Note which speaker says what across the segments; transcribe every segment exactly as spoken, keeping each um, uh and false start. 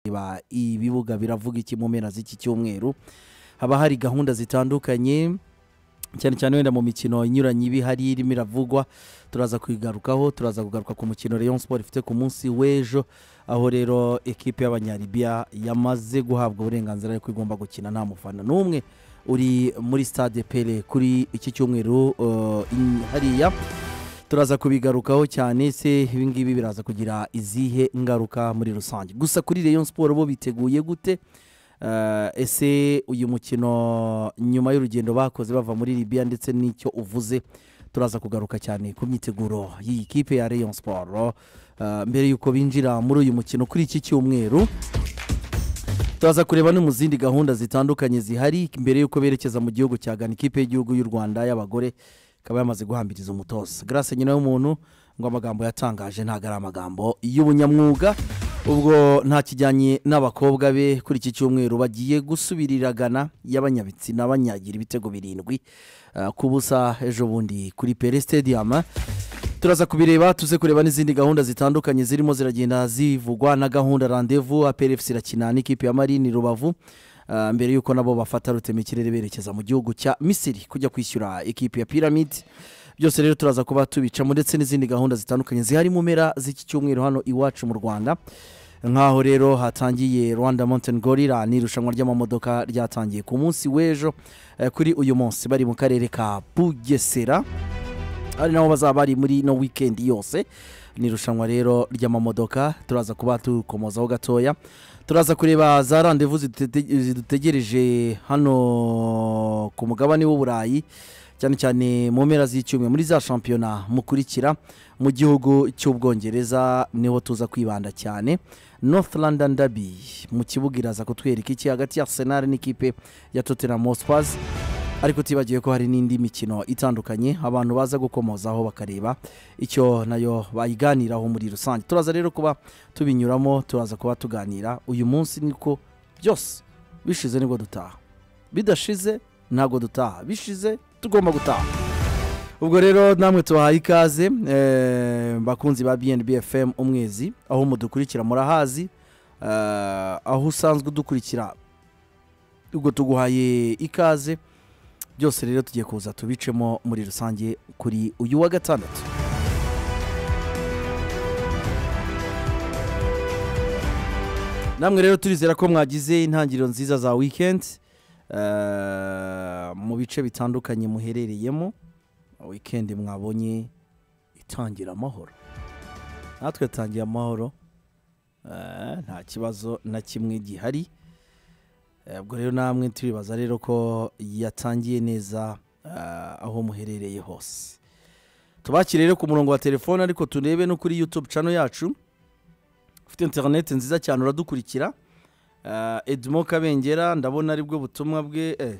Speaker 1: ba ibibuga biravuga iki mu mpera z'iki cyumweru haba hari gahunda zitandukanye cyane cyane wenda mu mikino inyuranye ibihari irimo iravugwa turaza kwigarukaho turaza kugaruka ku mukino Rayon Sport ifite ku munsi w'ejo aho rero ekipe y'abanyaribia yamaze guhabwa uburenganzira yo kwigomba gukina nta mufana n'umwe uri muri stade Pele kuri iki cyumweru uh, hariya turaza kubigarukaho cyane se ibingibi biraza kugira izihe ngaruka muri rusange gusa kuri Rayon Sport bo biteguye gute uh, ese uyu mukino nyuma y'urugendo bakoze bava muri Libya ndetse n'icyo uvuze turaza kugaruka cyane ku myiteguro y'iyi kipe ya Rayon Sport uh, mbere yuko binjira muri uyu mukino kuri iki cyumweru turaza kureba no mu zindi gahunda zitandukanye zihari mbere yuko berekeza mu gihugu cya Ghana ikipe y'igihugu y'u Rwanda y'abagore kaba yamaze guhambiriza umutoza Grace nyina y'umuntu ngo amagambo yatangaje ntago ari amagambo y'ubunyamwuga ubwo nta kijyanye n'abakobwa be kuri iki cyumweru bagiye gusubirira Ghana y'abanyabitsina banyagira ibitego birindwi uh, kubusa ejo bundi kuri Pele Stadium turaza kubireba tuze kureba n'izindi gahunda zitandukanye zirimo ziragenda zivugwa na gahunda rendezvous A P R F C irakina n'ikipe ya Marine Rubavu uh, mbere yuko nabo bafata rutemikirere berekeza mu gihugu cya Misiri kujya kwishyura ekipe ya Pyramid byose rero turaza kuba tubicamo ndetse n'izindi gahunda zitandukanye zihari mu mpera z'iki cyumweru hano iwacu mu Rwanda nkaho rero hatangiye Rwanda Mountain Gorilla n'irushanwa ry'amamodoka ryatangiye ku munsi w'ejo uh, kuri uyu munsi bari mu karere ka Bugesera ari naho bazaba bari muri no weekend yose n'irushanwa rero ry'amamodoka turaza kuba tukomozaho gatoya turaza kureba za rendezvous zidutegereje hano ku mugabane w'Uburayi cyane cyane mu mpera z'icyumweru muri za championnat mukurikira mu gihugu cy'Ubwongereza niho tuza kwibanda cyane North London Derby mu kibuga iraza kutwereka iki hagati ya Arsenal n'ikipe ya Tottenham Hotspur ariko tibagiye ko hari n'indi mikino itandukanye abantu baza gukomozaho bakareba icyo nayo bayiganiraho muri rusange turaza rero kuba tubinyuramo turaza kuba tuganira uyu munsi niko byose bishize nibwo dutaha bidashize ntago dutaha bishize tugomba gutaha ubwo rero namwe tubahaye ikaze eh, bakunzi ba B N B F M umwezi aho mudukurikira murahazi eh, aho usanzwe dukurikira ubwo tuguhaye ikaze byose rero tugiye kuza tubicemo muri rusange kuri uyu wa gatandatu namwe rero turizera ko mwagize intangiriro nziza za weekend uh, mu bice bitandukanye muherereyemo weekend mwabonye itangira amahoro natwe tangiye amahoro uh, nta kibazo na kimwe gihari ubwo rero namwe turibaza rero ko yatangiye neza uh, aho muherereye hose tubakire rero ku murongo wa telefone ariko tunebe no kuri YouTube channel yacu ufite internet nziza cyane uradukurikira uh, Edmo Kabengera ndabona ari bwo butumwa bwe eh,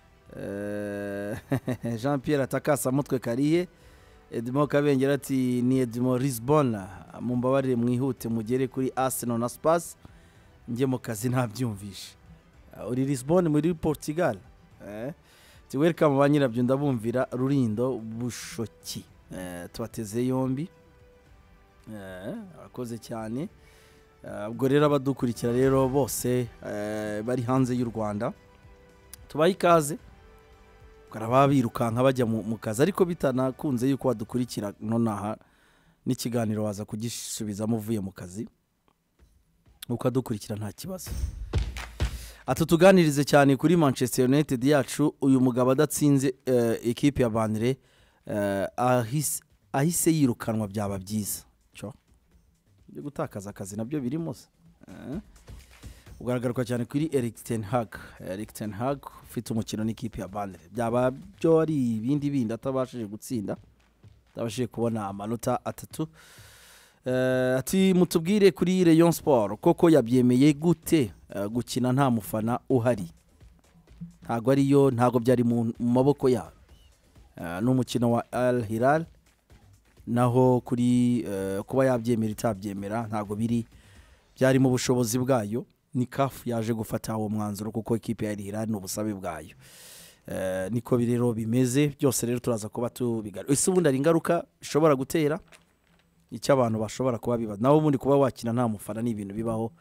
Speaker 1: uh, Jean Pierre Atakasa mutwe kariye Edmo Kabengera ati ni Edmo Lisbon mumbabarire mwihute mugere kuri Arsenal na Spurs nge mu kazi ntabyumvishe uri Lisbon muri Portugal eh ti welcome banyirabyo ndabumvira Rurindo Bushoki eh tubateze yombi eh akoze cyane ubwo rero abadukurikira rero bose eh, bari hanze y'u Rwanda tubaye ikaze karaba birukanka bajya mu kazi ariko bitanakunze yuko wadukurikira nonaha n'ikiganiro waza kugisubizamo uvuye mu kazi ukadukurikira nta kibazo atutuganirize cyane kuri Manchester United yacu uyu mugabo adatsinze uh, ekipe ya Burnley uh, ahise ahise yirukanwa byaba byiza cyo byo gutakaza akazi nabyo birimo uh, ugaragaruka cyane kuri Erik ten Hag Erik ten Hag ufite umukino n'ikipe ya Burnley byaba byo ari ibindi bindi atabashije gutsinda atabashije kubona amanota atatu Uh, ati mutubwire kuri Rayon Sport koko yabyemeye gute uh, gukina nta mufana uhari ntago ariyo ntago byari mu maboko ya uh, n'umukino wa Al Hilal naho kuri uh, kuba yabyemera itabyemera ntago biri byari mu bushobozi bwayo ni C A F yaje gufata uwo mwanzuro kuko ekipe ya Al Hilal n'ubusabe bwayo uh, niko birero bimeze byose rero turaza kuba tubigaruka ese ubundi ari ingaruka ishobora gutera icyo abantu bashobora kuba bibaza naho ubundi kuba wakina nta mufana ni ibintu bibaho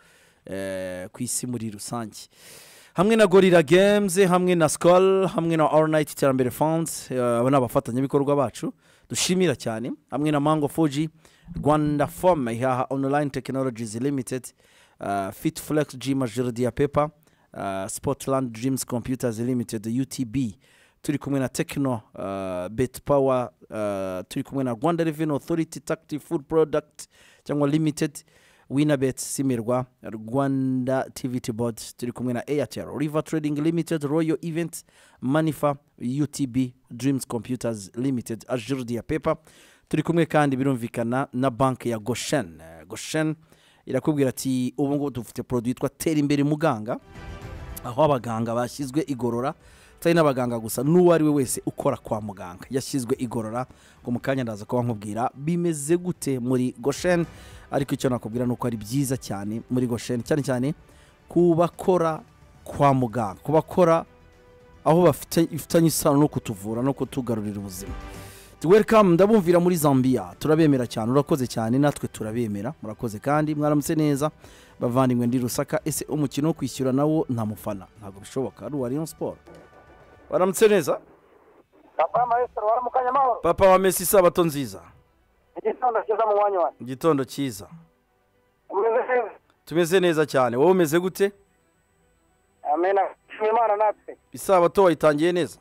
Speaker 1: eh, ku isi muri rusange hamwe na Gorilla Games hamwe na Skol hamwe na All Night Iterambere Funds aba ni abafatanyabikorwa bacu dushimira cyane hamwe na Mango four G Rwanda Form ihaha Online Technologies Limited uh, Fit Flex Gym Jordia Pepper uh, Sportland Dreams Computers Limited U T B turi kumwe na Techno uh, Bet Power uh, turi kumwe na Rwanda Revenue Authority Tacti Food Product cyangwa Limited Winabet Simirwa Rwanda T V T Board turi kumwe na Airtel River Trading Limited Royal Events Manifa U T B Dreams Computers Limited Ajurdia Paper turi kumwe kandi birumvikana na banki ya Goshen Goshen irakubwira ati ubu ngo dufite produit yitwa Tera imbere muganga aho abaganga bashyizwe igorora tari n'abaganga gusa n'uwari we wese ukora kwa muganga yashyizwe igorora ngo mukanya ndaza kuba nkubwira bimeze gute muri Goshen ariko icyo nakubwira nuko ari byiza cyane muri Goshen cyane cyane kubakora kwa muganga kubakora aho bafitanye isano no kutuvura no kutugarurira ubuzima. Welcome ndabumvira muri Zambia turabemera cyane urakoze cyane natwe turabemera murakoze kandi mwaramutse neza bavandimwe ndi Rusaka ese umukino wo kwishyura nawo nta mufana ntago bishoboka ari wa Rayon Sport waramutse neza
Speaker 2: Papa Maestro waramukanya mahoro
Speaker 1: Papa wa Messi sabato nziza
Speaker 2: igitondo cyiza mu mwanya wanyu
Speaker 1: igitondo cyiza
Speaker 2: umeze
Speaker 1: tumeze neza cyane wowe umeze gute
Speaker 2: Amena Imana natwe
Speaker 1: isabato wayitangiye neza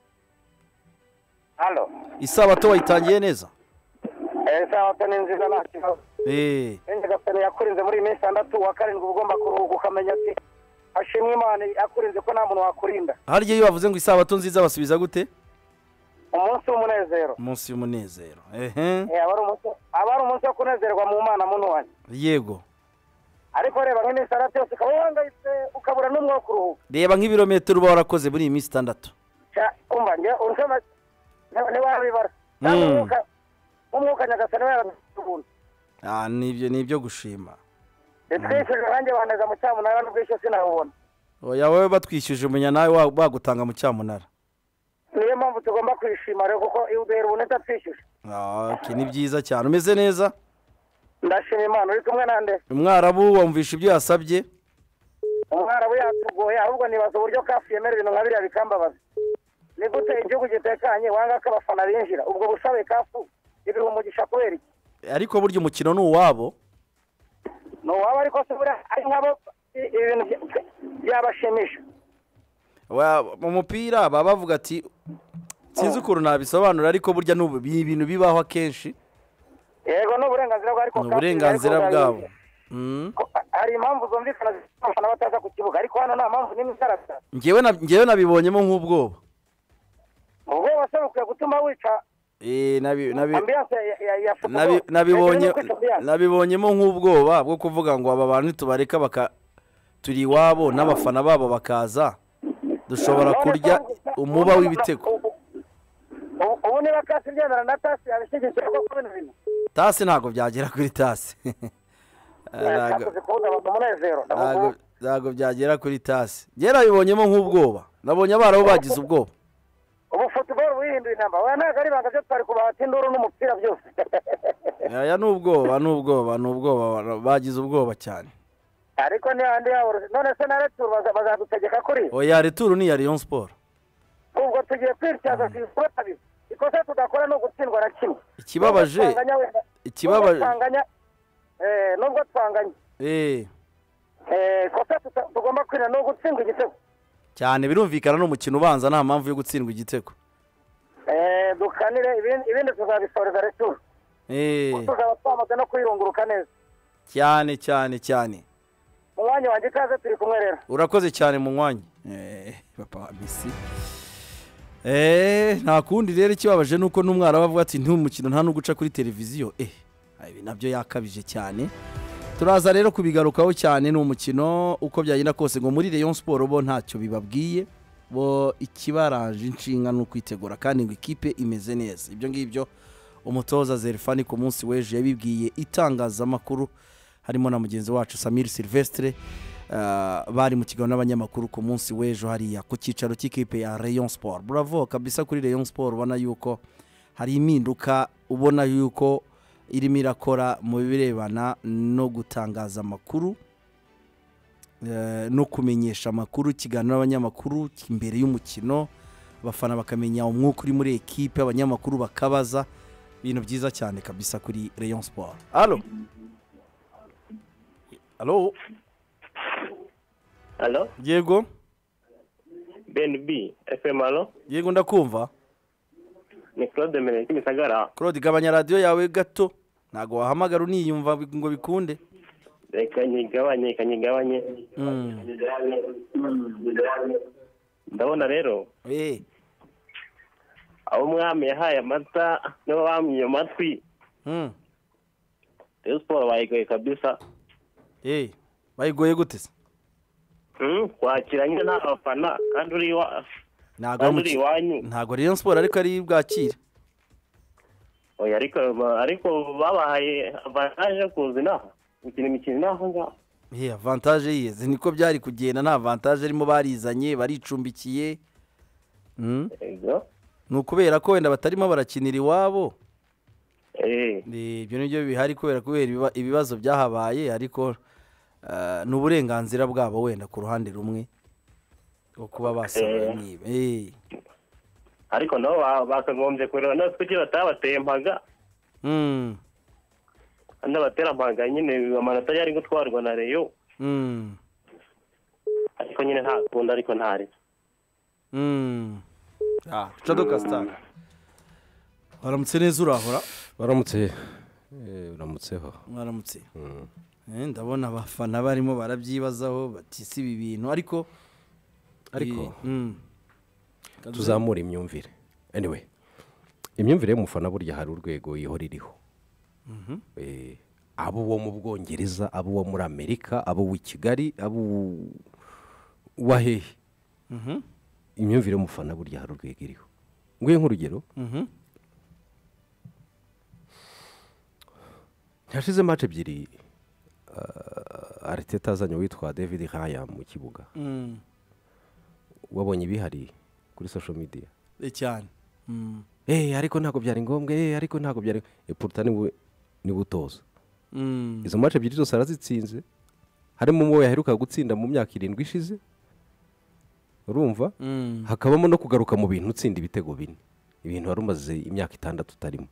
Speaker 2: Allo
Speaker 1: isabato wayitangiye neza
Speaker 2: Eh isabato ni nziza natwe
Speaker 1: eh
Speaker 2: Enje gafene yakurinze muri iminsi andatu wa karindwi ugomba kuruhuka ukamenya ati ashimwe Imana yakurinze ko nta muntu wakurinda
Speaker 1: harye iyo bavuze ngo isabato nziza basubiza gute
Speaker 2: umunsi w'umunezero
Speaker 1: umunsi w'umunezero ehe
Speaker 2: eh abari umunsi abari umunsi wo kunezerwa mu Mana muntu wanyu
Speaker 1: yego
Speaker 2: ariko reba nk'imisi andatu yose ukabangayitse ukabura n'umwe wo kuruhuka
Speaker 1: reba nk'ibirometero uba warakoze muri iyi minsi itandatu
Speaker 2: umva nge unsema ne wabibara umwuka umwuka nyagasani w'ubuntu
Speaker 1: ah nibyo nibyo gushima
Speaker 2: Etwishyuje hanjye baneza mu cyamunara n'ubwisho sinabubona
Speaker 1: oya wowe batwishyuje umunya nawe bagutanga mu cyamunara
Speaker 2: niyo mpamvu tugomba kwishima rero kuko iudera ubuneta twishyuje
Speaker 1: ah okay ni byiza cyane umeze neza
Speaker 2: ndashima Imana uri kumwe nande
Speaker 1: umwarabu wumvisha ibyo yasabye
Speaker 2: umwarabu yatugoye ahubwo nibaza uburyo kafu yemera ibintu nka biriya bikambabaza ni gute igihugu gitekanye wanga ko abafana binjira ubwo busabe kafu ibiha umugisha kubera iki
Speaker 1: ariko burya umukino ni uwabo
Speaker 2: no waba ariko se buriya ari nk'abo ibintu byabashimisha
Speaker 1: mu mupira baba bavuga ati sinzi ukuntu nabisobanura ariko burya ni ibintu bibaho akenshi
Speaker 2: yego n'uburenganzira bwa ariko
Speaker 1: uburenganzira bwabo
Speaker 2: hari impamvu zumvikana z'abafana bataza ku kibuga ariko hano nta mpamvu n'imwe igaragara
Speaker 1: ngewe ngewe nabibonyemo nk'ubwoba
Speaker 2: ubwoba se bukwiye gutuma wica
Speaker 1: eh nabi nabi
Speaker 2: nabi
Speaker 1: nabibonye nabibonyemo nk'ubwoba bwo kuvuga ngo aba bantu tubareka baka turi wabo n'abafana babo bakaza dushobora kurya umuba w'ibitego
Speaker 2: ubu niba kasi byemera na tasi yabishyigikiye ko kubona ibintu
Speaker 1: tasi ntago byagera kuri tasi ntago byagera kuri tasi ngera nabibonyemo nk'ubwoba nabonye abaraho bagize ubwoba
Speaker 2: ubu football wihinduye inamba wa ntago ari banga byo twari kubahata induru n'umupira byose
Speaker 1: aya n'ubwoba n'ubwoba n'ubwoba bagize ubwoba cyane
Speaker 2: ariko ni handi yawo none se na retour bazadutegeka kuri
Speaker 1: oya retour ni ya Rayon Sport
Speaker 2: ubwo tugiye kwiryaza kwifata bibi ikosa tudakora no gutsindwa na kimwe
Speaker 1: ikibabaje ikibabaje
Speaker 2: eh nubwo twanganye
Speaker 1: eh
Speaker 2: eh kosa tugomba kwina no gutsindwa igitego
Speaker 1: cyane birumvikana no mukino ubanza nta mpamvu yo gutsindwa igitego
Speaker 2: eh dukanire ibindi ibindi tuzabisoreza retour
Speaker 1: eh
Speaker 2: tuzaba twamaze no kwirunguruka neza
Speaker 1: cyane cyane cyane
Speaker 2: umwanya wanjye kaze turi kumwe rero
Speaker 1: urakoze cyane mu mwanya eh papa Messi eh nta kundi rero ikibabaje nuko n'umwara bavuga ati ntu mukino nta no guca kuri televiziyo eh ibi nabyo yakabije cyane turaza rero kubigarukaho cyane n'umukino uko byagenda kose ngo muri Rayon Sport bo ntacyo bibabwiye bo ikibaraje inshinga no kwitegura kandi ngo ikipe imeze neza ibyo ngibyo umutoza Zerfani ku munsi weje yabibwiye itangazamakuru harimo na mugenzi wacu Samir Silvestre uh, bari mu kiganiro n'abanyamakuru ku munsi wejo hariya ku cicaro cy'ikipe ya Rayon Sport. Bravo kabisa kuri Rayon Sport, ubona yuko hari impinduka, ubona yuko irimo irakora mu birebana no gutangaza amakuru eh, no kumenyesha amakuru ikiganiro n'abanyamakuru imbere y'umukino abafana bakamenya umwuka uri muri ekipe abanyamakuru bakabaza ibintu byiza cyane kabisa kuri Rayon Sport. Allo Allo
Speaker 3: Allo
Speaker 1: Yego
Speaker 3: Ben B F M allo
Speaker 1: Yego ndakumva
Speaker 3: ni Claude Meneki Misagara.
Speaker 1: Claude gabanya radio yawe gato ntago wahamagara uniyumva ngo bikunde.
Speaker 3: Reka nyigabanye reka nyigabanye
Speaker 1: Mm.
Speaker 3: ndabona rero
Speaker 1: Eh
Speaker 3: abo mwami yahaye amata nibo bamwiye amatwi.
Speaker 1: Mm.
Speaker 3: Rayon Sport bayigoye kabisa.
Speaker 1: Eh bayigoye gute se?
Speaker 3: Mm, kwakiranye n'abafana kandi uri wa
Speaker 1: Ntago
Speaker 3: kandi uri wanyu.
Speaker 1: ntago Rayon Sport ariko ari bwakira.
Speaker 3: Oya ariko ariko babahaye avantage kuzina. Ikindi mikino naho nga.
Speaker 1: Eh avantage yeze niko byari kugenda nta avantage arimo barizanye baricumbikiye. Mm.
Speaker 3: Ego.
Speaker 1: Nukubera ko wenda batarimo barakinira iwabo.
Speaker 3: Eh.
Speaker 1: Ibyo nibyo bihari kubera kubera ibibazo byahabaye ariko Uh, n'uburenganzira bwabo wenda ku ruhande rumwe wo kuba basaba niba eh
Speaker 3: ariko no bakagombye kureba no kuki batabateye mpaga.
Speaker 1: mm
Speaker 3: anda batera mpaga nyine amanota yari gutwarwa na Rayon.
Speaker 1: mm
Speaker 3: ariko nyine nta kunda ariko ntari.
Speaker 1: mm ah Chado Castar baramutse neza urahora
Speaker 4: baramutse eh uramutseho
Speaker 1: baramutse
Speaker 4: mm.
Speaker 1: Eh ndabona abafana barimo barabyibazaho bati si ibi bintu ariko
Speaker 4: ariko
Speaker 1: mm
Speaker 4: tuzamura imyumvire anyway imyumvire y'umufana burya hari urwego ihora iriho.
Speaker 1: mhm
Speaker 4: eh abo wo mu Bwongereza abo wo muri Amerika abo w'i Kigali abo wahehe
Speaker 1: mhm
Speaker 4: imyumvire y'umufana burya hari urwego iriho. Nguye nk'urugero
Speaker 1: mhm
Speaker 4: hashize match ebyiri uh, Arteta azanye witwa David Raya mu kibuga.
Speaker 1: mm
Speaker 4: Wabonye bihari kuri social media
Speaker 1: e cyane. mm
Speaker 4: eh ariko ntago byari ngombwa eh ariko ntago byari e pourtant ni ni butoza.
Speaker 1: mm
Speaker 4: Izo match ebyiri zose arazitsinze harimo umwe yaheruka gutsinda mu myaka irindwi ishize urumva.
Speaker 1: mm
Speaker 4: Hakabamo no kugaruka mu bintu utsinda ibitego bine ibintu warumaze imyaka itandatu utarimo.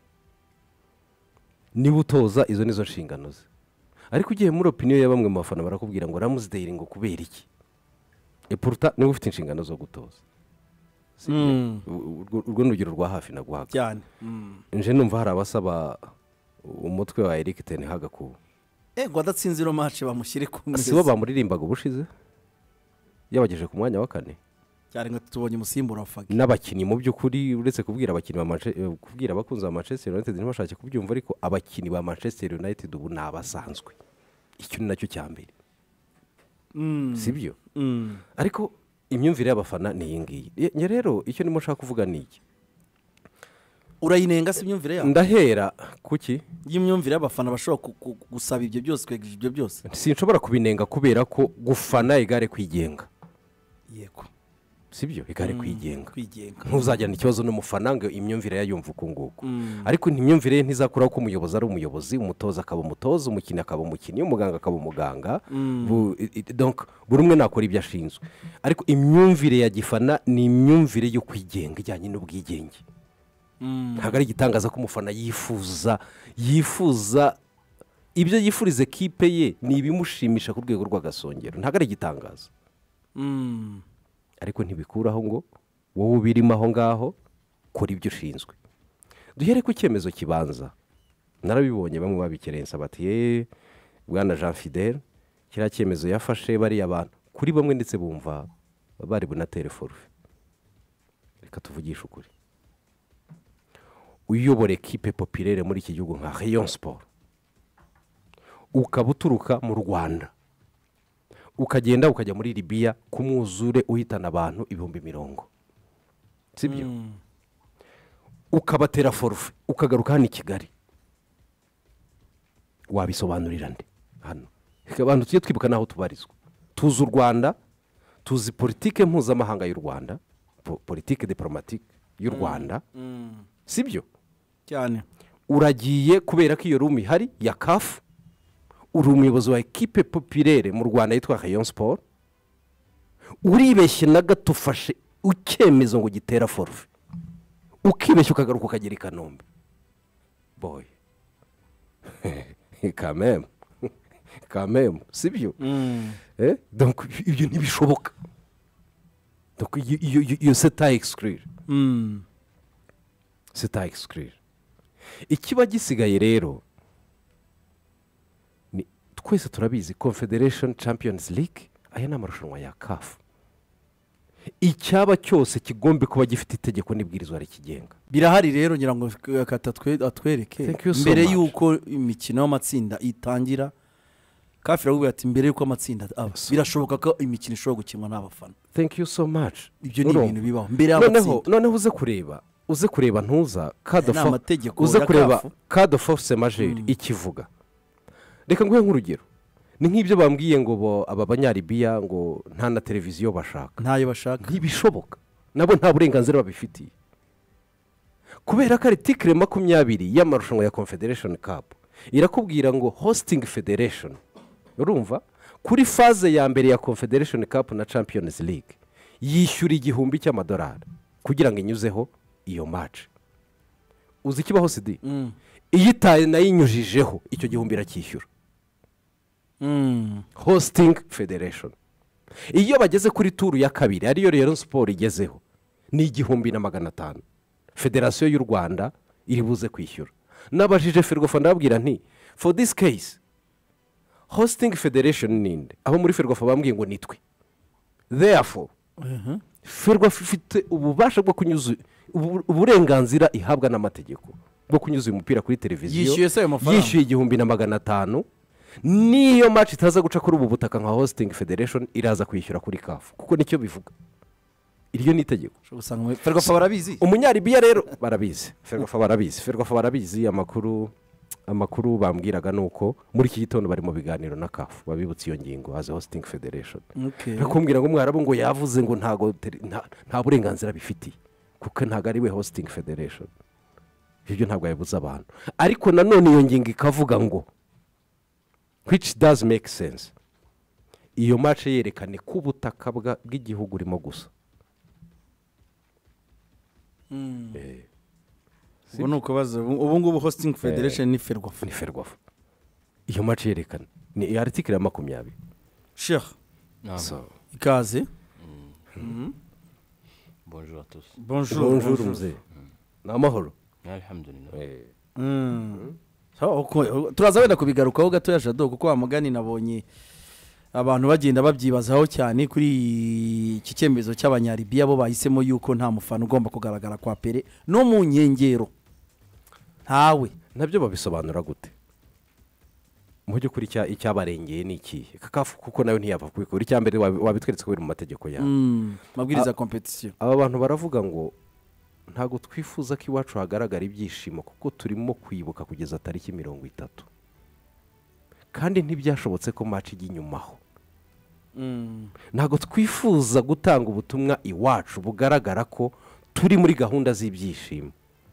Speaker 4: Ni butoza izo nizo nshingano ze. Ariko ugiye muri opinion ya bamwe mu bafana barakubwira ngo Ramsdale ngo kubera iki e pourtant ni ufite inshingano zo gutoza.
Speaker 1: mm
Speaker 4: Urwo n'urugero rwa hafi naguhaga
Speaker 1: cyane. mm
Speaker 4: nje numva hari abasaba umutwe wa Eric Ten Hag ku
Speaker 1: eh ngo adatsinze ro match bamushyire ku meza.
Speaker 4: sibo bamuririmbaga ubushize yabageje ku mwanya wa kane
Speaker 1: cyane ngo tubonye umusimbura wa Fagi
Speaker 4: n'abakinnyi mu by'ukuri uretse kubwira abakinnyi ba Manchester kubwira abakunzi ba Manchester United ntibashake kubyumva ariko abakinnyi ba Manchester United ubu nabasanzwe icyo ni nacyo cyambere.
Speaker 1: mm
Speaker 4: sibyo
Speaker 1: mm
Speaker 4: ariko imyumvire y'abafana ni iyi ngiyi. Nye rero icyo nimo nshaka kuvuga ni iki
Speaker 1: urayinenga si imyumvire yabo
Speaker 4: ndahera kuki
Speaker 1: y'imyumvire y'abafana bashobora ku- ku- gusaba ibyo byose kwegeje ibyo byose.
Speaker 4: sinshobora kubinenga kubera ko gufana igare kwigenga
Speaker 1: Yego
Speaker 4: sibyo igare
Speaker 1: Mm,
Speaker 4: kwigenga
Speaker 1: kwigenga.
Speaker 4: ntuzajyana ikibazo n'umufana ngo imyumvire yayumva uko nguko.
Speaker 1: Mm.
Speaker 4: ariko ntimyumvire ye ntizakuraho ko umuyobozi ari umuyobozi umutoza akaba umutoza umukinnyi akaba umukinnyi umuganga akaba umuganga.
Speaker 1: Mm.
Speaker 4: Bu- i- i- donc buri umwe nakora ibyo ashinzwe ariko imyumvire ya gifana ni imyumvire yo kwigenga ijyanye n'ubwigenge.
Speaker 1: Mm.
Speaker 4: ntabwo ari igitangaza ko umufana yifuza yifuza ibyo yifuriza ekipe ye ni ibimushimisha ku rwego rw'agasongero ntabwo ari igitangaza.
Speaker 1: Mm.
Speaker 4: ariko ntibikuraho ngo wowe ubirimo aho ngaho kora ibyo ushinzwe. Duhere ku cyemezo kibanza narabibonye bamwe babikerensa bati ye bwana Jean Fidel kiriya cyemezo yafashe bariya abantu kuri bamwe ndetse bumva bari bunatere forufe. Reka tuvugishe ukuri uyobora ekipe populaire muri iki gihugu nka Rayon Sport ukaba uturuka mu Rwanda ukagenda ukajya muri Libya kumwuzure uhitana abantu ibihumbi mirongo sibyo.
Speaker 1: Mm.
Speaker 4: Ukabatera forufe ukagaruka hano i Kigali wabisobanurira nde hano abantu tujye twibuka naho tubarizwa tuzi u Rwanda tuzi politike mpuzamahanga y'u Rwanda po- politike diplomatique y'u Rwanda
Speaker 1: Mm.
Speaker 4: sibyo.
Speaker 1: cyane.
Speaker 4: Uragiye kubera ko iyo room ihari ya kafu uri umuyobozi wa ekipe popirere mu rwanda yitwa rayon sport uribeshye na gato ufashe icyemezo ngo gitera forufe ukibeshya ukagaruka ukagera i kanombe boy kamemu kamemu si byo ibyo ntibishoboka iyo seta egisikirire seta egisikirire ikiba gisigaye rero twese turabizi confederation champions league aya ni amarushanwa ya kafu icyaba cyose kigombe kuba gifite itegeko n'ibwirizwa rikigenga
Speaker 1: birahari rero ngira ngo atwereke mbere y'uko imikino y'amatsinda itangira kafu iravuga ati mbere y'uko amatsinda aba birashoboka ko imikino ishobora gukinwa n'abafana
Speaker 4: thank you so much
Speaker 1: ibyo ni ibintu bibaho mbere y'amatsinda
Speaker 4: noneho uze kureba uze kureba ntuza uze kureba kado force majeri ikivuga reka nguhe nk'urugero ni nk'ibyo bambwiye ngo aba banyaribiya ngo nta na televiziyo bashaka
Speaker 1: ntayo bashaka
Speaker 4: ntibishoboka nabo nta burenganzira babifitiye kubera ko ari tikire makumyabiri y'amarushanwa ya confederation cup irakubwira ngo hosting federation urumva kuri faze ya mbere ya confederation cup na champions league yishyura igihumbi cy'amadolari kugira ngo inyuzeho iyo match uzi ikibaho sidi iyo itaye nayo inyujijeho icyo gihumbi iracyishyura hosting federation iyo bageze kuri turu ya kabiri ariyo rero siporo igezeho ni igihumbi na magana atanu federasiyo y'u rwanda iri buze kwishyura n'abajije ferwafa ndababwira nti for this case hosting federation ninde aho muri ferwafa bambwiye ngo nitwe therefore ferwafa ifite ububasha bwo kunyuza uburenganzira ihabwa n'amategeko bwo kunyuza uyu mupira kuri televiziyo yishyuye igihumbi na magana atanu niyo match itaza guca kuri ubu butaka nka hosting federation iraza kwishyura kuri kafu kuko nicyo bivuga iryo ni itegeko
Speaker 1: ferwafa barabizi
Speaker 4: umunyaribiya rero barabizi ferwafa barabizi ferwafa barabizi amakuru amakuru bambwiraga ni uko muri iki gitondo bari mu biganiro na kafu babibutse iyo ngingo as hosting federation bakumbwira ngo mwarabu ngo yavuze ngo ntago nta burenganzira bifitiye kuko ntago ari we hosting federation ibyo ntabwo yabibuza abantu ariko nanone iyo ngingo ikavuga ngo which does make sense iyo match yerekane ko ubutaka bw'igihugu urimo gusa
Speaker 1: ubu ni ukubaza ubu ngubu hosting federation ni ferwafa
Speaker 4: ni ferwafa iyo match yerekana ni aritikire ya makumyabiri
Speaker 1: sheikh ikaze
Speaker 5: bonjour à tous
Speaker 1: bonjour
Speaker 4: bonjour mzee ni amahoro
Speaker 5: alhamdulillah
Speaker 1: turaza wenda kubigarukaho gatoya jado kuko wamugani nabonye abantu bagenda babyibazaho cyane kuri iki cyemezo cy'abanyaribiya bo bahisemo yuko nta mufana ugomba kugaragara kwa pere no mu nkengero ntawe
Speaker 4: nabyo babisobanura gute mu by'ukuri icyabarengeye ni ikihe kakafu kuko nawe ntiyapfa kubikora icya mbere wabitweretse ko biri mu mategeko yawe
Speaker 1: mabwiriza competition
Speaker 4: aba bantu baravuga ngo ntabwo twifuza ko iwacu hagaragara ibyishimo kuko turimo kwibuka kugeza tariki mirongo itatu kandi ntibyashobotse ko match ijya inyumaho ntabwo twifuza gutanga ubutumwa iwacu bugaragara ko turi muri gahunda z'ibyishimo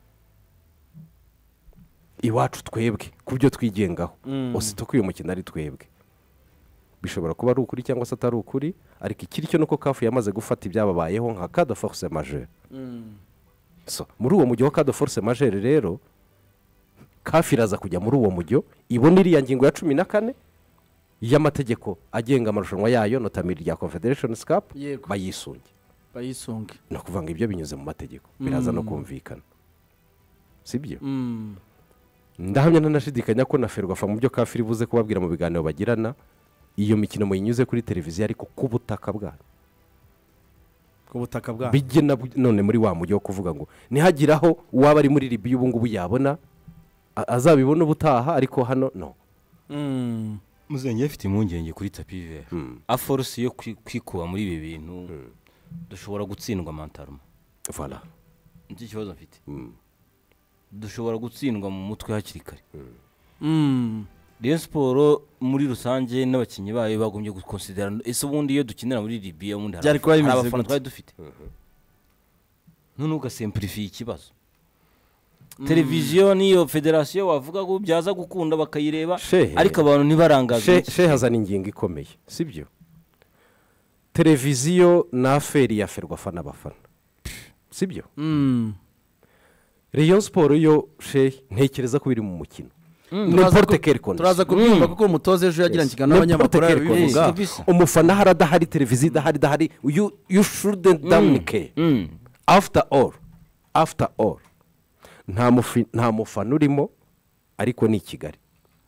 Speaker 4: iwacu twebwe ku byo twigengaho usito ko uyu mukino ari twebwe bishobora kuba ari ukuri cyangwa se atari ukuri ariko ikiri cyo nuko kafu yamaze gufata ibyababayeho nka kado force majeure so muri uwo mujyo wa kado force majeure rero kafu iraza kujya muri uwo mujyo ibona iriya ngingo ya cumi na kane y'amategeko agenga amarushanwa yayo notamiri rya confederation cup bayisunge
Speaker 1: bayisunge
Speaker 4: ni ukuvuga ngo ibyo binyuze mu mategeko biraza no kumvikana si byo ndahamya ntanashidikanya ko na ferwafa mu byo kafu iri buze kubabwira mu biganiro bagirana iyo mikino muyinyuze kuri televiziyo ariko ku butaka bwayo
Speaker 1: ku butaka bwayo
Speaker 4: bigena none muri wa mujyi wo kuvuga ngo ntihagiraho uwaba ari muri Libya ubu ngubu yabona azabibona ubutaha ariko hano no
Speaker 5: muzenge afite impungenge kuri tapi vert aforce yo kwikuba muri ibi bintu dushobora gutsindwa mentalema
Speaker 4: voilà
Speaker 5: nicyo kibazo mfite dushobora gutsindwa mu mutwe hakiri kare Rayon Sport muri rusange n'abakinnyi bayo bagombye gukonsidera ese ubundi iyo dukinira muri Libya ubundi hari abafana twari dufite none ugasimplifiye ikibazo televiziyo n'iyo federasiyo wavuga ko byaza gukunda bakayireba
Speaker 4: Shehe.
Speaker 5: ariko abantu ntibarangaze
Speaker 4: She- she hazana ingingo ikomeye sibyo televiziyo na aferi ya ferwafa n'abafana sibyo
Speaker 1: Mm.
Speaker 4: Rayon Sport yo she ntekereza ko biri mu mukino
Speaker 1: Turaza
Speaker 4: n'importe
Speaker 1: ku-
Speaker 4: quelle condition
Speaker 1: turaza kubyumva kuko umutoza ejo yagiranye ikiganiro n'abanyamakuru arabivuga
Speaker 5: kabisa.
Speaker 4: umufana hari adahari televiziyo idahari idahari you, you shouldn't down care
Speaker 5: Mm.
Speaker 4: after all after all nta mufi- nta mufana urimo ariko ni i Kigali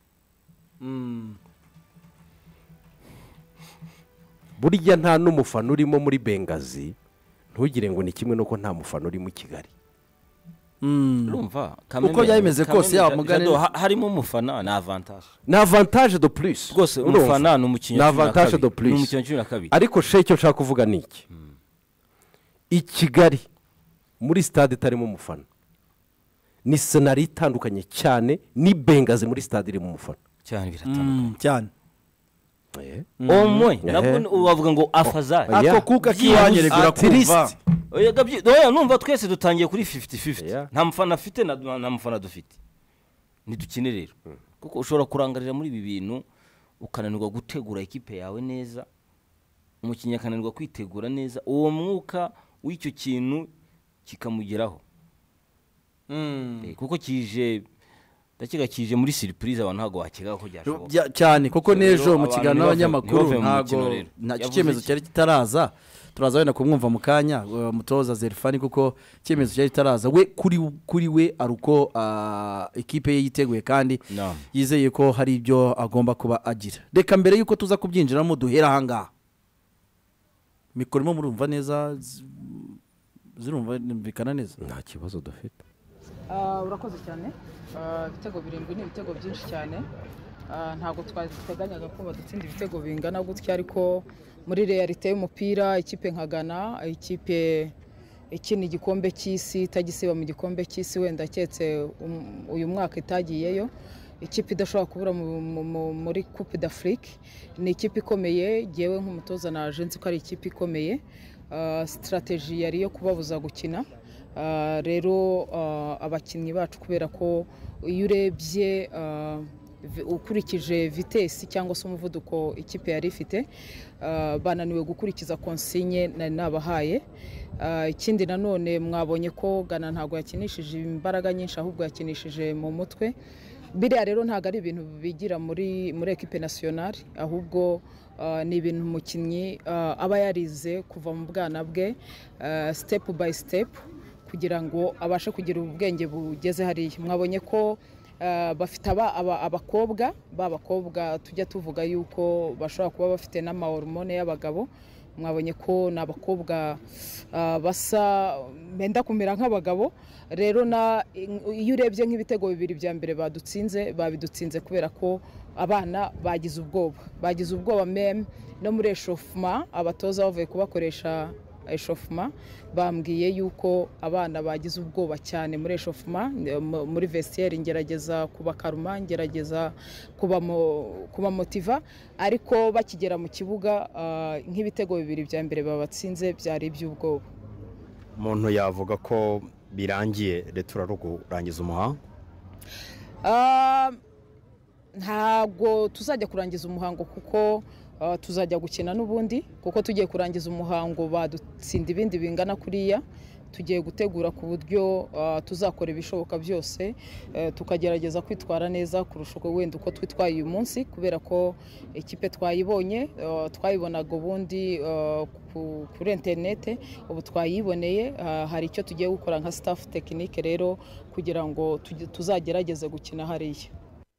Speaker 4: burya nta n'umufana urimo muri Bengazi ntugire ngo ni kimwe nuko nta mufana uri mu Kigali
Speaker 1: Mm.
Speaker 5: urumva
Speaker 1: Uko byameze kose, yaba mugani-
Speaker 5: harimo umufana ni avantage
Speaker 4: ni avantage de plus
Speaker 5: rwose
Speaker 4: urumva?
Speaker 5: umufana ni umukinnyi
Speaker 4: ni
Speaker 5: wa cumi na
Speaker 4: avantage de
Speaker 5: kabiri. Ni
Speaker 4: plus
Speaker 5: umukinnyi wa cumi na kabiri
Speaker 4: ariko she icyo nshaka kuvuga ni iki i Kigali muri stade itarimo umufana ni senari itandukanye cyane ni Bengazi muri stade irimo umufana
Speaker 5: cyane biratandukanye
Speaker 1: Mm, cyane
Speaker 4: Eh.
Speaker 5: omwe
Speaker 4: Mhm.
Speaker 5: nabwo wavuga ngo afazari
Speaker 4: Oh, yeah.
Speaker 1: ako kuka kiwanye regura
Speaker 4: At least.
Speaker 1: kumva
Speaker 5: oya gabyi oya numva twese dutangiye kuri fifty fifty
Speaker 4: Yeah.
Speaker 5: nta mufana afite na nta mufana dufite ntidukine rero kuko ushobora kurangarira muri ibi bintu ukananirwa gutegura ikipe yawe neza umukinnyi akananirwa kwitegura neza uwo mwuka w'icyo kintu kikamugeraho Eh, kuko kije ndakeka kije muri surprise abantu ntabwo wakeka ko byashoboka
Speaker 1: Bya- cyane kuko
Speaker 5: Rero
Speaker 1: n'ejo mu
Speaker 5: abantu
Speaker 1: kiganiro
Speaker 5: ntibave-
Speaker 1: n'abanyamakuru
Speaker 5: ntibave mu mukino
Speaker 1: ntabwo
Speaker 5: rero.
Speaker 1: nta
Speaker 5: Yavuze
Speaker 1: cyemezo
Speaker 5: iki?
Speaker 1: cyari kitaraza turaza wenda kumwumva mu kanya uh, mutoza Zerfani kuko icyemezo cyari kitaraza we kuri kuri we ari uko ah, ekipe ye yiteguye kandi
Speaker 5: No.
Speaker 1: yizeye ko hari ibyo agomba kuba agira reka mbere y'uko tuza kubyinjiramo duhera ahangaha mikoro irimo murumva neza zi- zirumva bikana neza
Speaker 4: nta kibazo dufite
Speaker 6: Ah, urakoze cyane. Ah, ibitego birindwi ni ibitego byinshi cyane. Ah, ntabwo twateganyaga ko badutsinda ibitego bingana gutya ariko muri realite y'umupira ikipe nka Ghana ikipe ikina igikombe cy'isi itagisiba mu gikombe cy'isi wenda aketse um, uyu mwaka itagiyeyo ikipe idashobora kubura mu- mu- mu- muri Coupe d'Afrique ni ikipe ikomeye yewe nk'umutoza na agency ko ari ikipe ikomeye. Ah, strategy yari yo kubabuza gukina. Ah, rero ah, abakinnyi bacu kubera ko iyo urebye ah, vi- ukurikije vitesi cyangwa se umuvuduko ikipe yari ifite ah, bananiwe gukurikiza konsinye nari nabahaye. Ah, ikindi nanone mwabonye ko Ghana ntabwo yakinishije imbaraga nyinshi ahubwo yakinishije mu mutwe biriya rero ntabwo ari ibintu bigira muri muri ekipe nasiyonari ahubwo ah, ni ibintu umukinnyi ah, aba yarize kuva mu bwana bwe ah, step by step kugira ngo abashe kugira ubwenge bugeze hariya mwabonye ko ah, bafite aba- aba- abakobwa ba bakobwa tujya tuvuga yuko bashobora kuba bafite n'amahormone y'abagabo mwabonye ko ni abakobwa ah, basa benda kumera nk'abagabo rero na iyo urebye nk'ibitego bibiri bya mbere badutsinze babidutsinze kubera ko abana bagize ubwoba bagize ubwoba meme no muri eshofuma abatoza bavuye kubakoresha eshofuma bambwiye yuko abana bagize ubwoba cyane muri eshofuma mu- muri vestiaire ngerageza kubakaruma ngerageza kubamo- kubamotiva ariko bakigera mu kibuga ah, nk'ibitego bibiri bya mbere babatsinze byari iby'ubwoba
Speaker 7: umuntu yavuga ko birangiye leta ari kurangiza umuhango
Speaker 6: Ah, ntabwo tuzajya kurangiza umuhango kuko ah, tuzajya gukina n'ubundi kuko tugiye kurangiza umuhango badutsinda ibindi bingana kuriya tugiye gutegura ku buryo ah, tuzakora ibishoboka byose eh, tukagerageza kwitwara neza kurusha uko wenda uko twitwaye uyu munsi kubera ko ikipe twayibonye ah, twayibonaga ubundi ah, ku- kuri interinete ubu twayiboneye ah, hari icyo tugiye gukora nka staff tekinike rero kugira ngo tujye- tuzagerageze gukina hariya.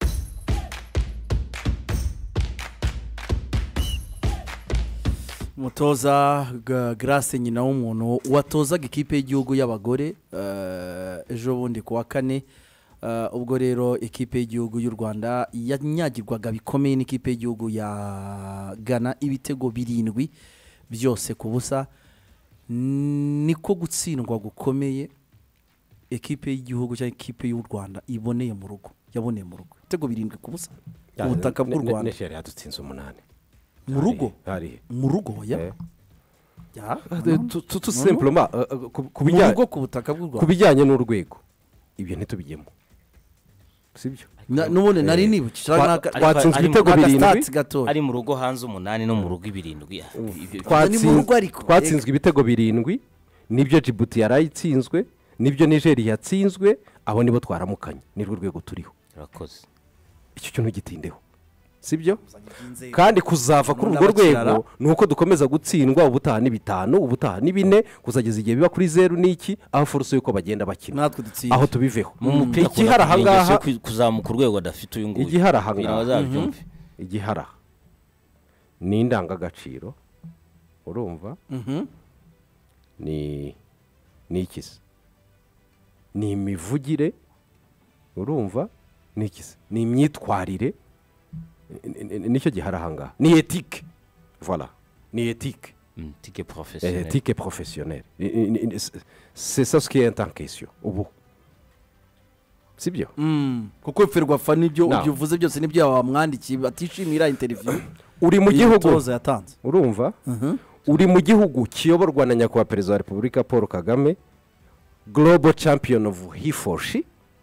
Speaker 1: umutoza Ga- Grace nyina w'umuntu watozaga ikipe y'igihugu y'abagore eh, ejo bundi ku wa kane eh, ubwo rero ikipe y'igihugu y'u Rwanda yanyagirwaga bikomeye n'ikipe y'igihugu ya Ghana ibitego birindwi byose ku busa niko gutsindwa gukomeye ikipe y'igihugu cyangwa ikipe y'u Rwanda iboneye mu rugo yaboneye mu rugo ibitego birindwi ku busa ku butaka bw'u Rwanda
Speaker 4: neshe yari yadutsinze umunani
Speaker 1: mu rugo
Speaker 4: hari
Speaker 1: mu rugo ya
Speaker 4: Eh.
Speaker 1: ya
Speaker 4: tout simplement uh, uh, ku- ku
Speaker 1: mu
Speaker 4: bijyanye-
Speaker 1: rugo ku butaka bw'u
Speaker 4: ku
Speaker 1: Rwanda
Speaker 4: bijyanye n'urwego ibyo ntitubigemo sibyo
Speaker 1: Na- n'ubundi nari
Speaker 4: Eh,
Speaker 1: nibukije
Speaker 4: twa-
Speaker 1: nka-
Speaker 4: twatsinzwe
Speaker 5: ari mu-
Speaker 4: ibitego
Speaker 1: nka
Speaker 4: birindwi
Speaker 1: stats gatoya.
Speaker 5: ari mu rugo hanze umunani no mu rugo ibirindwi Ibyo-
Speaker 1: Twatsi- ni mu rugo ariko.
Speaker 4: twatsinzwe ibitego birindwi nibyo Djibouti yari ayitsinzwe nibyo Nigeria yatsinzwe aho nibo twaramukanye nirwo rwego turiho
Speaker 5: urakoze
Speaker 4: icyo kintu gitindeho sibyo kandi kuzava kuri urwo rwego ni uko dukomeza gutsindwa ubutaha ni bitanu ubutaha ni bine kuzageza igihe biba kuri zeru n'iki aho foruse y'uko bagenda bakina
Speaker 1: natwe dutsinda
Speaker 4: aho tubiveho
Speaker 5: mu mupira
Speaker 4: igihari aha ngaha
Speaker 5: kuzamuka urwego adafite uyu nguyu
Speaker 4: igihari aha
Speaker 5: kugira ngo
Speaker 4: ngaha
Speaker 5: bazabyumve
Speaker 4: igihari aha ni indangagaciro urumva
Speaker 1: Mhm.
Speaker 4: ni ni iki se ni imivugire urumva ni iki se ni imyitwarire ni- ni- ni- nicyo gihari aha ngaha ni etike voilà ni etike
Speaker 5: Mm, tike
Speaker 4: Eh,
Speaker 5: porofesiyoneri
Speaker 4: etike professionnelle Ni- ni- ni- ni- c'est ça ce qui est en question ubu sibyo
Speaker 1: Mm. kuko ferwafa nibyo
Speaker 4: No.
Speaker 1: ibyo uvuze byose nibyo wamwandikiye batishimira interview
Speaker 4: uri mu gihugu
Speaker 1: umutoza yatanze
Speaker 4: urumva
Speaker 1: Mhm.
Speaker 4: uri mu gihugu kiyoborwa na nyakubahwa perezida wa repubulika paul kagame global champion of he for she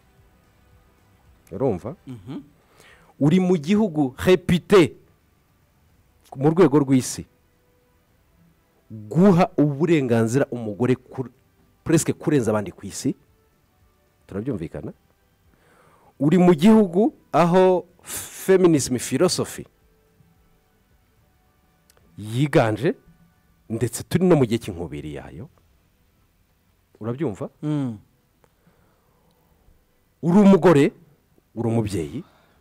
Speaker 4: urumva uri mu gihugu repite mu rwego rw'isi guha uburenganzira umugore kur- presque kurenza abandi ku isi turabyumvikana uri mu gihugu aho feminism philosophy yiganje ndetse turi no mu gihe cy'inkubiri yayo urabyumva
Speaker 1: Mm.
Speaker 4: uri umugore uri umubyeyi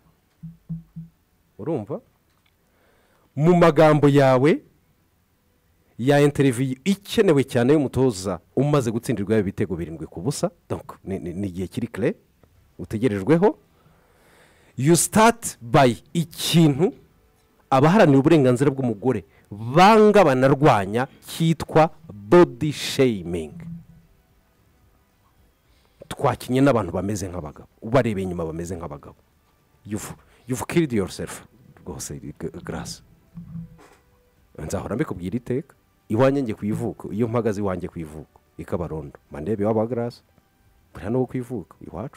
Speaker 4: urumva mu magambo yawe ya interiviyu ikenewe cyane y'umutoza umaze gutsindirwaho ibitego birindwi ku busa donc ni- ni ni igihe kiri kare utegerejweho you start by ikintu abaharanira uburenganzira bw'umugore banga banarwanya cyitwa body shaming twakinye n'abantu bameze nk'abagabo ubarebeye inyuma bameze nk'abagabo you've you've killed yourself rwose grace nzahora mbikubwira iteka iwanjye njye ku ivuko iyo mpagaze iwanjye ku ivuko ikabarondo mandebe waba grace buriya no ku ivuko iwacu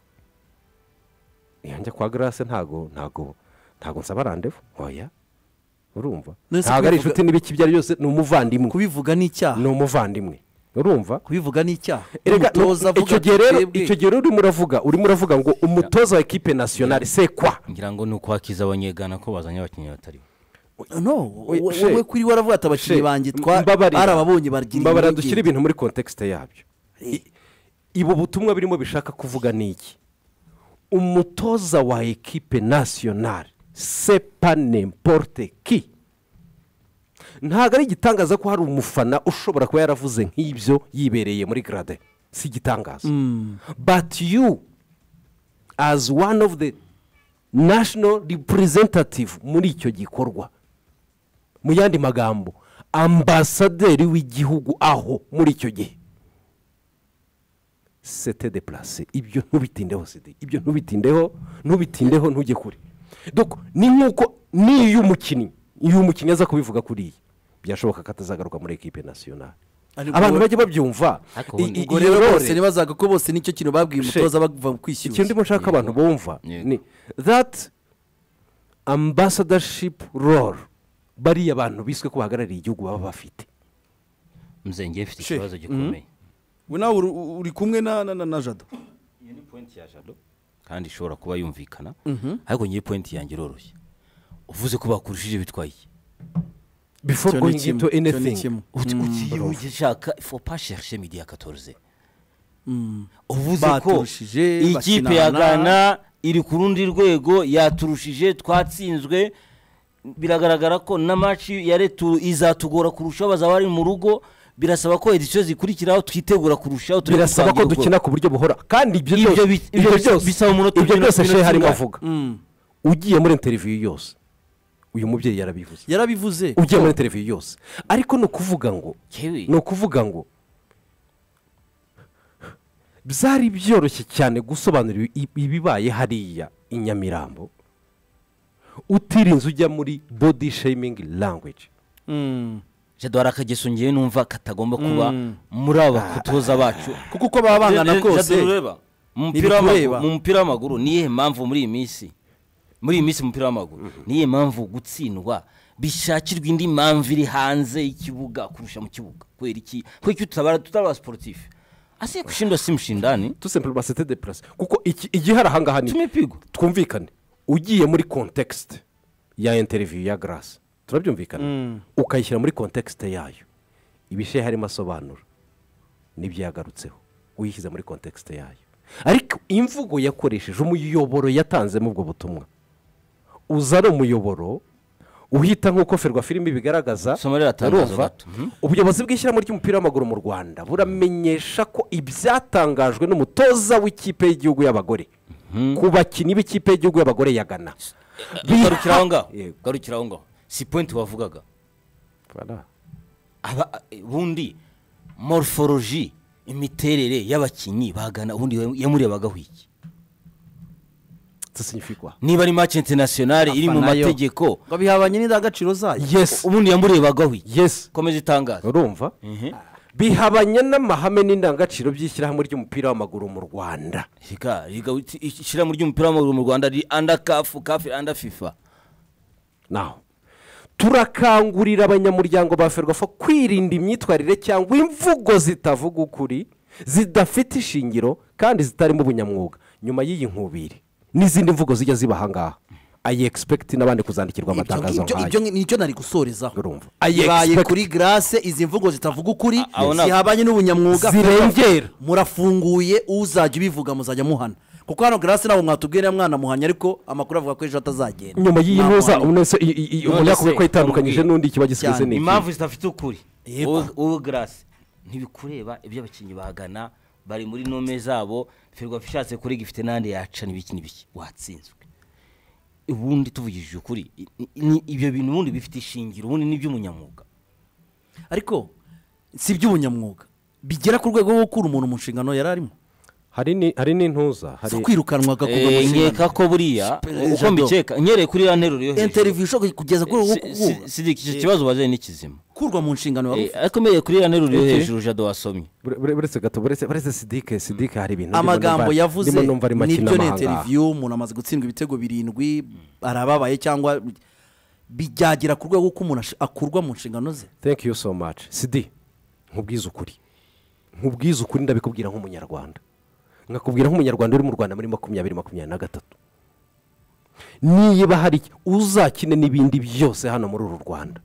Speaker 4: iyanjye kwa grace ntago ntago ntago nsaba randevu oya urumva
Speaker 1: Nese
Speaker 4: ntago ari
Speaker 1: kubivuga-
Speaker 4: inshuti n'ibiki ibyo ari byose ni umuvandimwe
Speaker 1: kubivuga ni icyaha
Speaker 4: ni umuvandimwe urumva
Speaker 1: kubivuga ni icyaha
Speaker 4: erega
Speaker 1: Umutoza avuga
Speaker 4: icyo gihe rero
Speaker 1: twebwe.
Speaker 4: icyo gihe rero urimo uravuga urimo uravuga ngo umutoza wa ekipe nasiyonari se kwa
Speaker 5: ngira ngo ni ukwakiza abanyegana ko bazanye abakinnyi batari
Speaker 1: no
Speaker 4: Oya,
Speaker 1: wowe
Speaker 4: she-
Speaker 1: kuri waravuga ati abakinnyi
Speaker 4: she,
Speaker 1: banjye twa
Speaker 4: mbabarira.
Speaker 1: barababonye bagira
Speaker 4: mbabara
Speaker 1: impungenge.
Speaker 4: dushyire ibintu muri kontekisite yabyo I- ibu butumwa birimo bishaka kuvuga ni iki umutoza wa ekipe nasiyonari sepa nemporte ki ntabwo ari igitangaza ko hari umufana ushobora kuba yaravuze nk'ibyo yibereye muri garade si igitangaza but you as one of the national representative muri icyo gikorwa mu yandi magambo ambasaderi w'igihugu aho muri icyo gihe sete de place ibyo ntubitindeho sidi ibyo ntubitindeho ntubitindeho ntujye kure donc ni nk'uko n'iyo umukinnyi iyo umukinnyi aza kubivuga kuriya byashoboka ko atazagaruka muri ekipe nasiyonari
Speaker 1: Ariko
Speaker 4: abantu
Speaker 1: we-
Speaker 4: bajya babyumva
Speaker 5: Ariko
Speaker 4: I-
Speaker 5: ubundi-
Speaker 4: i-
Speaker 1: ubwo
Speaker 4: iyo
Speaker 1: rero
Speaker 4: role-
Speaker 1: bose nibazaga ko bose nicyo kintu babwiye
Speaker 4: She-
Speaker 1: umutoza bava kwishyuza
Speaker 4: ikintu ndimo nshaka abantu bumva
Speaker 5: Yego.
Speaker 4: ni that ambassadorship role bariya bantu biswe ko bahagarariye igihugu baba bafite
Speaker 5: muzengeye mfite
Speaker 1: She.
Speaker 5: ikibazo gikomeye
Speaker 1: we nawe uri- uri kumwe na na- na na jado
Speaker 5: iyo ni pointi ya jado kandi ishobora kuba yumvikana ariko ngiye pointi yanjye iroroshye uvuze ko bakurushije bitwaye iki
Speaker 4: before
Speaker 1: Icyo ni
Speaker 4: going
Speaker 1: kimwe,
Speaker 4: into
Speaker 1: icyo ni
Speaker 4: anything
Speaker 1: kimwe.
Speaker 5: uti uti ugishaka faut pas chercher midi ya quatorze uvuze ko
Speaker 1: Baturushije,
Speaker 5: ikipe
Speaker 1: bakinana.
Speaker 5: ya Ghana iri ku rundi rwego yaturushije twatsinzwe biragaragara ko na match ya retu izatugora kurushaho bazaba bari mu rugo birasaba ko edisiyo zikurikiraho twitegura kurushaho turebe
Speaker 4: birasaba ko
Speaker 5: twagira ubwoba.
Speaker 4: dukina ku buryo buhora kandi ibyo
Speaker 5: Ibyo
Speaker 4: byose
Speaker 5: bi-
Speaker 4: ibyo
Speaker 5: ibyo
Speaker 4: byose
Speaker 5: bisaba umunota
Speaker 4: ibyo
Speaker 5: ugera
Speaker 4: byose
Speaker 5: ku
Speaker 4: shehe
Speaker 5: minota
Speaker 4: harimo
Speaker 5: ingahe?
Speaker 4: avuga ugiye muri interiviyu yose uyu mubyeyi yarabivuze
Speaker 1: yarabivuze
Speaker 4: ugiye muri interiviyu yose ariko ni ukuvuga ngo
Speaker 5: Yewe.
Speaker 4: ni ukuvuga ngo byari byoroshye cyane gusobanura ibi- ibibaye hariya i Nyamirambo utirinze ujya muri body shaming language
Speaker 1: Mm.
Speaker 5: jado hari akageso ngewe numva katagomba kuba muri aba batoza bacu
Speaker 1: kuko uko baba bangana
Speaker 5: Jado
Speaker 1: kose
Speaker 5: ureba mu mupira w'amaguru
Speaker 1: ntibikureba.
Speaker 5: mu mupira w'amaguru niye mpamvu muri iyi minsi muri iyi minsi mu mupira w'amaguru niye mpamvu gutsindwa bishakirwa indi mpamvu iri hanze y'ikibuga kurusha mu kibuga kubera iki kubera iki tutabara tutabara sportif asiye kushindwa si mshindani
Speaker 4: tout simplement c'était des places kuko iki igihari ahangaha ni
Speaker 5: tumepigwa
Speaker 4: twumvikane ugiye muri context ya interview ya Grace turabyumvikana ukayishyira muri context yayo ibishe harimo asobanura nibyo yagarutseho uyishyize muri context yayo ariko imvugo yakoresheje umuyoboro yatanzemo ubwo butumwa uzana umuyoboro uhita nk'uko ferwa filimi bigaragaza urumva ubuyobozi bw'ishyirahamwe ry'umupira w'amaguru mu Rwanda buramenyesha ko ibyatangajwe n'umutoza w'ikipe y'igihugu y'abagore ku bakinnyi b'ikipe y'igihugu y'abagore ya Ghana
Speaker 5: garukira aho ngaho garukira aho ngaho si point wavugaga aba bundi morphology imiterere y'abakinnyi bagana ubundi yamurebagaho iki
Speaker 4: signifique
Speaker 5: niba ari match internationale iri mu mategeko
Speaker 1: ngo bihabanye n'indangagaciro zayo
Speaker 4: yes
Speaker 5: ubundi yamurebagaho iki
Speaker 4: yes
Speaker 5: komeza itangaza
Speaker 4: urumva bihabanye n'amahame n'indangagaciro by'ishyirahamwe ry'umupira w'amaguru mu Rwanda
Speaker 5: higa higa ishyirahamwe ry'umupira w'amaguru mu Rwanda ri under C A F C A F under FIFA
Speaker 4: naho turakangurira abanyamuryango ba Ferwafa kwirinda imyitwarire cyangwa imvugo zitavuga ukuri zidafite ishingiro kandi zitarimo ubunyamwuga nyuma y'iyi nkubiri n'izindi mvugo zijya ziba ahangaha I expect n'abandi kuzandikirwa amatangazo
Speaker 1: nk'ayo ibyo nicyo nari gusorezaho
Speaker 4: urumva
Speaker 1: ibaye kuri Grace izi mvugo zitavuga ukuri zihabanye n'ubunyamwuga
Speaker 4: zirengera
Speaker 1: murafunguye uzajya ubivuga muzajya muhana kuko hano Grace nabo mwatubwira mwana muhanya ariko amakuru avuga ko ejo atazagenda
Speaker 4: nyuma y'iyi ntuza unese umuntu yakuye ko itandukanyije n'undi kiba gisize n'iki
Speaker 5: impamvu zitafite ukuri ubu Grace ntibikureba ibyo abakinnyi bagana bari muri nome zabo Ferwafa ishatse kuri gifite nande yaca n'ibiki n'ibiki watsinzwe ubundi tuvugije ukuri ibyo bintu ubundi bifite ishingiro ubundi n'iby'umunyamwuga
Speaker 1: ariko si iby'ubunyamwuga bigera ku rwego rwo gukura umuntu mu nshingano yari arimo
Speaker 4: hari ni hari n'intuza
Speaker 1: hari kwirukanwa gakuga mu nshingano
Speaker 5: nkeka ko buriya uko mbikeka nyereye kuri ya nteruro yo
Speaker 1: interview sho kugeza kuri uwo
Speaker 5: sidiki icyo kibazo baje n'ikizima
Speaker 1: kurwa mu nshingano
Speaker 5: wari ariko mbere kuri ya nteruro yo hejuru Jado wasomye
Speaker 4: buretse gato buretse buretse sidike sidike hari ibintu
Speaker 1: amagambo yavuze nibyo ni interview umuntu amaze gutsindwa ibitego birindwi arababaye cyangwa bijyagira ku rwego ko umuntu akurwa mu nshingano ze.
Speaker 4: Thank you so much Sidi nkubwiza ukuri nkubwiza ukuri ndabikubwira nk'umunyarwanda nkakubwira nk'umunyarwanda uri mu Rwanda muri makumyabiri makumyabiri na gatatu niba hari uzakine n'ibindi byose hano muri uru Rwanda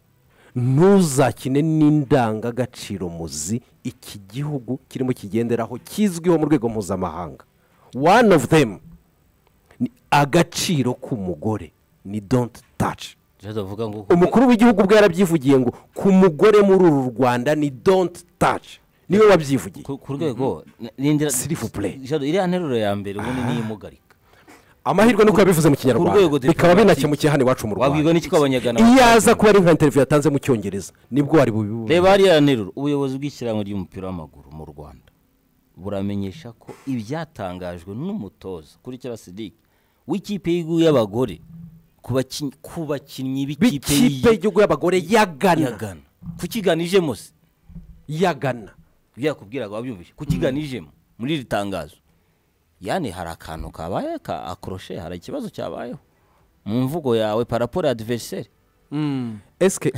Speaker 4: ntuzakine n'indangagaciro muzi iki gihugu kirimo kigenderaho kizwiho mu rwego mpuzamahanga. One of them ni agaciro k'umugore ni don't touch. Umukuru w'igihugu bwe yarabyivugiye ngo ku mugore muri uru Rwanda ni don't touch, niwe wabyivugiye
Speaker 5: ku rwego n'indira
Speaker 4: s'il vous plaît.
Speaker 5: Iri anteruro ya mbere ubundi ni imugarika
Speaker 4: amahirwe nuko yabivuze mu Kinyarwanda bikaba binakemukiye hano iwacu mu Rwanda.
Speaker 5: Wabwiga n'iki kw'abanyagana
Speaker 4: iyaza kuba ari nka interview yatanze mu Cyongereza nibwo wari bubibu.
Speaker 5: Reba ari anteruro ubuyobozi bw'ishyirahamwe ry'umupira w'amaguru mu Rwanda buramenyesha ko ibyatangajwe n'umutoza kuri kira Sidiki w'ikipe y'igihugu y'abagore ku bakinnyi b'ikipe
Speaker 4: y'igihugu y'abagore yagana
Speaker 5: kukiganijemo se
Speaker 4: yagana
Speaker 5: byakubwiraga wabyumvise kukiganijemo muri iri tangazo. Yani hari akantu kabaye ka akroshe, hari ikibazo cyabayeho mu mvugo yawe paraporo ya adversaire.
Speaker 1: Mm.
Speaker 4: Eske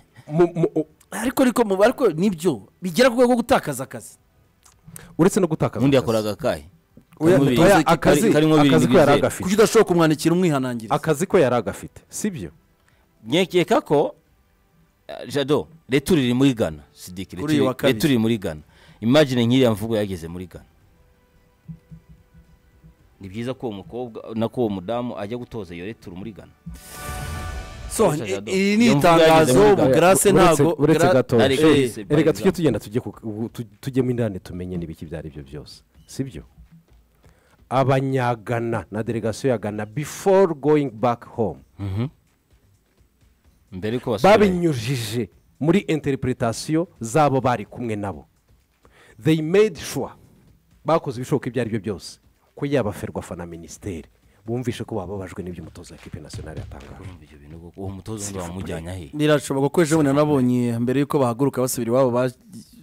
Speaker 1: ariko ariko mu ariko nibyo bigera ku rwego gutakaza akazi.
Speaker 4: Uretse no gutakaza
Speaker 5: undi yakoraga kahe
Speaker 4: akazi akazi ko yaragafite
Speaker 1: kuki udashobora kumwandikira umwihanangiriza
Speaker 4: akazi ko yaragafite sibyo.
Speaker 5: Nyekeka ko Jado returiri muri Ghana Sidiki returiri muri Ghana. Imagine nkiriya mvugo yageze muri Ghana. Ni byiza ko umukobwa nako umudamu ajya gutoza iyo returu muri Ghana.
Speaker 1: So iri ni itangazo Grace ntago
Speaker 4: uretse gato erega tujye tugenda tujye tujye mu indane tumenye nibiki byari byo byose sibyo. Abanyagana na delegation ya Ghana before going back home
Speaker 5: mhm mbere ko basubira
Speaker 4: babinyujije muri interpretation zabo bari kumwe nabo. They made sure bakoze ibishoboka ibyo ari byo byose ko yabaferwa fana ministeri bumvishe ko bababajwe n'ibyo umutoza w'ikipe nationale yatangaje.
Speaker 5: Ibyo bintu uwo mutoza ngo bamujyanya he
Speaker 1: birashoboka ko ejo bundi nabonye mbere yuko bahaguruka basubira iwabo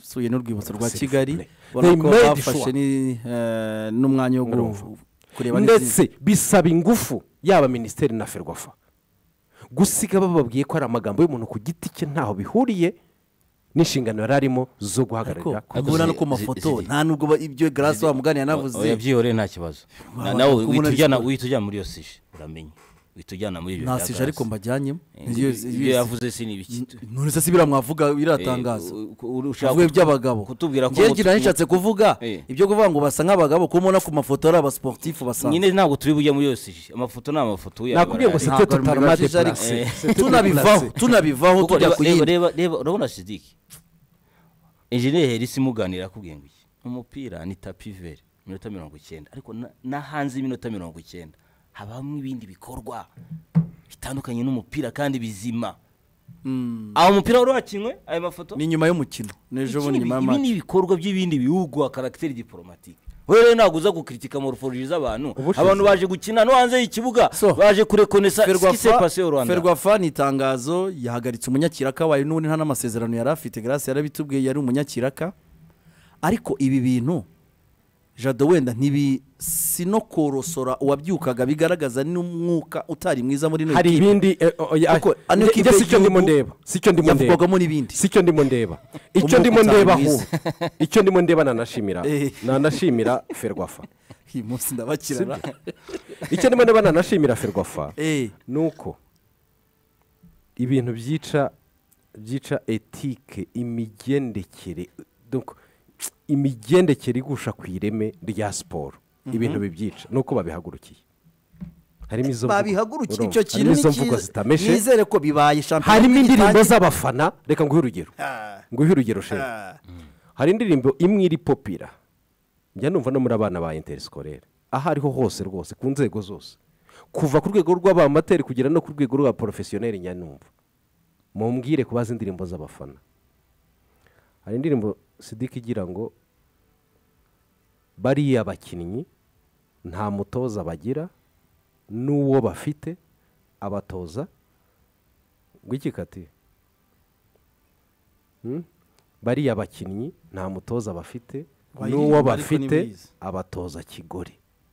Speaker 1: suye n'urwibutso rwa
Speaker 4: S'il
Speaker 1: kigali
Speaker 4: vous plaît.
Speaker 1: ubona ko
Speaker 4: They made
Speaker 1: bafashe
Speaker 4: sure.
Speaker 1: ni, eh, n'umwanya wo gu-
Speaker 4: Urumva.
Speaker 1: kureba n'izindi.
Speaker 4: ndetse bisaba ingufu yaba minisiteri na ferwafa gusiga bababwiye ko ari amagambo y'umuntu ku giti cye ntaho bihuriye n'inshingano yari arimo zo
Speaker 1: ariko
Speaker 4: guhagararira
Speaker 1: kubona no ku
Speaker 5: zi-
Speaker 1: mafoto
Speaker 5: zi-
Speaker 1: nta nubwo ba- ibyo garasi wa mugani yanavuze
Speaker 5: oya byihoreye nta kibazo Na-
Speaker 1: Wabasha
Speaker 5: nawe
Speaker 1: kubona
Speaker 5: uhita ujyana
Speaker 1: siporo.
Speaker 5: uhita ujyana muri iyo sije uramenye uhita ujyana muri ibyo bya
Speaker 1: ntasije ariko
Speaker 5: gaze.
Speaker 1: mbajyanyemo
Speaker 5: Eh, ibyo- ibyo yavuze si n'ibiki
Speaker 1: none se si biriya mwavuga biratangaza
Speaker 5: Eh, u- u- ushaka
Speaker 1: uvuye
Speaker 5: kutu-
Speaker 1: by'abagabo
Speaker 5: kutubwira ko
Speaker 1: ngiye
Speaker 5: mutu-
Speaker 1: ngira nishatse kuvuga
Speaker 5: Eh.
Speaker 1: ibyo kuvuga ngo basa nk'abagabo kuko ubona ku mafoto ari abasportifu basanzwe
Speaker 5: nyine ntabwo turi bujya muri iyo sije amafoto ni amafoto yayo
Speaker 4: nakubwiye ngo
Speaker 5: barahari.
Speaker 4: site
Speaker 1: Ntabwo
Speaker 4: totalement
Speaker 1: bimubajije, ariko
Speaker 4: déplacé.
Speaker 5: Eh.
Speaker 4: C'était
Speaker 1: tunabivaho
Speaker 4: déplacé.
Speaker 1: tunabivaho
Speaker 5: Kuko
Speaker 1: tujya
Speaker 5: reba-
Speaker 1: ku
Speaker 5: reba
Speaker 1: yindi
Speaker 5: reba reba urabona sidiki enjeniyeri herisi muganira akubwiye ngo iki umupira ni tapi veri iminota mirongo icyenda ariko na- na hanze y'iminota mirongo icyenda habamo ibindi bikorwa bitandukanye n'umupira kandi bizima aho umupira wari wakinwe ayo mafoto
Speaker 1: ni nyuma y'umukino n'ejo bundi nyuma
Speaker 5: ibi
Speaker 1: y'amaci
Speaker 5: ni ibikorwa by'ibindi bihugu wa karagiteri diporomatike wowe rero ntabwo uza gukritika morphology z'abantu
Speaker 4: Ubushize.
Speaker 5: abantu baje gukina no hanze y'ikibuga
Speaker 1: So,
Speaker 5: baje kurekonesa sikise pase au Rwanda
Speaker 1: ferwafa ni itangazo yahagaritse umunyakiraka wayo n'ubundi nta n'amasezerano yari afite garasi yarabitubwiye yari umunyakiraka ariko ibi bintu jado wenda ntibi si no korosora uwabyukaga bigaragaza n'umwuka utari mwiza muri ino
Speaker 4: hari
Speaker 1: kipe.
Speaker 4: ibindi eh, oh, ya-
Speaker 1: Kuko ano
Speaker 4: njye-
Speaker 1: kipe
Speaker 4: njye sicyo ndimo
Speaker 1: y'igihugu
Speaker 4: ndeba sicyo ndimo ndeba
Speaker 1: yavugwagamo n'ibindi
Speaker 4: sicyo ndimo ndeba icyo
Speaker 1: Umwuka
Speaker 4: ndimo
Speaker 1: utari
Speaker 4: ndeba
Speaker 1: mwiza.
Speaker 4: ahubwo icyo ndimo ndeba nanashimira
Speaker 1: Eh.
Speaker 4: nanashimira ferwafa
Speaker 1: uyu munsi ndabakirana
Speaker 4: icyo ndimo ndeba nanashimira ferwafa
Speaker 1: Eh,
Speaker 4: ni uko ibintu byica byica etike imigendekere donc imigendekere igusha ku ireme rya siporo ibintu bibyica ni uko babihagurukiye harimo izo mvugo-
Speaker 1: babihagurukiye
Speaker 4: urumva,
Speaker 1: icyo kintu
Speaker 4: harimo
Speaker 1: ni
Speaker 4: izo mvugo
Speaker 1: cyiza
Speaker 4: zitameshe
Speaker 1: nizere ko bibaye shampiyona
Speaker 4: harimo indirimbo
Speaker 1: igitangira.
Speaker 4: z'abafana reka nguhe urugero
Speaker 1: Ah,
Speaker 4: nguhe urugero sheri
Speaker 1: ah.
Speaker 4: hari indirimbo imwe iri popira njya numva no muri abana ba interisikore aho ariho hose rwose ku nzego zose kuva ku rwego rw'abamateri kugera no ku rwego rwa porofesiyoneri nyanumva mumbwire kubaza indirimbo z'abafana hari indirimbo sidiki igira ngo bariya bakinnyi nta mutoza bagira n'uwo bafite abatoza ngwiki kati Hmm? bariya bakinnyi nta mutoza bafite
Speaker 1: Wayiririmba
Speaker 4: n'uwo
Speaker 1: ariko
Speaker 4: bafite
Speaker 1: ntibizi.
Speaker 4: abatoza kigori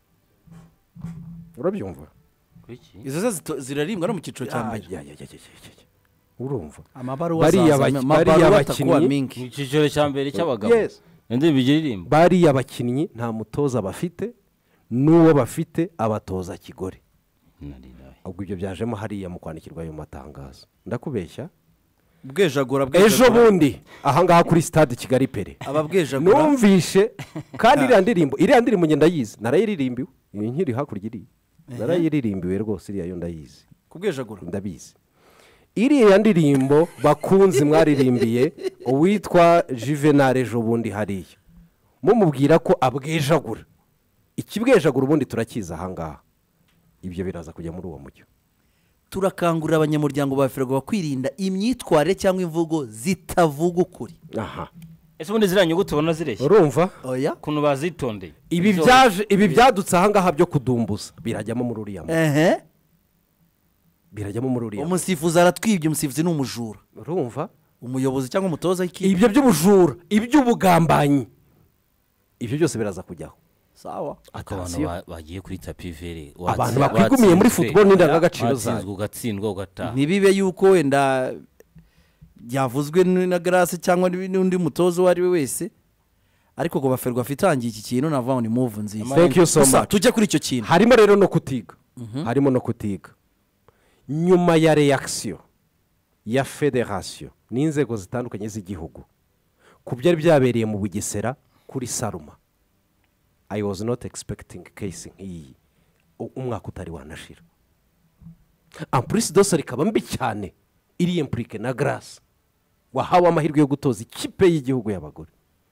Speaker 4: urabyumva
Speaker 5: Kuki?
Speaker 1: izo zo zito- zirarimbwa no mu cyiciro cya
Speaker 4: Ya,
Speaker 1: mbere
Speaker 4: ya, ya, ya, ya, ya, ya. urumva
Speaker 1: amabaruwa
Speaker 4: Bariya
Speaker 1: azaza,
Speaker 4: baki-
Speaker 1: amabaruwa
Speaker 4: bariya
Speaker 1: atakuwa
Speaker 4: bakinnyi-
Speaker 1: mingi.
Speaker 5: mu cyiciro cya mbere cy'abagabo
Speaker 4: Yes.
Speaker 5: indirimbo igira irimbo
Speaker 4: bariya bakinnyi nta mutoza bafite n'uwo bafite abatoza kigori ubwo ibyo byajemo hariya mu kwandikirwa ayo matangazo ndakubeshya
Speaker 1: bwejagura
Speaker 4: ejo bundi ahangaha kuri stade kigali pere
Speaker 1: ababwejagura
Speaker 4: numvishe kandi iriya ndirimbo iriya ndirimbo ngenda ndayizi narayiririmbiwe iyi nkiri hakurya iriya narayiririmbiwe rwose iriya yo ndayizi
Speaker 1: kubwejagura
Speaker 4: ndabizi iriya ndirimbo bakunzi mwaririmbiye uwitwa juvenal ejo bundi hariya mumubwira ko abwejagura ikibwejagura ubundi turakizi ahangaha ibyo biraza kujya muri uwo mucyo
Speaker 1: turakangurira abanyamuryango ba ferwafa kwirinda imyitwarire cyangwa imvugo zitavuga ukuri
Speaker 4: aha
Speaker 5: ese ubundi ziriya nyuguti ubona zireshya
Speaker 4: urumva
Speaker 1: oya
Speaker 5: ukuntu bazitondeye
Speaker 4: ibi byaje ibi byadutse ahangaha byo kudumbuza birajyamo muri uriya mucyo
Speaker 1: ehe
Speaker 4: birajyamo muri uriya mucyo
Speaker 1: umusifuzi aratwibye umusifuzi ni umujura
Speaker 4: urumva
Speaker 1: umuyobozi cyangwa umutoza w'ikipe
Speaker 4: ibyo by'ubujura iby'ubugambanyi ibyo byose biraza kujyaho
Speaker 1: sawa
Speaker 5: ariko abantu
Speaker 4: Attention.
Speaker 5: ba- bagiye kuri tapi veri
Speaker 4: Abantu bakwigumiye muri football n'indangagaciro zayo.
Speaker 5: watsinzwe ugatsindwa ugataha
Speaker 1: ntibibe yuko wenda byavuzwe na garasi cyangwa n'undi mutoza uwo ari we wese ariko ngo baferwa itangiye iki kintu navuga ngo ni muvu nziza
Speaker 4: Thank you so
Speaker 1: Gusa
Speaker 4: much.
Speaker 1: tujye kuri icyo kintu
Speaker 4: harimo rero no kutiga harimo no kutiga nyuma ya reakisiyo ya federasiyo n'inzego zitandukanye z'igihugu ku byari byabereye mu bugesera kuri saruma I was not expecting case nk'iyi U- umwaka utari wanashira ampurisi dose rikaba mbi cyane iri impurike na garasi wahawe amahirwe yo gutoza ikipe y'igihugu y'abagore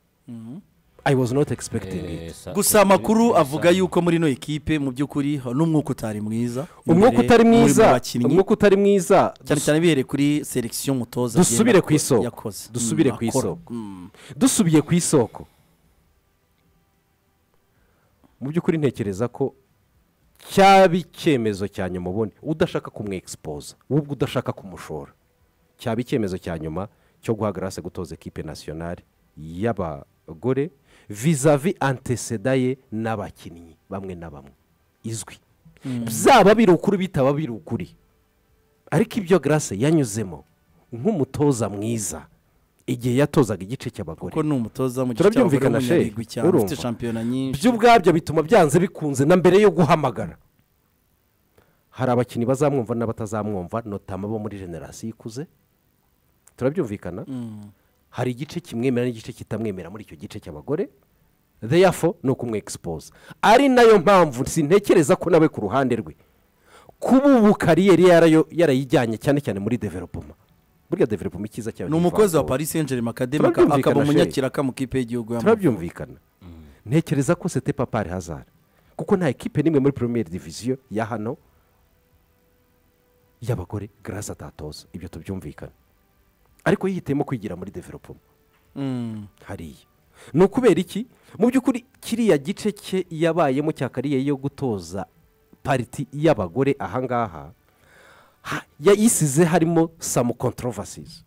Speaker 4: I was not expecting it
Speaker 1: gusa amakuru avuga yuko muri ino ekipe mu by'ukuri n'umwuka utari mwiza
Speaker 4: umwuka
Speaker 1: imbere
Speaker 4: utari
Speaker 1: muri mu
Speaker 4: mwiza
Speaker 1: bakinnyi,
Speaker 4: umwuka utari mwiza
Speaker 1: cyane cyane bihereye kuri selekisiyo mutoza
Speaker 4: dusubire
Speaker 1: agenda
Speaker 4: ku isoko
Speaker 1: yakoze.
Speaker 4: dusubire
Speaker 1: Mm,
Speaker 4: ku
Speaker 1: akora.
Speaker 4: isoko
Speaker 1: Mm.
Speaker 4: dusubiye ku isoko mu by'ukuri ntekereza ko cyaba icyemezo cya nyuma ubundi udashaka kumwexpoza ahubwo udashaka kumushora cyaba icyemezo cya nyuma cyo guha garase gutoza ekipe nasiyonari y'abagore vizavi anteseda ye n'abakinnyi bamwe na bamwe izwi byaba biri ukuri bitaba biri ukuri ariko ibyo Grace yanyuzemo nk'umutoza mwiza igihe yatozaga igice cy'abagore
Speaker 1: kuko ni umutoza mu gice cy'abagore w'umunyabigwi cyane ufite shampiyona nyinshi
Speaker 4: byo ubwabyo bituma byanze bikunze na mbere yo guhamagara hari abakinnyi bazamwumva n'abatazamwumva notama bo muri generasiyo ikuze turabyumvikana hari igice kimwemera n'igice kitamwemera muri icyo gice cy'abagore therefore ni ukumwexpose ari nayo mpamvu sintekereza ko nawe ku ruhande rwe kuba ubu kariyeri yarayijyanye cyane cyane muri development burya development ikiza cyane
Speaker 1: ni umukozi wa Paris Saint-Germain Academy akaba umunyakiraka mu kipe y'igihugu
Speaker 4: turabyumvikana ntekereza ko c'était pas par hasard kuko nta equipe nimwe muri première division ya hano y'abagore Grace atatoza ibyo tubyumvikana ariko yihitemo kwigira muri development hariya ni ukubera iki mu by'ukuri kiriya gice cye yabayemo cya kariyeri yo gutoza pariti y'abagore ahangaha yayisize harimo some controversies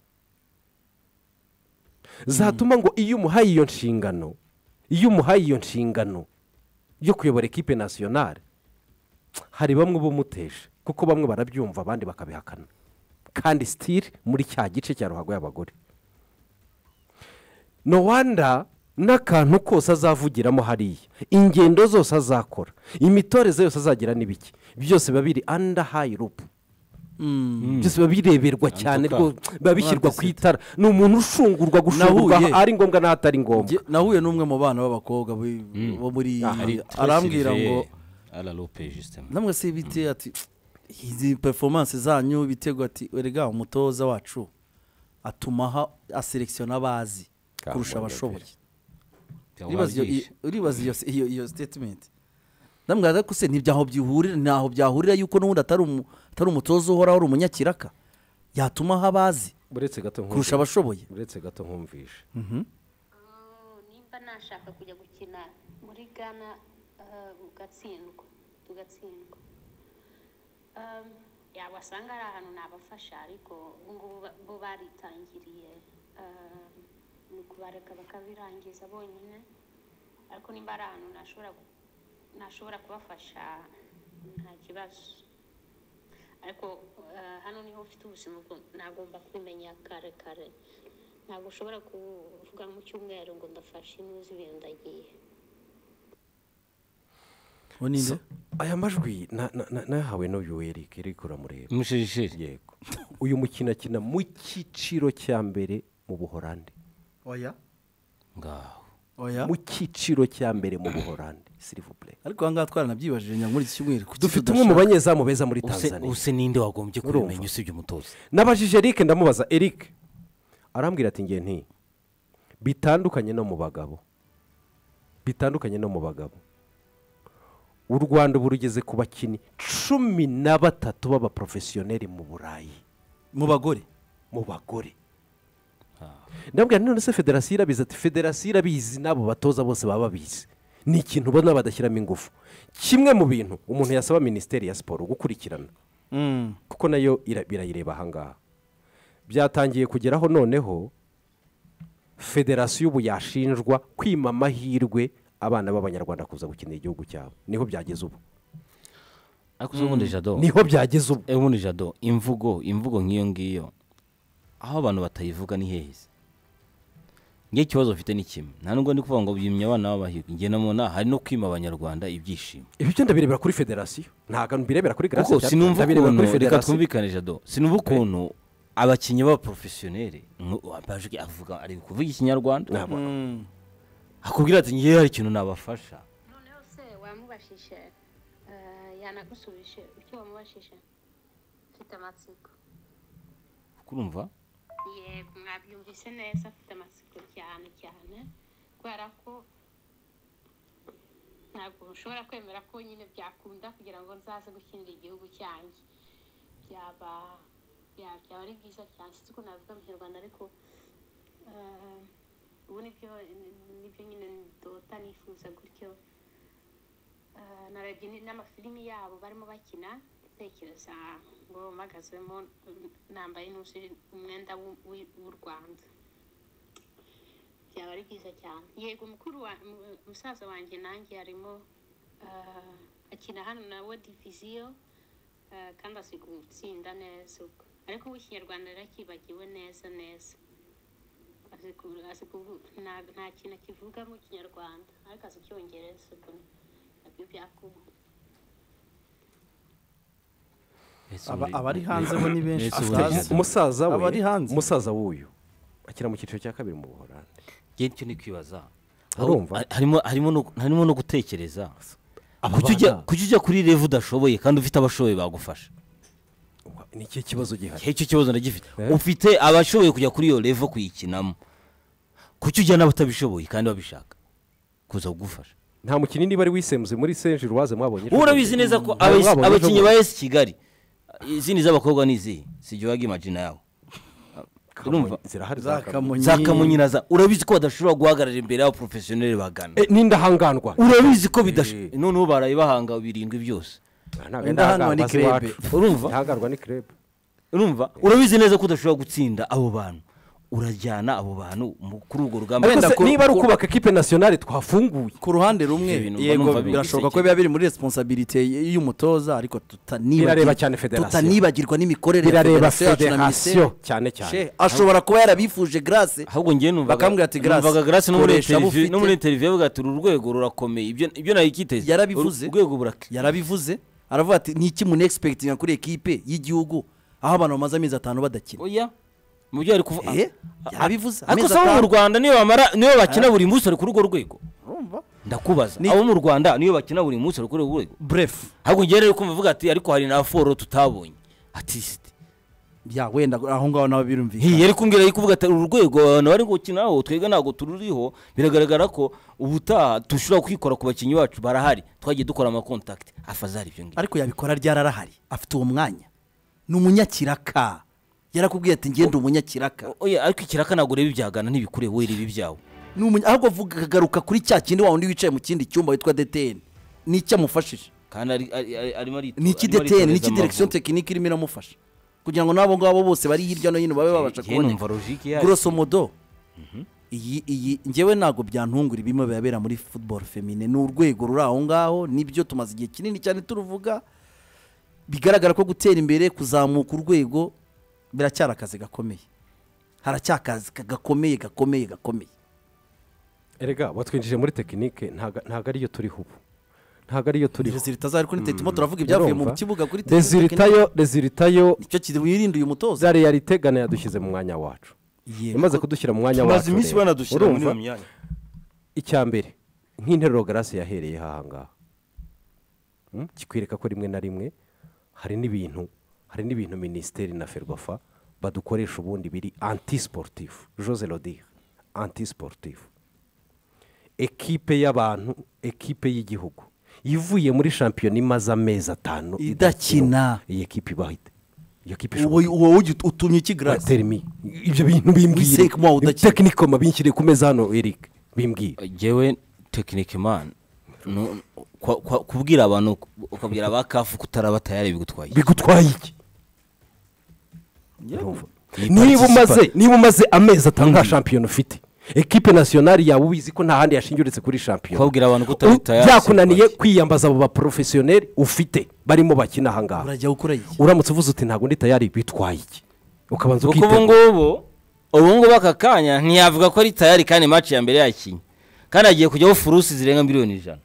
Speaker 4: zatuma ngo iyo umuhaye iyo nshingano iyo umuhaye iyo nshingano yo kuyobora ekipe nasiyonari hari bamwe bumuteje kuko bamwe barabyumva abandi bakabihakana kandi sitiri muri cya gice cya ruhago y'abagore no wanda n'akantu kose azavugiramo hariya ingendo zose azakora imitoreze yose azagira n'ibiki byose biba biri anda hayi rupu byose biba bireberwa cyane biba bishyirwa ku itara ni umuntu ushungurwa gushungurwa ari ngombwa n'ahatari ngombwa
Speaker 1: nahuye n'umwe mu bana b'abakobwa bo muri arambwira ngo namwe se bite ati izi performance zanyu ibitego ati erega umutoza wacu atuma aselekisiona abazi kurusha abashoboye uribaza iyo statement ndamubwira ko se ntibyaho byihurira ntaho byahurira yuko n'ubundi atari umutoza uhoraho ari umunyakiraka yatuma aho abazi kurusha abashoboye
Speaker 4: uretse gato nkumvishe
Speaker 8: nimba nashaka kujya gukina muri Ghana ugatsindwa tugatsindwa yabasanga ari ahantu nabafasha ariko ngubu bo baritangiriye ni kubareka bakabirangiza bonyine ariko nimba ari ahantu nashobora kubafasha nta kibazo ariko hano niho ufite ubuzima nagomba kubimenya kare kare ntabwo ushobora kuvuga mu cyumweru ngo ndafashe inuzi ibintu ndagiye
Speaker 4: aya majwi nahawe n'uyu Eric Eric uramureba
Speaker 5: umushishiri
Speaker 4: yego uyu mukino akina mu cyiciro cya mbere mu Buholandi
Speaker 1: oya
Speaker 5: ngaho
Speaker 1: oya
Speaker 4: mu cyiciro cya mbere mu Buholandi s'il vous plaît
Speaker 1: ariko aha ngaha twaranabyibaje nyamuri iki cyumweru
Speaker 4: dufite umwe mu banyezamu beza muri Tanzania
Speaker 5: use ninde wagombye kubimenya usibye umutoza
Speaker 4: nabajije Eric ndamubaza Eric arambwira ati ngiye nti bitandukanye no mu bagabo bitandukanye no mu bagabo u Rwanda burugeze ku bakinnyi cumi na batatu b'abaprofesiyoneri mu Burayi
Speaker 1: mu bagore
Speaker 4: mu bagore ndabwira none se federasiyo irabizi ati federasiyo irabizi n'abo batoza bose baba babizi ni ikintu ubona badashyiramo ingufu kimwe mu bintu umuntu yasaba minisiteri ya siporo gukurikirana kuko nayo birayireba ahangaha byatangiye kugeraho noneho federasiyo ubu yashinjwa kwima amahirwe abana b'abanyarwanda kuza gukinira igihugu cyabo niho byageze ubu
Speaker 5: ariko ubundi jado
Speaker 4: niho byageze ubu
Speaker 5: ubundi jado imvugo imvugo nk'iyo ngiyo aho abantu batayivuga ni heza ngiye ikibazo ufite ni kimwe nta nubwo ndi kuvuga ngo byimye abana b'abahirwe ngiye namona hari no kwima abanyarwanda ibyishimo
Speaker 4: ibi byo ndabirebera kuri federasiyo ntabwo mbirebera kuri Grace
Speaker 5: kuko sinumva ukuntu reka twumvikane jado sinumva ukuntu abakinnyi b'abaprofesiyoneri baje avuga ari kuvuga ikinyarwanda akubwira ati ngiye hari ikintu nabafasha
Speaker 8: noneho se wamubashije yanagusubije icyo wamubashije ufite amatsiko
Speaker 5: kurumva
Speaker 8: yego mwabyumvise neza afite amatsiko cyane cyane kubera ko ntabwo ushobora kwemera ko nyine byakunda kugira ngo nzaze gukinira igihugu cyanjye byaba byaba ari byiza cyane sinzi ko navuga mu kinyarwanda ariko ubu nibyo nibyo nyine ndota nifuza gutyo narebye n'amafilimi yabo barimo bakina tekereza ngo mpagazemo nambaye n'uzi umwenda w'u Rwanda byaba ari byiza cyane yego mukuru wa mu- musaza wanjye nanjye arimo ah, akina hano nawe diviziyo ah, kandi azi gutsinda neza ubwo ariko w'ikinyarwanda yarakibagiwe neza neza azi ku- azi kuvu- nta nta kintu akivuga mu kinyarwanda ariko azi icyongereza ubwo nabyo byakuba
Speaker 1: Aba- abari hanze bo ni benshi
Speaker 5: Ese ubu
Speaker 1: tutazi.
Speaker 4: umusaza we
Speaker 1: Abari hanze.
Speaker 4: umusaza w'uyu akina mu cyiciro cya kabiri mu buhorandi
Speaker 5: njye nicyo ni kwibaza
Speaker 4: Urumva?
Speaker 5: Aho- harimo harimo no- harimo no gutekereza
Speaker 4: Aba
Speaker 5: kuki ujya
Speaker 4: bana-
Speaker 5: kuki ujya kuri revu udashoboye kandi ufite abashoboye bagufasha
Speaker 4: ni iki kibazo gihari
Speaker 5: icyo kibazo ndagifite
Speaker 4: Eh?
Speaker 5: ufite abashoboye kujya kuri iyo revu kuyikinamo kuki ujya n'abatabishoboye kandi babishaka kuza kugufasha
Speaker 4: nta mukinnyi niba ari wisemuze muri senje ruwaze mwabonye
Speaker 5: wowe urabizi neza ko
Speaker 4: Mwabonye
Speaker 5: abas-
Speaker 4: ejo
Speaker 5: abakinnyi
Speaker 4: bundi.
Speaker 5: ba esi kigali izindi z'abakobwa ni izihe sijya waga imagina yawe urumva
Speaker 4: zirahari
Speaker 1: Za
Speaker 4: za
Speaker 1: Kamonyi.
Speaker 5: za kamunyiraza urabizi ko badashobora guhagarara imbere y'abaporofesiyoneri bagana
Speaker 4: Eh, n'indahangarwa
Speaker 5: urabizi ko bidasho
Speaker 4: Eh.
Speaker 5: noneho baraye bahanga birindwi byose
Speaker 1: Indahangarwa ni krebe.
Speaker 5: urumva
Speaker 4: indahangarwa ni krebe
Speaker 5: urumva urabizi neza ko udashobora gutsinda abo bantu urajyana abo bantu mu- kuri urwo rugamba
Speaker 1: Wenda
Speaker 4: Ariko se
Speaker 1: ku-
Speaker 4: niba ari
Speaker 1: ku-
Speaker 4: ukubaka ekipe nasiyonari twafunguye
Speaker 1: ku ruhande rumwe
Speaker 5: Ibyo bintu mba
Speaker 1: yego
Speaker 5: numva
Speaker 1: birashoboka ko
Speaker 5: bikurikiye.
Speaker 1: biba biri muri responsabilité y'umutoza ariko tutanibagirwa
Speaker 4: Birareba cyane federasiyo.
Speaker 1: tutanibagirwa n'imikorere ya
Speaker 4: birareba
Speaker 1: federasiyo yacu na
Speaker 4: federasiyo
Speaker 1: minisiteri
Speaker 4: cyane cyane
Speaker 1: She, ashobora kuba yarabifuje grâce
Speaker 5: ahubwo njye numvaga
Speaker 1: bakambwira ati Grace,
Speaker 5: numvaga Grace no muri
Speaker 1: koresha abo
Speaker 5: interview
Speaker 1: ufite.
Speaker 5: no muri interview yavuga ati uru rwego rurakomeye ibyo ibyo nayikiteze
Speaker 1: Yarabivuze.
Speaker 5: urwego burake
Speaker 1: yarabivuze aravuga ati ni iki mune expecting kuri ekipe y'igihugu aho abantu bamaze amezi atanu badakina
Speaker 5: oya mu byo ari kuvuga
Speaker 1: Eh, yarabivuze
Speaker 5: ariko
Speaker 1: amezi
Speaker 5: se abo mu
Speaker 1: atanu.
Speaker 5: Rwanda niyo bamara niyo bakina buri munsi ari kuri urwo rwego
Speaker 1: Urumva?
Speaker 5: ndakubaza
Speaker 1: Ni-
Speaker 5: abo mu Rwanda niyo bakina buri munsi ari kuri urwo rwego
Speaker 1: bref
Speaker 5: ahubwo njye rero kumva avuga ati ariko hari na foro tutabonye artiste
Speaker 1: ya wenda aho ngaho nawe birumvikana
Speaker 5: yari kumbwira ari kuvuga ati uru rwego abantu bari gukinaho twebwe ntabwo tururiho biragaragara ko ubutaha dushobora kwikora ku bakinnyi bacu barahari twagiye dukora amakontakiti afazari ibyo ngibyo
Speaker 1: ariko yabikora ryararahari afite uwo mwanya ni umunyakiraka yarakubwiye ati ngende umunyakiraka
Speaker 5: oya ariko ikiraka ntabwo ureba ibyagana ntibikure wowe reba ibyawe
Speaker 1: ni umunya ahubwo vuga garuka kuri cya kindi wa wundi wicaye mu kindi cyumba witwa D T N ni icyo amufashije
Speaker 5: kandi ari- ari- ari- arimo arito-
Speaker 1: ni iki
Speaker 5: arimo
Speaker 1: D T N ni
Speaker 5: aritoreza
Speaker 1: iki direction
Speaker 5: Amavubi.
Speaker 1: technique irimo iramufasha kugira ngo n'abo ngabo bose bari hirya no hino babe babasha
Speaker 5: Njye numva
Speaker 1: kuboneka
Speaker 5: logique yayo.
Speaker 1: grosso modo iyi iyi njyewe ntabwo byantungura ibimo bibera muri football femine ni urwego ruri aho ngaho nibyo tumaze igihe kinini cyane turuvuga bigaragara ko gutera imbere kuzamuka urwego biracyari akazi gakomeye haracyakazi gakomeye gakomeye gakomeye
Speaker 4: erega watwinjije muri tekinike ntago ntago ariyo turiho ubu ntago ariyo turiho
Speaker 1: resulta zari kuri tetimo turavuga ibyavuye mu
Speaker 4: urumva?
Speaker 1: kibuga kuri
Speaker 4: rezilitayo rezilitayo
Speaker 1: nicyo kintu wirinda uyu mutoza
Speaker 4: za realite gana yadushyize mu mwanya wacu
Speaker 1: Yego.
Speaker 4: imaze kudushyira mu mwanya wacu
Speaker 5: tumaze iminsi
Speaker 4: rero.
Speaker 5: banadushyira muri iyo
Speaker 4: Urumva?
Speaker 5: myanya
Speaker 4: icya mbere nk'interuro garasi yahereyeho aha ngaha Hmm? kikwereka ko rimwe na rimwe hari n'ibintu hari n'ibintu minisiteri na ferwafa badukoresha ubundi biri anti sportif jose rodire anti sportif ekipe y'abantu ekipe y'igihugu ivuye muri shampiyona imaze amezi atanu
Speaker 1: Idakina.
Speaker 4: iyi ekipe ibahita iyo ekipe
Speaker 1: uwo
Speaker 4: ishobora
Speaker 1: uwo ugi- utumye iki grâce
Speaker 4: terimi ibyo bintu bimbwire
Speaker 1: Wiseke mo udakina.
Speaker 4: tekinikoma binshyire ku meza hano Eric bimbwire
Speaker 5: jewe tekinike mani nu- kwa- kwa- kubwira abantu ukabwira aba kafu kutaraba tayari bigutwaye
Speaker 4: bigutwaye iki
Speaker 5: Urumva?
Speaker 4: niba umaze niba umaze amezi atanu nta shampiyona ufite ekipe nasiyonari yawe ubizi ko nta handi yashingiye uretse kuri shampiyona
Speaker 5: kubabwira abantu ko utari
Speaker 4: U-
Speaker 5: tayari
Speaker 4: byakunaniye
Speaker 5: si
Speaker 4: kwiyambaza abo baporofesiyoneri ufite barimo bakina aha ngaha
Speaker 1: urajya gukora iki
Speaker 4: uramutse uvuze uti ntabwo ndi tayari bitwaye iki ukabanza
Speaker 5: kuko ubu
Speaker 4: ukitegura
Speaker 5: ngubu ubu ngubu aka kanya ntiyavuga ko ari tayari kandi match ya mbere yakinye kandi agiye kujyaho furusi zirenga miliyoni ijana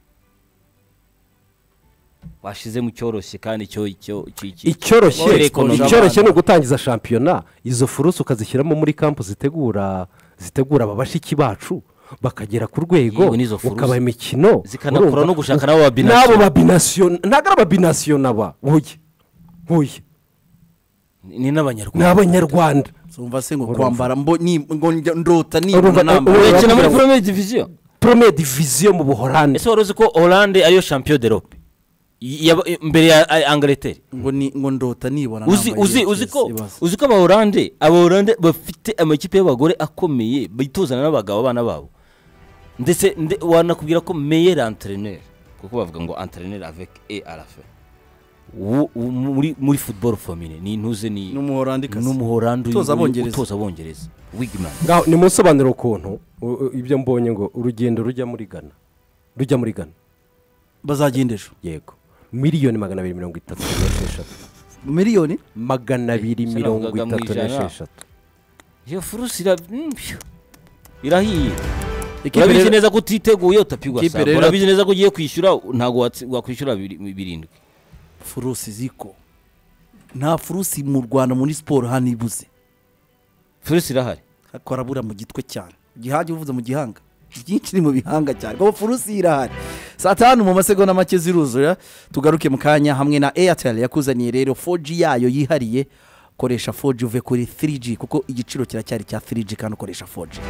Speaker 5: washize mu cyoroshye kandi cyo cyo cyo-
Speaker 4: icyoroshye
Speaker 5: Wowe ekonomi
Speaker 4: icyoroshye
Speaker 5: y'abantu.
Speaker 4: ni ugutangiza shampiyona izo furusi ukazishyiramo muri kampu zitegura zitegura aba bashiki bacu bakagera ku rwego
Speaker 5: Yego, n'izo furusi.
Speaker 4: ukabaha imikino
Speaker 5: Zikanakura
Speaker 4: urumva?
Speaker 5: no gushaka n'abo babinasiyo.
Speaker 4: n'abo babinasiyo ntabwo ari ababinasiyo naba buye buye
Speaker 5: ni n'abanyarwanda
Speaker 4: ni abanyarwanda
Speaker 1: zumva se ngo
Speaker 4: Urumva.
Speaker 1: kwambara mbo ni ngo njya- ndota ni
Speaker 4: Urumva,
Speaker 1: nambara
Speaker 4: urumva.
Speaker 5: urakina muri
Speaker 4: Urumva.
Speaker 5: premier division
Speaker 4: premier diviziyo mu buhorande
Speaker 5: ese wari uzi ko Hollande ariyo champion d'Europe Yaba- mbere ya a- Angleterre
Speaker 1: ngo ni ngo ndota nibona
Speaker 5: uzi
Speaker 1: nambaye
Speaker 5: uzi
Speaker 1: iyo
Speaker 5: uzi ko
Speaker 1: Chelsea, ibaze.
Speaker 5: uzi ko abahorande abahorande bafite amakipe y'abagore akomeye bituzana n'abagabo abana babo ndetse nde- wanakubwira ko meilleur entraîneur kuko bavuga ngo entraîneur avec et à la fin Uwo- uwo muri muri football family ni intuze ni
Speaker 1: n'umuhorandikazi
Speaker 5: n'umuhorandi
Speaker 1: Utoza Abongereza.
Speaker 5: utoza abongereza Wigman.
Speaker 4: ngaho nimusobanure ukuntu u- u- ibyo mbonye ngo urugendo rujya muri Ghana rujya muri Ghana
Speaker 1: bazagenda ejo
Speaker 4: yego miliyoni magana abiri mirongo itatu n'esheshatu
Speaker 1: miliyoni
Speaker 4: magana abiri
Speaker 5: Eh,
Speaker 4: mirongo
Speaker 5: sinavugaga mu
Speaker 4: itatu
Speaker 5: ijana.
Speaker 4: n'esheshatu
Speaker 5: iyo furusi ira- mm, phew. irahiye
Speaker 1: Ikipe
Speaker 5: urabizi
Speaker 1: rero-
Speaker 5: neza ko utiteguye utapigwa
Speaker 1: Ikipe
Speaker 5: samba
Speaker 1: rero-
Speaker 5: urabizi neza ko ugiye kwishyura ntabwo watsi- wakwishyura biri- birindwi
Speaker 1: furusi ziko nta furusi mu rwanda muri siporo hano ibuze
Speaker 5: furusi irahari
Speaker 1: korabura mu gitwe cyane gihange uvuze mu gihanga byinshi ni mu bihanga cyane kuko furusi irahari saa tanu mu masegonda make ziruzura tugaruke mu kanya hamwe na airtel yakuzaniye rero four G yayo yihariye koresha four G uve kuri three G kuko igiciro kiracyari cya three G kandi ukoresha four G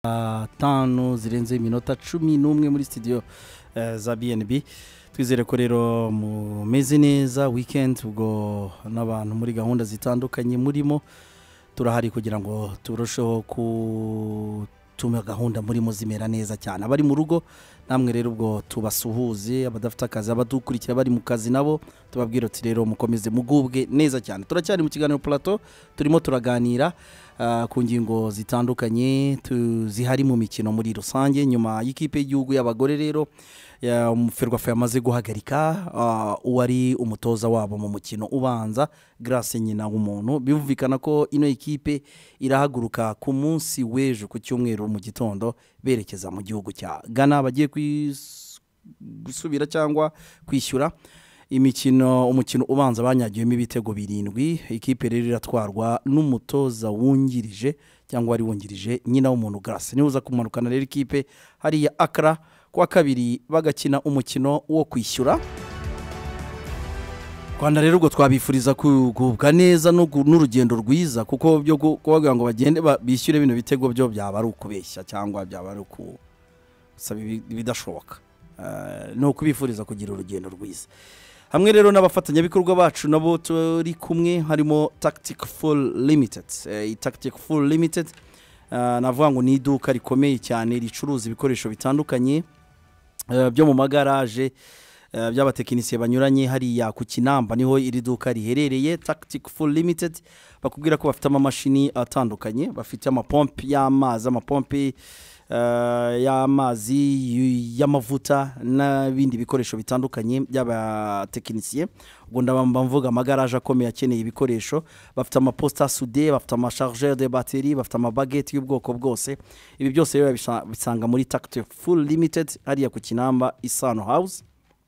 Speaker 1: tanu zirenze iminota cumi n'umwe muri studio uh, za B N B. Twizere ko rero mumeze neza weekend ubwo n'abantu muri gahunda zitandukanye murimo turahari kugira ngo turusheho kutuma gahunda murimo zimera neza cyane. Abari mu rugo namwe rero ubwo tubasuhuze, abadafite akazi abadukurikira bari mu kazi nabo tubabwira ati rero mukomeze mugubwe neza cyane. Turacyari mu kiganiro Plateau, turimo turaganira uh, ku ngingo zitandukanye zihari mu mikino muri rusange. Nyuma y'ikipe y'igihugu y'abagore rero ya Ferwafa yamaze guhagarika uh, uwari umutoza wabo mu mukino ubanza Grace nyina w'umuntu. Bivumvikana ko ino ekipe irahaguruka ku munsi w'ejo ku cyumweru mu gitondo berekeza mu gihugu cya Ghana, bagiye gusubira cyangwa kwishyura imikino umukino ubanza banyagiyemo ibitego birindwi. Ekipe rero iratwarwa n'umutoza wungirije cyangwa ari wungirije nyina w'umuntu Grace. Nibuza kumanukana rero ekipe hari ya Accra kwa kabiri bagakina umukino wo kwishyura. Rwanda rero ubwo twabifuriza kugubwa neza n'urugendo rwiza, kuko byo kubagira ngo bagende bishyure bino bitego byo byaba ari ukubeshya cyangwa byaba ari ukusaba bidashoboka. Uh, no kubifuriza kugira urugendo rwiza. Hamwe rero n'abafatanyabikorwa bacu nabo turi kumwe harimo Tactic Full Limited. Uh, Tactic Full Limited uh, navuga ngo ni iduka rikomeye cyane ricuruza ibikoresho bitandukanye uh, byo mu magaraje uh, by'abatekinisiye banyuranye. Hari ya ku Kinamba niho iri duka riherereye. Tactic Full Limited bakubwira ko bafite amamashini atandukanye, bafite amapompe y'amazi, amapompe Uh, y'amazi y'amavuta n'ibindi bikoresho bitandukanye by'abatekinisiye. Ubwo ndabamba mvuga amagaraje akomeye akeneye ibikoresho. Bafite amaposta soude, bafite amachargeur de batterie, bafite amabageti y'ubwoko bwose. Ibi byose rero bisanga muri Tactic Full Limited hariya ku Kinamba Isano House.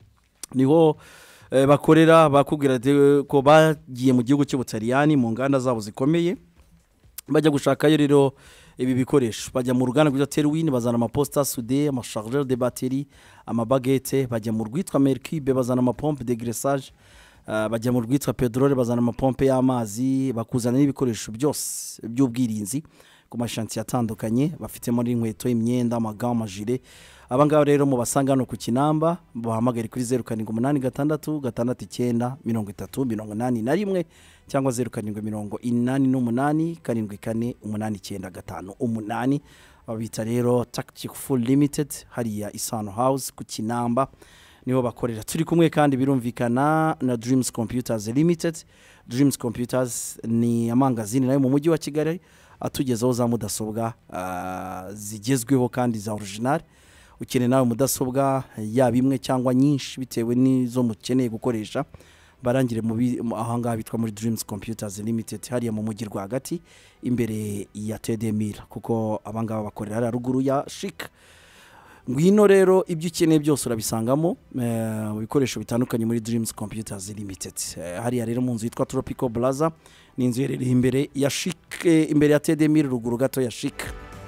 Speaker 1: Niho eh, bakorera. Bakubwira ko bagiye mu gihugu cy'Ubutaliyani mu nganda zabo zikomeye, bajya gushakayo rero ibi bikoresho. Bajya mu ruganda rwitwa Terwin bazana amaposta soude, amachargeur de batterie, amabagete. Bajya mu rwitwa Mercube bazana amapompe de graissage. Uh, bajya mu rwitwa Pedrole bazana amapompe y'amazi. Bakuzana n'ibikoresho byose by'ubwirinzi ku mashanti yatandukanye. Bafite muri inkweto, imyenda, amaga, amajire. Abangaba rero mu basanga no ku Kinamba bahamagara kuri zero karindwi umunani gatandatu gatandatu icyenda mirongo itatu mirongo inani na rimwe cyangwa zero karindwi mirongo inani n'umunani karindwi kane umunani icyenda gatanu umunani. Babita rero Tactic Full Limited hariya Isano House ku Kinamba niho bakorera. Turi kumwe kandi birumvikana na Dreams Computers Limited. Dreams Computers ni amangazini nayo mu mujyi wa Kigali atugezaho za mudasobwa uh, zigezweho kandi za original. Ukeneye nawe mudasobwa yaba imwe cyangwa nyinshi bitewe n'izo mukeneye gukoresha, barangire mu ahanga bitwa muri Dreams Computers Limited hariya mu mujyi rwagati imbere ya Tedemira, kuko abangaba bakorera hariya ruguru ya Chic. Ngwino rero ibyo ukeneye byose urabisangamo mu bikoresho bitandukanye muri Dreams Computers Limited. Uh, hariya rero mu nzu yitwa Tropical Plaza, ni inzu yerereye imbere ya Chic, imbere ya Tedemira ruguru gato ya Chic.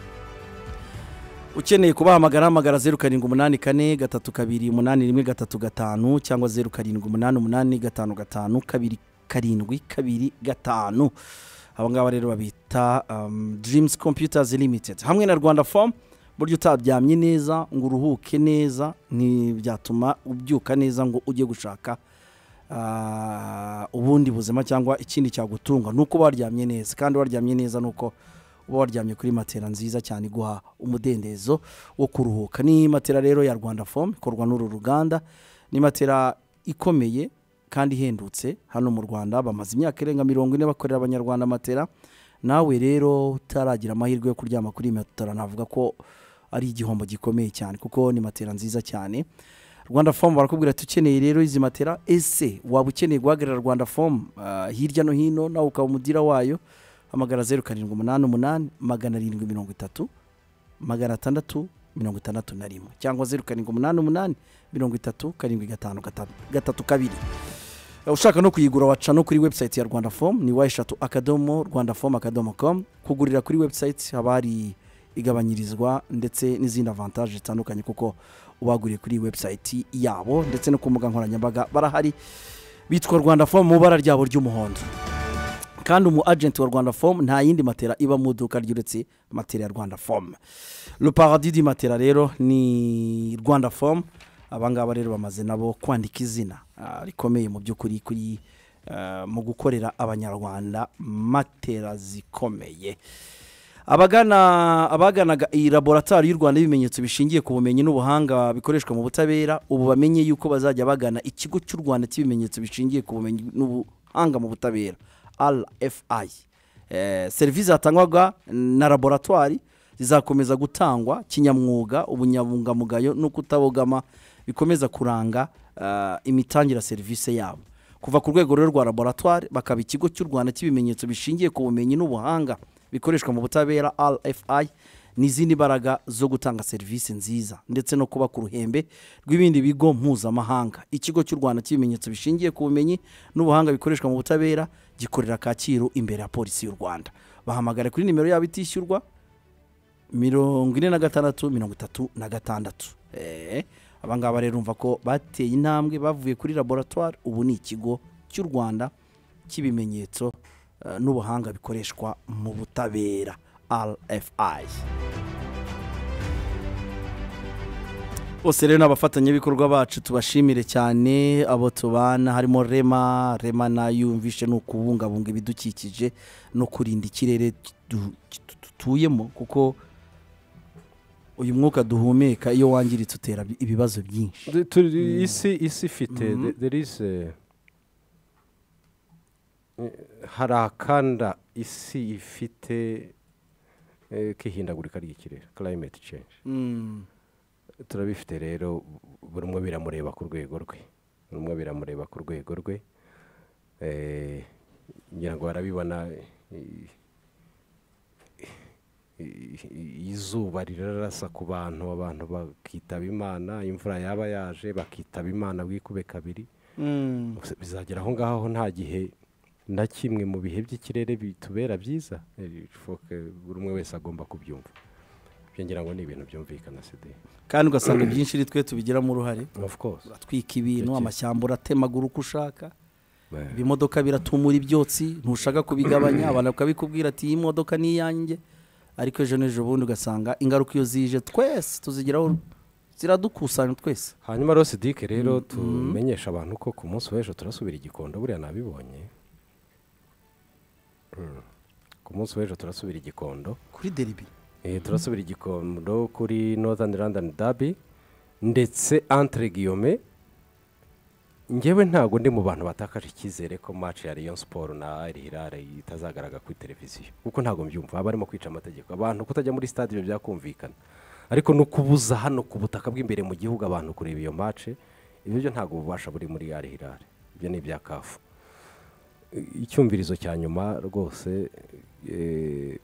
Speaker 1: Ukeneye kubahamagara hamagara zero karindwi umunani kane gatatu kabiri umunani rimwe gatatu gatanu cyangwa zero karindwi umunani umunani gatanu gatanu kabiri karindwi kabiri gatanu. Abo ngaba rero babita um, Dreams Computers Limited. Hamwe na Rwanda Form, buryo utabyamye neza ngo uruhuke neza ni byatuma ubyuka neza ngo ujye gushaka uh, ubundi buzima cyangwa ikindi cyagutunga nuko waryamye neza. Kandi waryamye neza nuko uba waryamye kuri matera nziza cyane iguha umudendezo wo kuruhuka. Ni matera rero ya Rwanda Form ikorwa n'uru ruganda. Ni matera ikomeye kandi ihendutse hano mu Rwanda. Bamaze imyaka irenga mirongo ine bakorera abanyarwanda matera. Nawe rero utaragira amahirwe yo kuryama kuri matera navuga ko ari igihombo gikomeye cyane, kuko ni matera nziza cyane. Rwanda Form barakubwira ati ukeneye rero izi matera, ese waba ukeneye guhagarara Rwanda Form uh, hirya no hino nawe ukaba umudira wayo, hamagara zero karindwi umunani umunani magana arindwi mirongo itatu magana atandatu mirongo itandatu na rimwe cyangwa zero karindwi umunani umunani mirongo itatu karindwi gatanu gatatu kabiri. Ushaka no kuyigura waca no kuri website ya Rwanda Form ni wayishatu akadomo rwandaform akadomo com. Kugurira kuri website haba hari igabanyirizwa ndetse n'izindi avantage zitandukanye, kuko ubaguriye kuri website yabo ndetse no ku mbuga nkoranyambaga barahari. Bitwa Rwanda Form mu bara ryabo ry'umuhondo. kandi umu agent wa Rwanda Form nta yindi matera iba mu duka ryuretse matera ya Rwanda Form. Le paradis di matera rero ni Rwanda Form. Abangaba rero bamaze nabo kwandika izina uh, rikomeye mu by'ukuri kuri uh, mu gukorera abanyarwanda matera zikomeye. Abagana abaganaga iyi laboratoire y'u Rwanda y'ibimenyetso bishingiye ku bumenyi n'ubuhanga bikoreshwa mu butabera ubu bamenye yuko bazajya bagana ikigo cy'u Rwanda cy'ibimenyetso bishingiye ku bumenyi n'ubuhanga mu butabera R F I. Eh, service zatangwaga na laboratoire zizakomeza gutangwa kinyamwuga ubunyabungamugayo no kutabogama bikomeza kuranga uh, imitangira service yabo kuva ku rwego rwa laboratoire bakaba ikigo cy'u Rwanda cy'ibimenyetso bishingiye ku bumenyi n'ubuhanga bikoreshwa mu butabera R F I n'izindi baraga zo gutanga service nziza ndetse no kuba ku ruhembe rw'ibindi bigo mpuzamahanga. Ikigo cy'u Rwanda cy'ibimenyetso bishingiye ku bumenyi n'ubuhanga bikoreshwa mu butabera gikorera Kacyiru imbere ya polisi y'u Rwanda. Bahamagare kuri nimero yabo itishyurwa mirongo ine na gatandatu mirongo itatu na gatandatu. Eh, abangaba rero umva ko bateye intambwe bavuye kuri laboratoire ubu ni ikigo cy'u Rwanda cy'ibimenyetso uh, n'ubuhanga bikoreshwa mu butabera R F I. Bose rero n'abafatanyabikorwa bacu tubashimire cyane abo tubana harimo Rema Rema na yumvishe no kubungabunga ibidukikije no kurinda ikirere tutuyemo kuko uyu mwuka duhumeka iyo wangiritse utera ibibazo byinshi.
Speaker 4: isi isi ifite there is harakanda isi ifite kihindagurika ry'ikirere climate change.
Speaker 1: Mm.
Speaker 4: Turabifite rero buri umwe biramureba ku rwego rwe buri umwe biramureba ku rwego rwe eh ngira ngo barabibona izuba rirarasa ku bantu abantu bakitaba Imana imvura yaba yaje bakitaba Imana bwikube kabiri.
Speaker 1: Mm.
Speaker 4: Bizagera aho ngaho nta gihe na kimwe mu bihe by'ikirere bitubera byiza buri umwe wese agomba kubyumva. Ngira ngo ni ibintu byumvikana sede
Speaker 1: kandi ugasanga byinshi ri twe tubigiramo uruhare.
Speaker 4: Of course
Speaker 1: twika ibintu amashyamba uratemagura uko ushaka ibimodoka biratumura ibyotsi ntushaka kubigabanya abantu bakabikubwira ati iyi modoka ni yanjye ariko ejo n'ejo bundi ugasanga ingaruka iyo zije twese tuzigiraho ziradukusanya twese.
Speaker 4: Hanyuma rero Sidike rero tumenyesha abantu ko ku munsi w'ejo turasubira igikondo buriya nabibonye ku munsi w'ejo turasubira igikondo
Speaker 1: kuri derby.
Speaker 4: Eh turasubira igikondo kuri Northern London Derby ndetse entre guillemets ngewe ntago ndi mu bantu batakaje ikizere ko match ya Rayon Sport na Al Hilal itazagaragara kuri televiziyo kuko ntago mbyumva abarimo kwica amategeko abantu kutajya muri stade byakumvikana ariko no kubuza hano ku butaka bw'imbere mu gihugu abantu kureba iyo match ibyo byo ntago bubasha buri muri Al Hilal ibyo ni bya kafu. Icyumvirizo cya nyuma rwose eh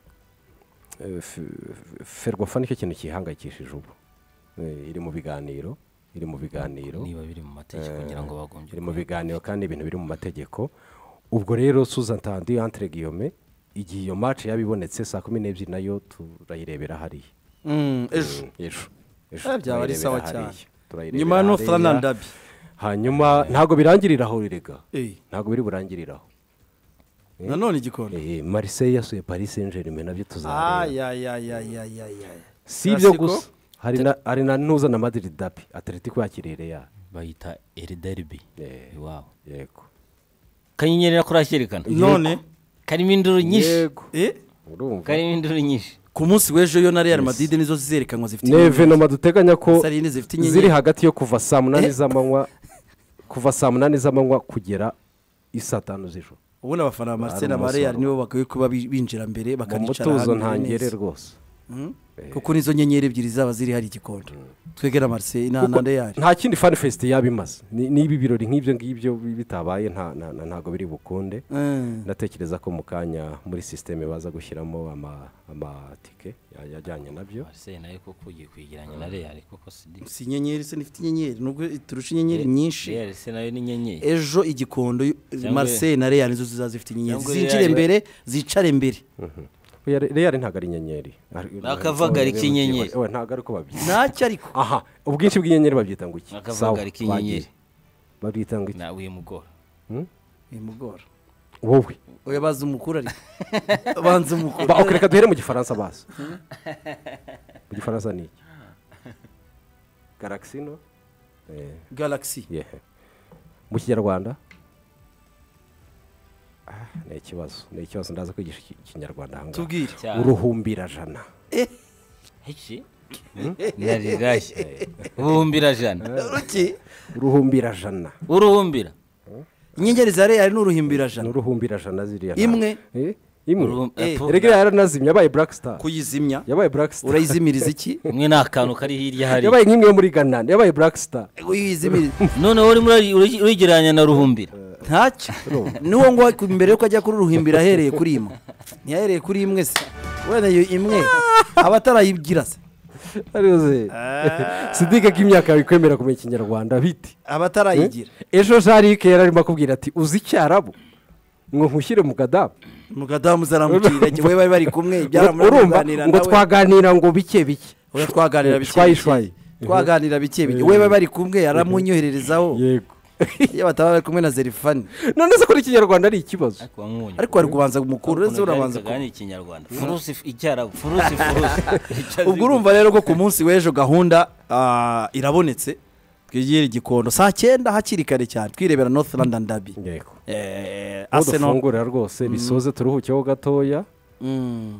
Speaker 4: Ferwafa nicyo kintu kihangayikishije ubu iri mu biganiro iri mu biganiro
Speaker 5: niba biri mu mategeko kugira ngo bagombye
Speaker 4: iri mu biganiro kandi ibintu biri mu mategeko. Ubwo rero suzantandi entre guillemets igihe iyo match yabibonetse saa kumi n'ebyiri nayo turayirebera hariya.
Speaker 1: Mm ejo
Speaker 4: ejo
Speaker 1: ejo byaba ari sawa cyane nyuma no Fernand Dabi
Speaker 4: hanyuma ntago birangiriraho rirega ntago biri burangiriraho
Speaker 1: nanone igikondo
Speaker 4: eh Marseille yasuye Paris Saint-Germain nabyo tuzareba.
Speaker 1: Ay ay ay ay ay ay
Speaker 4: si byo gusa hari na hari na nuza na Madrid Derby Atletico yakirere ya
Speaker 5: bayita El Derby. Wow
Speaker 4: yego
Speaker 5: kanyenyeri kurashyerekana
Speaker 1: none
Speaker 5: karimo induru nyinshi
Speaker 4: yego
Speaker 1: eh
Speaker 4: urumva
Speaker 5: karimo induru nyinshi
Speaker 1: ku munsi w'ejo yo na Real Madrid nizo zizerekanwa zifite
Speaker 4: neve no maduteganya ko
Speaker 1: zifite
Speaker 4: ziri hagati yo kuva saa munani z'amanywa kuva saa munani z'amanywa kugera isaa tanu z'ijoro.
Speaker 1: Ubona abafana ba Marseille na Real nibo bakaye kuba binjira mbere bakanicara
Speaker 4: hano mutuzo ntangere rwose
Speaker 1: kuko nizo nyenyeri ebyiri zaba ziri hari igikondo twegera Marseille na na Real
Speaker 4: nta kindi fan fest yabimaze nibi birori nk'ibyo ngibyo bitabaye nta ntago biri bukunde. Ndatekereza ko mukanya muri systeme baza gushyiramo ama amatike yajyanye nabyo
Speaker 5: Marseille nayo koko ugiye kwigiranya na Real koko
Speaker 1: si nyenyeri se nifite inyenyeri nubwo turusha inyenyeri nyinshi
Speaker 5: Real se nayo ni nyenyeri
Speaker 1: ejo igikondo Marseille na Real nizo zizazifite inyenyeri zinjire mbere zicare mbere.
Speaker 4: Real ntago ari inyenyeri
Speaker 5: akavagari k'inyenyeri
Speaker 4: we ntago ari ko babyita
Speaker 1: ntacyo ariko
Speaker 4: aha ubwinshi bw'inyenyeri babyita ngo iki
Speaker 5: akavagari k'inyenyeri
Speaker 4: babyita ngo iki
Speaker 5: na uyu mugora
Speaker 1: uyu mugora
Speaker 4: wowe
Speaker 1: oya baza umukuru ari banza umukuru
Speaker 4: ba okereka duhere mu gifaransa baza mu gifaransa ni iki galaxy no eh
Speaker 1: galaxy
Speaker 4: yehe mu kinyarwanda ah ni ikibazo ni ikibazo ndaza kwigisha ikinyarwanda hanga
Speaker 1: tubwire
Speaker 4: uruhumbira jana
Speaker 1: eh
Speaker 5: iki nariraje uruhumbira jana
Speaker 1: uruki
Speaker 4: uruhumbira jana
Speaker 5: uruhumbira
Speaker 1: inyenyeri za real n'uruhimbira jana
Speaker 4: uruhumbira jana ziriya
Speaker 1: imwe
Speaker 4: eh imwe
Speaker 1: Eh.
Speaker 4: erega yaranazimye yabaye black star
Speaker 1: kuyizimya
Speaker 4: yabaye black star
Speaker 1: urayizimiriza iki
Speaker 5: imwe ni akantu kari hirya hari
Speaker 4: yabaye nk'imwe yo muri Ghana yabaye black star
Speaker 1: uyizimiriza
Speaker 5: noneho urimo uri- urigereranya na ruhumbira
Speaker 1: ntacyo niwo ngo imbere yuko ajya kuri uruhimbira ahereye kuri imwe ntiyahereye kuri imwe se wenda iyo imwe aba atarayigira se
Speaker 4: arize sidike k'imyaka bikwemera kumenya ikinyarwanda biti
Speaker 1: aba atarayigira
Speaker 4: ejo jarike yararimo akubwira ati uzi icyarabu ngo nkushyire mu kadamu
Speaker 1: mugadamu zaramukira we bari bari kumwe
Speaker 4: urumva
Speaker 1: byaramuganira
Speaker 4: ngo twaganira ngo bike bike
Speaker 1: oya twaganira bike
Speaker 4: Shwayi,
Speaker 1: bike.
Speaker 4: shwayi.
Speaker 1: twaganira bike bike we bari bari kumwe yaramunyohererezaho
Speaker 4: yego
Speaker 1: iyo bataba bari kumwe na Zerifani
Speaker 4: none se kuri ikinyarwanda ari ikibazo
Speaker 5: ariko wamwunye
Speaker 1: ariko ari kubanza umukuru uretse urabanza ku-
Speaker 5: ni ikinyarwanda furusi icyarabu furusi furusi
Speaker 1: ubwo urumva rero ko ku munsi w'ejo gahunda ah, irabonetse twigire igikondo saa cyenda hakiri kare cyane twirebera North London Derby
Speaker 4: yego
Speaker 1: eh
Speaker 4: aho
Speaker 1: Arsenal
Speaker 4: dufungurira rwose bisoze turuhukeho gatoya
Speaker 1: Mm.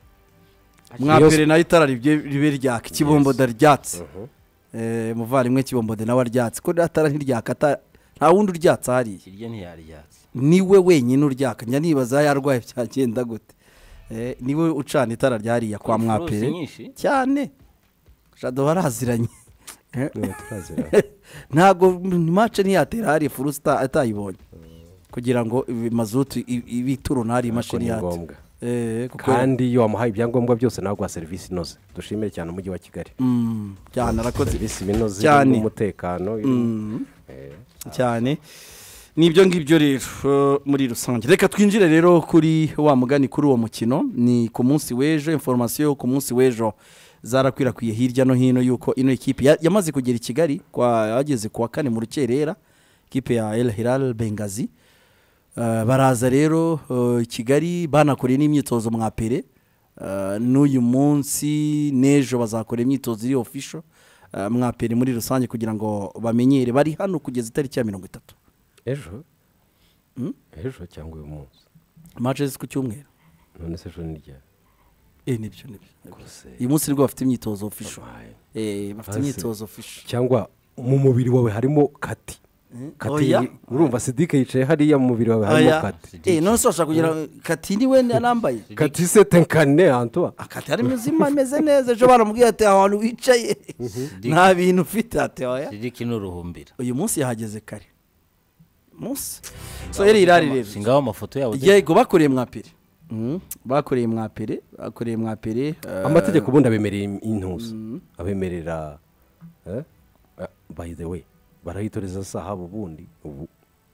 Speaker 1: mwapere nayo itara ribye- ribe ryaka ikibomboda ryatse eh muvandimwe kibomboda nawe ryatse ko atara ntiryaka ata- nta wundi uryatse hariya
Speaker 5: kirya ntiyaryatse
Speaker 1: niwe wenyine uryaka njya nibaza yarwaye byagenda gute eh niwe ucana itara ryariya kwa
Speaker 5: Furusi
Speaker 1: mwapere
Speaker 5: nyinshi
Speaker 1: cyane jado baraziranye
Speaker 4: Eh, turazira.
Speaker 1: ntago match ntiyatera hari furusta atayibonye kugira ngo ibi mazutu i- ibituruna hari imashini
Speaker 4: ni
Speaker 1: yate
Speaker 4: ngombwa.
Speaker 1: eh kuko
Speaker 4: kandi iyo wamuhaye ibyangombwa byose nawe guha serivisi inoze dushimire cyane umujyi wa kigali
Speaker 1: mm cyane arakoze
Speaker 4: serivisi inoze
Speaker 1: Cyane.
Speaker 4: n'umutekano
Speaker 1: Mm. cyane nibyo ngibyo rero uh, muri rusange reka twinjire rero kuri wa mugani kuri uwo mukino ni ku munsi w'ejo information yo ku munsi w'ejo zarakwirakwiye hirya no hino yuko ino ekipe ya- yamaze kugera i Kigali kwa yageze kuwa kane mu rukerera ekipe ya El Hilal Benghazi Uh, baraza rero uh, i Kigali banakoreye n'imyitozo mwapere uh, n'uyu munsi n'ejo bazakora imyitozo iri official uh, mwapere muri rusange kugira ngo bamenyere bari hano kugeza itariki ya mirongo itatu
Speaker 4: ejo
Speaker 1: Mm?
Speaker 4: ejo cyangwa uyu munsi
Speaker 1: matches ku cyumweru
Speaker 4: none se ejo ni ryari
Speaker 1: eh nibyo nibyo
Speaker 4: Kose.
Speaker 1: uyu munsi nibwo bafite imyitozo official
Speaker 4: Wabaye.
Speaker 1: eh bafite
Speaker 4: Hasi.
Speaker 1: imyitozo official
Speaker 4: cyangwa mu mubiri wawe harimo kati kati
Speaker 1: Oya.
Speaker 4: urumva sidike yicaye hariya mu mubiri wawe harimo
Speaker 1: Oya.
Speaker 4: kati
Speaker 1: eh none se washaka kugira kati ni we anambaye
Speaker 4: kati se tenkane antoa
Speaker 1: akati ari muzima ameze neza ejo baramubwiye ati ahantu wicaye nta bintu ufite ati oya
Speaker 5: sidiki n'uruhumbira
Speaker 1: uyu munsi yahageze kare munsi so yari irari rero
Speaker 5: singaho amafoto yabo
Speaker 1: yego bakoreye mwapere Mhm. bakoreye mwapere bakoreye mwapere eh,
Speaker 4: amategeko ubundi abemerera intuza abemerera eh? Ah, by the way barahitoreza sahabu ubundi ubu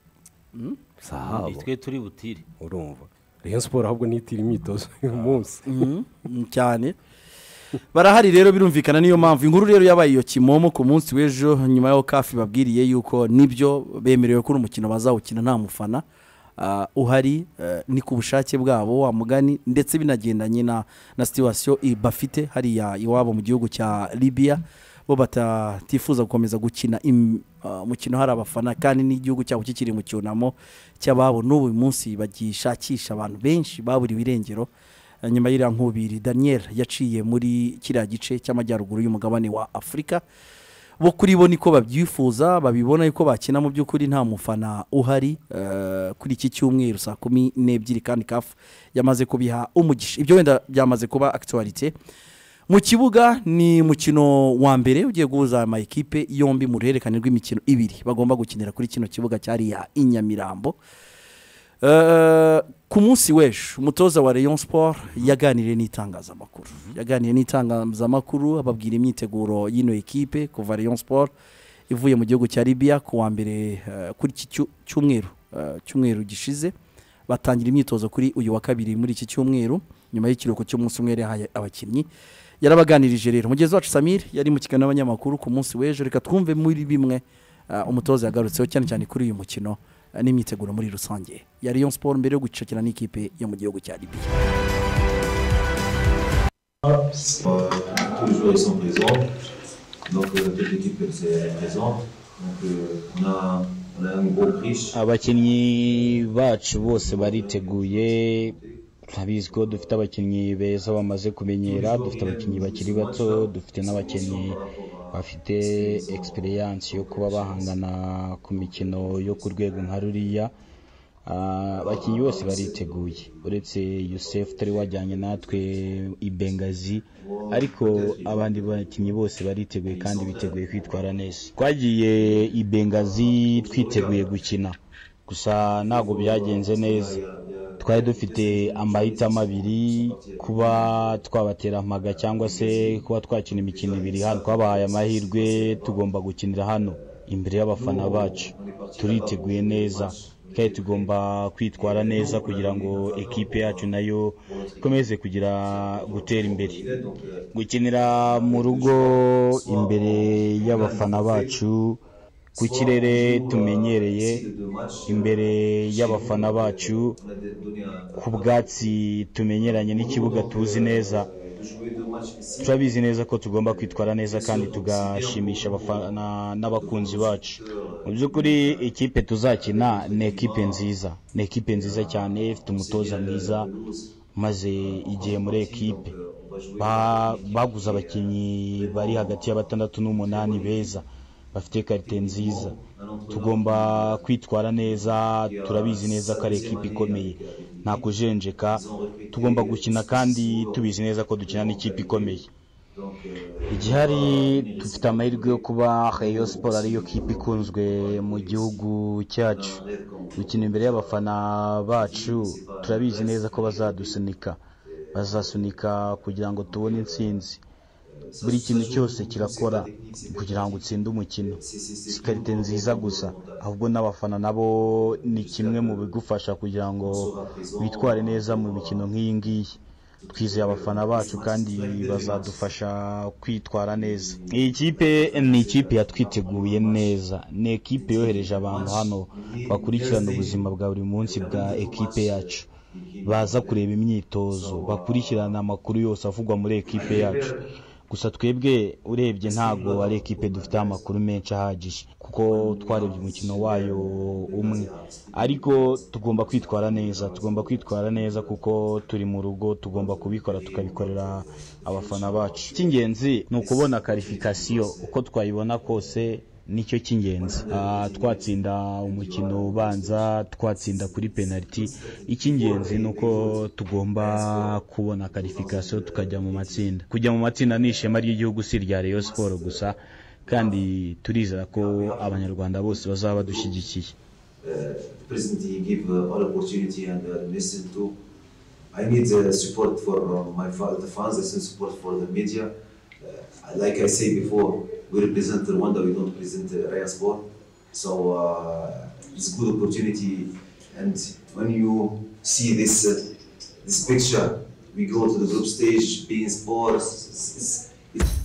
Speaker 4: sahabu
Speaker 5: twe turi butire
Speaker 4: urumva Rayon Sport ahubwo nitira imyitozo uyu munsi
Speaker 1: mhm, mm, cyane barahari rero birumvikana niyo mpamvu inkuru rero yabaye iyo kimomo ku munsi w'ejo nyuma y'aho kafi babwiriye yuko nibyo bemerewe ko umukino bazawukina nta mufana ah, uhari eh, ni ku bushake bwabo wa mugani ndetse binagendanye na na situation i- bafite hariya iwabo mu gihugu cya Libya bo batatifuza gukomeza gukina im- ah, umukino hari abafana kandi n'igihugu cyabo kikiri mu cyunamo cy'ababo n'ubu uyu munsi bagishakisha abantu benshi baburiwe irengero Eh, nyuma y'iriya nkubiri Daniel yaciye muri kiriya gice cy'amajyaruguru y'umugabane wa Afurika bo kuri bo niko babyifuza babibona yuko bakina mu by'ukuri nta mufana uhari eh, kuri iki cyumweru saa kumi n'ebyiri kandi kafu yamaze kubiha umugisha ibyo wenda byamaze kuba actualité mu kibuga ni mukino wa mbere ugiye guhuza ama ekipe yombi mu ruhererekane rw'imikino ibiri bagomba gukinira kuri kino kibuga cyariya i Nyamirambo. Uh, ku munsi w'ejo umutoza wa Rayon Sport yaganiriye n'itangazamakuru yaganiriye n'itangazamakuru ababwira imyiteguro y'ino ekipe kuva Rayon Sport ivuye mu gihugu cya Libya ku wa mbere uh, kuri iki cyu- cyumweru uh, cyumweru gishize batangira imyitozo kuri uyu wa kabiri muri iki cyumweru nyuma y'ikiruhuko cy'umunsi umwe yahaye abakinnyi yarabaganirije rero mugezi wacu Samir yari mu kiganiro n'abanyamakuru ku munsi w'ejo reka twumve muri bimwe uh, umutoza yagarutseho cyane cyane kuri uyu mukino eh, n'imyiteguro muri rusange ya Rayon Sport mbere yo gucakira n'ikipe yo mu gihugu cya Libya.
Speaker 9: Tous les joueurs sont présents, donc euh, toute l'équipe est présente, donc euh, on a on a un groupe riche.
Speaker 10: Abakinnyi bacu bose bariteguye, turabizi ko dufite abakinnyi beza bamaze kumenyera, dufite abakinnyi bakiri bato, dufite n'abakinnyi bafite experience yo kuba bahangana ku mikino yo ku rwego nka ruriya. Abakinnyi bose bariteguye uretse Youssef tari wajyanye natwe i Bengazi, ariko abandi bakinnyi bose bariteguye kandi biteguye kwitwara neza. Twagiye i Bengazi twiteguye gukina, gusa ntago byagenze neza. Twari dufite amahitamo abiri, kuba twabatera amaga cyangwa se kuba twakina imikino ibiri hano. Twabahaye amahirwe, tugomba gukinira hano imbere y'abafana bacu. Turiteguye neza kandi tugomba kwitwara neza kugira ngo ekipe yacu nayo ikomeze kugira gutera imbere. Gukinira mu rugo imbere y'abafana bacu ku kirere tumenyereye, imbere y'abafana bacu ku bwatsi tumenyeranye n'ikibuga tuzi neza. Turabizi neza ko tugomba kwitwara neza kandi tugashimisha abafana n'abakunzi bacu. Mu by'ukuri ikipe tuzakina ni ekipe nziza, ni ekipe nziza cyane, ifite umutoza mwiza, maze igihe muri ekipe baguze abakinnyi bari hagati ya batandatu n'umunani beza bafite karite nziza. Tugomba kwitwara neza, turabizi neza ko ari ekipe ikomeye, nta kujenjeka. Tugomba gukina kandi tubizi neza ko dukina n'ikipe ikomeye. Igihari dufite amahirwe yo kuba Rayon Sport ariyo kipe ikunzwe mu gihugu cyacu. Gukina imbere y'abafana bacu turabizi neza ko bazadusunika, bazasunika kugira ngo tubone intsinzi. Buri kintu cyose kirakora kugira ngo utsinde umukino, si karite nziza gusa, ahubwo n'abafana nabo ni kimwe mu bigufasha kugira ngo witware neza mu mikino nk'iyi ngiyi. Twizeye abafana bacu kandi bazadufasha kwitwara neza. Iyi kipe ni ikipe yatwiteguye neza, ni ekipe yohereje abantu hano bakurikirana ubuzima bwa buri munsi bwa ekipe yacu, baza kureba imyitozo, bakurikirana amakuru yose avugwa muri ekipe yacu. Gusa twebwe urebye ntago ari ekipe dufite amakuru menshi ahagije kuko twarebye umukino wayo umwe, ariko tugomba kwitwara neza, tugomba kwitwara neza kuko turi mu rugo, tugomba kubikora tukabikorera abafana bacu. Cy'ingenzi ni ukubona qualification, uko twayibona kose nicyo cy'ingenzi. Twatsinda umukino ubanza, twatsinda kuri penalty. Icy'ingenzi nuko tugomba kubona qualification tukajya mu matsinda. Kujya mu matsinda ni ishema ry'igihugu, si rya Rayon Sport gusa, kandi turizera ko abanyarwanda bose bazaba badushyigikiye.
Speaker 9: President give all opportunity and listen to. I need support for my the fans, I need support for the media. Like I said before, we represent Rwanda, we don't represent Rayon Sport. So uh, it's a good opportunity. And when you see this uh, this picture, we go to the group stage, being sports. It's, it's, it's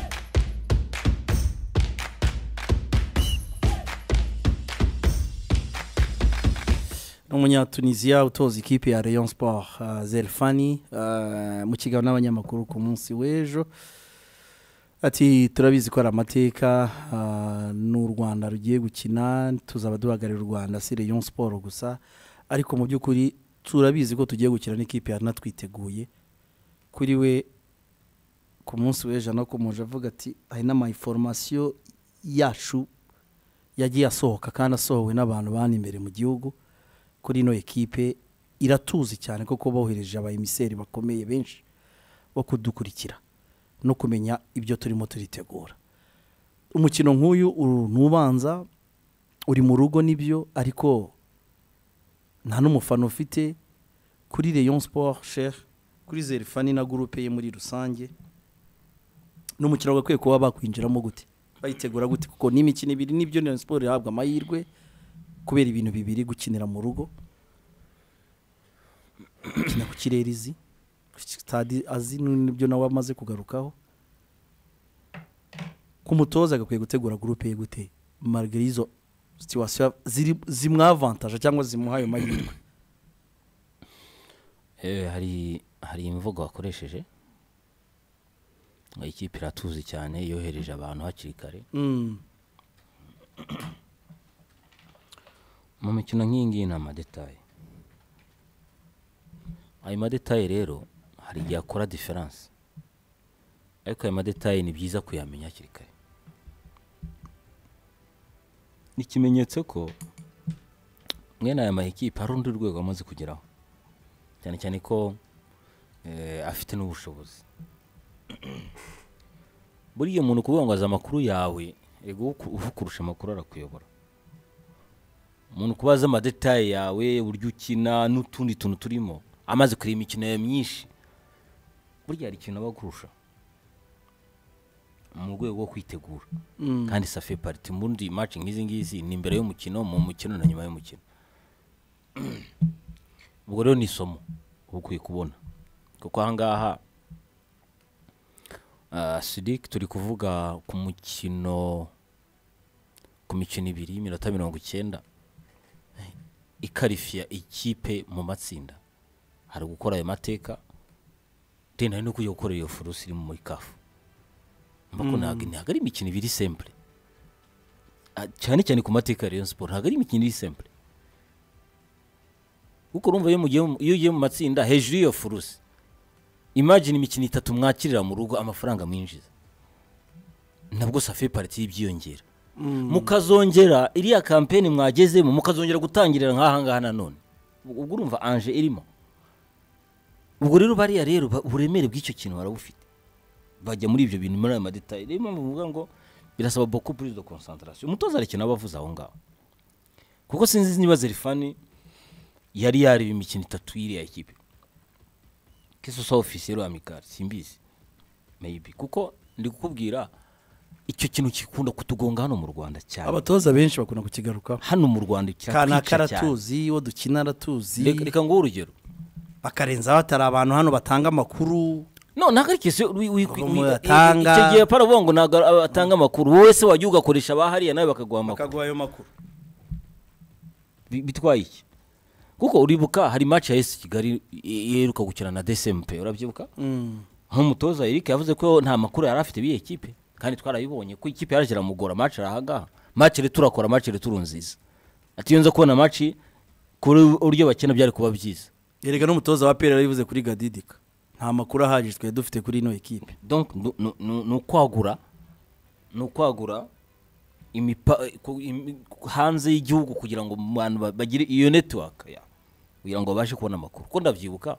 Speaker 1: Umunyatunisia utoza ikipe ya Rayon Sport uh, Zelfani uh, mu kiganiro n'abanyamakuru ku munsi w'ejo ati turabizi ko ari amateka uh, n'u Rwanda rugiye gukina, tuzaba duhagarira u Rwanda si Rayon Sport gusa, ariko mu by'ukuri turabizi ko tugiye gukina n'ikipe ya natwiteguye. Kuri we ku munsi w'ejo no kumuje avuga ati hari n'ama information yacu yagiye asohoka kandi asohowe n'abantu bani imbere mu gihugu. Kuri no ekipe iratuzi cyane koko bohereje abayimiseri bakomeye benshi bo kudukurikira no kumenya ibyo turimo turitegura. Umukino nk'uyu nubanza uri mu rugo nibyo, ariko nta n'umufano ufite kuri Rayon Sport Sheikh, kuri Zelfani na groupe ye muri rusange. N'umukino gakwiye kuba bakwinjiramo gute, bayitegura gute, kuko n'imikino ibiri nibyo Rayon Sport ihabwa amahirwe kubera ibintu bibiri: gukinira mu rugo, gukina ku kirerizi, stade azi nibyo nawe amaze kugarukaho. Ku mutoza agakwiye gutegura groupe ye gute Margerizo situation ziri zimwavantage cyangwa zimuha ayo mahirwe.
Speaker 5: Eh, hari hari imvugo wakoresheje ngo ikipe iratuzi cyane yohereje abantu hakiri kare.
Speaker 1: Mm.
Speaker 5: Mu mikino nk'ingi ni amadetaye, ayo madetaye rero hari igihe akora diferanse, ariko ayo madetaye ni byiza kuyamenya hakiri kare. Ni ikimenyetso ko mwene aya makipe hari urundi rwego amaze kugeraho, cyane cyane ko eh, afite n'ubushobozi. Buriya umuntu kuvuga ngo azi amakuru yawe ego ukurusha amakuru arakuyobora. Umuntu kubaza amadetaye yawe uburyo ukina n'utundi tuntu turimo amaze kureba imikino ya myinshi, burya hari ikintu abakurusha mu rwego rwo kwitegura.
Speaker 1: Mm.
Speaker 5: Kandi ça fait partie mundi match ngizi ngizi ni imbere y'umukino, mu mukino na nyuma y'umukino. Ubwo rero ni somo ukwiye kubona, kuko ahangaha uh, Sidik turi kuvuga ku mukino ku mikino ibiri minota mirongo icyenda ikarifia ikipe mu matsinda, hari gukora ayo mateka tena no kujya gukora iyo furusi iri mu kafu. Mbako ntabwo ntabwo ari imikino ibiri simple, cyane cyane ku mateka ya Rayon Sport ntabwo ari imikino iri simple. Uko urumva iyo mugiye iyo ugiye mu matsinda hejuru iyo furusi, imagine imikino itatu mwakirira mu rugo amafaranga mwinjiza, nabwo ça fait partie y'ibyiyongera. Mukazongera iriya campaign mwagezemo mukazongera gutangirira nk'aha ngaha nanone, ubwo urumva anje irimo. Ubwo rero bariya rero uburemere bw'icyo kintu barabufite, bajya muri ibyo bintu muri ayo madetail. Rero mvuga ngo birasaba beaucoup plus de concentration. Umutoza ari kintu abavuza aho ngaho, kuko sinzi niba Zerifani yari yari imikino itatu iri ya equipe kiso sa officiel amical simbizi maybe, kuko ndi kukubwira icyo kintu kikunda kutugonga hano mu Rwanda cyane.
Speaker 1: Abatoza benshi bakunda kukigaruka
Speaker 5: hano mu Rwanda
Speaker 1: kana karatuzi wo dukina aratuzi.
Speaker 5: Reka ngo urugero
Speaker 1: bakarenza batari abantu hano batanga amakuru.
Speaker 5: No nakarikese icyo gihe para bongo naga atanga amakuru, wowe se wajya ugakoresha abahariya nawe bakaguha amakuru,
Speaker 1: bakaguha ayo makuru.
Speaker 5: Bitwaye iki? Kuko uribuka hari match ya S Kigali yeruka gukina na D S M P, urabyibuka?
Speaker 1: Mm.
Speaker 5: Nk'umutoza Eric yavuze ko nta makuru yari afite biye equipe, kandi twarayibonye ko ikipe yaragera mugora match arahaga. Match re turakora match re turunziza. Ati yonza kubona match kuri uryo bakina byari kuba byiza.
Speaker 1: Yerega n'umutoza wa P R yavuze kuri Gadidika nta makuru ahagije twe dufite kuri ino equipe.
Speaker 5: Donc no kwagura no kwagura imipa hanze y'igihugu kugira ngo abantu bagire iyo network ya kugira ngo babashe kubona amakuru. Ko ndavyibuka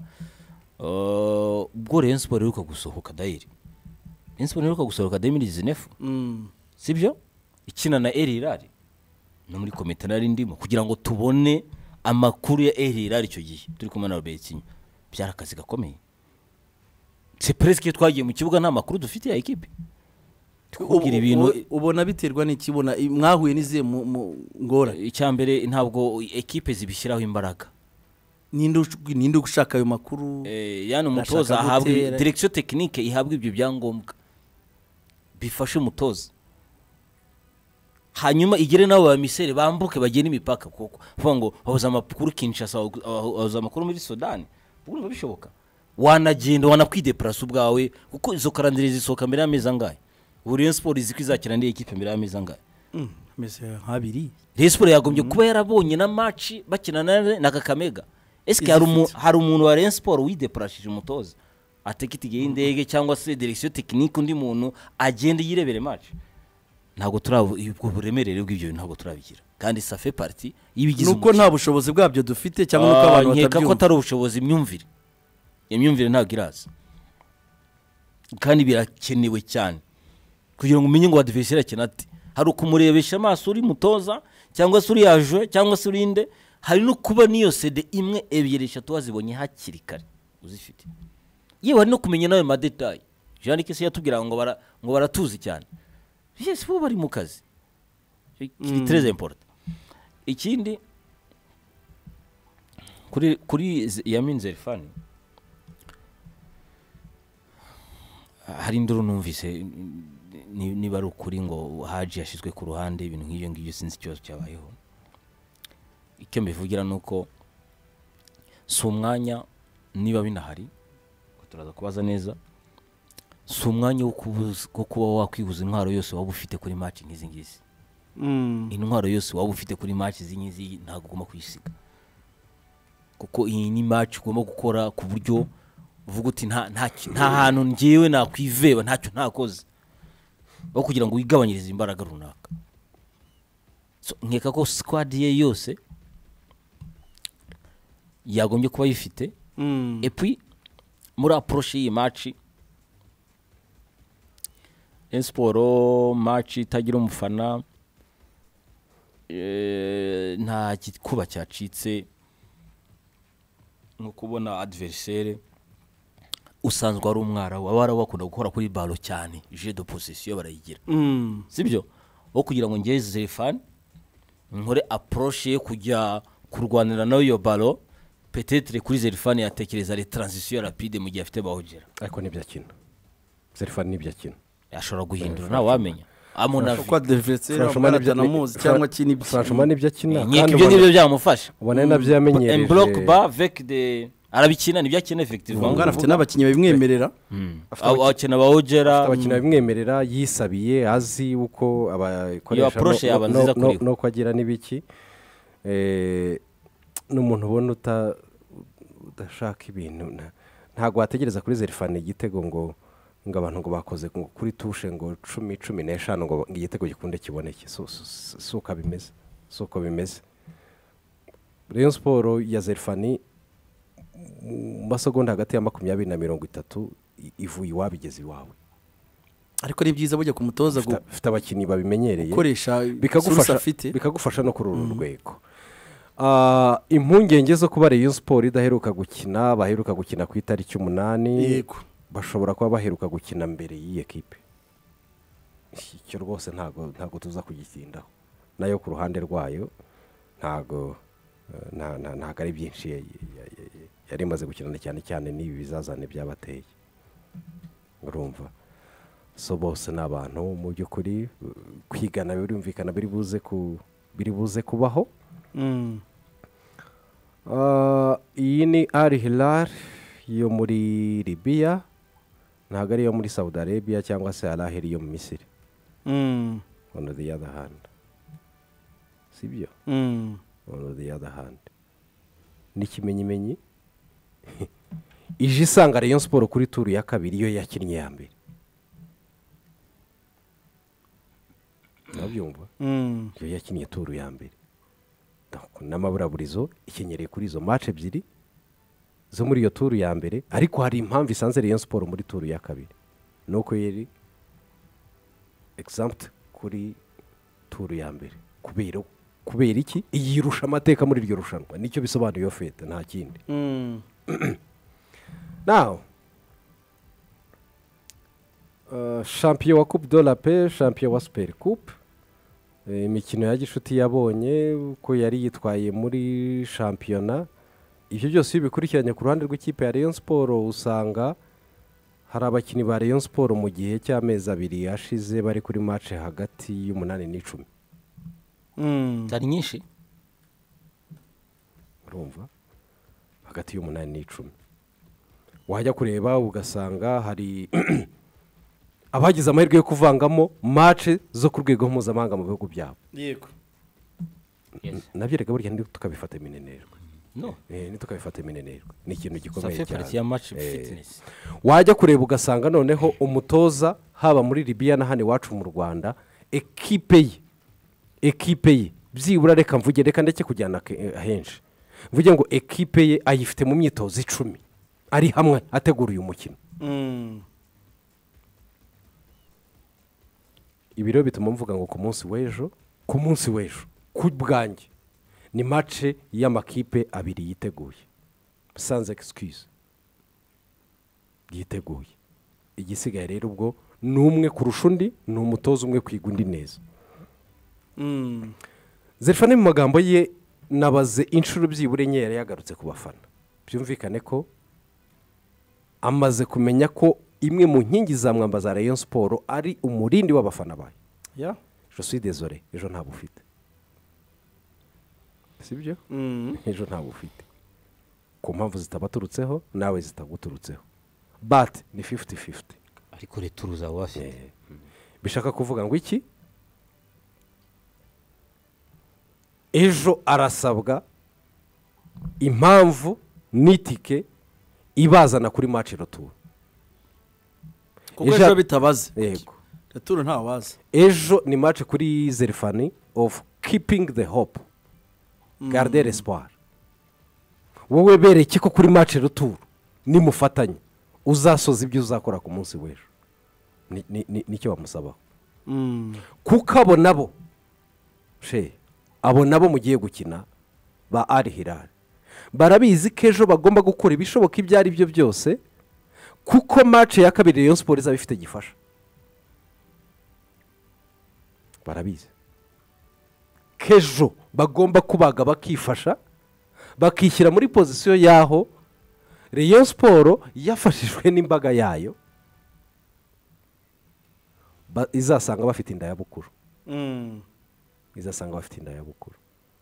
Speaker 5: uh ubwo Rayon Sport iruka gusohoka dairi Rayon Sport iruka gusohoka deux mille dix-neuf.
Speaker 1: Mm.
Speaker 5: Sibyo ikina na El Hilal no muri komite nari ndimo kugira ngo tubone amakuru ya El Hilal icyo gihe turi kumwe na Robert Kinyo. Byarakazi gakomeye, c'est presque twagiye mu kibuga nta makuru dufite ya equipe. Kugira ibintu
Speaker 1: ubona biterwa n'ikibona mwahuye n'iziye mu ngora.
Speaker 5: Icyambere ntabwo equipe zibishyiraho imbaraga,
Speaker 1: ninde ninde gushaka ayo makuru.
Speaker 5: Eh yani umutoza ahabwe direction technique ihabwe ibyo byangombwa bifashe umutoza, hanyuma igere nabo ba misere bambuke bagene imipaka, kuko vuga ngo babuza amakuru Kinshasa babuza amakuru muri Sudan. Urumva bishoboka wanagenda wanakwideplace ubwawe, kuko izo karandire zisoka mbere y'ameza ngaye. Rayon Sport iziko izakira ndi equipe mbere y'ameza ngaye.
Speaker 1: Mm, meze habiri.
Speaker 5: Rayon Sport yagombye kuba yarabonye na match bakina na Kakamega. Eske hari umuntu hari umuntu wa Rayon Sport wideplashije umutoza atekitiye indege cyangwa se direction technique undi muntu agenda yirebere match? Ntabwo turabo ubwo buremerere bw'ibyo ntabwo turabikira, kandi ça fait partie yibigize
Speaker 1: nuko nta bushobozi bwabyo dufite cyangwa nuko abantu
Speaker 5: batabyumva. Nkeka ko atari ubushobozi, imyumvire imyumvire ntabwo iraza, kandi birakenewe cyane kugira ngo umenye ngo adversaire akina ati. Hari ukumurebesha amaso uri mutoza cyangwa se uri yaje cyangwa se urinde, hari no kuba niyo sede imwe ebyiri eshatu wazibonye hakiri kare uzifite. Yewe hari no kumenya nawe madetail. Jean Kese yatubwira ngo bara ngo baratuzi cyane. Yes, bo bari mu kazi. Kiri très important. Ikindi kuri kuri Yamin Zerifani hari induru numvise ni- niba ari ukuri ngo haji yashyizwe ku ruhande ibintu nk'ibyo ngibyo sinzi ikibazo cyabayeho icyo mbivugira ni uko si umwanya niba binahari ngo turaza kubaza neza si umwanya wo kubuza- wo kuba wakwibuza intwaro yose waba ufite kuri match nk'izi ngizi
Speaker 1: Mm.
Speaker 5: intwaro yose waba ufite kuri match izi ngizi ntabwo ugomba kuyisiga kuko iyi ni match ugomba gukora ku buryo uvuga uti nta nta ki- nta hantu ngewe nakwiveba ntacyo ntakoze aho kugira ngo wigabanyirize imbaraga runaka So, nkeka ko squad ye yose yagombye kuba yifite
Speaker 1: Mm.
Speaker 5: et puis muri approche y'iyi match Rayon Sport match itagira umufana eh, nta gikuba cyacitse nko kubona adversaire usanzwe ari umwarabu abarabu bakunda gukora kuri balo cyane jeu de possession barayigira
Speaker 1: Mm.
Speaker 5: sibyo aho kugira ngo ngeze Zerefan nkore approche yo kujya kurwanira nayo iyo balo peut-être kuri Zerefan yatekereza les transitions rapide mu gihe afite bawogera
Speaker 4: ariko nibyo akina Zerefan nibyo akina
Speaker 5: yashobora guhindura nta wamenya amonavi
Speaker 1: Uko adversaire
Speaker 4: Franchement, nibyo-
Speaker 1: atanamuzi cyangwa akina ibyo
Speaker 4: Franchement nibyo akina
Speaker 5: nkeka
Speaker 4: kandi
Speaker 5: ibyo
Speaker 4: ubona-
Speaker 5: ngibyo byamufasha
Speaker 4: ubona ari nabyo yamenyereje
Speaker 5: un bloc bas avec des arabikina nibyo akina effectivement
Speaker 1: umwana afite n'abakinnyi babimwemerera
Speaker 4: Afite abaki-
Speaker 5: abakina bawogera
Speaker 4: afite abakinnyi babimwemerera yisabiye azi uko abakoresha
Speaker 5: Iyo approach
Speaker 4: no-
Speaker 5: yaba
Speaker 4: no-
Speaker 5: nziza
Speaker 4: no-
Speaker 5: kuri we.
Speaker 4: no kwagira n'ibiki Eh, n'umuntu ubona uta- udashaka ibintu nta- ntabwo wategereza kuri Zerefan igitego ngo ngo abantu ngo bakoze ngo kuri tushe ngo cumi cumi n'eshanu ngo igitego gikunde kiboneke si si- si uko bimeze si uko bimeze Rayon Sport ya Zerefani mu masegonda hagati ya makumyabiri na mirongo itatu i- ivuye iwabo igeze iwawe
Speaker 1: ariko ari byiza bujya ku mutoza
Speaker 4: Ufite- ufite abakinnyi babimenyereye
Speaker 1: gukoresha
Speaker 4: bikagufasha
Speaker 1: source afite
Speaker 4: bikagufasha no kuri uru rwego Ah, impungenge zo kuba Rayon Sport idaheruka gukina baheruka gukina ku itariki umunani
Speaker 1: yego
Speaker 4: bashobora kuba baheruka gukina mbere y'iyi ekipe icyo rwose ntabwo ntabwo tuza kugitindaho nayo ku ruhande rwayo ntabwo eh, nta- nta- ntabwo ari byinshi ya- ya- ya- yari imaze gukinana cyane cyane n'ibi bizazane byabateye urumva so bose ni abantu mu by'ukuri eh, kwigana birumvikana biri buze ku biri buze kubaho
Speaker 1: Mm.
Speaker 4: Ah, iyi ni Al Hilal yo muri Libya ntabwo ari iyo muri Saudi Arabia cyangwa se Al Ahly yo mu Misiri
Speaker 1: Mm.
Speaker 4: on the other hand sibyo
Speaker 1: Mm.
Speaker 4: on the other hand n'ikimenyimenyi ije isanga Rayon Sport kuri turu ya kabiri iyo yakinnye ya mbere nabyumva
Speaker 1: Mm.
Speaker 4: iyo yakinnye turu ya mbere Donc, n'amaburaburizo ikenyereye kuri izo match ebyiri zo muri iyo turu ya mbere ariko hari impamvu isanze Rayon Sport muri turu ya kabiri nuko yari exempt kuri turu ya mbere kubera kubera iki yirusha amateka muri iryo rushanwa nicyo bisobanuye iyo fete nta kindi
Speaker 1: Mm.
Speaker 4: now uh, champion wa coupe de la paix champion wa super coupe Eh, imikino ya gishuti yabonye ko yari yitwaye muri shampiyona ibyo byose iyo bikurikiranye ku ruhande rw'ikipe ya Rayon Sport usanga hari abakinnyi ba Rayon Sport mu gihe cy'amezi abiri ashize bari kuri match hagati y'umunani n'icumi
Speaker 1: Mm.
Speaker 5: zari nyinshi
Speaker 4: urumva hagati y'umunani n'icumi wajya kureba ugasanga hari abagize amahirwe yo kuvangamo match zo ku rwego mpuzamahanga mu bihugu byabo
Speaker 1: yego
Speaker 5: Yes.
Speaker 4: nabyo reka burya ntitukabifate minenerwe
Speaker 5: no
Speaker 4: eh ntitukabifate minenerwe ni ikintu
Speaker 5: ça
Speaker 4: gikomeye
Speaker 5: fait partie ya
Speaker 4: cyane
Speaker 5: match
Speaker 4: Eh,
Speaker 5: fitness
Speaker 4: wajya kureba ugasanga noneho umutoza haba muri Libya na hano iwacu mu Rwanda ekipe ye ekipe ye byibura reka mvuge reka ndeke kujyana ke- eh, henshi mvuge ngo ekipe ye ayifite mu myitozo icumi ari hamwe ategura uyu mukino
Speaker 1: Mm.
Speaker 4: ibiro bituma mvuga ngo ku munsi w'ejo ku munsi w'ejo ku bwanjye ni mace y'amakipe abiri yiteguye sans excuse yiteguye igisigaye rero ubwo ni umwe kurusha undi ni umutoza umwe kwiga undi neza
Speaker 1: Mm.
Speaker 4: Zerefani mu magambo ye nabaze inshuro byibura enye yari yagarutse ku bafana byumvikane ko amaze kumenya ko imwe mu nkingi za mwamba za Rayon Sport ari umurindi w'abafana bayo.
Speaker 1: Yeah.
Speaker 4: Je suis désolé, ejo ntabwo ufite. Sibyo?
Speaker 1: Mm.
Speaker 4: Ejo ntabwo ufite. Ku mpamvu zitabaturutseho nawe zitaguturutseho. But ni fifty fifty.
Speaker 5: ariko returuza wafite
Speaker 4: bishaka kuvuga ngo iki ejo arasabwa impamvu n'itike ibazana kuri match retour
Speaker 1: kuko ejo bitabaze
Speaker 4: yego
Speaker 1: retour nta waza
Speaker 4: ejo ni match kuri Zerfani of keeping the hope garder espoir wowe bereke ko kuri match retour nimufatanye uzasoza ibyo uzakora ku munsi w'ejo nicyo bamusabaho kuko abo nabo she abo nabo mugiye gukina ba Al Hilal barabizi ko ejo bagomba gukora ibishoboka ibyo ari byo byose kuko match ya kabiri Rayon Sport izaba ifite gifasha barabizi kejo bagomba kubaga bakifasha bakishyira muri pozisiyo yaho Rayon Sport yafashijwe n'imbaga yayo izasanga bafite inda ya bukuru izasanga bafite inda ya bukuru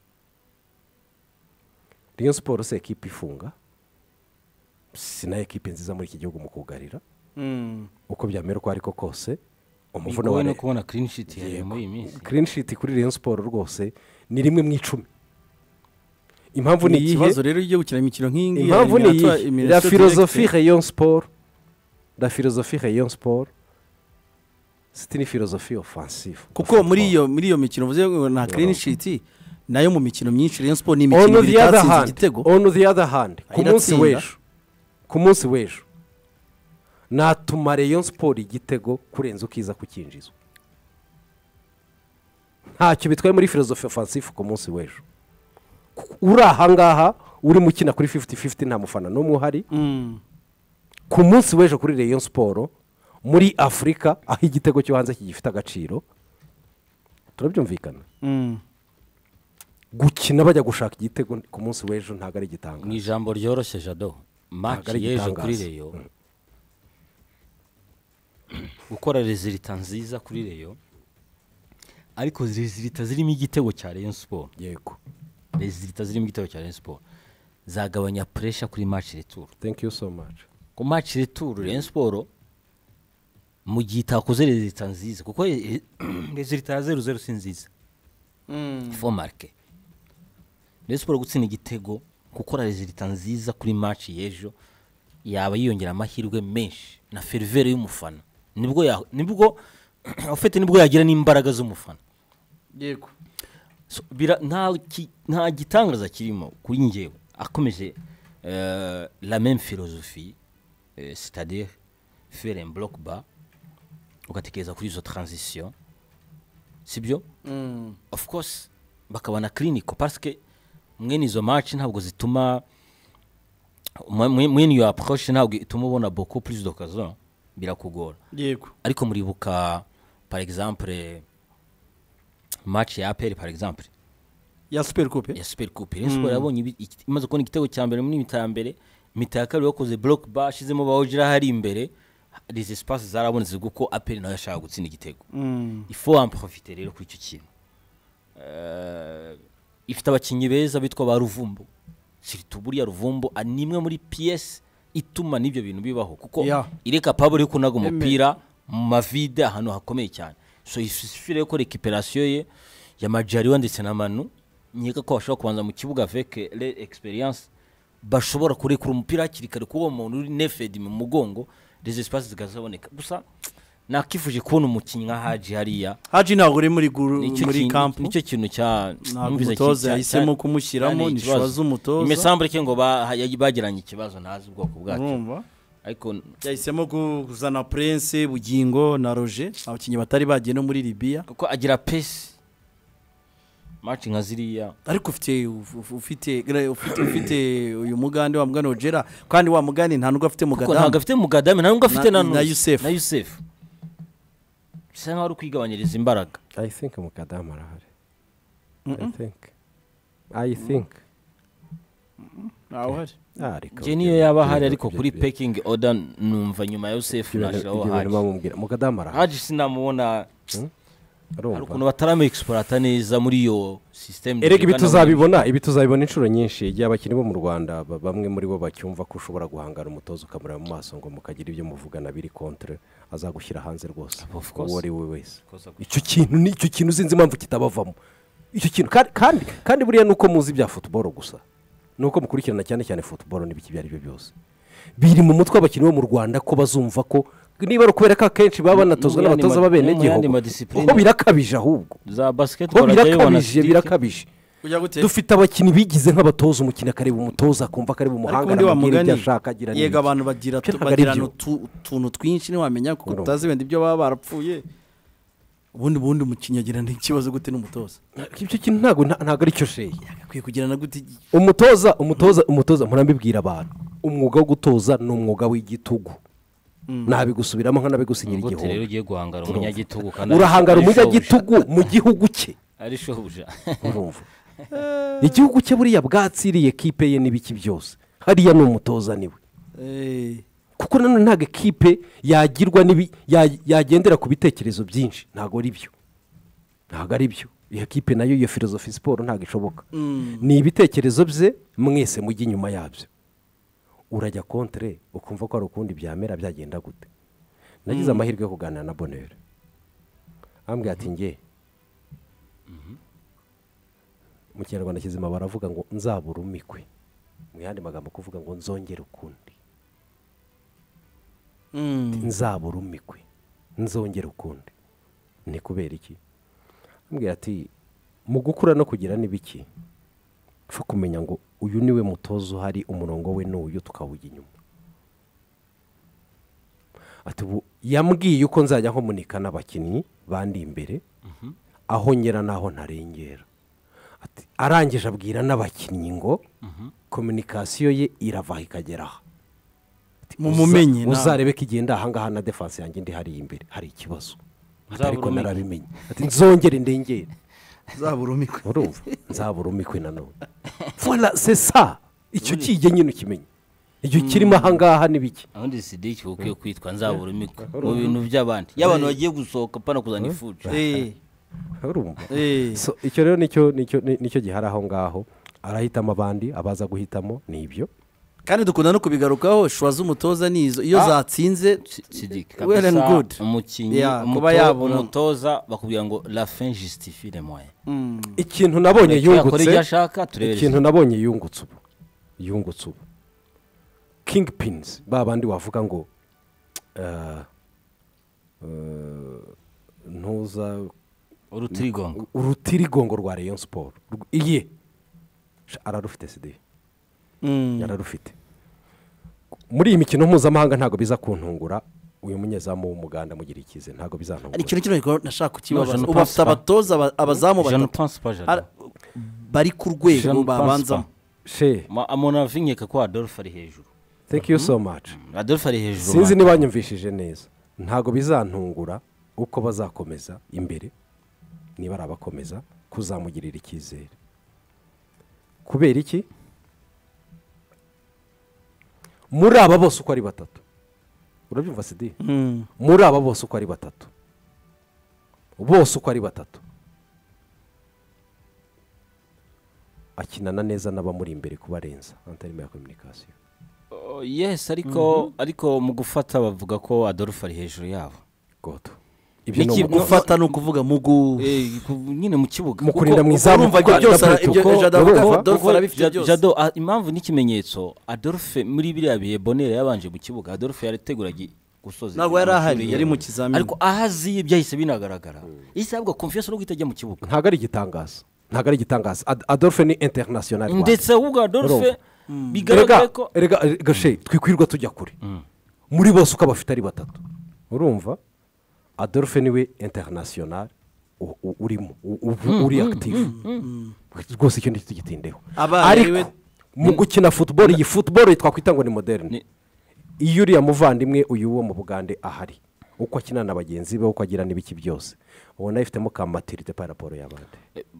Speaker 4: Rayon Sport se ekipe ifunga sina ekipe nziza muri iki gihugu mu kugarira uko byamera uko ariko kose
Speaker 5: umuvuna wa no kubona clean sheet ya muri iminsi
Speaker 4: clean sheet kuri Rayon Sport rwose ni rimwe mu icumi impamvu ni yihe
Speaker 1: ikibazo rero iyo gukina imikino nk'ingi
Speaker 4: impamvu ni yihe la philosophie Rayon Sport la philosophie Rayon Sport c'est une philosophie offensive
Speaker 1: kuko muri iyo muri iyo mikino vuze na clean sheet nayo mu mikino myinshi Rayon Sport ni imikino itatsinze igitego
Speaker 4: on the other hand ku munsi w'ejo ku munsi w'ejo natuma Rayon Sport igitego kurenza ukiza kukinjizwa ntacyo bitwaye muri philosophie offensive ku munsi w'ejo uri ahangaha uri mukina kuri fifty fifty nta mufana n'umwe uhari ku munsi w'ejo kuri Rayon Sport muri Afurika aho igitego cyo hanze kigifite agaciro turabyumvikana gukina bajya gushaka igitego ku munsi w'ejo ntabwo ari igitanga
Speaker 5: ni ijambo ryoroshye Jado match y'ejo kuri Rayon gukora resultat nziza kuri Rayon ariko resultat zirimo igitego cya Rayon Sport
Speaker 4: yego
Speaker 5: resultat zirimo igitego cya Rayon Sport zagabanya pressure kuri match retour.
Speaker 4: Thank you so much.
Speaker 5: Ku match retour Rayon Sport mu gihe itakoze resultat nziza kuko resultat zero zero si nziza mm. fo marke Rayon Sport gutsinda igitego gukora resultat nziza kuri match y'ejo yaba yiyongera amahirwe menshi na ferveur y'umufana nibwo ya nibwo ufite nibwo yagira n'imbaraga z'umufana
Speaker 1: yego
Speaker 5: so, bira nta nta gitangaza kirimo kuri ngewe akomeje euh, la même philosophie euh, c'est-à-dire faire un bloc bas ukatekereza kuri izo transition sibyo mm. of course bakabana clinical parce que mwene izo match ntabwo zituma mwene yo approche ntabwo ituma ubona beaucoup plus d'occasion birakugora
Speaker 1: yego
Speaker 5: ariko muribuka par exemple match ya A P R par exemple
Speaker 1: ya Super Coupe
Speaker 5: ya Super Coupe Rayon Sport yabonye imaze kubona igitego cya mbere muri mitambere mitaka wakoze block bashizemo bawujira hari imbere les espaces zarabonetse guko A P R nayo yashaka gutsinda igitego
Speaker 1: mm.
Speaker 5: il faut en profiter rero kuri icyo kintu euh ifite abakinyi beza bitwa ba Ruvumbo siritu buriya Ruvumbo animwe muri P S ituma nibyo bintu bibaho kuko yeah. iri capable yo kunaga umupira mu mavide hano hakomeye cyane so ifire ko récupération ye ya Majari ndetse na Manu nyeka ko bashobora kubanza mu kibuga avec les expériences bashobora kurekura umupira kirikare kuba umuntu uri nefedi mu mugongo des espaces zigazaboneka gusa nakifuje kubona umukinyi nka Haji hariya
Speaker 1: Haji nawe uri muri muri camp
Speaker 5: nicyo kintu cya
Speaker 1: numviza cyose yahisemo kumushyiramo ni shwaza umutoza
Speaker 5: imesambre ke ngo bagiranye ikibazo nazi ubwoko bwacu ariko
Speaker 1: yahisemo kuzana Prince Bugingo na Roger abakinyi batari bagiye no muri Libya
Speaker 5: kuko agira pace match nka ziriya
Speaker 1: ariko ufite ufite ufite ufite uyu mugande wa mugano Ojera kandi wa mugande nta nubwo afite mugadame
Speaker 5: ntabwo afite mugadame nta nubwo afite
Speaker 1: na Yusuf
Speaker 5: na Yusuf bisa nkaho ari kwigabanyiriza imbaraga
Speaker 4: I think mugadame arahari I think I think
Speaker 1: ntawe uhari
Speaker 5: njye niyo yaba ahari ariko kuri pekingi oda numva nyuma ya yosefu nashyiraho haji
Speaker 4: mukadamara
Speaker 5: haji sinamubona hari ukuntu batarama egisipurata neza muri iyo sisiteme.
Speaker 4: erega ibi tuzabibona ibi tuzabibona inshuro nyinshi igihe abakinnyi bo mu rwanda bamwe muri bo bacyumva ko ushobora guhangana umutoza ukamureba mu maso ngo mukagira ibyo muvugana biri kontre azagushyira hanze rwose uwo ari we wese. icyo kintu ni icyo kintu uzinze impamvu kitabavamo icyo kintu kandi kandi buriya nuko muzi ibya futuboro gusa nuko mukurikirana cyane cyane futuboro n'ibiki ibyo ari byo byose biri mu mutwe w'abakinnyi bo mu rwanda ko bazumva ko niba ari ukubera ko akenshi baba banatozwa n'abatoza b'abenegihugu kuko birakabije ahubwo
Speaker 5: za basiketiboro
Speaker 4: birakabije birakabije dufite abakinnyi bigize nk'abatoza umukinnyi akareba umutoza akumva akareba umuhanga aramubwira ibyo ashaka agira
Speaker 1: n'ibyo yego abantu bagirana utuntu twinshi ntiwamenya kuko tutazi wenda ibyo baba barapfuye ubundi bundi umukinnyi agirana ikibazo gute n'umutoza
Speaker 4: ibyo kintu ntabwo ntabwo ari cyo sheye
Speaker 1: akwiye kugirana gute
Speaker 4: umutoza umutoza umutoza murambibwira abantu umwuga wo gutoza ni umwuga w'igitugu nabigusubiramo nkanabigusinyira igihugu
Speaker 5: rero ugiye guhangara umunyagitugu kandi
Speaker 4: urahangara umunyagitugu mu gihugu cye
Speaker 5: ari shobuja
Speaker 4: urumva igihugu cye buriya bwatsiriye kipe ye n'ibiki byose hariya ni umutoza niwe kuko nanone ntabwo ekipe yagirwa yagendera ku bitekerezo byinshi ntabwo ari byo ntabwo ari byo iyo kipe nayo iyo filozofi siporo ntabwo ishoboka ni ibitekerezo bye mwese mujye inyuma yabyo urajya kontre ukumva ko hari ukundi byamera byagenda gute. nagize amahirwe yo kuganira na Bonheur ambwira ati nge mu kinyarwanda kizima baravuga ngo nzabura umikwe mu yandi magambo kuvuga ngo nzongere ukundi nzabura umikwe nzongere ukundi ni kubera iki ambwira ati mu gukura no kugira n'ibiki upfa kumenya ngo uyu niwe mutozo uhari umurongo we n'uyu tukawujya inyuma ati ubu yambwiye uko nzajya nkomunika n'abakinnyi bandi imbere aho ngera n'aho ntarengera arangije abwira n'abakinnyi ngo kominikasiyo ye irava ikagera aha
Speaker 1: mumumenye
Speaker 4: uzarebe ko igenda ahangaha na defanse yanjye ndi hariya imbere hari ikibazo ariko narabimenye ati nzongere ndengere
Speaker 1: nzabura umikwe
Speaker 4: urumva nzabura umikwe nanone voilà c'est ça icyo kijye nyine ukimenya icyo kirimo ahangaha n'ibiki
Speaker 5: ahundi sidiki ukwiye kwitwa nzabura umikwe mu bintu by'abandi y'abantu bagiye gusohoka pana kuzana ifuji
Speaker 4: eh urumva so icyo rero nicyo nicyo nicyo gihara aho ngaho arahitamo abandi abaza guhitamo nibyo
Speaker 1: kandi dukunda no kubigarukaho shwa z'umutoza nizo iyo zatsinze well and good
Speaker 5: umukinnyi umutoza bakubwira ngo la fin justifie les moyens
Speaker 4: ikintu nabonye yungutse ikintu nabonye yungutse ubu yungutse ubu kingpins babandi wavuga ngo ntuza
Speaker 5: urutirigongo
Speaker 4: urutirigongo rwa Rayon Sport iye ararufite sidi yararufite muri iyi mikino mpuzamahanga ntabwo biza kuntungura uyu munyezamu w'umuganda mugira ikize ntabwo bizantungura
Speaker 1: ari ikintu kino nashaka kukibaza ubu afite abatoza abazamu batatu bari ku rwego babanzamo
Speaker 5: amona vinyeka ko Adolphe ari hejuru.
Speaker 4: Thank you so much.
Speaker 5: Adolphe ari hejuru
Speaker 4: sinzi niba nyumvishije neza ntabwo bizantungura uko bazakomeza imbere niba arabakomeza kuzamugirira ikizere kubera iki muri aba bose uko ari batatu urabyumva sidi muri aba bose uko ari batatu bose uko ari batatu akinana neza n'abamuri imbere kubarenza antarimo ya communication.
Speaker 5: Yes ariko ariko mu gufata bavuga ko Adolphe ari hejuru yabo
Speaker 4: goto
Speaker 1: ibyo no gufata no kuvuga mugu
Speaker 5: nyine mu kibuga
Speaker 4: mu kurinda mwizamu
Speaker 1: urumva ibyo byose ibyo Adolphe arabifite byose
Speaker 5: Jado impamvu n'ikimenyetso Adolphe muri biriya bihe Bonheur yabanje mu kibuga Adolphe yarateguraga gusoza
Speaker 1: ntabwo yari ahari yari mu kizamini
Speaker 5: ariko ahazi byahise binagaragara isabwa confiance no gutajya mu kibuga
Speaker 4: ntabwo ari igitangaza ntabwo ari igitangaza Adolphe ni international
Speaker 5: ndetse ahubwo Adolphe bigaragara ko
Speaker 4: erega gashe twikwirwa tujya kure muri bose uko bafite ari batatu urumva Adolphe niwe international urimo uri active rwose icyo ndicyo tugitindeho ariko mu gukina football iyi football twakwita ngo ni moderne iyo uriya muvandimwe uyu wo mu Bugande ahari uko akina na bagenzi be uko agira n'ibiki byose ubona ifitemo ka maturité par rapport y'abandi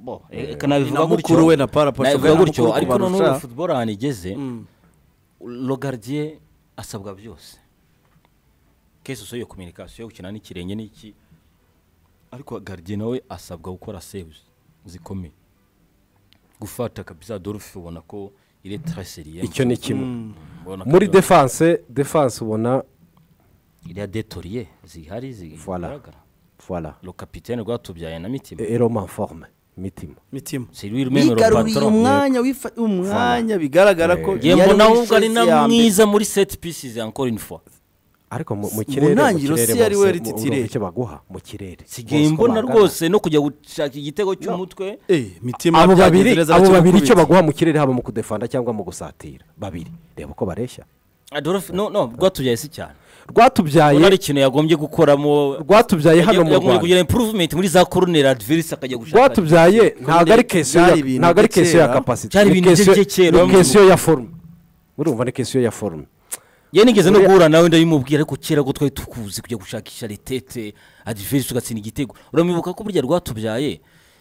Speaker 5: bo reka nabivuga
Speaker 1: na
Speaker 5: gutyo
Speaker 1: mukuru we na para pasha
Speaker 5: nabivuga
Speaker 1: bwa
Speaker 5: gutyo
Speaker 1: mukuru
Speaker 5: ariko
Speaker 1: kubarusha.
Speaker 5: noneho football ahantu igeze le gardien asabwa byose kese so yo communication yo gukina n'ikirenge n'iki ariko gardien nawe asabwa gukora saves zikomeye gufata kabisa Dolphe ubona ko ile très sérieux
Speaker 4: icyo ni kimwe muri defense defense ubona
Speaker 5: il y a des toriers zihari zigaragara
Speaker 4: voilà
Speaker 5: le capitaine rwatubyaye na Mitima
Speaker 4: et Romain forme Mitima
Speaker 1: Mitima
Speaker 5: c'est lui même le patron
Speaker 1: umwanya wifa umwanya bigaragara ko
Speaker 5: yari naho ari na mwiza muri set pieces encore une fois
Speaker 4: ariko mu kirere
Speaker 1: mu kirere si ari we rititire
Speaker 4: icyo baguha mu kirere
Speaker 5: sigaye mbona rwose no kujya gushaka igitego cy'umutwe
Speaker 1: eh Mitima
Speaker 4: abo babiri abo babiri icyo baguha mu kirere haba mu kudefanda cyangwa mu gusatira babiri reba uko bareshya
Speaker 5: Adolphe no no rwatubyaye si cyane
Speaker 4: rwatubyaye
Speaker 5: ari ikintu yagombye gukoramo
Speaker 4: rwatubyaye hano mu Rwanda
Speaker 5: kugira improvement muri za corner adverse akajya gushaka
Speaker 4: rwatubyaye ntago ari question ntago ari question ya capacity
Speaker 5: cyari ibintu by'ekero
Speaker 4: question ya forme urumva ni question ya forme
Speaker 5: ye nigeze no guhura nawe ndabimubwira ariko kera ko twari tukuzi kujya gushakisha letete adverse ugatsinda igitego uramibuka ko burya rwatubyaye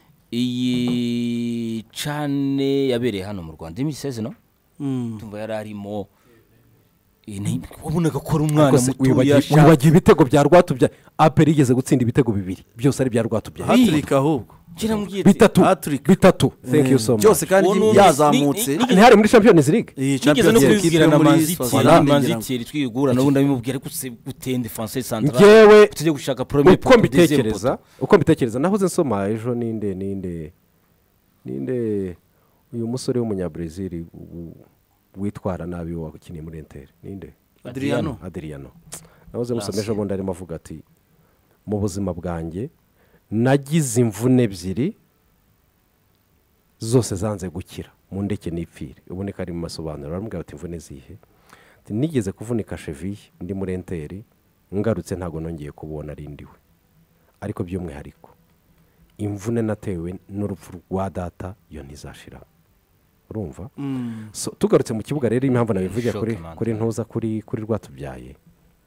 Speaker 5: iyi cane yabereye hano mu Rwanda deux mille seize no tumva yararimo wabonaga ko ari umwana mutoya
Speaker 4: wibagiye ibitego bya rwatubyaye aperi igeze gutsinda ibitego bibiri byose ari bya rwatubyaye
Speaker 1: hat-trick ahubwo
Speaker 4: bitatu bitatu thank you so much
Speaker 1: byose kandi yazamutse
Speaker 4: ni hari muri Champions League
Speaker 5: nigeze no kubibwira na Manzitiri Manzitiri twigura nabundi ndabimubwira ko utende français central
Speaker 4: ngewe
Speaker 5: tujye gushaka premier
Speaker 4: uko mbitekereza uko mbitekereza nahoze nsoma ejo ninde ninde ninde uyu musore w'umunyabrazil witwara nabi wakiniye muri Inter ninde
Speaker 1: Adriano
Speaker 4: Adriano nahoze musoma ejo bundi arimo avuga ati mu buzima bwanjye nagize imvune ebyiri zose zanze gukira mu ndeke n'ipfire uboneka ari mu masobanuro baramubwira ati imvune zihe nigeze kuvunika cheville ndi muri Inter ngarutse ntago nongeye kubona rindiwe ariko by'umwihariko imvune natewe n'urupfu rwa data yo ntizashira urumva so tugarutse mu kibuga rero impamvu nabivuga kuri kuri ntuza kuri kuri rwatubyaye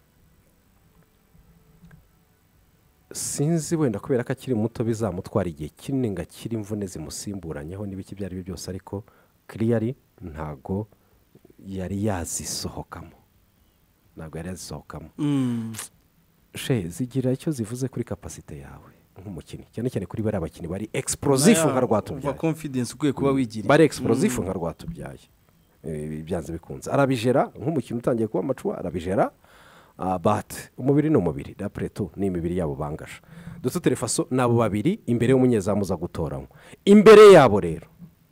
Speaker 4: sinzi wenda kubera ko akiri muto bizamutwara igihe kinini ngo akiri imvune zimusimburanyeho n'ibiki byari byo byose ariko clearly ntago yari yazisohokamo ntago yari yazisohokamo she zigira icyo zivuze kuri capacity yawe nk'umukinnyi cyane cyane kuri bari abakinnyi bari explosive nka rwatubyaye
Speaker 1: confidence ukwiye kuba wigiriye
Speaker 4: bari explosive nka rwatubyaye byanze bikunze arabijera nk'umukinnyi utangiye kuba amacuwa arabijera but umubiri ni umubiri d'après tout ni imibiri yabo bangasha duto telefaso nabo babiri imbere y'umunyezamu za gutoramo imbere yabo rero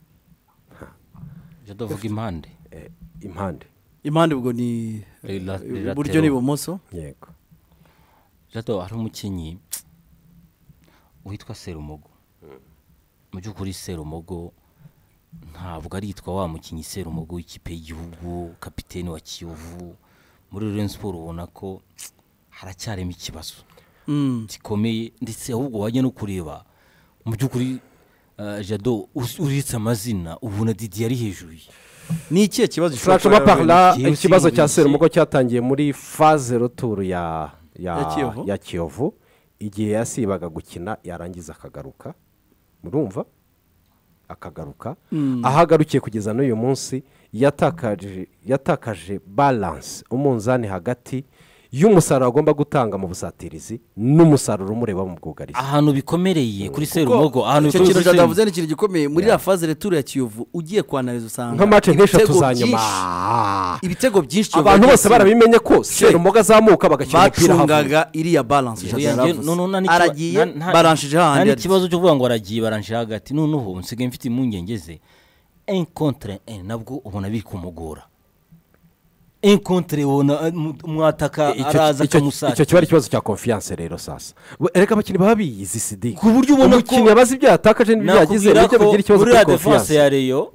Speaker 5: je dovuga impande
Speaker 4: impande
Speaker 1: impande ubwo ni buryo ni bumoso
Speaker 4: yego
Speaker 5: jato ari umukinyi witwa Serumogo mu byukuri Serumogo ntabwo ari yitwa wa mukinyi Serumogo w'ikipe y'igihugu kapiteni wa Kiyovu muri Rayon Sport ubona ko haracyaremo ikibazo gikomeye ndetse ahubwo wajya no kureba mu byukuri Jado uritse amazina ubona Didi yari hejuru
Speaker 1: ni ikihe kibazo
Speaker 4: gishobora parla ikibazo cya Serumogo cyatangiye muri phase retour ya ya ya Kiyovu igihe yasibaga gukina yarangiza akagaruka murumva akagaruka ahagarukiye kugeza n'uyu munsi yatakaje yatakaje balance umunzani hagati y'umusaruro agomba gutanga mu busatirizi n'umusaruro umureba mu bwugarizi
Speaker 5: ahantu bikomereye kuri Serumogo
Speaker 1: ahantu icyo kintu cyadavuze ni ikintu gikomeye muri la phase retour ya Kiyovu ugiye kwanariza usanga
Speaker 4: nka match nk'eshatu za nyuma
Speaker 1: ibitego byinshi
Speaker 4: abantu bose barabimenye ko Serumogo azamuka bagakina umupira
Speaker 1: bacungaga iriya balance aragiye baranshije hahandi
Speaker 5: nta kibazo cyo kuvuga ngo aragiye baranshije hagati noneho nsigaye mfite impungengeze un contre un nabwo ubona biri kumugora un contre ubona mwataka araza akamusaka
Speaker 4: icyo kiba ari ikibazo cya confiance rero sasa reka abakinnyi baba biyizi Sidi
Speaker 5: ku buryo ubona ko
Speaker 4: umukinnyi abazi ibyo yatakaje n'ibyo yagize n'ibyo bigira ikibazo
Speaker 5: cya confiance ya Rayon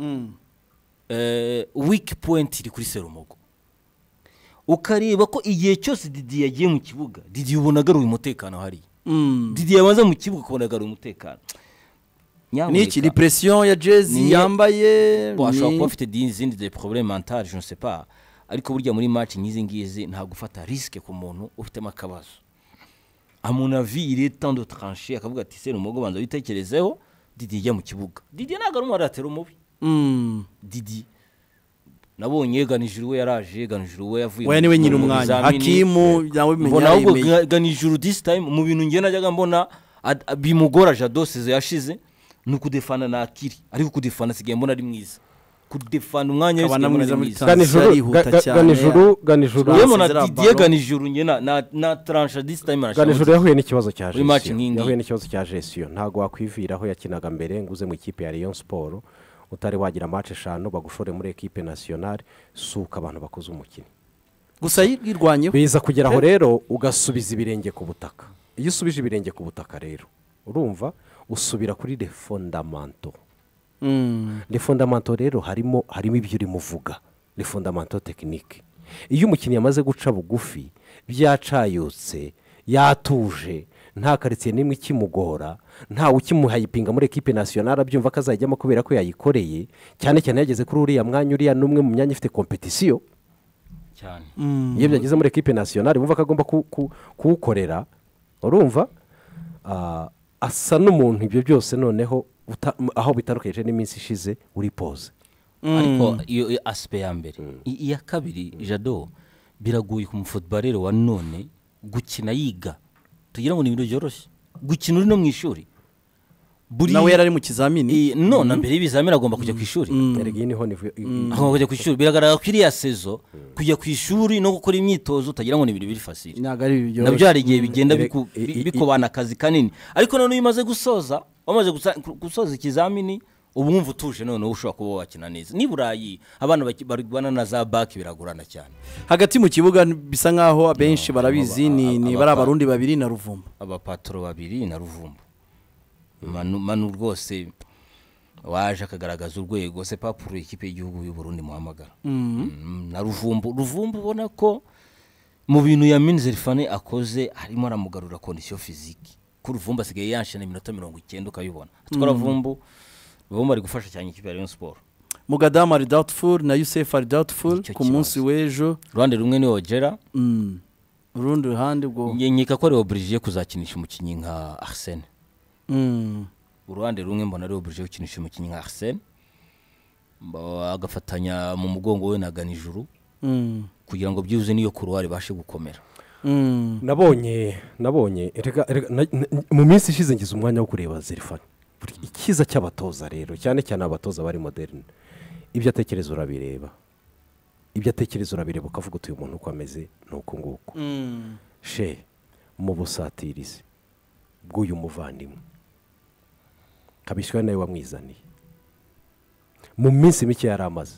Speaker 5: weak point iri kuri Serumogo ukareba ko igihe cyose Didi yagiye mu kibuga Didi ubona agaruye umutekano hari Didi yabanza mu kibuga ukabona agaruye umutekano
Speaker 1: niki ni pression ya Jezi yambaye
Speaker 5: ashobora kuba afite izindi des problèmes mentaux je ne sais pas ariko burya muri match nyizi ngizi nta gufata risque ku muntu ufitemo akabazo à mon avis il est temps de trancher akavuga ati Serumogo banza witekerezeho Didi ijya mu kibuga Didi ntabwo ari umuratero mubi
Speaker 1: Mm.
Speaker 5: Didi nabonye Ganijuru we yaraje Ganijuru we yavuye
Speaker 1: we niwe nyine umwanya Hakimu nawe
Speaker 5: mbona ahubwo
Speaker 1: menya
Speaker 5: Ganijuru this time mu bintu ngena najyaga mbona ad- bimugora Jado seze yashize ni ukudefana na Akiri ariko kudefana sigaye mbona ari mwiza kudefana umwanya wese
Speaker 1: Abana
Speaker 5: mbona
Speaker 1: mwiza
Speaker 5: ari
Speaker 1: muri
Speaker 5: mwiza
Speaker 1: Tanzania. arihuta cyane.
Speaker 4: ganijuru ganijuru
Speaker 5: yemo na
Speaker 1: Asezera
Speaker 5: Didier
Speaker 1: ballon.
Speaker 5: Ganijuru ngena na na tranche this time arashaka
Speaker 4: ganijuru yahuye n'ikibazo cya
Speaker 5: Muri match
Speaker 4: gestiyo
Speaker 5: nk'ingi.
Speaker 4: yahuye n'ikibazo cya gestiyo ntabwo wakwivira aho yakinaga mbere nguze mu ikipe ya Rayon Sport utari wagira match eshanu bagushore muri equipe nationale suka abantu bakoze umukino
Speaker 1: gusa yirwanyeho
Speaker 4: biza kugera aho rero ugasubiza ibirenge ku butaka iyo usubije ibirenge ku butaka rero urumva usubira kuri le fondamento
Speaker 1: Mm.
Speaker 4: le fondamento rero harimo harimo ibyo urimo uvuga le fondamento technique iyo umukinnyi yamaze guca bugufi byacayutse yatuje nta karitsiye n'imwe ikimugora ntawe ukimuhayipinga muri ekipe nationale abyumva ko azajyamo kubera ko yayikoreye cyane cyane yageze kuri uriya mwanya uriya n'umwe mu myanya ifite kompetisiyo
Speaker 5: cyane
Speaker 1: Mm.
Speaker 4: iyo byageze muri ekipe nationale bumva ko agomba ku- ku- kuwukorera urumva ah, asa n'umuntu ibyo byose noneho uta- aho bitandukanye n'iminsi ishize uri pose
Speaker 5: ariko iyo iyo aspect ya mbere I- iya kabiri Jado biragoye ku mufutbarere wa none gukina yiga tugira ngo ni ibintu byoroshye gukina uri no mu ishuri buri
Speaker 1: nawe yarari mu kizamini
Speaker 5: I- no na mbere y'ibizamini agomba kujya ku ishuri
Speaker 4: erega iyi niho nivu- i- i-
Speaker 5: agomba kujya ku ishuri biragaragara ko iriya sezo kujya ku ishuri no gukora imyitozo utagira ngo ni ibintu biri fasile
Speaker 1: ntabwo ari ibyo
Speaker 5: nabyo hari igihe bigenda
Speaker 4: Ere-
Speaker 5: biku-
Speaker 4: i-
Speaker 5: bi-
Speaker 4: i-
Speaker 5: bikobana akazi kanini ariko noneho iyo umaze gusoza wamaze gusa- gusoza ikizamini ubu wumva utuje noneho ushobora kuba wakina neza ni burayi abana baki- barwana na za baki biragorana cyane
Speaker 1: hagati mu kibuga bisa nkaho abenshi barabizi
Speaker 5: aba-
Speaker 1: ni
Speaker 5: aba-
Speaker 1: ni
Speaker 5: aba-
Speaker 1: bari abarundi babiri na Ruvumbu
Speaker 5: abapatoro babiri na Ruvumbu manu manu rwose waje akagaragaza urwego se papuro ikipe y'igihugu y'u Burundi muhamagara Mm, na Ruvumbu Ruvumbu ubona ko mu bintu ya Minzerfane akoze harimo aramugarura condition physique ku Ruvumbu asigaye yanshana iminota mirongo icyenda ukayibona atwara Ruvumbu Ruvumbu ari gufasha cyane ikipe ya Rayon Sport
Speaker 1: Mugadam ari doubtful na Youssef ari doubtful
Speaker 5: Nicyo
Speaker 1: ku munsi
Speaker 5: kibazo.
Speaker 1: w'ejo
Speaker 5: ruhande rumwe ni Ojera
Speaker 1: Mm. urundi ruhande bwo
Speaker 5: nge- nkeka ko ari obligé kuzakinisha umukinnyi nka Arsene
Speaker 1: Mm.
Speaker 5: uruhande rumwe mbona ari obligé gukinisha umukinnyi nka Arsene Mba- agafatanya mu mugongo we na Ganijuru
Speaker 1: Mm.
Speaker 5: kugira ngo byuze niyo kuruwari bashe gukomera
Speaker 1: Mm.
Speaker 4: nabonye nabonye erega- erega- na- na- mu minsi ishize ngize umwanya wo kureba Zerfani Buri- icyiza cy'abatoza rero cyane cyane abatoza bari moderne ibyo atekereza urabireba ibyo atekereza urabireba ukavuga uti uyu muntu uko ameze ni uku nguku
Speaker 1: Mm.
Speaker 4: she mu busatirizi bw'uyu muvandimwe kabishywa nawe wamwizaniye mu minsi mike yari amaze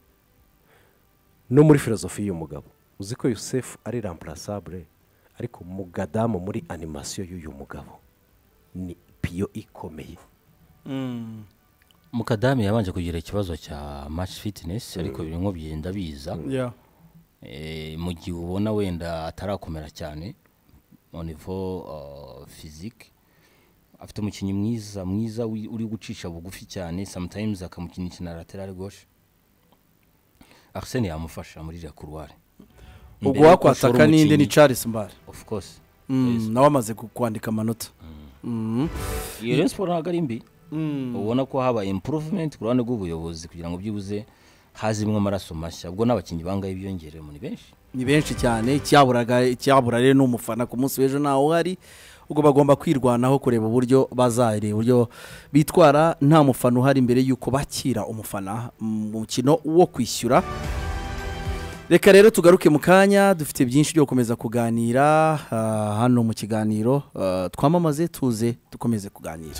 Speaker 4: no muri filozofi y'uyu mugabo uzi ko Youssef ari remplaçable ariko Mugadamu muri animasiyo y'uyu mugabo ni piyo ikomeye
Speaker 1: Mm.
Speaker 5: Mukadami yabanje kugira ikibazo cya match fitness ariko birimo byenda biza
Speaker 1: Yeah.
Speaker 5: eh, mu gihe ubona wenda atarakomera cyane au niveau uh, physique afite umukinnyi mwiza mwiza wi- uri gucisha bugufi cyane sometimes akamukinisha na lateral gauche Arsene yamufasha muri la couloir
Speaker 1: ubwo wakwataka ninde ni Charles Mbare
Speaker 5: of course
Speaker 1: Mm,
Speaker 5: Yes.
Speaker 1: nawe amaze ku- kwandika amanota Mm.
Speaker 5: iyo Rayon Sport ntabwo ari mbi
Speaker 1: Mm.
Speaker 5: ubona ko haba improvement ku ruhande rw'ubuyobozi kugira ngo byibuze hazimwe amaraso mashya ubwo n'abakinnyi bangaye biyongereye muri benshi
Speaker 1: ni benshi cyane icyaburaga icyabura rero ni umufana ku munsi w'ejo ntawe uhari ubwo bagomba kwirwanaho kureba uburyo bazareba uburyo bitwara nta mufana uhari imbere y'uko bakira umufana mu mukino wo kwishyura reka rero tugaruke mu kanya dufite byinshi byo gukomeza kuganira ah, hano mu kiganiro ah, twamamaze tuze dukomeze kuganira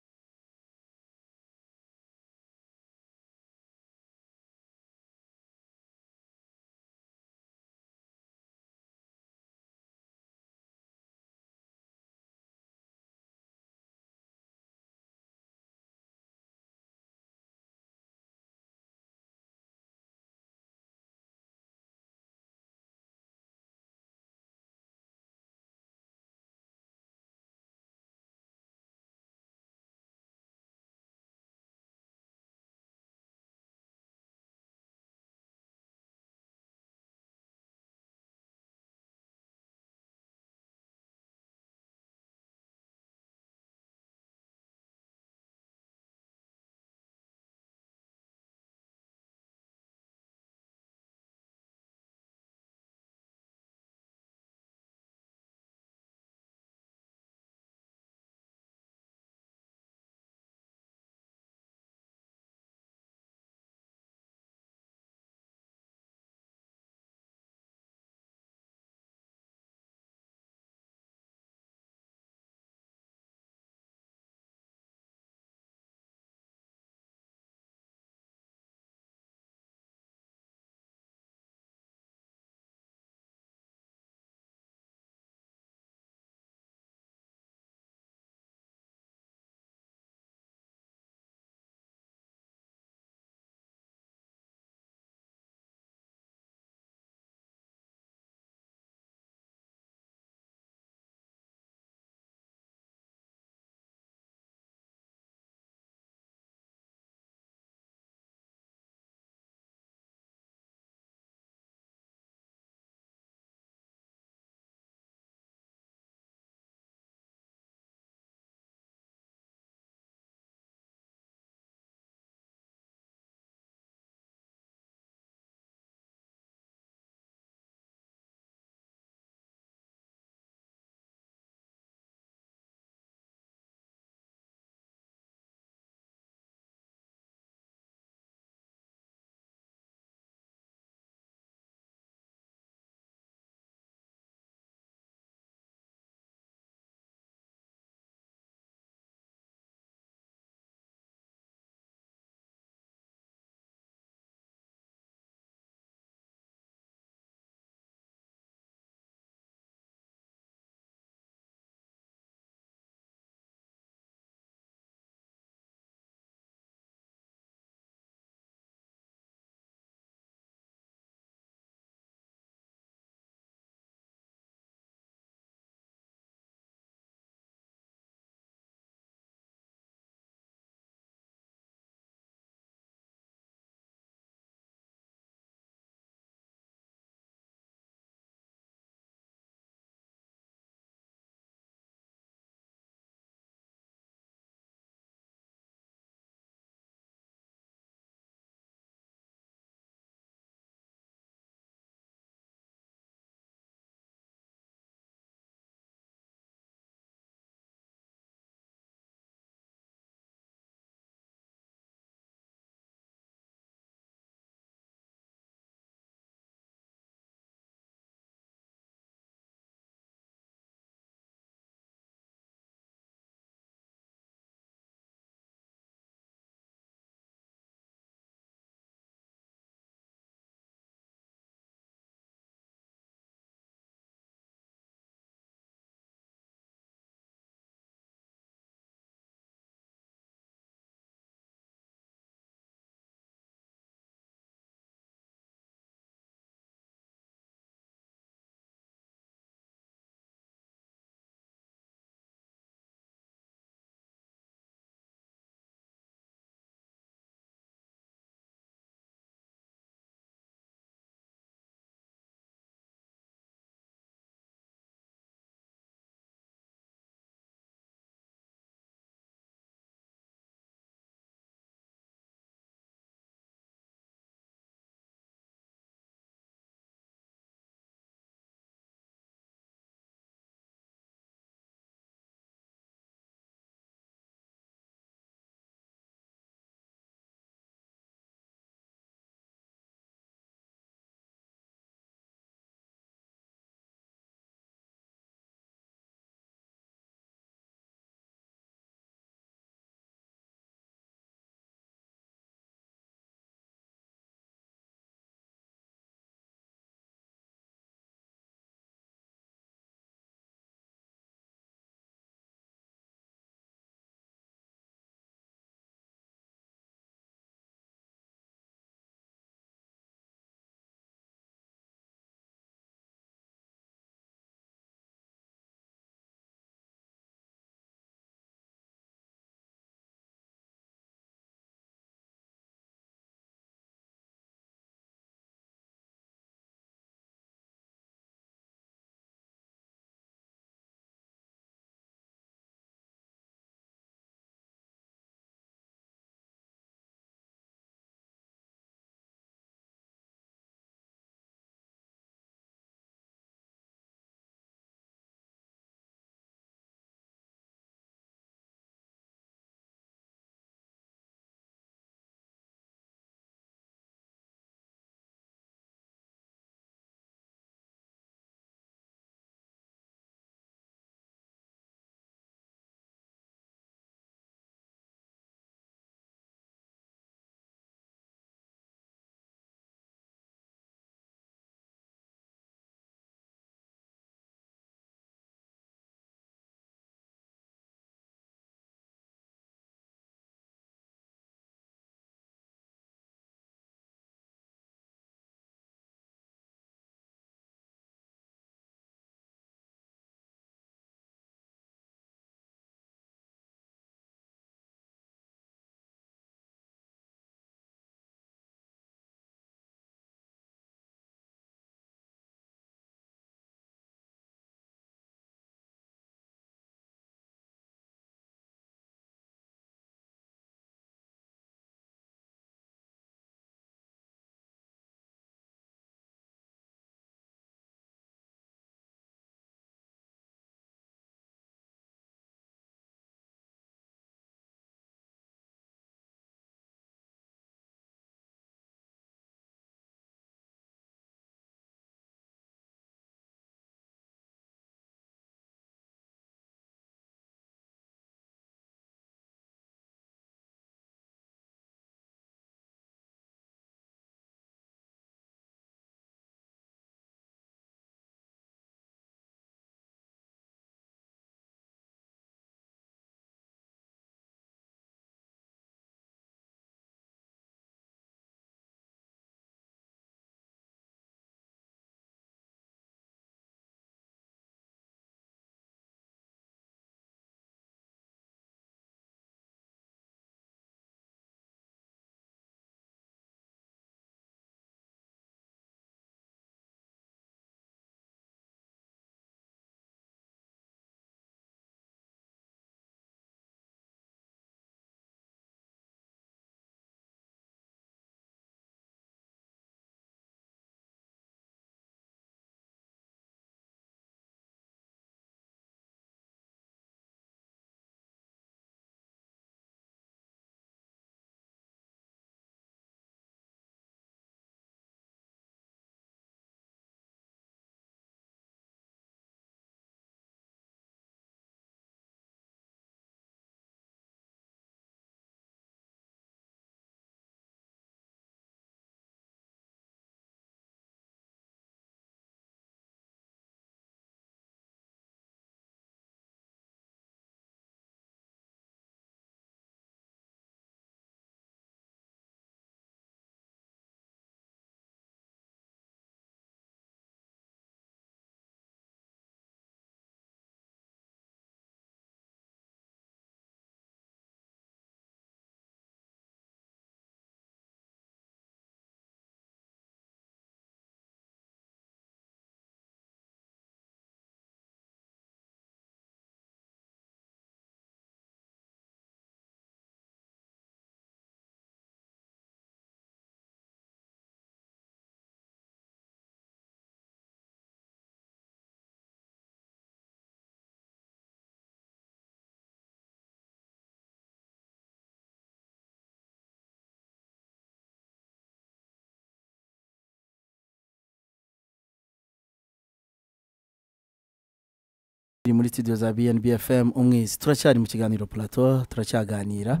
Speaker 1: muri studio za B N B F M umwezi turacyari mu kiganiro plateau turacyaganira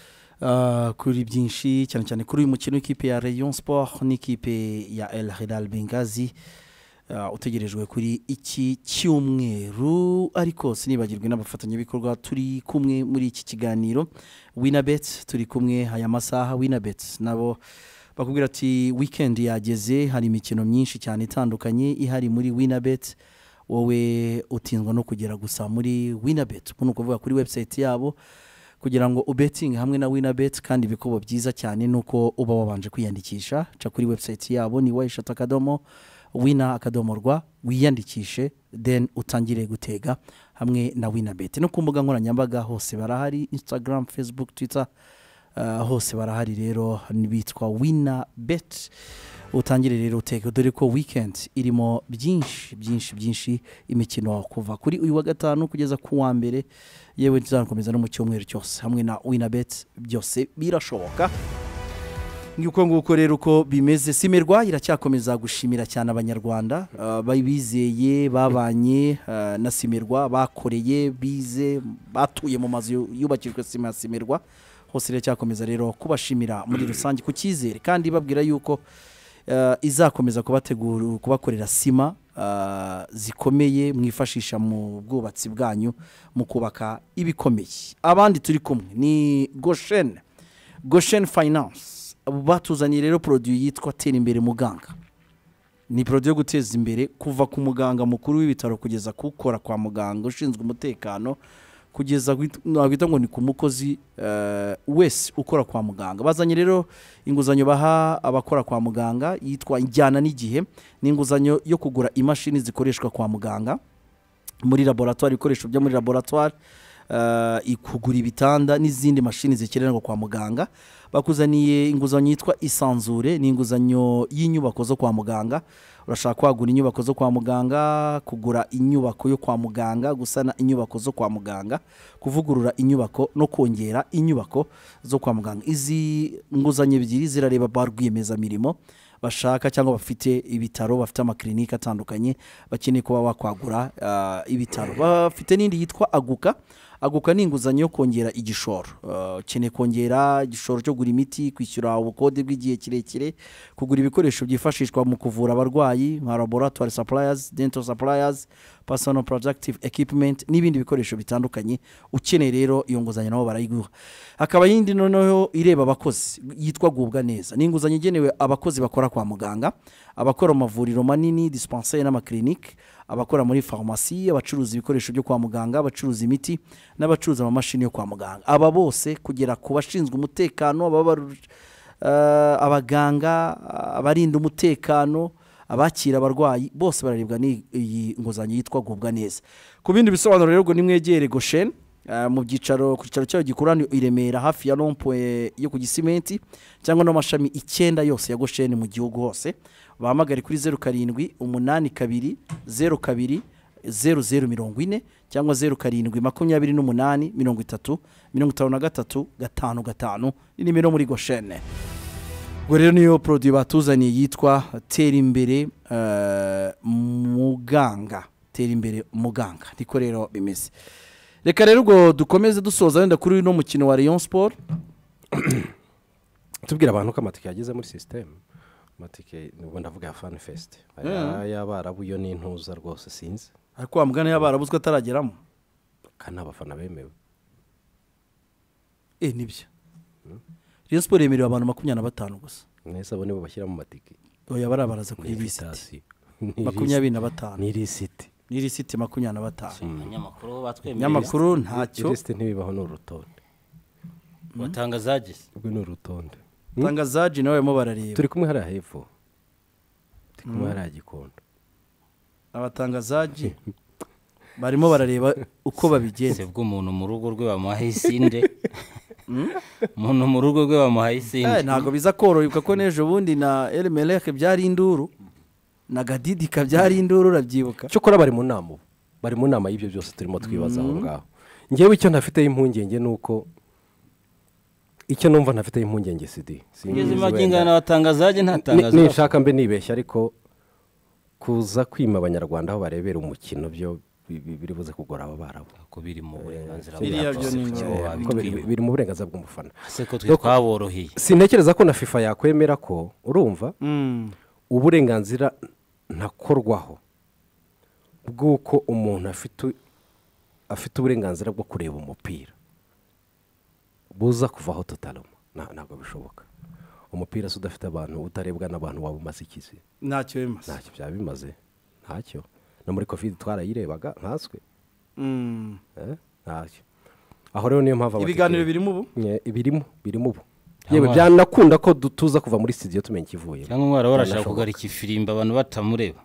Speaker 1: uh, kuri byinshi cyane cyane kuri uyu mukino w'ikipe ya Rayon Sport n'ikipe ya El Hilal Benghazi uh, utegerejwe kuri iki cyumweru ariko sinibagirwe n'abafatanyabikorwa turi kumwe muri iki kiganiro Winabet turi kumwe aya masaha Winabet nabo bakubwira ati weekend yageze hari imikino myinshi cyane itandukanye ihari muri Winabet wowe utinzwa no kugera gusa muri Winabet kuno kuvuga kuri website yabo kugira ngo ubeting hamwe na Winabet kandi bikobo byiza cyane nuko uba wabanje kwiyandikisha ca kuri website yabo ni wayishata akadomo wina akadomo rwa wiyandikishe then utangire gutega hamwe na Winabet no ku mbuga nkoranyambaga hose barahari Instagram Facebook Twitter uh, hose barahari rero nibitwa Winabet utangire rero uteke dore ko weekend irimo byinshi byinshi byinshi imikino kuva kuri uyu wa gatanu kugeza ku wa mbere yewe tuzakomeza no mu cyumweru cyose hamwe na Winabet byose birashoboka ngiko nguko rero uko bimeze Simerwa iracyakomeza gushimira cyane abanyarwanda uh, bayibizeye babanye uh, na Simerwa bakoreye bize batuye mu mazu yubakijwe sima Simerwa hose iracyakomeza rero kubashimira muri rusange ku cyizere kandi babwira yuko Uh, izakomeza kubategura kubakorera sima uh, zikomeye mwifashisha mu bwubatsi bwanyu mu kubaka ibikomeye abandi turi kumwe ni Goshen Goshen Finance batuzanye rero produit yitwa Tera imbere muganga ni produit yo guteza imbere kuva ku muganga mukuru w'ibitaro kugeza kukora kwa muganga ushinzwe umutekano kugeza gwita ngo ni ku mukozi uh, wese ukora kwa muganga bazanye rero inguzanyo baha abakora kwa muganga yitwa Njyana n'igihe ni inguzanyo yo kugura imashini zikoreshwa kwa muganga muri laboratoire ikoresho byo muri laboratoire uh, ikugura ibitanda n'izindi mashini zikenerwa kwa muganga bakuzaniye inguzanyo yitwa Isanzure ni inguzanyo y'inyubako zo kwa muganga urashaka kwagura inyubako zo kwa muganga kugura inyubako yo kwa muganga gusana inyubako zo kwa muganga kuvugurura inyubako no kongera inyubako zo kwa muganga izi nguzanyo ebyiri zirareba barwiyemeza mirimo bashaka cyangwa bafite ibitaro bafite amaklinika atandukanye bakeneye kuba wakwagura uh, ibitaro bafite n'indi yitwa Aguka Aguka ni inguzanyo yo kongera igishoro ukeneye uh, kongera igishoro cyo gura imiti kwishyura ubukode bw'igihe kirekire kugura ibikoresho byifashishwa mu kuvura abarwayi nka laboratory suppliers dental suppliers personal protective equipment n'ibindi bikoresho bitandukanye ukeneye rero iyo nguzanyo nabo barayiguha hakaba yindi noneho ireba abakozi yitwa Gubwa neza ni inguzanyo igenewe abakozi bakora kwa muganga abakora amavuriro manini dispensaire n'amaklinike abakora muri pharmacie abacuruza ibikoresho byo kwa muganga abacuruza imiti n'abacuruza amamashini yo kwa muganga aba bose kugera ku bashinzwe umutekano ababa uh, abaganga abarinda umutekano abakira abarwayi bose bararebwa n'iyi nguzanyo yitwa Gubwa neza ku bindi bisobanuro rero ngo nimwegere Goshen uh, mu byicaro ku cyicaro cyayo gikurani i Remera hafi ya Rond-Point yo ku Gisimenti cyangwa no mashami icyenda yose ya Goshen mu gihugu hose bahamagare kuri zero karindwi umunani kabiri zero kabiri zero zero mirongo ine cyangwa zero karindwi makumyabiri n'umunani mirongo itatu mirongo itanu na gatatu gatanu gatanu ni nimero muri Goshen ubwo rero niyo produit batuzaniye yitwa Tera imbere uh, muganga Tera imbere muganga niko rero bimeze reka rero ubwo dukomeze dusoza wenda kuri uno mukino wa Rayon Sport
Speaker 4: tubwira abantu ko amatike yageze muri system amatike nubwo ndavuga ya Fan Fest aya y'abarabu yo n'intuza rwose sinzi
Speaker 1: ariko amugana y'abarabuzwe atarageramo
Speaker 4: kana abafana bemewe
Speaker 1: eh nibyo Rayon Sport yemerewe abantu makumyabiri na batanu gusa
Speaker 4: neza abo nibo bashyira mu matike
Speaker 1: oya barabaraza kuri lisiti makumyabiri na batanu
Speaker 4: ni lisiti
Speaker 1: ni lisiti makumyabiri na batanu
Speaker 5: nyamakuru batwemereye
Speaker 1: nyamakuru ntacyo
Speaker 4: lisiti ntibibaho n'urutonde
Speaker 5: watangazaje
Speaker 4: ubwo n'urutonde
Speaker 1: tangazaje nawe mo barareba
Speaker 4: turi kumwe hari hepfo turi kumwe hari Gikondo
Speaker 1: abatangazaje barimo barareba uko babigenze
Speaker 5: bwo umuntu mu rugo rwe bamuhaye isinde umuntu mu rugo rwe bamuhaye isinde
Speaker 1: eh ntago biza koroyuka ko nejo bundi na Elmelek byari induru na Gadidi ka byari induru urabyibuka
Speaker 4: cyo kora bari mu nama bari mu nama y'ibyo byose turimo twibaza aho ngaho ngewe icyo ntafite impungenge nuko icyo numva ntafite impungenge sidi
Speaker 5: ngeze magingana batangazaje ntatangaza
Speaker 4: nishaka mbe nibeshya ariko kuza kwima abanyarwanda aho barebera umukino byo biri buze kugora aba barabu
Speaker 5: ko biri mu burenganzira
Speaker 4: biri mu burenganzira bw'umufana
Speaker 5: se ko twaboroheye
Speaker 4: sintekereza ko na FIFA yakwemera ko urumva uburenganzira ntakorwaho bw'uko umuntu afite afite uburenganzira bwo kureba umupira buza kuvaho totaloma ntabwo bishoboka umupira se udafite abantu utarebwa n'abantu waba umaze ikizi
Speaker 1: ntacyo bimaze
Speaker 4: ntacyo byaba bimaze ntacyo no muri covid twarayirebaga nkanswe ntacyo aho rero niyo mpamvu
Speaker 1: ibiganiro birimo ubu
Speaker 4: birimo birimo ubu yewe byanakunda ko dutuza kuva muri studio tumenya ikivuye
Speaker 5: cyangwa umwara warashaka kugarika ifirimbi abantu batamureba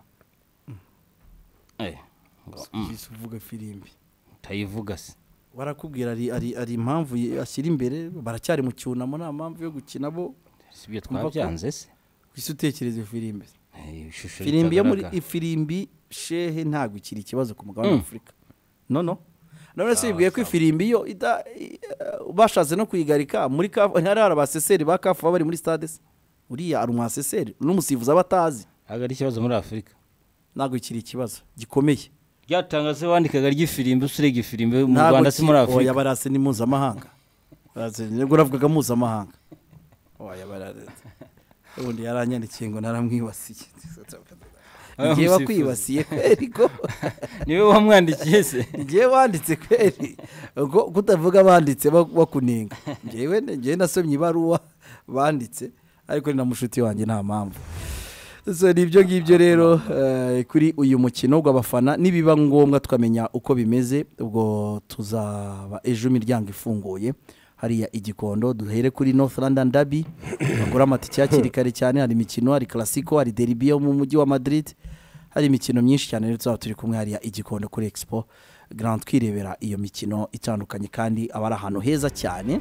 Speaker 1: eh uvuga firimbi
Speaker 5: tayivuga se
Speaker 1: warakubwira ari ari ari impamvu ashyira imbere baracyari mu cyunamo nta mpamvu yo gukina bo
Speaker 5: sibyo twabyanze se
Speaker 1: kwisi utekereza firimbi firimbi yo muri ifirimbi shehe ntago ikiri ikibazo ku mugabane wa Afrika no no none se bibwiye ko ifirimbi yo bashaze no kuyigarika muri hari abaseseri ba kafu bari muri stade uriya ari umwaseseri n'umusifuza batazi
Speaker 5: agari ikibazo muri Afrika
Speaker 1: ntago ikiri ikibazo gikomeye
Speaker 5: ryatangaze wandikaga ry'ifirimbi usirega ifirimbi mu Rwanda si muri Afrika
Speaker 1: oya barase ni mpuzamahanga barase nego ravugaga mpuzamahanga oya barase ubundi yaranyandikiye ngo naramwibasiye ngiye wakwibasiye kweri ko
Speaker 5: niwe wamwandikiye se
Speaker 1: ngiye wanditse kweri ngo kutavuga banditse bakuninga ngiye ngiye nasomye ibaruwa banditse ariko ni na mushuti wanjye nta mpamvu so nibyo ngibyo rero kuri uyu mukino w'abafana nibiba ngombwa tukamenya uko bimeze ubwo tuzaba ejo imiryango ifunguye hariya igikondo duhere kuri North London Derby bagura amatike yakiri kare cyane hari imikino hari Clasico hari Derby yo mu mujyi wa Madrid hari imikino myinshi cyane rero tuzaba turi kumwe hariya igikondo kuri Expo Grand twirebera iyo mikino itandukanye kandi abari ahantu heza cyane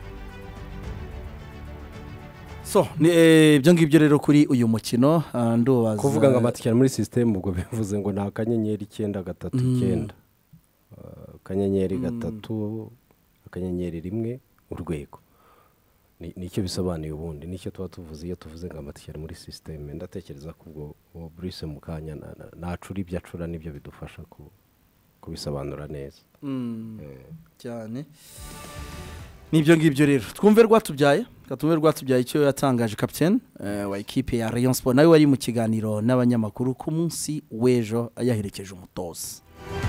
Speaker 1: so ibyo ngibyo rero kuri uyu mukino ndubaza
Speaker 4: kuvuga ngo amatike muri system ubwo bivuze ngo nta kanyenyeri icyenda gatatu icyenda kanyenyeri gatatu akanyenyeri rimwe urwego nicyo bisobanuye ubundi nicyo tuba tuvuze iyo tuvuze ngo amatike muri system ndatekereza ko ubwo Bruce Mukanya nacura ibyo acura nibyo bidufasha kubisobanura neza
Speaker 1: cyane nibyo ngibyo rero twumve Rwatubyaye katumve Rwatubyaye icyo yatangaje captain wa equipe ya Rayon Sport nawe wari mu kiganiro n'abanyamakuru ku munsi w'ejo yaherekeje umutoza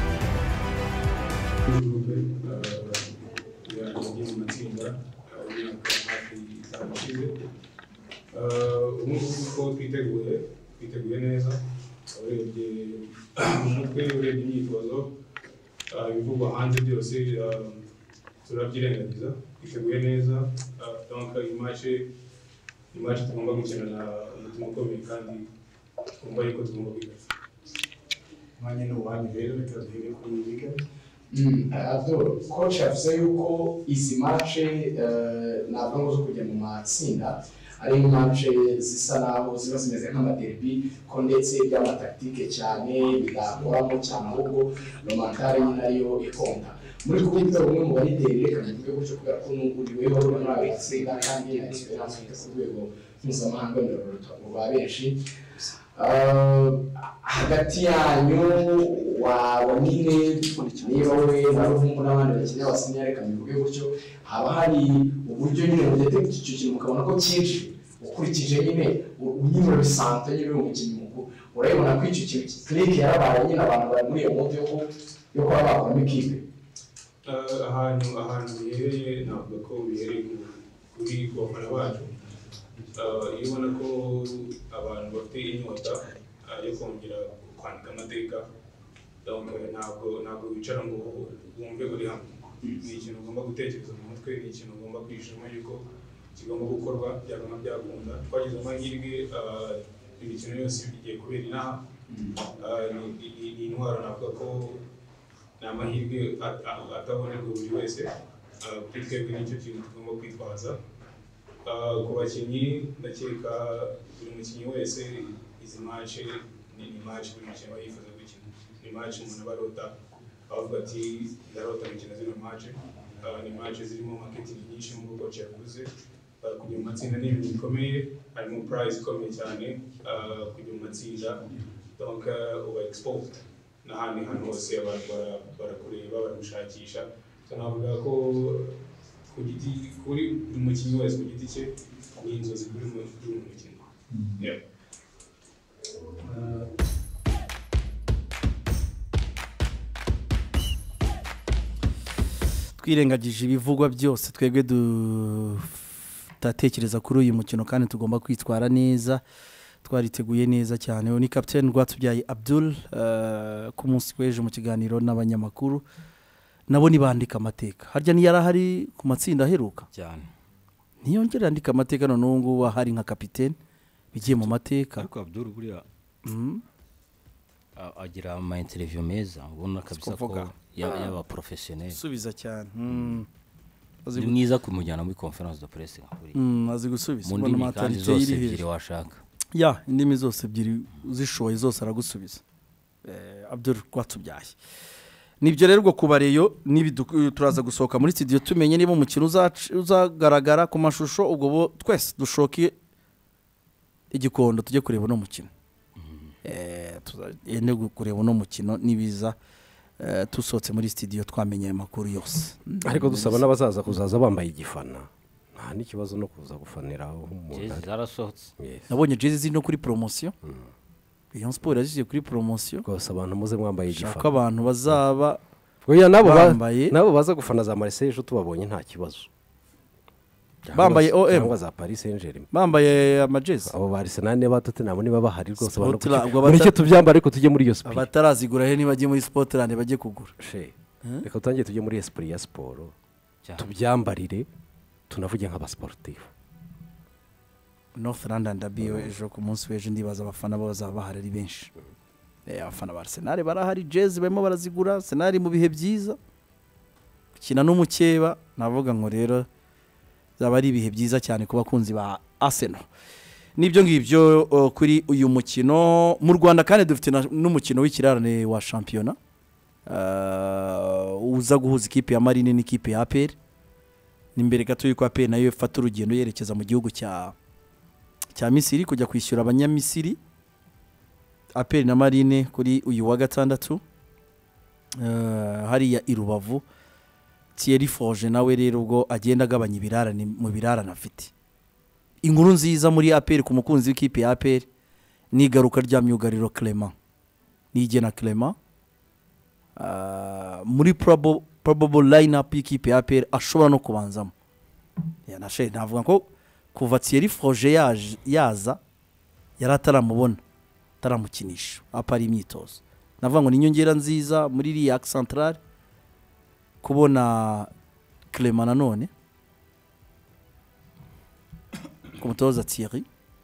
Speaker 11: uko twiteguye twiteguye neza urebye umutwe urebye imyitozo ibivugwa hanze byose turabyirengagiza twiteguye neza donc imace imace tugomba gukina na umutima ukomeye kandi twumva yuko tugomba kwigaza
Speaker 12: mwanya n'uwanyu rero reka duhere kuri iyi weekend Abdul coach yavuze yuko izi mace ntabwo ngo zo kujya mu matsinda ari mace zisa naho ziba zimeze nk'amaderby ko ndetse by'amataktike cyane bigakoramo cyane ahubwo romantare nyine ariyo ikonta muri kubita bumwe mu barideri reka mvuge gutyo kubera ko n'uburiweho muri aba tsinda kandi na experience ku rwego mpuzamahanga mu ba benshi hagati yanyu waba nyine niba we na Ruvumbu n'abandi bakeneye abasinya reka mbivuge gutyo haba hari uburyo nyine mugete icyo kintu mukabona ko cyinshi ukurikije nyine nyine bisante nyine umukinnyi mukuru urabona ko icyo kintu click yarabaye nyine abantu bari muri iyo moto yo kuba bakora ikipe
Speaker 11: ahantu ahantu bihereye ntabwo ko bihereye kuri bafana bacu iyo ubona ko abantu bafite inyota yo kongera kwandika amateka ntabwo ntabwo wicara ngo wumve uri hamwe ni ikintu ugomba gutekereza mu mutwe ni ikintu ugomba kwishima yuko kigomba gukorwa byagomba byakunda twagize amahirwe imikino yose igiye kubera inaha ni intwaro navuga ko ni amahirwe atabonerwa buri wese kuri twebwe nicyo kintu tugomba kwitwaza ku bakinnyi ndakeka buri mukinnyi wese izi mace ni mace buri mukinnyi aba yifuza gukina ni mace umuntu aba arota avuga ati ndarota gukina zino mace ni mace zirimo marketing nyinshi nk'uko coach yavuze kujya mu matsinda ni ibintu bikomeye harimo prize ikomeye cyane kujya mu matsinda donc uba exposed n'ahandi hantu hose abantu bara- barakureba baragushakisha so navuga ko ku giti kuri buri mukinnyi wese ku giti cye ni inzozi kuri mu- kuri buri mukino Yeah.
Speaker 1: twirengagije ibivugwa byose twebwe tutatekereza kuri uyu mukino kandi tugomba kwitwara neza twariteguye neza cyane uwo ni kapiteni Rwatubyaye Abdul eh, ku munsi w'ejo mu kiganiro n'abanyamakuru nabo nibandika amateka harya ni yarahari ku matsinda aheruka
Speaker 5: cyane
Speaker 1: ntiyongere yandika amateka none ubu ngubu ahari nka kapiteni bigiye mu mateka
Speaker 5: ariko Abdul buriya
Speaker 1: Mhm.
Speaker 5: a- agira ama interview meza ubona kabisa ko
Speaker 1: Sikuvuga.
Speaker 5: ya- y'aba professionnel
Speaker 1: Subiza cyane Mm. Azi
Speaker 5: ni
Speaker 1: gu-
Speaker 5: mwiza kumujyana muri conference de presse nka kuriya.
Speaker 1: Mm, azi gusubiza
Speaker 5: mu
Speaker 1: ubona
Speaker 5: ndimi kandi
Speaker 1: mentalite
Speaker 5: zose
Speaker 1: iri
Speaker 5: ebyiri
Speaker 1: hejuru.
Speaker 5: washaka
Speaker 1: ya indimi zose ebyiri uzishoboye zose aragusubiza eh, Abdul Rwatubyaye nibyo rero ubwo kubareyo nibi du- turaza gusohoka muri studio tumenye niba umukino uzac- uzagaragara ku mashusho ubwo bo twese dushoke igikondo tujye kureba uno mukino eh tuzagende kureba uno mukino nibiza eh, tusohotse muri studio twamenye ayo makuru yose
Speaker 4: ariko dusaba n'abazaza kuzaza bambaye igifana nta n'ikibazo no kuza gufanira aho umuntu
Speaker 5: Jezi
Speaker 4: ari.
Speaker 5: zarasohotse
Speaker 4: Yes.
Speaker 1: nabonye jezi ziri no kuri promotion Rayon Sport yazishyize kuri promotion
Speaker 4: rwose abantu muze mwambaye igifana
Speaker 1: shaka abantu bazaba
Speaker 4: oya nabo ba-
Speaker 1: bambaye
Speaker 4: nabo baza gufana za Marseille ejo tubabonye nta kibazo Cyangwa
Speaker 1: Bambaye
Speaker 4: se-
Speaker 1: O M.
Speaker 4: cyangwa za Paris Saint-Germain
Speaker 1: bambaye amajezi
Speaker 4: abo ba Arsenal ba Tottenham niba bahari rwose
Speaker 1: Sport
Speaker 4: abantu
Speaker 1: la-
Speaker 4: kuki-
Speaker 1: ubwo
Speaker 4: muri
Speaker 1: bata-
Speaker 4: cyo tubyambara ariko tujye muri iyo speed
Speaker 1: abatarazigura he niba bagiye muri Sportland bajye kugura
Speaker 4: she
Speaker 1: Eh?
Speaker 4: reka tutangiye tujye muri esprit ya siporo
Speaker 5: Cyane.
Speaker 4: tubyambarire tunavuge nk'abasportif
Speaker 1: North London Derby ejo ku munsi w'ejo ndibaza abafana bo bazaba bahari ari benshi eh abafana ba Arsenal barahari jezi barimo barazigura Arsenal mu bihe byiza kina n'umukeba navuga ngo rero zaba ari ibihe byiza cyane ku bakunzi ba Arsenal nibyo ngibyo uh, kuri uyu mukino mu Rwanda kandi dufite na- n'umukino w'ikirarane wa shampiyona uh, uza guhuza ikipe ya Marine n'ikipe ya A P R nimbere gato yuko A P R nayo ifata urugendo yerekeza mu gihugu cya cya Misiri kujya kwishyura abanyamisiri A P R na Marine kuri uyu wa gatandatu uh, hariya i Rubavu Thierry Forge nawe rero ubwo agenda agabanya ibirarane mu birarane afite inkuru nziza muri A P R ku mukunzi w'ikipe ya A P R ni igaruka rya myugariro Clement nigena Clement uh, muri probable, probable line-up y'ikipe ya A P R ashobora no kubanzamo yanashe navuga ko kuva Thierry Forge yaje yaza yari ataramubona ataramukinisha apari imyitozo navuga ngo ni inyongera nziza muri iriya central kubona Clement nanone ku mutoza Thierry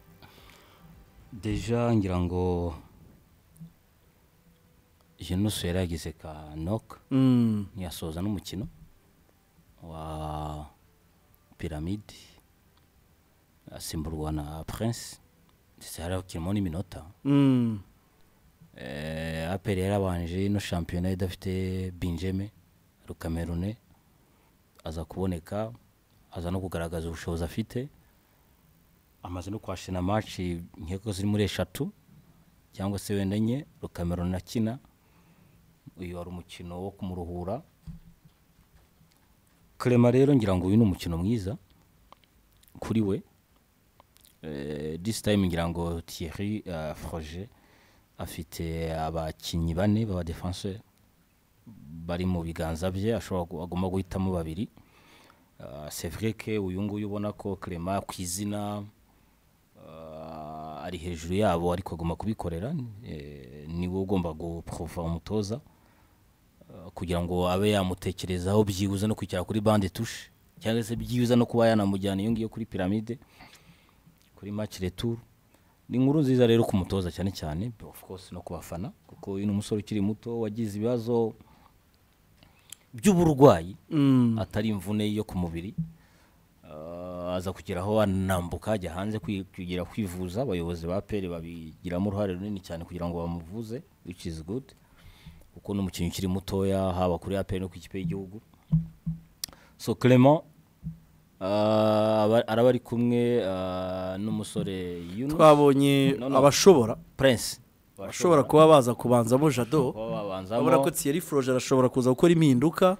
Speaker 5: deja ngira ngo Jeunesse yari yagize ka knock
Speaker 1: Mm.
Speaker 5: ntiyasoza n'umukino wa Pyramide asimburwa na Prince ndetse hari hakirimo n'iminota
Speaker 1: Mm.
Speaker 5: eh, A P R yarabanje no shampiyona idafite Benjamin Rukamerune aza kuboneka aza no kugaragaza ubushobozi afite amaze no kwashina match nkeko ziri muri eshatu cyangwa se wenda enye Rukamerune akina uyu wari umukino wo kumuruhura Clement rero ngira ngo uyu ni umukino mwiza kuri we eh, this time ngira ngo Thierry uh, Froger afite abakinnyi bane baba defenseur bari mu biganza bye ashobora gu- agomba guhitamo babiri uh, c'est vrai que uyu nguyu ubona ko Clement kwizina uh, ari hejuru yabo ariko agomba kubikorera eh, niwe ugomba guprova umutoza uh, kugira ngo abe yamutekerezaho byibuze no kwicara kuri bande touche cyangwa se byibuze no kuba yanamujyana iyo ngiyo kuri Pyramide kuri match retour ni inkuru nziza rero ku mutoza cyane cyane of course no kubafana kuko uyu ni umusore ukiri muto wagize ibibazo by'uburwayi
Speaker 1: Mm.
Speaker 5: atari imvune yo ku mubiri uh, aza kugeraho anambuka ajya hanze kwi- kugira kwivuza abayobozi ba P R babigiramo uruhare runini cyane kugira ngo bamuvuze which is good kuko n'umukinnyi ukiri mutoya haba kuri A P R no ku ikipe y'igihugu so Clement uh, aba- araba ari kumwe uh, n'umusore Yunus
Speaker 1: twabonye
Speaker 5: No, no.
Speaker 1: abashobora
Speaker 5: Prince
Speaker 1: bashobora kuba baza kubanzamo Jado
Speaker 5: babanzamo
Speaker 1: abona ko Thierry Froger arashobora kuza gukora impinduka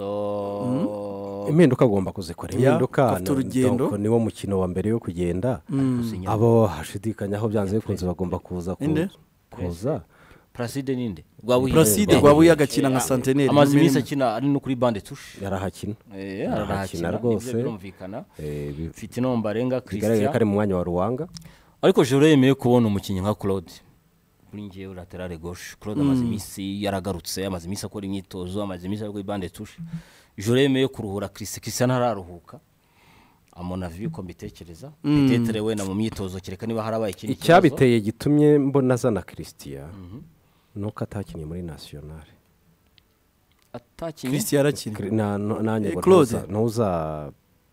Speaker 5: so
Speaker 4: impinduka agomba kuzikora impinduka
Speaker 1: afite urugendo
Speaker 4: ni wo mukino wa mbere yo kugenda abo hashidikanyaho byanze bikunze bagomba kuza kuza
Speaker 5: Placide ninde
Speaker 1: Placide Rwabuye agakina nka Centenaire
Speaker 5: amazi iminsi akina ari no kuri bande touche
Speaker 4: yarahakina
Speaker 5: eh yarahakina rwose birumvikana
Speaker 4: eh
Speaker 5: bifite inomba renga
Speaker 4: Christian kari mu mwanya wa Ruwanga
Speaker 5: ariko je uremeye kubona umukinnyi nka Claude kuri ngiye lateral gauche Claude amazi iminsi yaragarutse amazi iminsi akora imyitozo amazi iminsi ari kuri bande touche je uremeye kuruhura Christian Christian hararuhuka amona vie ko mbitekereza bitetere we na mu myitozo kereka niba harabaye ikindi
Speaker 4: kibazo icyabiteye gitumye mbona zana Christian nuko atakinnye muri national
Speaker 5: atakinnye
Speaker 1: Christian arakinnye
Speaker 4: na nanye
Speaker 1: Claude
Speaker 4: ntuza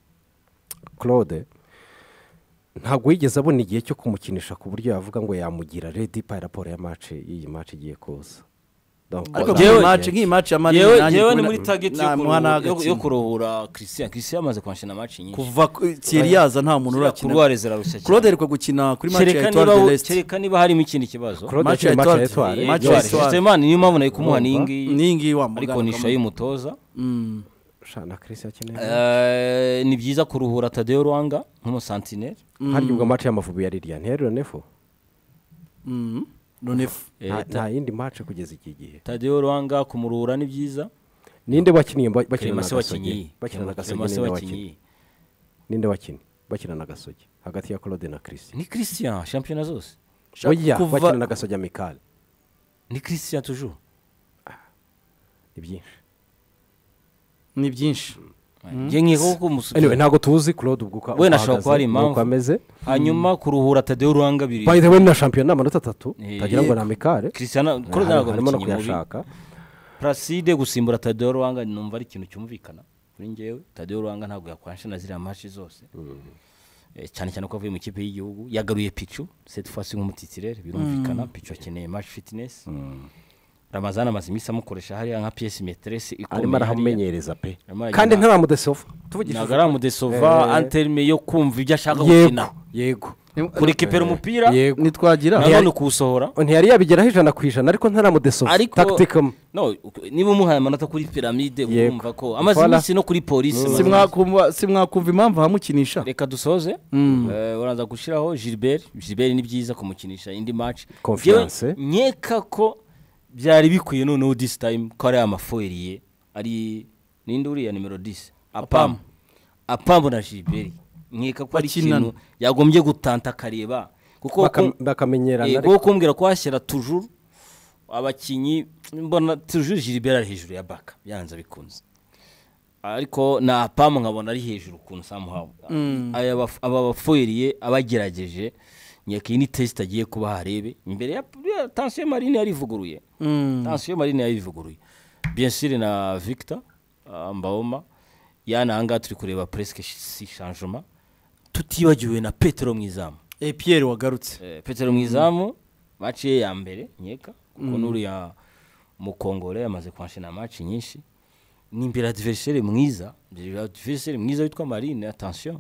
Speaker 4: Claude ntabwo yigeze abona igihe cyo kumukinisha ku buryo yavuga ngo yamugira ready par rapport ya match iyi match igiye kuza
Speaker 1: ariko jewe match nk'iyi match ya Mali
Speaker 5: nanjye yewe ni muri target yo kuruhura Christian Christian amaze kwashina match nyinshi
Speaker 1: kuva Thierry yaza nta muntu urakina
Speaker 5: kurware zirarushya
Speaker 1: Claude ariko gukina kuri match ya Etoile de l'Est
Speaker 5: kereka niba harimo ikindi kibazo
Speaker 1: match ya Etoile
Speaker 5: match ya Etoile niyo mpamvu nayo kumuha ningi
Speaker 1: ningi wa
Speaker 5: ariko nisha y'umutoza
Speaker 4: mm shana Christian akeneye
Speaker 5: eh ni byiza kuruhura Tadeo Rwanga nk'umu sentinelle
Speaker 4: hari ubwo match y'amavubi yari Lilian Hero Nefo
Speaker 1: mm Nonefu
Speaker 4: nta yindi match kugeza iki gihe
Speaker 5: Tadeo Rwanga kumurura ni byiza
Speaker 4: ninde wakiniye bakina na
Speaker 5: Gasogi
Speaker 4: bakina na Gasogi ninde wakini bakina na Gasogi hagati ya Claude na Christian
Speaker 5: ni Christian championnat zose
Speaker 4: oya bakina na Gasogi amical
Speaker 5: ni Christian toujours
Speaker 4: ni byinshi
Speaker 1: ni byinshi
Speaker 5: je nkiko ko musubiza
Speaker 4: anyway ntago tuzi Claude ubwo
Speaker 5: we nashaka ko ari impamvu
Speaker 4: ameze
Speaker 5: hanyuma kuruhura Tadeo Rwanga biri
Speaker 4: by the way na championnat amanota atatu tagira ngo na amical
Speaker 5: Christian Claude ntago
Speaker 4: arimo no kuyashaka
Speaker 5: Placide gusimbura Tadeo Rwanga numva ari ikintu cyumvikana kuri ngewe Tadeo Rwanga ntago yakwansha na zira match zose cyane cyane ko avuye mu kipe y'igihugu yagaruye Pichu cette fois nk'umutitirere birumvikana Pichu akeneye match fitness Ramazana amazimisa amukoresha hariya nka pièce maîtresse ikomeye
Speaker 4: arimo aramumenyereza pe kandi ntaramudesova
Speaker 5: tuvugisha ntaramudesova anterme yo kumva ibyo ashaka gukina
Speaker 4: yego
Speaker 5: kuri kipera umupira
Speaker 1: nitwagira
Speaker 5: none kusohora
Speaker 4: ntiyari yabigeraho ijana ku ijana ariko ntaramudesova tacticum
Speaker 5: no niba umuhaye amanota kuri pyramide urumva ko amazimisi no kuri police
Speaker 1: simwakumva simwakumva impamvu hamukinisha
Speaker 5: reka dusoze uranza gushiraho Gilbert Gilbert ni byiza kumukinisha indi match
Speaker 4: confiance
Speaker 5: nyeka ko byari bikwiye none this time ko ari amafoiriye ari ninde uri ya numero dix apam apam na Gilbert nkeka ko ari kintu yagombye gutanta kareba kuko
Speaker 4: bakamenyerana
Speaker 5: ariko kumbwira ko hashyira toujours abakinyi mbona toujours Gilbert ari hejuru ya Baka byanza bikunze ariko na apam nkabona ari hejuru kuntu samuhawe aya aba bafoiriye abagerageje nyeke ni test agiye kuba harebe imbere ya tension marine yari vuguruye tension marine yari vuguruye bien sûr na Victor Mbaoma yana hanga turi kureba presque si changement tutibagiwe na Petero Mwizamu
Speaker 1: eh Pierre wagarutse
Speaker 5: eh Petero Mwizamu match ye ya mbere nyeka kuko nuri ya mukongore yamaze kwanshina match nyinshi ni imbere adversaire mwiza adversaire mwiza witwa Marine attention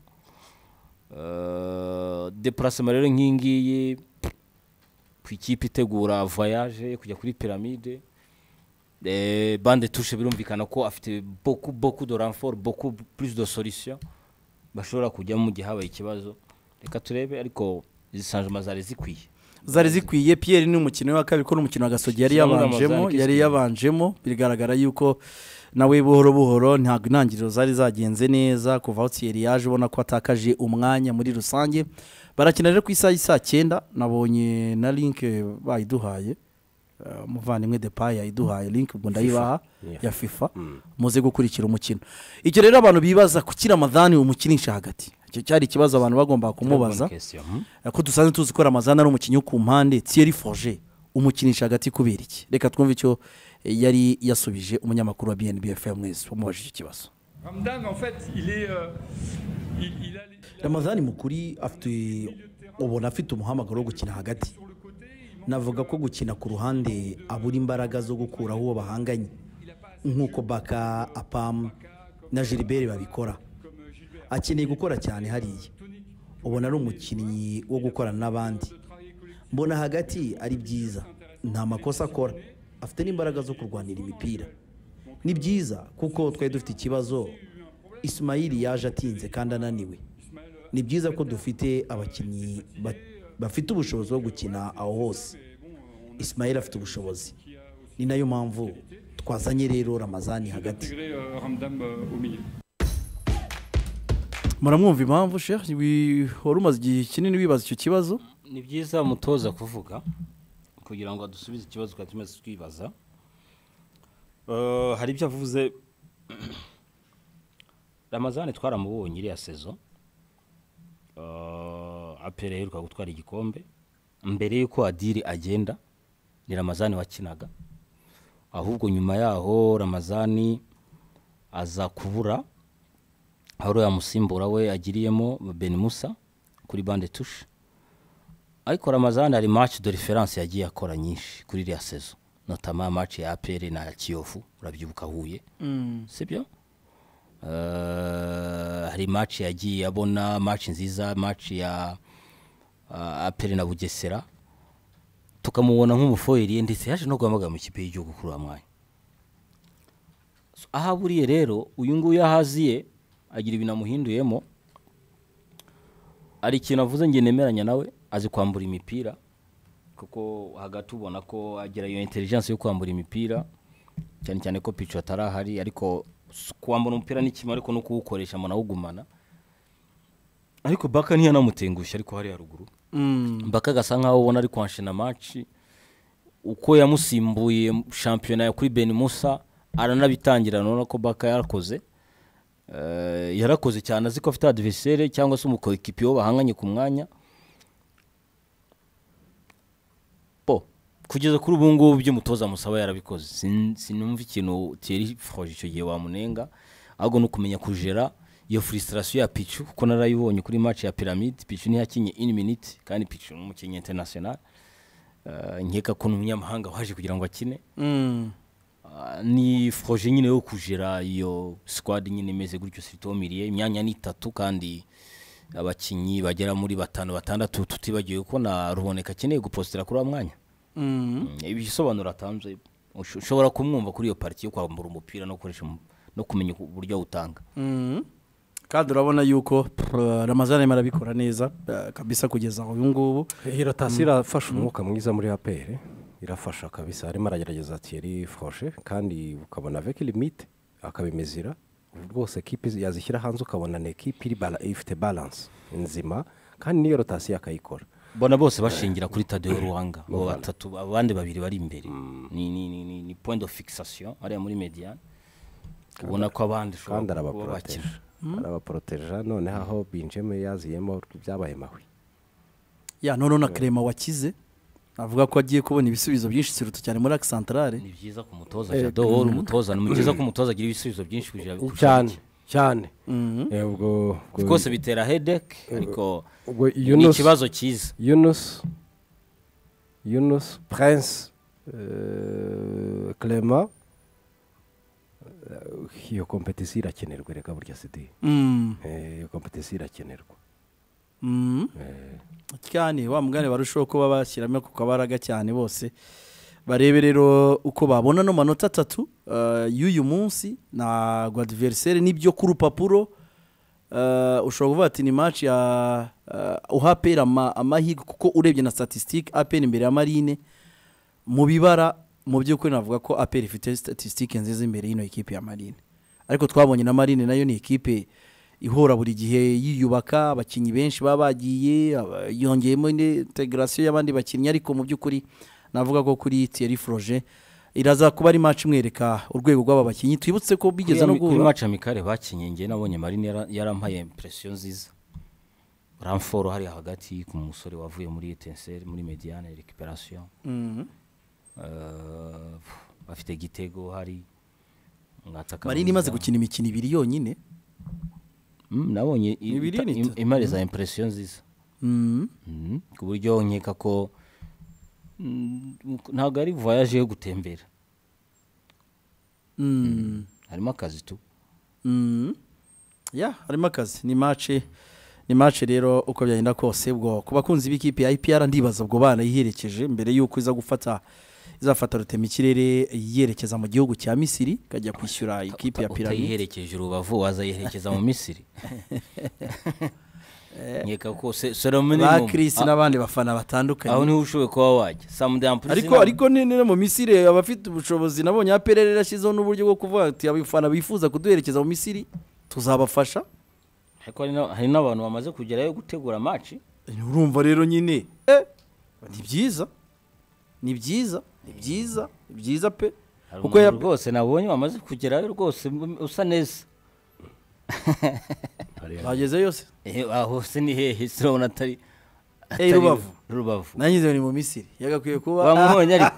Speaker 5: euh déplacement rero nkingiye ku ikipe itegura voyage kujya kuri pyramide eh bande touche birumvikana ko afite beaucoup beaucoup de renfort beaucoup plus de solutions bashobora kujya mu gihe habaye ikibazo reka turebe ariko izisanjuma zari zikwiye
Speaker 1: zari zikwiye Pierre ni umukino wa kabiri ko n'umukino wa Gasogi yari yabanjemo yari yabanjemo bigaragara yuko nawe buhoro buhoro ntago intangiriro zari zagenze neza kuva aho Thierry yaje ubona ko atakaje umwanya muri rusange barakina rero ku isaha isa cyenda nabonye na link bayiduhaye umuvandimwe Depay yayiduhaye link ubwo ndayibaha ya FIFA muze gukurikira umukino icyo rero abantu bibaza kukira Ramadhani umukinisha hagati icyo cyari ikibazo abantu bagomba kumubaza ko dusanzwe tuzi ko Ramadhani ari umukinyi ku mpande Thierry Froger umukinisha hagati kubera iki reka twumve icyo yari yasubije umunyamakuru wa B N B F M mwese umubajije ikibazo
Speaker 13: Ramadan en fait il est euh, il, il a
Speaker 1: Ramadhani mukuri afite ubona afite umuhamagaro wo gukina hagati navuga ko gukina ku ruhande abura imbaraga zo gukuraho uwo bahanganye nkuko Baka Apam na Gilbert babikora akeneye gukora cyane hariya ubona ari umukinnyi wo gukora n'abandi mbona hagati ari byiza nta makosa akora afite n'imbaraga zo kurwanira imipira ni byiza kuko twari dufite ikibazo Ismail yaje atinze kandi ananiwe ni byiza ko dufite abakinnyi bafite ubushobozi bwo gukina aho hose Ismail afite ubushobozi ni nayo mpamvu twazanye rero Ramazani hagati muramwumva impamvu Sheikh wari umaze igihe kinini wibaza icyo kibazo
Speaker 5: ni byiza mutoza kuvuga kugira ngo adusubize ikibazo twatumaze twibaza hari ibyo avuze Ramazani twaramubonye iriya sezo apere heruka gutwara igikombe mbere yuko Adiri agenda ni Ramazani wakinaga ahubwo nyuma yaho Ramazani aza kubura aho yamusimbura we agiriyemo Ben Musa kuri bande touche ariko Ramazani ari match de référence yagiye akora nyinshi kuri iriya sezo notamment match ya A P R na Kiyovu urabyibuka Huye mm. sibyo uh, hari match yagiye abona match nziza match ya uh, A P R na Bugesera tukamubona nk'umufoyeri ndetse yaje no guhamaga mu kipe y'igihugu kuri amwanya so, aha buriye rero uyu nguyu yahaziye agira ibintu amuhinduyemo ari ikintu avuze nge nemeranya nawe azi kwambura imipira kuko hagati ubona ko agira iyo intelligence yo kwambura imipira cyane cyane ko Pichu atarahari ariko kwambura umupira ni kimwe ariko no kuwukoresha amana ugumana ariko Baka ntiya namutengusha ariko hari haruguru mm. Baka gasa nkaho ubona ari kwanshina match uko yamusimbuye championnat ya kuri Ben Musa aranabitangira none ko Baka yarakoze Uh, yarakoze cyane aziko afite adversaire cyangwa se umuko equipe yo bahanganye ku mwanya po kugeza kuri ubu ngubu byo mutoza musaba yarabikoze sinumva ikintu Thierry Froge cyo gihe wamunenga ahubwo no kumenya kujera iyo frustration ya Pichu kuko narayibonye kuri match ya Pyramid Pichu ni yakinye une minute kandi Pichu n'umukinnyi international uh, nkeka ko n'umunyamahanga waje kugira ngo akine mm. Uh, ni Froge nyine yo kujera iyo squad nyine imeze gutyo sitomiriye imyanya ni itatu kandi abakinyi bagera muri batanu batandatu tutibagiye ko na Ruboneka keneye gupostera kuri amwanya mm -hmm. ibi bisobanura atanze ushobora kumwumva kuri iyo party yo kwambura umupira no koresha no kumenya uburyo utanga
Speaker 1: mm -hmm. kandi urabona yuko Ramazani marabikora neza uh, kabisa kugeza uyu ngubu
Speaker 4: hira tasira afasha umwuka mwiza muri A P R irafasha kabisa arimo aragerageza Thierry Froge kandi ukabona avec limite akabimezira rwose equipe yazishyira hanze ukabona ne equipe iri bala ifite balance nzima kandi niyo rotation akayikora
Speaker 5: bona bose bashingira kuri Tadeo Ruhanga bo batatu abandi babiri bari imbere mm. ni, ni ni ni point de fixation ari muri mediane ubona ko abandi
Speaker 4: kandi arabaproteje arabaproteje none aho Benjamin yaziyemo byabaye mahwi
Speaker 1: ya none na Clement wakize avuga ko agiye kubona ibisubizo byinshi siruto cyane muri Axe Centrale
Speaker 5: ni byiza ku mutoza Jador umutoza ni byiza ko umutoza agira ibisubizo byinshi kujya
Speaker 4: cyane cyane
Speaker 5: eh ubwo kose bitera headache ariko ni ikibazo cyiza
Speaker 4: Yunus Yunus Prince uh, Clement uh, iyo competition irakenerwa reka burya sidi mm. eh iyo competition irakenerwa
Speaker 1: mm. eh cyane wa mugane barushoho ko babashyiramo ku kabaraga cyane bose barebe rero uko babona no manota atatu uh, y'uyu munsi na adversaire nibyo ku rupapuro uh, ushobora kuvuga ati ni match ya uh, uhapera amahigo kuko urebye na statistique A P R imbere ya Marine mu bibara mu by'ukuri navuga ko A P R ifite statistique nziza imbere y'ino equipe ya Marine ariko twabonye na Marine nayo ni equipe ihora buri gihe yiyubaka abakinyi benshi babagiye yongeyemo integration y'abandi bakinyi ariko mu by'ukuri navuga ko kuri Thierry Froge iraza kuba ari match mwereka urwego rw'aba bakinyi twibutse ko bigeza no
Speaker 5: kuri match amikare bakinye nge nabonye Marine yarampaye impression nziza Ramforo hari hagati ku musore wavuye muri Etincelle muri Mediane récupération mhm euh bafite gitego hari
Speaker 1: ngataka Marine imaze gukina imikino ibiri yonyine
Speaker 5: Mm, nabonye imari za impression nziza mm -hmm. ku buryo nkeka ko mm, ntago ari voyage yo gutembera
Speaker 1: mm. mm.
Speaker 5: harimo akazi tu
Speaker 1: mm. ya harimo akazi ni match ni match rero uko byagenda kose ubwo ku bakunzi b'ikipe ya I P R ndibaza ubwo bana yiherekeje mbere yuko iza gufata izafata rutema ikirere yerekeza mu gihugu cya Misiri kajya kwishyura ikipe ya Pyramid
Speaker 5: utayiherekeje Rubavu waza yerekeza mu Misiri nyeka ko ceremony
Speaker 1: ba Chris n'abandi bafana batandukanye
Speaker 5: aho ni ushobe kuba wajya
Speaker 1: ariko ariko ni mu Misiri abafite ubushobozi nabonye aperere yashizeho n'uburyo bwo kuvuga ati abafana bifuza kuduherekeza mu Misiri tuzabafasha
Speaker 5: ariko hari n'abantu bamaze kugerayo gutegura match
Speaker 1: urumva rero nyine eh ni byiza ni byiza ni byiza ni byiza pe
Speaker 5: uko rwose nabonye bamaze kugerayo rwose usa neza
Speaker 1: bageze yose
Speaker 5: eh aho se ni hehe sirona atari
Speaker 1: eh Rubavu
Speaker 5: Rubavu
Speaker 1: nanyize ni mu Misiri yagakwiye kuba
Speaker 5: bamubonye ariko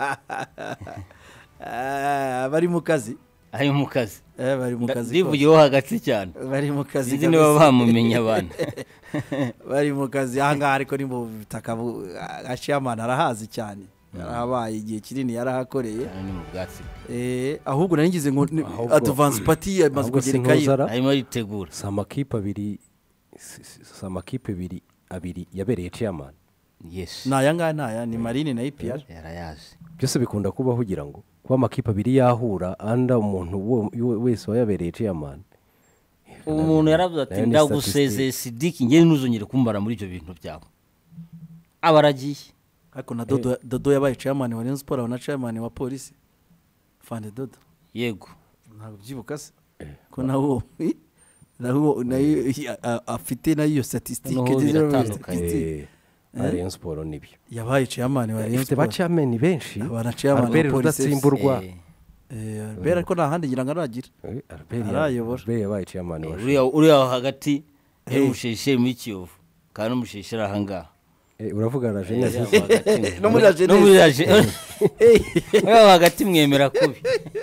Speaker 1: ah bari mu kazi
Speaker 5: ari mu kazi
Speaker 1: eh bari mu kazi
Speaker 5: ndivugiyeho hagati cyane
Speaker 1: bari mu kazi
Speaker 5: sinzi niba bamumenya abantu
Speaker 1: bari mu kazi ahangaha ariko ni mu bitaka ashiyamana arahazi cyane yarabaye igihe kinini yarahakoreye
Speaker 5: ni mu bwatsi
Speaker 1: eh ahubwo naringize ngo advance party amaze kugera
Speaker 5: kayira arimo aritegura
Speaker 4: samakipe abiri samakipe abiri abiri yabereye chairman
Speaker 5: yes
Speaker 1: nayanga naya ni Marine na I P R
Speaker 5: yarayazi
Speaker 4: byose bikunda kuba kugira ngo kuba amakipe abiri yahura anda umuntu wese wayabereye chairman
Speaker 5: umuntu yaravuze ati ndagusezeye Sidiki ngene nuzongere kumbara muri ibyo bintu byabo abaragiye
Speaker 1: ariko na Dodo Dodo yabaye chairman wa Rayon Sport na chairman wa polisi Fande Dodo
Speaker 5: yego
Speaker 1: ntabwo byibuka se ko nawo nawo nayo afite nayo statistique
Speaker 4: z'itandukanye Rayon Sport nibyo
Speaker 1: yabaye chairman wa Rayon
Speaker 4: Sport bachairman benshi
Speaker 1: abana chairman wa polisi
Speaker 4: Simburwa
Speaker 1: eh Albert ariko nta handi ngira ngo aragira
Speaker 4: Albert
Speaker 1: arayobora
Speaker 4: Albert yabaye chairman wa
Speaker 5: uriya uriya hagati y'umusheshe mu Kiyovu kandi umusheshe ahanga
Speaker 4: uravuga la jeunesse
Speaker 1: no muri la jeunesse
Speaker 5: no muri la jeunesse wewe hagati mwemera kubi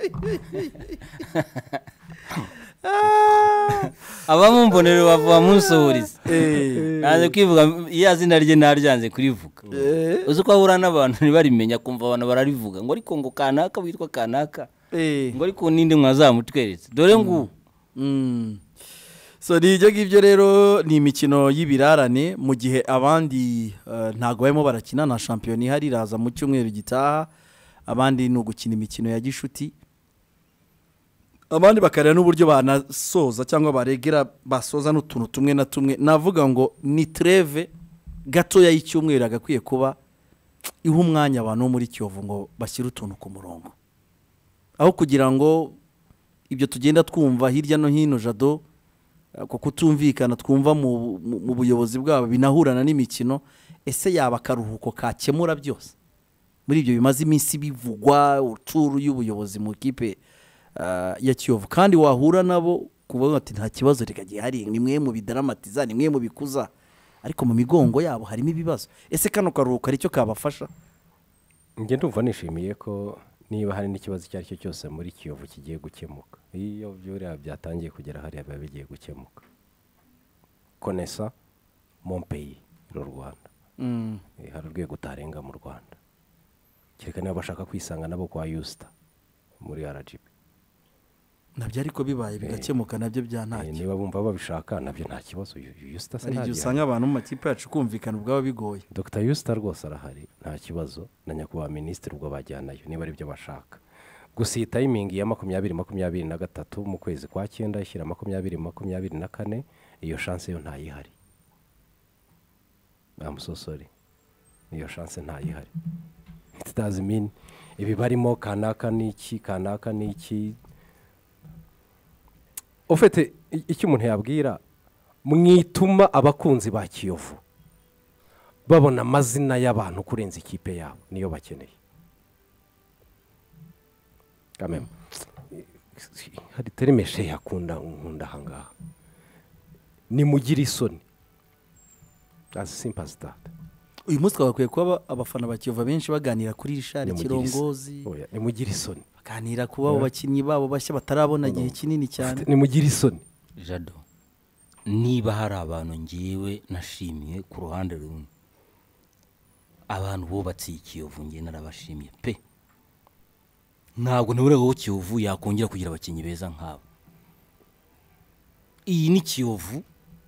Speaker 5: abamumbonero bavuga munsohuriza naze kwivuga iyazina rye naryanze kurivuga uzi ko ahura n'abantu ntibarimenya kumva abantu bararivuga ngo ariko ngo kanaka witwa kanaka ngo ariko ninde mwazamutweretse dore ngo
Speaker 1: so ni ibyo ngibyo rero ni imikino y'ibirarane mu gihe abandi ntago barimo barakina na shampiyona ihari iraza mu cyumweru gitaha abandi ni ugukina imikino ya gishuti abandi bakareba n'uburyo banasoza cyangwa baregera basoza n'utuntu tumwe na tumwe navuga ngo ni treve gatoya y'icyumweru agakwiye kuba iha umwanya abantu muri Kiyovu ngo bashyire utuntu ku murongo aho kugira ngo ibyo tugenda twumva hirya no hino Jado ko kutumvikana twumva mu buyobozi bwabo binahurana n'imikino ese yaba karuhuko kakemura byose muri ibyo bimaze iminsi bivugwa uturu y'ubuyobozi mu kipe ya Kiyovu kandi wahura nabo kuvuga ati nta kibazo reka gihari nimwe mu bidaramatiza nimwe mu bikuza ariko mu migongo yabo harimo ibibazo ese kano karuhuko ari cyo kabafasha
Speaker 4: nge ndumva nishimiye ko niba hari n'ikibazo icyo ari cyo cyose muri Kiyovu kigiye gukemuka iyo byuriya byatangiye kugera hariya biba bigiye gukemuka konesa Montpellier mu Rwanda hari urwego utarenga mu Rwanda kereka niba bashaka kwisanga nabo kwa Yusta muri R G B
Speaker 1: nabyo ariko bibaye bigakemuka nabyo byantacye
Speaker 4: niba bumva babishaka nabyo nta kibazo Yusta se
Speaker 1: ntabyo usanga abantu mu makipe yacu kumvikana ubwabo bigoye
Speaker 4: Dr Yusta rwose arahari nta kibazo na nyakubahwa minisitiri ubwo bajyanayo niba ari byo bashaka gusa iyi timing ya makumyabiri makumyabiri na gatatu mu kwezi kwa cyenda ishyira makumyabiri makumyabiri na kane iyo chance yo ntayihari I'm so sorry iyo chance ntayihari it doesn't mean ibi barimo kanaka niki kanaka niki ofete icyo umuntu yabwira mwituma abakunzi ba Kiyovu babona amazina y'abantu kurenza ikipe yabo niyo bakeneye kameme hari terimeshe yakunda nkunda hangaha ni mugira isoni as simple as that
Speaker 1: uyu munsi twakwiye kuba abafana ba Kiyovu benshi baganira kuri Richard Kirongozi
Speaker 4: oya ni mugira isoni
Speaker 1: baganira kuba abo bakinnyi babo bashya batarabona igihe kinini cyane
Speaker 4: ni mugira isoni
Speaker 5: Jado niba hari abantu ngiyewe nashimiye ku ruhande rumwe abantu bubatse Kiyovu ngiye narabashimiye pe ntabwo nabura ngo Kiyovu yakongera kugira abakinnyi beza nk'abo iyi ni Kiyovu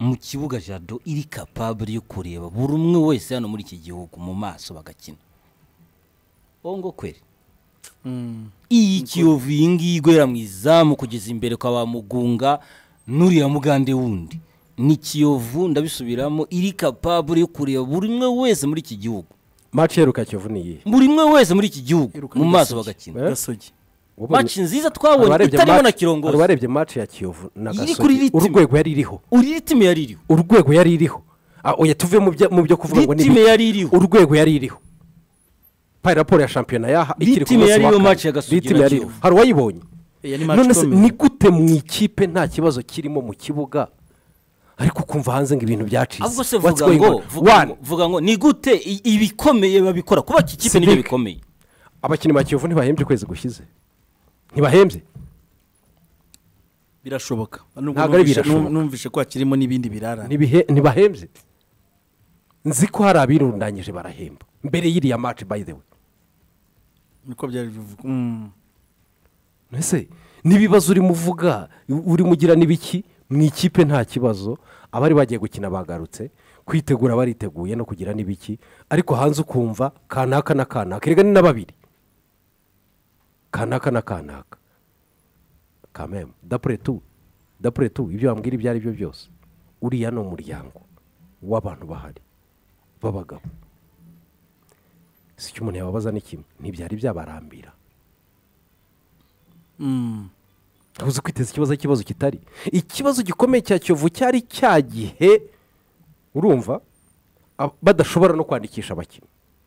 Speaker 5: mu kibuga Jado iri capable yo kureba buri umwe wese hano muri iki gihugu mu maso bagakina ongo kweri iyi Kiyovu iyi ngiyi igwera mu izamu kugeza imbere kwa bamugunga nuriya mugande wundi ni Kiyovu ndabisubiramo iri capable yo kureba buri umwe wese muri iki gihugu.
Speaker 4: match yeruka Kiyovu ni iyi
Speaker 5: buri umwe wese muri iki gihugu mu maso bagakina
Speaker 1: Gasogi
Speaker 5: match nziza twabonye itarimo na Kirongozi.
Speaker 4: Abarebye match ya Kiyovu na Gasogi urwego yari iriho
Speaker 5: uri ritime yari iriho
Speaker 4: urwego yari iriho oya tuve mu byo mu byo kuvuga ngo ni
Speaker 5: ritime yari iriho
Speaker 4: urwego yari iriho pa raporo ya champion yaha
Speaker 5: ikiri ku munsi wa match ya Gasogi na Kiyovu
Speaker 4: hari wayibonye none se ni gute mu ikipe nta kibazo kirimo mu kibuga ariko kumva hanze ngo ibintu byacitse
Speaker 5: ahubwo se vuga ngo vuga ngo ni gute ibikomeye babikora kuba iki kipe niyo bikomeye.
Speaker 4: Abakinnyi ba Kiyovu ntibahembye kwezi gushize ntibahembye
Speaker 1: birashoboka
Speaker 4: ntabwo ari birashoboka
Speaker 1: numvishe ko hakirimo n'ibindi birara
Speaker 4: ntibahembye nzi ko hari abirundanyije barahemba mbere y'iriya match by the way
Speaker 1: niko byari bivuga
Speaker 4: ese n'ibibazo uri muvuga uri mugira n'ibiki mu ikipe nta kibazo abari bagiye gukina bagarutse kwitegura bariteguye no kugira n'ibiki ariko hanze ukumva kanaka na kanaka erega ni na babiri kanaka na kanaka kameme d'après tout d'après tout ibyo bambwira ibyo ari byo byose uriya no umuryango w'abantu bahari b'abagabo si cyo umuntu yababaza ni kimwe ntibyari byabarambira
Speaker 1: mm
Speaker 4: uzi kwiteza ikibazo ikibazo kitari ikibazo gikomeye cya Kiyovu cyari cyagihe urumva badashobora no kwandikisha abakinnyi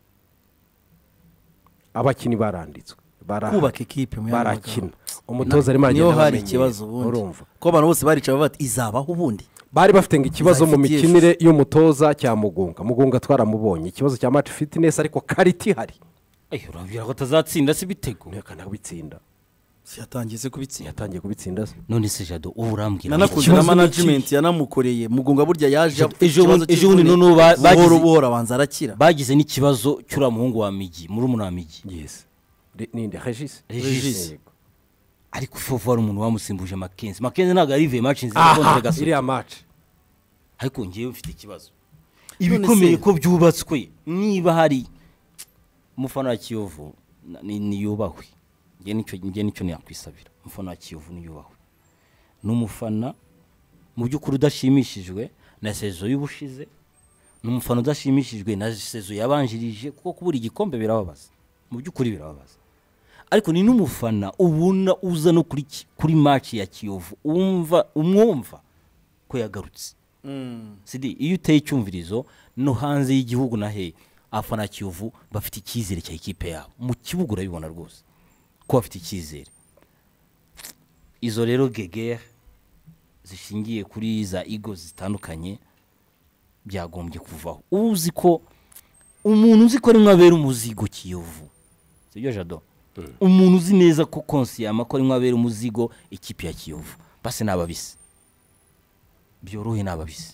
Speaker 4: abakinnyi baranditswe
Speaker 1: kubaka ikipe
Speaker 4: barakina umutoza arimo
Speaker 1: agenda niyo hari ikibazo ubundi ko abantu bose baricaye bati izabaho ubundi
Speaker 4: bari bafite ngo ikibazo mu mikinire y'umutoza cya Mugunga Mugunga twaramubonye ikibazo cya match fitness ariko kariti hari
Speaker 5: eh urabwira ko atazatsinda se bitego
Speaker 4: nekana kubitsinda
Speaker 1: yatangiye se kubitsinda
Speaker 4: yatangiye kubitsinda
Speaker 5: none se Jado urambwira
Speaker 1: nanakuze na management yanamukoreye Mugunga burya yaje
Speaker 5: ejo ejo none
Speaker 1: bagize buhora banza arakira
Speaker 5: bagize n'ikibazo cyura muhungu wa Migi muri umuntu wa Migi
Speaker 4: yes ninde Regis
Speaker 5: Regis ariko fofu ari umuntu wamusimbuje Mackenzie Mackenzie ntago ari ve match nziza contre Gasogi
Speaker 4: iriya match
Speaker 5: ariko ngiye ufite ikibazo ibikomeye ko byubatswe niba hari umufana wa Kiyovu ni yubahwe ngiye nicyo ngiye nicyo yakwisabira umufana wa Kiyovu ni yubahwe n'umufana mu by'ukuri udashimishijwe na sezo y'ubushize n'umufana udashimishijwe na sezo yabanjirije kuko kubura igikombe birababaza mu by'ukuri birababaza ariko ni n'umufana ubuna uza no kuri kuri match ya Kiyovu umva umwumva ko yagarutse mm. sidi iyo uteye icyumvirizo no hanze y'igihugu na he afana Kiyovu bafite ikizere cya ikipe yabo mu kibuga urabibona rwose ko bafite ikizere izo rero gegere zishingiye kuri za ego zitandukanye byagombye kuvaho uzi ko umuntu uzi ko ari mwabera umuzigo Kiyovu sibyo Jado mm. umuntu uzi neza ko konsiyama ko ari mwabera umuzigo ikipe ya Kiyovu base nababise byorohe nababise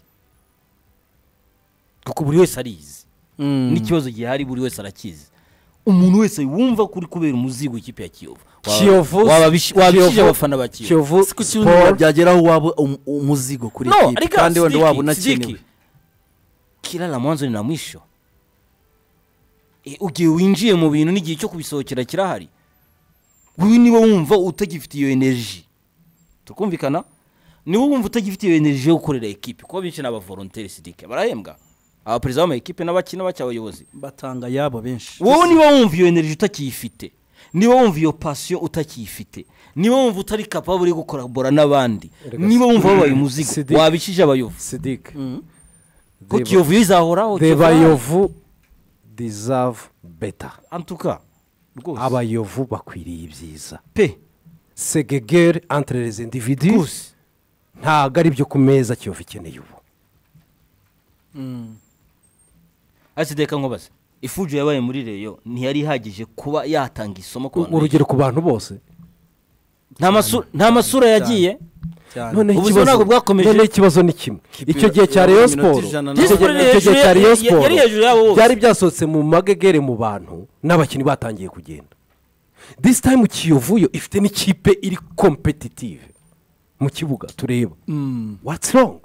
Speaker 5: kuko buri wese arizi mm. n'ikibazo gihari buri wese arakizi umuntu wese wumva kuri kubera umuzigo ikipe ya Kiyovu
Speaker 4: Kiyovu
Speaker 5: wabishije abafana ba
Speaker 1: Kiyovu sport byageraho wabo umuzigo kuri ikipe kandi wende wabo unakenewe kila la mwanzo ni na mwisho e, ugiye winjiye mu bintu n'igihe cyo kubisohokera kirahari wewe niba wumva utagifite iyo energy tukumvikana niba wumva utagifite iyo energy yo gukorera equipe ko benshi n'aba volontaire sidike barahembwa aba president wa equipe n'abakina bacyabayobozi batanga yabo benshi wowe niba wumva iyo energy utakiyifite niba wumva iyo passion utakiyifite niba wumva utari capable yo gukorabora n'abandi niba wumva wabaye umuzigo wabishije abayovu
Speaker 4: sidike
Speaker 1: ko Kiyovu izahoraho
Speaker 4: Bayovu deserve better
Speaker 1: en tout cas
Speaker 4: abayovu bakwiriye ibyiza
Speaker 1: pe
Speaker 4: segegere entre les individus ntago ari byo ku meza Kiyovu ikeneye ubu
Speaker 1: mm. asideka nkobaze ifujo yabaye muri reyo ntiyari ihagije kuba yatanga isomo ku bantu
Speaker 4: urugero ku bantu bose
Speaker 1: nta masura nta masura yagiye
Speaker 4: none ikibazo bwakomeje none ikibazo ni kimwe icyo gihe cya Rayon Sport icyo gihe cya Rayon Sport byari byasohotse mu magegere mu bantu n'abakinnyi batangiye kugenda this time Kiyovu yo ifite n'ikipe iri competitive mu kibuga tureba
Speaker 1: mm.
Speaker 4: what's wrong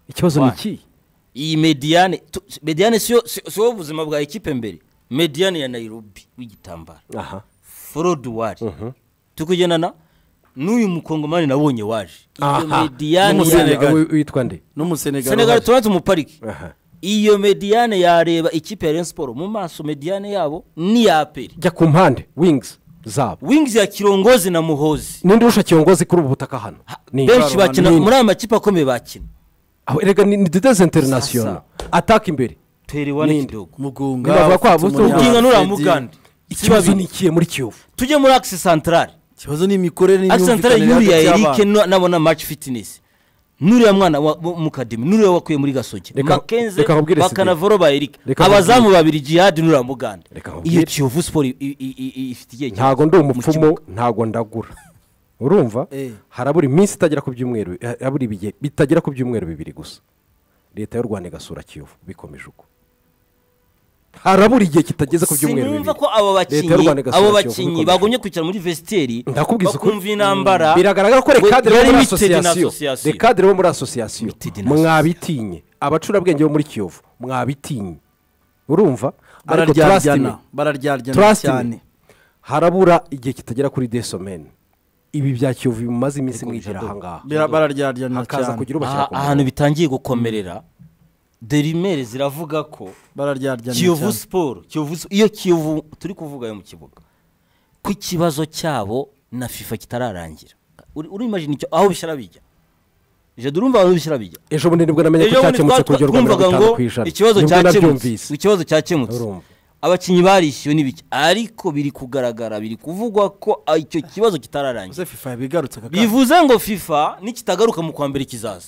Speaker 4: ikibazo ni iki
Speaker 5: iyi mediane tu- mediane siyo siyo ubuzima bwa ekipe mbere mediane ya Nairobi w'igitambara
Speaker 4: aha
Speaker 5: forward wari tukugendana n'uyu mukongomani nabonye waje iyo
Speaker 4: Aha.
Speaker 5: mediane
Speaker 4: N'umusenegal. Wi- witwa nde
Speaker 1: n'umusenegal
Speaker 5: Senegal tubanze umupariki
Speaker 4: aha
Speaker 5: iyo mediane yareba ikipe ya Rayon Sport mu maso mediane yabo ni ya aperi
Speaker 4: jya ku mpande wings zabo
Speaker 5: wings ya Kirongozi na Muhozi
Speaker 4: ninde urusha Kirongozi kuri ubu butaka hano Ni-
Speaker 5: benshi bakina
Speaker 4: Ninde?
Speaker 5: muri aya makipe akomeye bakina
Speaker 4: aho erega ni ni des international attack imbere
Speaker 5: tere wane
Speaker 4: Ninde?
Speaker 5: kidogo
Speaker 1: mugunga
Speaker 4: Nibavuga ko abo
Speaker 5: muginga nura mugande
Speaker 4: ikibazo ni ikihe muri Kiyovu
Speaker 5: tujye muri Axe Central
Speaker 1: ikibazo ni imikorere
Speaker 5: Axe Central
Speaker 1: n'imyumvikane
Speaker 5: yuri ya
Speaker 1: hagati
Speaker 5: Eric
Speaker 1: y'abana.
Speaker 5: no- nabona match fitness nuriya mwana wa wo mu kademi nuriya wakuye muri Gasogi
Speaker 4: Reka-
Speaker 5: Makenze
Speaker 4: reka nkubwire
Speaker 5: bakanavoro ba Eric
Speaker 4: Reka
Speaker 5: abazamu babiri Jihad nuriya mugande
Speaker 4: Reka nkubwire.
Speaker 5: iyo Kiyovu Sport i- i- i- i- ifite igihe
Speaker 4: ntago ndi umupfumu ntago ndagura urumva
Speaker 1: Eh.
Speaker 4: harabura iminsi itagera ku byumweru harabura ibihe bitagera ku byumweru bibiri gusa leta y'u Rwanda igasura Kiyovu bikomeje uko harabura igihe kitageze ku byumweru bibiri
Speaker 5: sinumva ko abo
Speaker 4: Leta y'u
Speaker 5: bakinyi
Speaker 4: Rwanda igasura
Speaker 5: abo
Speaker 4: Kiyovu
Speaker 5: bakinyi
Speaker 4: bikomeje.
Speaker 5: bagomye kwicara muri vestiaire
Speaker 4: ndakubwiza ukuri.
Speaker 5: bakumva intambara
Speaker 4: biragaragara ko rekadere bo
Speaker 5: yari
Speaker 4: muri
Speaker 5: limited na
Speaker 4: asosiyasiyo
Speaker 5: association.
Speaker 4: rekadere bo muri asosiyasiyo
Speaker 5: Limited na
Speaker 4: mwabitinye abacurabwenge bo muri Kiyovu mwabitinye urumva ariko
Speaker 1: bararyaryana
Speaker 4: trust me,
Speaker 1: bararyaryana
Speaker 4: trust me,
Speaker 1: cyane
Speaker 4: harabura igihe kitagera kuri desomene ibi bya Kiyovu bimaze iminsi mwigira ahangaha
Speaker 1: Bira- bararyaryana
Speaker 4: hakaza
Speaker 1: cyane
Speaker 4: kugira ubashyira
Speaker 5: Aha-
Speaker 4: ku
Speaker 5: ahantu
Speaker 4: murongo.
Speaker 5: bitangiye gukomerera derimere ziravuga ko
Speaker 1: bararyaryana
Speaker 5: Kiyovu
Speaker 1: cyane
Speaker 5: Sport Kiyovu Sp- iyo Kiyovu turi kuvuga yo mu kibuga ko ikibazo cyabo na FIFA kitararangira uri uri imagine icyo aho bishyira bijya je durumva aho bishyira bijya
Speaker 4: ejo bundi nibwo namenye ko
Speaker 5: Ejo bundi
Speaker 4: cyakemutse
Speaker 5: twa-
Speaker 4: ku rugero rwa mirongo
Speaker 5: twumvaga
Speaker 4: itanu
Speaker 5: ngo
Speaker 4: ku ijana
Speaker 5: ikibazo
Speaker 4: Nibwo
Speaker 5: cyakemutse
Speaker 4: nabyumvise.
Speaker 5: ikibazo cyakemutse
Speaker 4: Urumva.
Speaker 5: abakinnyi barishyuwe n'ibiki ariko biri kugaragara biri kuvugwa ko ah, icyo kibazo kitararangira
Speaker 1: Ese FIFA yabigarutse kaka
Speaker 5: bivuze ngo FIFA nikitagaruka mu kwa mbere kizaza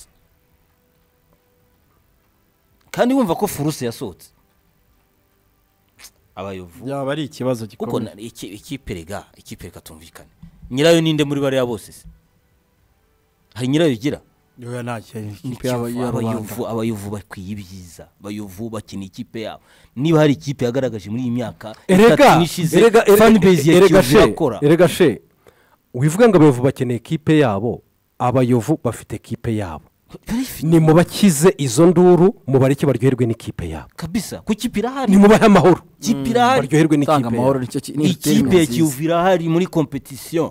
Speaker 5: kandi wumva ko furuse yasohotse abayovu
Speaker 1: yaba ari ikibazo
Speaker 5: kuko
Speaker 1: gikomeye
Speaker 5: na- iki- ikipe rega ikipe reka tumvikane nyirayo ninde muri bariya bose se hari nyirayo igira
Speaker 1: yoya ntacyo
Speaker 5: Ni
Speaker 1: ikipe yaba
Speaker 5: Kiyovu,
Speaker 1: ya rubanda
Speaker 5: abayovu abayovu bakwiye ibyiza abayovu bakina ikipe yabo niba hari ikipe yagaragaje muri iyi myaka
Speaker 4: erega
Speaker 5: itatu ishize
Speaker 4: erega
Speaker 5: fanbase ya
Speaker 4: erega
Speaker 5: Kiyovu
Speaker 4: she
Speaker 5: irakora
Speaker 4: erega she wivuga ngo abayovu bakeneye ekipe yabo abayovu bafite ekipe yabo ni mu bakize izo nduru mu bareke baryoherwe n'ikipe yabo
Speaker 5: kabisa ku kipe irahari
Speaker 4: ni mu bahe amahoro
Speaker 5: kipe irahari
Speaker 4: baryoherwe
Speaker 1: tanga
Speaker 4: n'ikipe
Speaker 1: amahoro
Speaker 4: yabo
Speaker 1: nicyo ki- ni
Speaker 5: ikipe ya
Speaker 1: terime nziza.
Speaker 5: Kiyovu irahari muri competition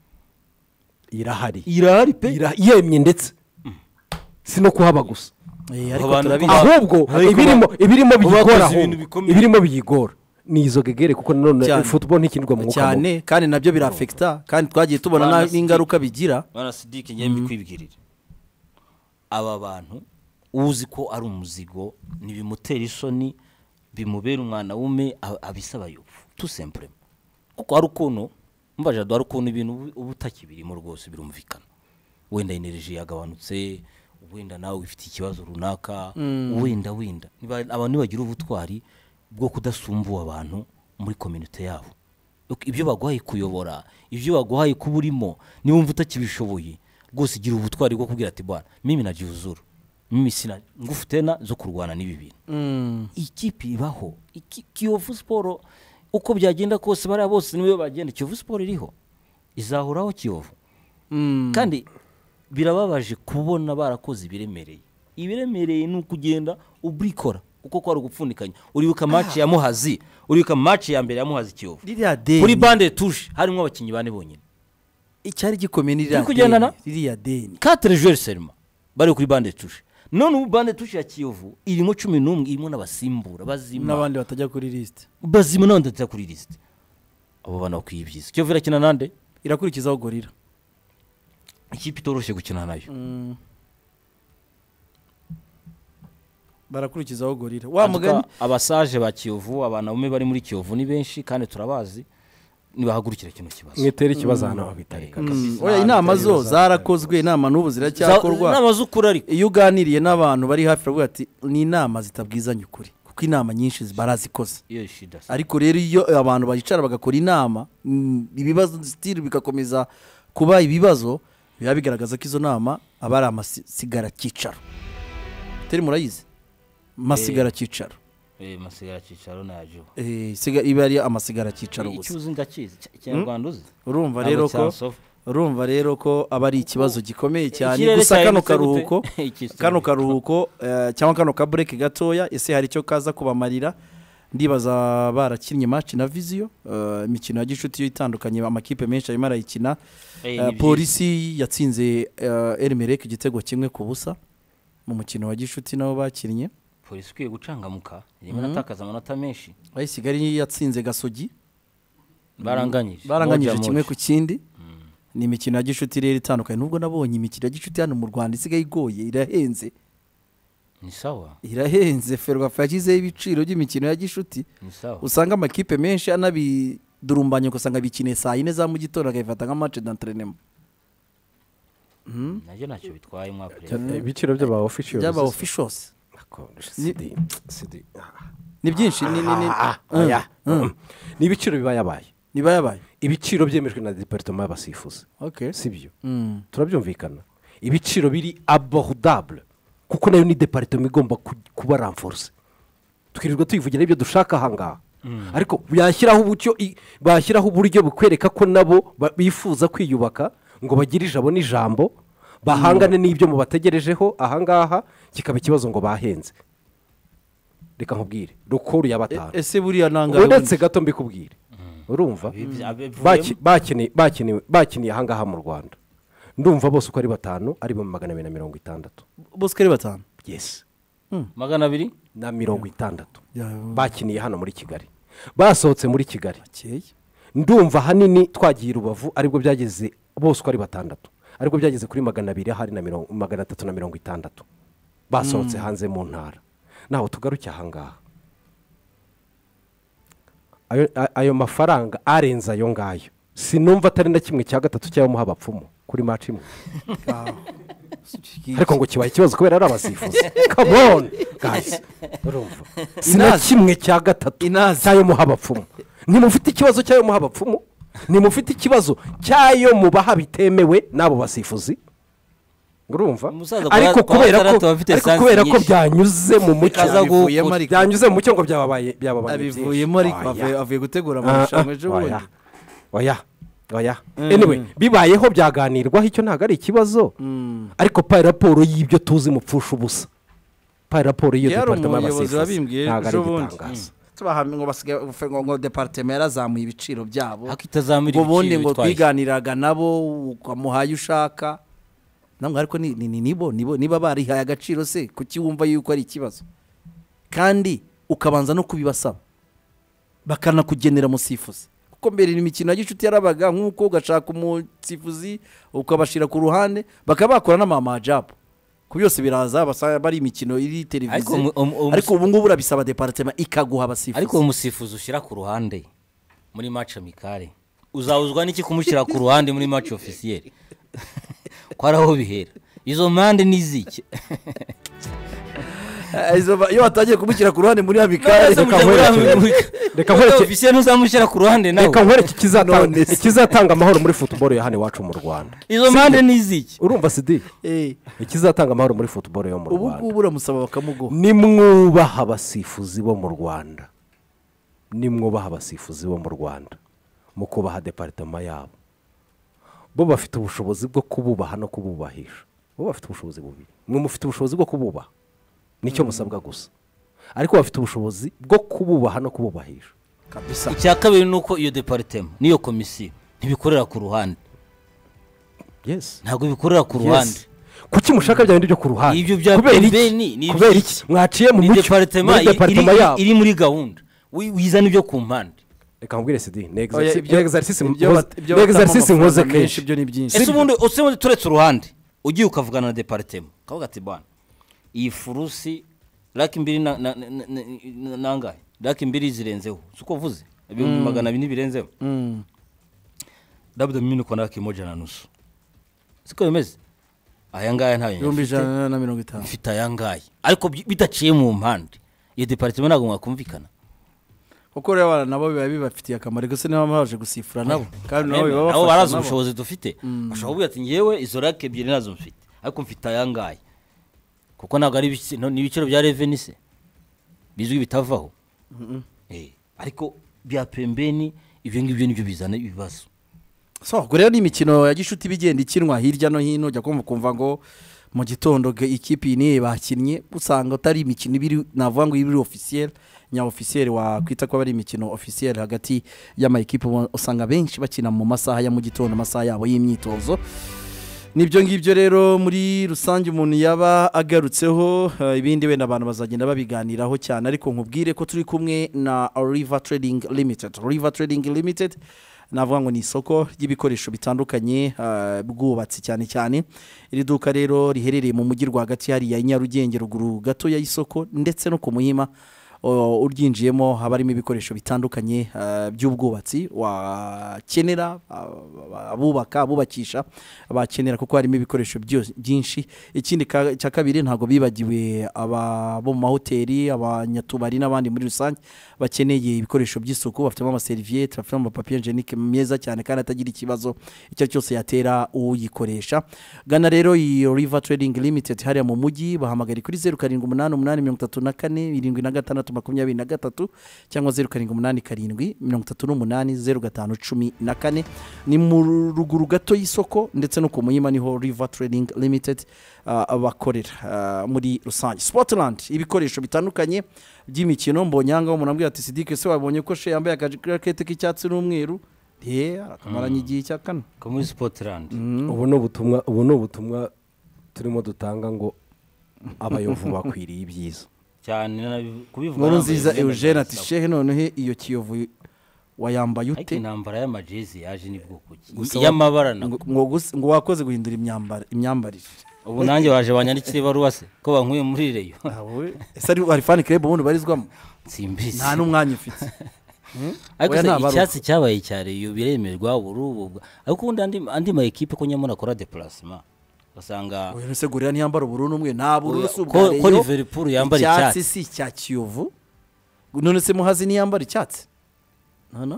Speaker 4: irahari
Speaker 5: irahari pe
Speaker 4: Ira- yemye ndetse si no kuhaba gusa
Speaker 1: Eh, ariko
Speaker 5: Abantu
Speaker 1: turabizi
Speaker 4: ahubwo
Speaker 5: ariko
Speaker 4: ibirimo ibirimo
Speaker 5: bakoze
Speaker 4: biyigora
Speaker 5: ibintu
Speaker 4: ahubwo
Speaker 5: bikomeye.
Speaker 4: ibirimo biyigora ni izo gegere kuko nanone
Speaker 1: Cyane.
Speaker 4: football ntikinirwa mu mwuka mubi.
Speaker 1: cyane kandi nabyo birafekita kandi twagiye tubona
Speaker 5: Bana
Speaker 1: na- n'ingaruka bigira
Speaker 5: bana Sidike ngiye mbikwibwirira aba bantu uzi ko ari umuzigo ntibimutera isoni bimubera umwana wume a- abisa abayovu tout simplement kuko hari ukuntu mbaje hari ukuntu ibintu ubu- uba utakibirimo rwose birumvikana wenda energy yagabanutse wenda nawe ufite ikibazo runaka wenda wenda Niba- abantu nibagira ubutwari bwo kudasumbua abantu muri community yabo Uko- ibyo baguhaye kuyobora ibyo baguhaye kuba urimo niba wumva utakibishoboye rwose igira ubutwari bwo kubwira ati bwana mimi najiuzuru mimi sina ngufu tena zo kurwana n'ibi bintu ikipe ibaho Iki- Kiyovu Sport uko byagenda kose bariya bose niwe bagenda Kiyovu Sport iriho izahoraho Kiyovu kandi birababaje kubona barakoze ibiremereye ibiremereye ni ukugenda ubrikora kuko kwari ugupfundikanya uribuka match ya Muhazi uribuka match ya mbere ya Muhazi Kiyovu
Speaker 1: ririya deni
Speaker 5: kuri bande touche harimo abakinnyi bane bonyine
Speaker 1: icyari gikomeye ni ririya
Speaker 5: Turi kugendana?
Speaker 1: deni ririya deni
Speaker 5: quatre joueurs seulement bari kuri bande touche none ubu bande touche ya Kiyovu irimo cumi n'umwe irimo n'abasimbura bazima
Speaker 1: n'abandi batajya kuri lisite
Speaker 5: bazima n'abandi batajya kuri liste abo bana bakwiye ibyiza Kiyovu irakina nande
Speaker 1: irakurikizaho gorira
Speaker 5: ikipe itoroshye gukina nayo
Speaker 1: barakurikizaho gorira wa mugani
Speaker 5: abasaje ba Kiyovu abana bamwe bari muri Kiyovu ni benshi kandi turabazi nibahagurukira kino kibazo
Speaker 4: mwitera ikibazo ahantu aho bitarika
Speaker 1: Mm, oya inama zo zarakozwe inama n'ubu ziracyakorwa
Speaker 5: inama z'ukuri ariko
Speaker 1: iyo uganiriye n'abantu bari hafi baravuga ati ni inama zitabwizanya ukuri kuko inama nyinshi barazikoze
Speaker 5: iyo shida
Speaker 1: ariko rero iyo abantu bayicara bagakora inama mm, ibibazo stili bigakomeza kuba ibibazo biba bigaragaza ko izo nama aba ari amasigara cyicaro teri murayizi masigara cyicaro
Speaker 5: eh masigara cyicaro nayo
Speaker 1: eh siga iba ari amasigara cyicaro gusa
Speaker 5: icyuzi ndakizi ikinyarwanda uzi
Speaker 1: urumva rero ko urumva rero ko aba ari ikibazo gikomeye cyane
Speaker 5: Ikirere
Speaker 1: gusa kano
Speaker 5: cyahindutse
Speaker 1: karuhuko
Speaker 5: gute? Ikisi.
Speaker 1: kano karuhuko eh, cyangwa kano ka break gatoya ese hari icyo kaza kubamarira ndibaza barakinnye match na Visio eh, imikino ya gishuti yo itandukanye amakipe menshi arimo arayikina.
Speaker 5: Eh,
Speaker 1: Eh,
Speaker 5: ni
Speaker 1: polisi yatsinze eh, Elmerek igitego kimwe ku busa mu mukino wa gishuti nabo bakinnye.
Speaker 5: polisi ikwiye gucangamuka irimo
Speaker 1: Mhm.
Speaker 5: natakaza amanota menshi
Speaker 1: Ayisigari yatsinze Gasogi
Speaker 5: baranganyije
Speaker 1: baranganyije
Speaker 5: Moja
Speaker 1: kimwe
Speaker 5: moja.
Speaker 1: ku kindi. Ni imikino ya gishuti rero itandukanye nubwo nabonye imikino ya gishuti hano mu Rwanda isigaye igoye irahenze
Speaker 5: ni sawa
Speaker 1: irahenze Ferwafa yashyizeho ibiciro by'imikino ya gishuti
Speaker 5: ni sawa
Speaker 1: usanga amakipe menshi anabidurumbanye ugasanga bikiniye saa yine za mu gitondo akayifata nka match d'entraînement.
Speaker 5: nabyo ntacyo bitwaye umwaka
Speaker 4: Eh, ibiciro by'aba officials
Speaker 1: by'aba officials
Speaker 4: Ako,
Speaker 1: Ni-
Speaker 4: CD, CD.
Speaker 1: ni byinshi ni ni ni
Speaker 4: Ah,
Speaker 1: Mm,
Speaker 4: oya.
Speaker 1: mm.
Speaker 4: ni ibiciro biba yabaye
Speaker 1: niba yabaye
Speaker 4: ibiciro byemejwe na departement y'abasifuzi
Speaker 1: okay
Speaker 4: sibyo
Speaker 1: Mm.
Speaker 4: turabyumvikana ibiciro biri abordable kuko nayo ni departement igomba ku- kuba renforce twirirwa tuyivugira ibyo dushaka ahangaha ariko yashyiraho uburyo i- bashyiraho uburyo bukwereka ko nabo ba- bifuza kwiyubaka ngo bagire ijabo n'ijambo bahangane n'ibyo mubategerejeho ahangaha kikaba ikibazo ngo bahenze reka nkubwire rukuru ya batanu
Speaker 1: E- ese buriya nangahe
Speaker 4: uretse gato mbikubwire urumva
Speaker 5: Ibi- abivuyemo.
Speaker 4: Baki- bakini- bakiniwe- bakiniye ahangaha mu Rwanda ndumva bose uko ari batanu ari mu magana abiri na mirongo itandatu
Speaker 1: bose ko ari batanu
Speaker 4: yes
Speaker 5: magana abiri
Speaker 4: na mirongo itandatu
Speaker 1: Ya-
Speaker 4: bakiniye hano muri Kigali basohotse muri Kigali
Speaker 1: bakeye
Speaker 4: ndumva ahanini twagiye i Rubavu aribwo byageze bose uko ari batandatu aribwo byageze kuri magana abiri hari na mirongo magana atatu na mirongo itandatu basohotse hanze mu ntara naho tugaruke ahangaha ayo, a- ayo mafaranga arenze ayo ngayo sinumva atari na kimwe cya gatatu cy'ayo muha abapfumu kuri match imwe ariko ngo kibaye ikibazo kubera ari abasifuzi come on guys urumva si na
Speaker 1: Inazi.
Speaker 4: kimwe cya gatatu
Speaker 1: Inazi.
Speaker 4: cy'ayo muha abapfumu ntimufite ikibazo cy'ayo muha abapfumu ntimufite ikibazo cy'ayo mubaha bitemewe n'abo basifuzi urumva
Speaker 5: Umusaza
Speaker 4: ariko
Speaker 5: kwa- kwa
Speaker 4: kubera ko
Speaker 5: gatandatu aba afite
Speaker 4: ariko
Speaker 5: esansi
Speaker 4: kubera ko
Speaker 5: nyinshi.
Speaker 4: byanyuze mu mucyo
Speaker 5: Bikaza gu-
Speaker 1: Abivuyemo ariko.
Speaker 4: byanyuze mu mucyo ngo byababaye byababaye byinshi.
Speaker 1: abivuyemo ariko
Speaker 4: Oya.
Speaker 1: avuye- avuye gutegura
Speaker 4: Ah,
Speaker 1: amarushanwa
Speaker 4: ah,
Speaker 1: ejo
Speaker 4: oya.
Speaker 1: bundi
Speaker 4: oya oya
Speaker 1: Mm.
Speaker 4: anyway bibayeho byaganirwaho icyo ntabwo ari ikibazo
Speaker 1: Mm.
Speaker 4: ariko pa raporo y'ibyo tuzi mupfusha ubusa pa raporo y'iyo
Speaker 1: Yari
Speaker 4: departement
Speaker 1: umuyobozi
Speaker 4: y'abasifuzi
Speaker 1: wabimbwiye
Speaker 4: ntabwo ari
Speaker 1: ejo bundi.
Speaker 4: igitangazo
Speaker 1: tubahamye ngo basigaye ngo ngo departement yarazamuye ibiciro byabo
Speaker 5: ariko itazamura
Speaker 1: ngo ubundi
Speaker 5: ibiciro
Speaker 1: ngo
Speaker 5: bitwaye
Speaker 1: twiganiraga nabo ukamuhaye ushaka namwe ariko ni ni- ni- nibo nibo niba barihaye agaciro se kuki wumva yuko ari ikibazo kandi ukabanza no kubibasaba bakanakugenera musifuzi kuko mbere imikino ya gicuti yarabaga nk'uko ugashaka umusifuzi ukabashyira ku ruhande bakaba bakora n'amamajabu ku byose biraza basa bari imikino iri
Speaker 5: Ariko
Speaker 1: televiziyo
Speaker 5: umu- umu- umu-
Speaker 1: ariko ubu ngubu urabisaba departement ikaguha abasifuzi
Speaker 5: ariko uwo musifuzi ushyira ku ruhande muri match amikare uzawuzwa n'iki kumushyira ku ruhande muri match officiel ko ari aho bihera izo mpande ni iziki
Speaker 1: Eh, izo ba- iyo batangiye kumushyira ku ruhande muri amikare
Speaker 5: None se
Speaker 4: reka
Speaker 5: mujya
Speaker 4: nkwereke.
Speaker 5: muri-
Speaker 4: Reka
Speaker 5: muri
Speaker 4: nkwereke.
Speaker 5: officiel ntuzamushyira ku ruhande nawe
Speaker 4: reka nkwereke ikizatanga
Speaker 1: None se.
Speaker 4: ikizatanga amahoro muri football ya hano iwacu mu Rwanda
Speaker 5: izo mpande ni iziki
Speaker 4: urumva sidi
Speaker 1: Eh,
Speaker 4: ikizatanga amahoro muri football yo mu
Speaker 1: ubu
Speaker 4: Rwanda
Speaker 1: ngubu uramusaba bakamuguha
Speaker 4: nimwubaha abasifuzi bo mu Rwanda nimwubaha abasifuzi bo mu Rwanda mu kubaha departement yabo bo bafite ubushobozi bwo kububaha no kububahisha bo bafite ubushobozi bubiri mwe mufite ubushobozi bwo kububaha nicyo musabwa gusa ariko bafite ubushobozi bwo kububaha no kububahisha
Speaker 1: kabisa
Speaker 5: icya kabiri ni uko iyo departement n'iyo komisiyo ntibikorera ku ruhande
Speaker 4: yes
Speaker 5: ntabwo bikorera ku ruhande
Speaker 4: Yes. kuki mushaka bya bindi byo ku ruhande
Speaker 5: ibyo bya
Speaker 4: kubera iki
Speaker 5: pembeni ni
Speaker 4: kubera
Speaker 5: iby'iki?
Speaker 4: iki mwaciye mu
Speaker 5: ni
Speaker 4: mucyo
Speaker 5: departement
Speaker 4: muri departement
Speaker 5: iri-
Speaker 4: yabo
Speaker 5: iri muri gahunda Wi- wizana ibyo ku mpande
Speaker 4: reka nkubwire sidi ni
Speaker 1: Oya, ibyo-
Speaker 4: exercice
Speaker 1: ibyo
Speaker 4: nkoze-
Speaker 1: bat- ibyo
Speaker 4: ni
Speaker 1: batamo
Speaker 4: exercice
Speaker 1: amafaranga
Speaker 4: nkoze
Speaker 1: menshi,
Speaker 4: kenshi
Speaker 1: ibyo ni byinshi
Speaker 5: ese ubundi use ubundi turetse uruhande ugiye ukavugana na departement ukavuga ati bwana iyi furusi raki mbiri na- na- na- na- na- nangahe raki mbiri zirenzeho si uko uvuze ibihumbi magana abiri birenzeho
Speaker 1: Mm.
Speaker 5: labda mimi niko na laki moja na nusu siko bimeze aya ngaya ntayo
Speaker 1: ibihumbi
Speaker 5: mfite.
Speaker 1: ijana na mirongo itanu
Speaker 5: mfite aya ngaya ariko bi- bidaciye mu mpande iyo departement ntabwo mwakumvikana
Speaker 1: kuko rero abana nabo biba bibafitiye akamaro gusa niba baje gusifura nabo kandi nabo biba
Speaker 5: nabo
Speaker 1: bafasha
Speaker 5: barazi
Speaker 1: nabo.
Speaker 5: ubushobozi dufite
Speaker 1: Mm.
Speaker 5: bashobora kuvuga ati ngewe izo rake ebyiri nazo mfite ariko mfite aya ngaya kuko ntabwo ari ibici- no- ni ibiciro bya reveni se bizwi bitavaho
Speaker 1: Mhm.
Speaker 5: Eh, ariko bya pembeni ibyo ngibyo nibyo bizana ibibazo
Speaker 1: so ubwo rero ni imikino ya gishuti bigenda ikinwa hirya no hino ujya kumva kumva ngo mu gitondo ge- ikipe iyi niyo bakinnye usanga utari imikino ibiri navuga ngo ibiri officiel nya officiel wakwita ko ari imikino officiel hagati y'amakipe usanga benshi bakina mu masaha ya mu gitondo amasaha yabo y'imyitozo nibyo ngibyo rero muri rusange umuntu yaba agarutseho eh, ibindi wenda abantu bazagenda babiganiraho cyane ariko nkubwire ko turi kumwe na River Trading Limited River Trading Limited navuga ngo ni isoko ry'ibikoresho bitandukanye eh, bwubatsi cyane cyane iri duka rero riherereye mu mujyi rwagati hariya i Nyarugenge ruguru gato ya isoko ndetse no ku Muhima o, uryinjiyemo haba harimo ibikoresho bitandukanye eh, by'ubwubatsi wakenera ah, abubaka abubakisha bakenera kuko harimo ibikoresho byo- byinshi ikindi ka- cya kabiri ntabwo bibagiwe aba bo mu mahoteli abanyatubari n'abandi muri rusange bakeneye ibikoresho by'isuku bafitemo amaseriviyete bafitemo amapapiye jenike meza cyane kandi atagira ikibazo icyo ari cyo cyose yatera uyikoresha gana rero iyi River Trading Limited hariya mu mujyi bahamagara kuri zeru karindwi umunani umunani mirongo itatu na kane irindwi na gatandatu makumyabiri na gatatu cyangwa zeru karindwi umunani karindwi mirongo itatu n'umunani zeru gatanu cumi na kane ni mu ruguru gato y'isoko ndetse no ku Muhima niho River Trading Limited ah, bakorera ah, muri rusange Sportland ibikoresho bitandukanye by'imikino mbonyanga umuntu ambwira ati Sidike se wabonye ko she yambaye akajakete k'icyatsi n'umweru eh akamaranye igihe cyakana
Speaker 5: ko muri Sportland
Speaker 4: ubu ni ubutumwa ubu ni ubutumwa turimo dutanga ngo abayovu bakwiriye ibyiza
Speaker 5: cyane nabi- kubivuga
Speaker 1: nkuru
Speaker 5: nambaye
Speaker 1: nziza
Speaker 5: imyenda
Speaker 1: Eugene ati
Speaker 5: ndasaba.
Speaker 1: shehe noneho iyo kiyovu wayambaye
Speaker 5: ariko
Speaker 1: ute
Speaker 5: intambara y'amajezi yaje ni bwoko ki
Speaker 1: Gusa
Speaker 5: y'amabara
Speaker 1: ngo-
Speaker 5: nako
Speaker 1: ngo gus- ngo wakoze guhindura imyambaro imyambarire
Speaker 5: ubu nanjye waje wanyandikira ibaruwa se ko bankuye muri reyo
Speaker 1: ese ari ari fan club ubundi barizwamo
Speaker 5: simbizi
Speaker 1: nta n'umwanya ufite
Speaker 5: ariko
Speaker 1: Oya
Speaker 5: se
Speaker 1: nta baruwa.
Speaker 5: icyatsi cyabaye cya reyo biremerwa ubu ariko ubundi andi andi ma equipe ko nyamuna akora déplacement basanga
Speaker 1: oya ese gorira ntiyambara ubururu n'umwe nta bururu si ubwa
Speaker 5: ko ko
Speaker 1: Rayon.
Speaker 5: Liverpool yambara
Speaker 1: icyatsi
Speaker 5: icyatsi
Speaker 1: si icya kiyovu none se muhazi ntiyambara icyatsi none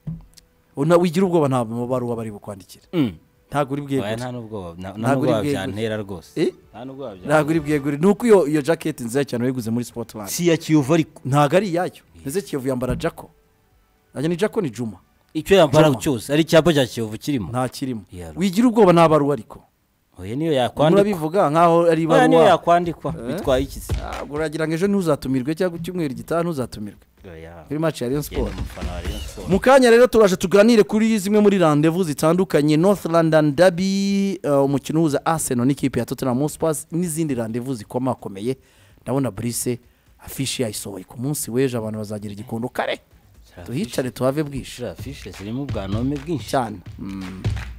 Speaker 1: una wigira ubwoba nta mabaruwa bari bukwandikira
Speaker 5: Mm.
Speaker 1: ntabwo uri bwegure
Speaker 5: Oya, nta n'ubwoba na- nta
Speaker 1: Ntabwo uri
Speaker 5: n'ubwoba
Speaker 1: bwegure.
Speaker 5: byantera rwose
Speaker 1: Eh?
Speaker 5: nta n'ubwoba byantera.
Speaker 1: ntabwo uri bwegure nuko iyo iyo jacket nziza cyane wayiguze muri Sportland
Speaker 5: si ya kiyovu ariko
Speaker 1: ntabwo ari iyayo ese kiyovu yambara jako ajya ni jako ni juma
Speaker 5: icyo yambara
Speaker 1: Juma.
Speaker 5: cyose ari icyapa cya kiyovu kirimo
Speaker 1: nta kirimo
Speaker 5: Yaro.
Speaker 1: wigira ubwoba nta baruwa ariko
Speaker 5: oya niyo yakwandikwa
Speaker 1: murabivuga nkaho ari
Speaker 5: oya niyo
Speaker 1: ibaruwa
Speaker 5: yakwandikwa
Speaker 1: Eh?
Speaker 5: bitwaye iki se
Speaker 1: ntabwo uragira ngo ejo ntuzatumirwe cyangwa icyumweru gitaha ntuzatumirwe
Speaker 5: Oya.
Speaker 1: kuri match ya Rayon
Speaker 5: Genda
Speaker 1: Sport
Speaker 5: umufana wa Rayon Sport.
Speaker 1: mu kanya rero turaje tuganire kuri zimwe muri rendezvous zitandukanye North London Derby uh, umukino uhuza Arsenal n'ikipe ya Tottenham Hotspur n'izindi rendezvous zikomakomeye ndabona Brice afishi yayisohoye ku munsi w'ejo abantu bazagira igikondo kare tuhicare tuhave bwishe
Speaker 5: Shira fishe zirimo ubwanome bwinshi
Speaker 1: cyane mm.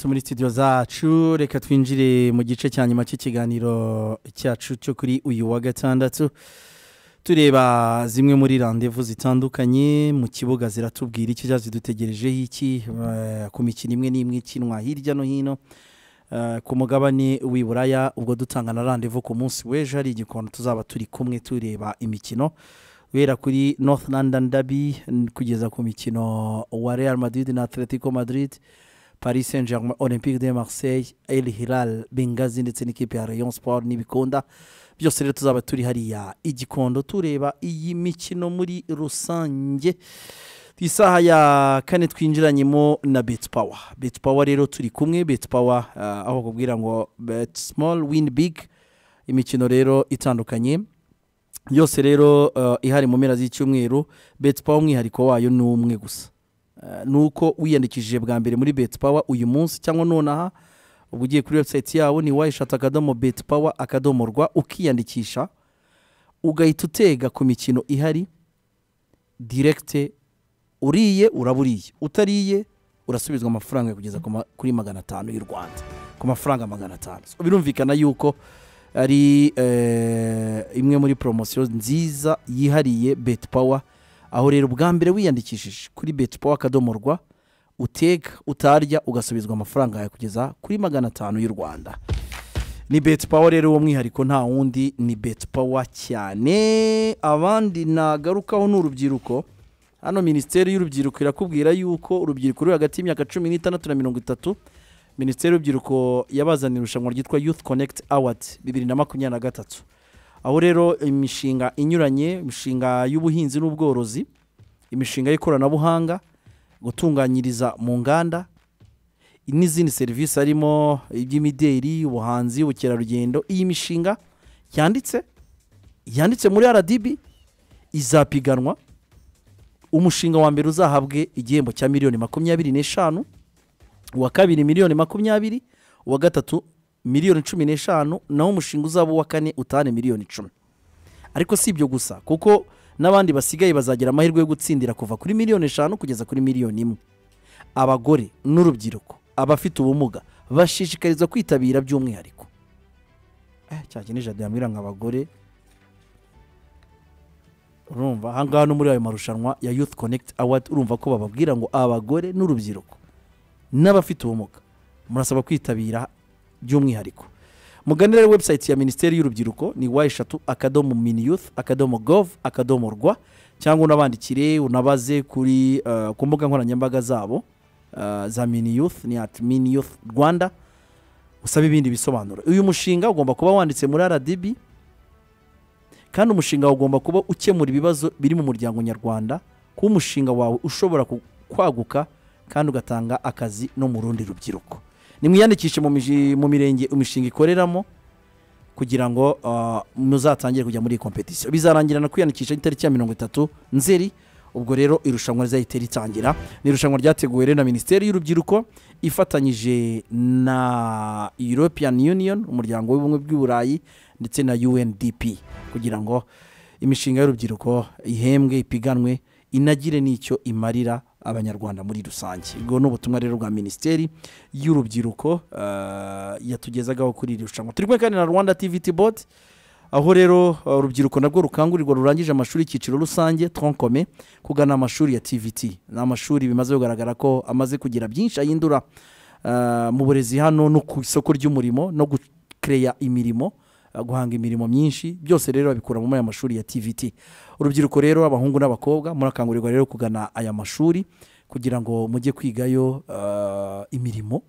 Speaker 1: muri studio zacu reka twinjire mu gice cya nyuma cy'ikiganiro cyacu cyo kuri uyu wa gatandatu tureba zimwe muri randevu zitandukanye mu kibuga ziratubwira iki cyazidutegerejeho iki ku mikino imwe n'imwe ikinwa hirya no hino ku mugabane w'i Buraya ubwo dutanga na randevu ku munsi w'ejo hari igikondo tuzaba turi kumwe tureba imikino wera kuri North London Derby kugeza ku mikino wa Real Madrid na Atletico Madrid, Paris Saint-Germain, Olympique de Marseille, El Hilal, Benghazi ndetse n'ikipe ya Rayon Sport n'Ibikunda. Byose rero tuzaba turi hariya igikondo tureba iyi mikino muri rusange. Isaha ya kane twinjiranyemo na Bet Power. Bet Power rero turi kumwe. Bet Power uh, aho kubwira ngo bet small win big, imikino rero itandukanye yose rero uh, ihari mu mpera z'icyumweru. Bet Power umwihariko wayo ni umwe gusa, uh, nuko wiyandikishije bwa mbere muri Bet Power uyu munsi cyangwa nonaha ubwo ugiye kuri website yabo ni wayishata akadomo Bet Power akadomo rwa ukiyandikisha ugahita utega ku mikino ihari direct. Uriye uraburiye, utariye urasubizwa amafaranga kugeza kuri magana atanu y'u Rwanda, ku mafaranga magana atanu. So birumvikana yuko ari eh, imwe muri promotion nziza yihariye Bet Power, aho rero bwa mbere wiyandikishije kuri Bet Power akadomo rwa utega utarya ugasubizwa amafaranga ya kugeza kuri magana atanu y'u Rwanda. Ni Bet Power rero uwo mwihariko nta wundi, ni Bet Power cyane. Abandi nagarukaho n'urubyiruko. Hano Minisiteri y'Urubyiruko irakubwira yuko urubyiruko ruri hagati y'imyaka cumi n'itandatu na mirongo itatu, Minisiteri y'Urubyiruko yabazaniye irushanwa ryitwa Youth Connect Award bibiri na makumyabiri na gatatu. Aho rero imishinga inyuranye, imishinga y'ubuhinzi n'ubworozi, imishinga y'ikoranabuhanga, gutunganyiriza mu nganda n'izindi serivisi harimo iby'imideri, ubuhanzi, ubukerarugendo. Iyi mishinga yanditse yanditse muri R D B izapiganwa. Umushinga wa mbere uzahabwe igihembo cya miliyoni makumyabiri n'eshanu, uwa kabiri miliyoni makumyabiri, uwa gatatu miliyoni cumi n'eshanu, naho umushinga uzaba uwa kane utane miliyoni icumi. Ariko si ibyo gusa, kuko n'abandi basigaye bazagira amahirwe yo gutsindira kuva kuri miliyoni eshanu kugeza kuri miliyoni imwe. Abagore n'urubyiruko, abafite ubumuga bashishikarizwa kwitabira by'umwihariko. Eh cyane ni Jade yamwira nk'abagore. Urumva hangaha no muri ayo marushanwa ya Youth Connect Award urumva ko bababwira ngo abagore n'urubyiruko n'abafite ubumuga murasaba kwitabira by'umwihariko. Muganira website ya Minisiteri y'Urubyiruko ni wayishatu akadomo miniyouth akadomo gov akadomo rwa, cyangwa unabandikire unabaze kuri uh, ku mbuga nkoranyambaga zabo uh, za Miniyouth ni at Miniyouth Rwanda usaba ibindi bisobanuro. Uyu mushinga ugomba kuba wanditse muri R D B, kandi umushinga ugomba kuba ukemura ibibazo biri mu muryango nyarwanda, ku umushinga wawe ushobora kwaguka kandi ugatanga akazi no mu rundi rubyiruko. Nimwiyandikishe mu mirenge umushinga ikoreramo kugira ngo uh, muzatangire kujya muri competition. Bizarangirana kwiyandikisha itariki ya mirongo itatu Nzeri. Ubwo rero irushanwa rizahita ritangira. Ni irushanwa ryateguwe rero na Minisiteri y'Urubyiruko ifatanyije na European Union, umuryango w'ubumwe bw'Uburayi, ndetse na U N D P kugira ngo imishinga y'urubyiruko ihembwe, ipiganwe, inagire n'icyo imarira abanyarwanda muri rusange. Ubwo no butumwa rero bwa Minisiteri y'Urubyiruko uh, yatugezagaho kuri irushanwa. Turi kumwe kandi na Rwanda T V T Board, aho rero urubyiruko uh, nabwo rukangurirwa rurangije amashuri y'ikiciro rusange troncome kugana amashuri ya T V T. Na amashuri bimaze kugaragara ko amaze kugira byinshi ayindura uh, mu burezi hano no ku isoko ry'umurimo no gukreya imirimo, guhanga imirimo myinshi. Byose rero babikura mu aya mashuri ya T V T. Urubyiruko rero abahungu n'abakobwa murakangurirwa rero kugana aya mashuri kugira ngo mujye kwigayo uh, imirimo,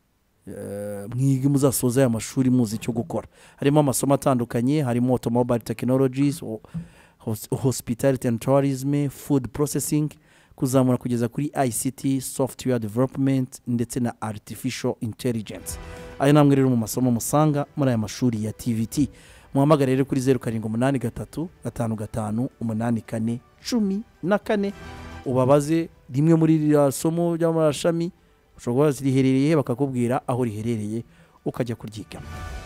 Speaker 1: uh, mwige muzasoza aya mashuri muzi icyo gukora. Harimo amasomo atandukanye, harimo automobile technologies, hospitality and tourism, food processing, kuzamura kugeza kuri I C T, software development ndetse na artificial intelligence. Ayo namwe rero mu masomo musanga muri aya mashuri ya T V T. Muhamagara rero kuri zeru karindwi umunani gatatu gatanu gatanu umunani kane cumi na kane ubabaze rimwe muri iriya somo ry'amashami ushobora ziriherereye bakakubwira aho riherereye ukajya kuryigamo.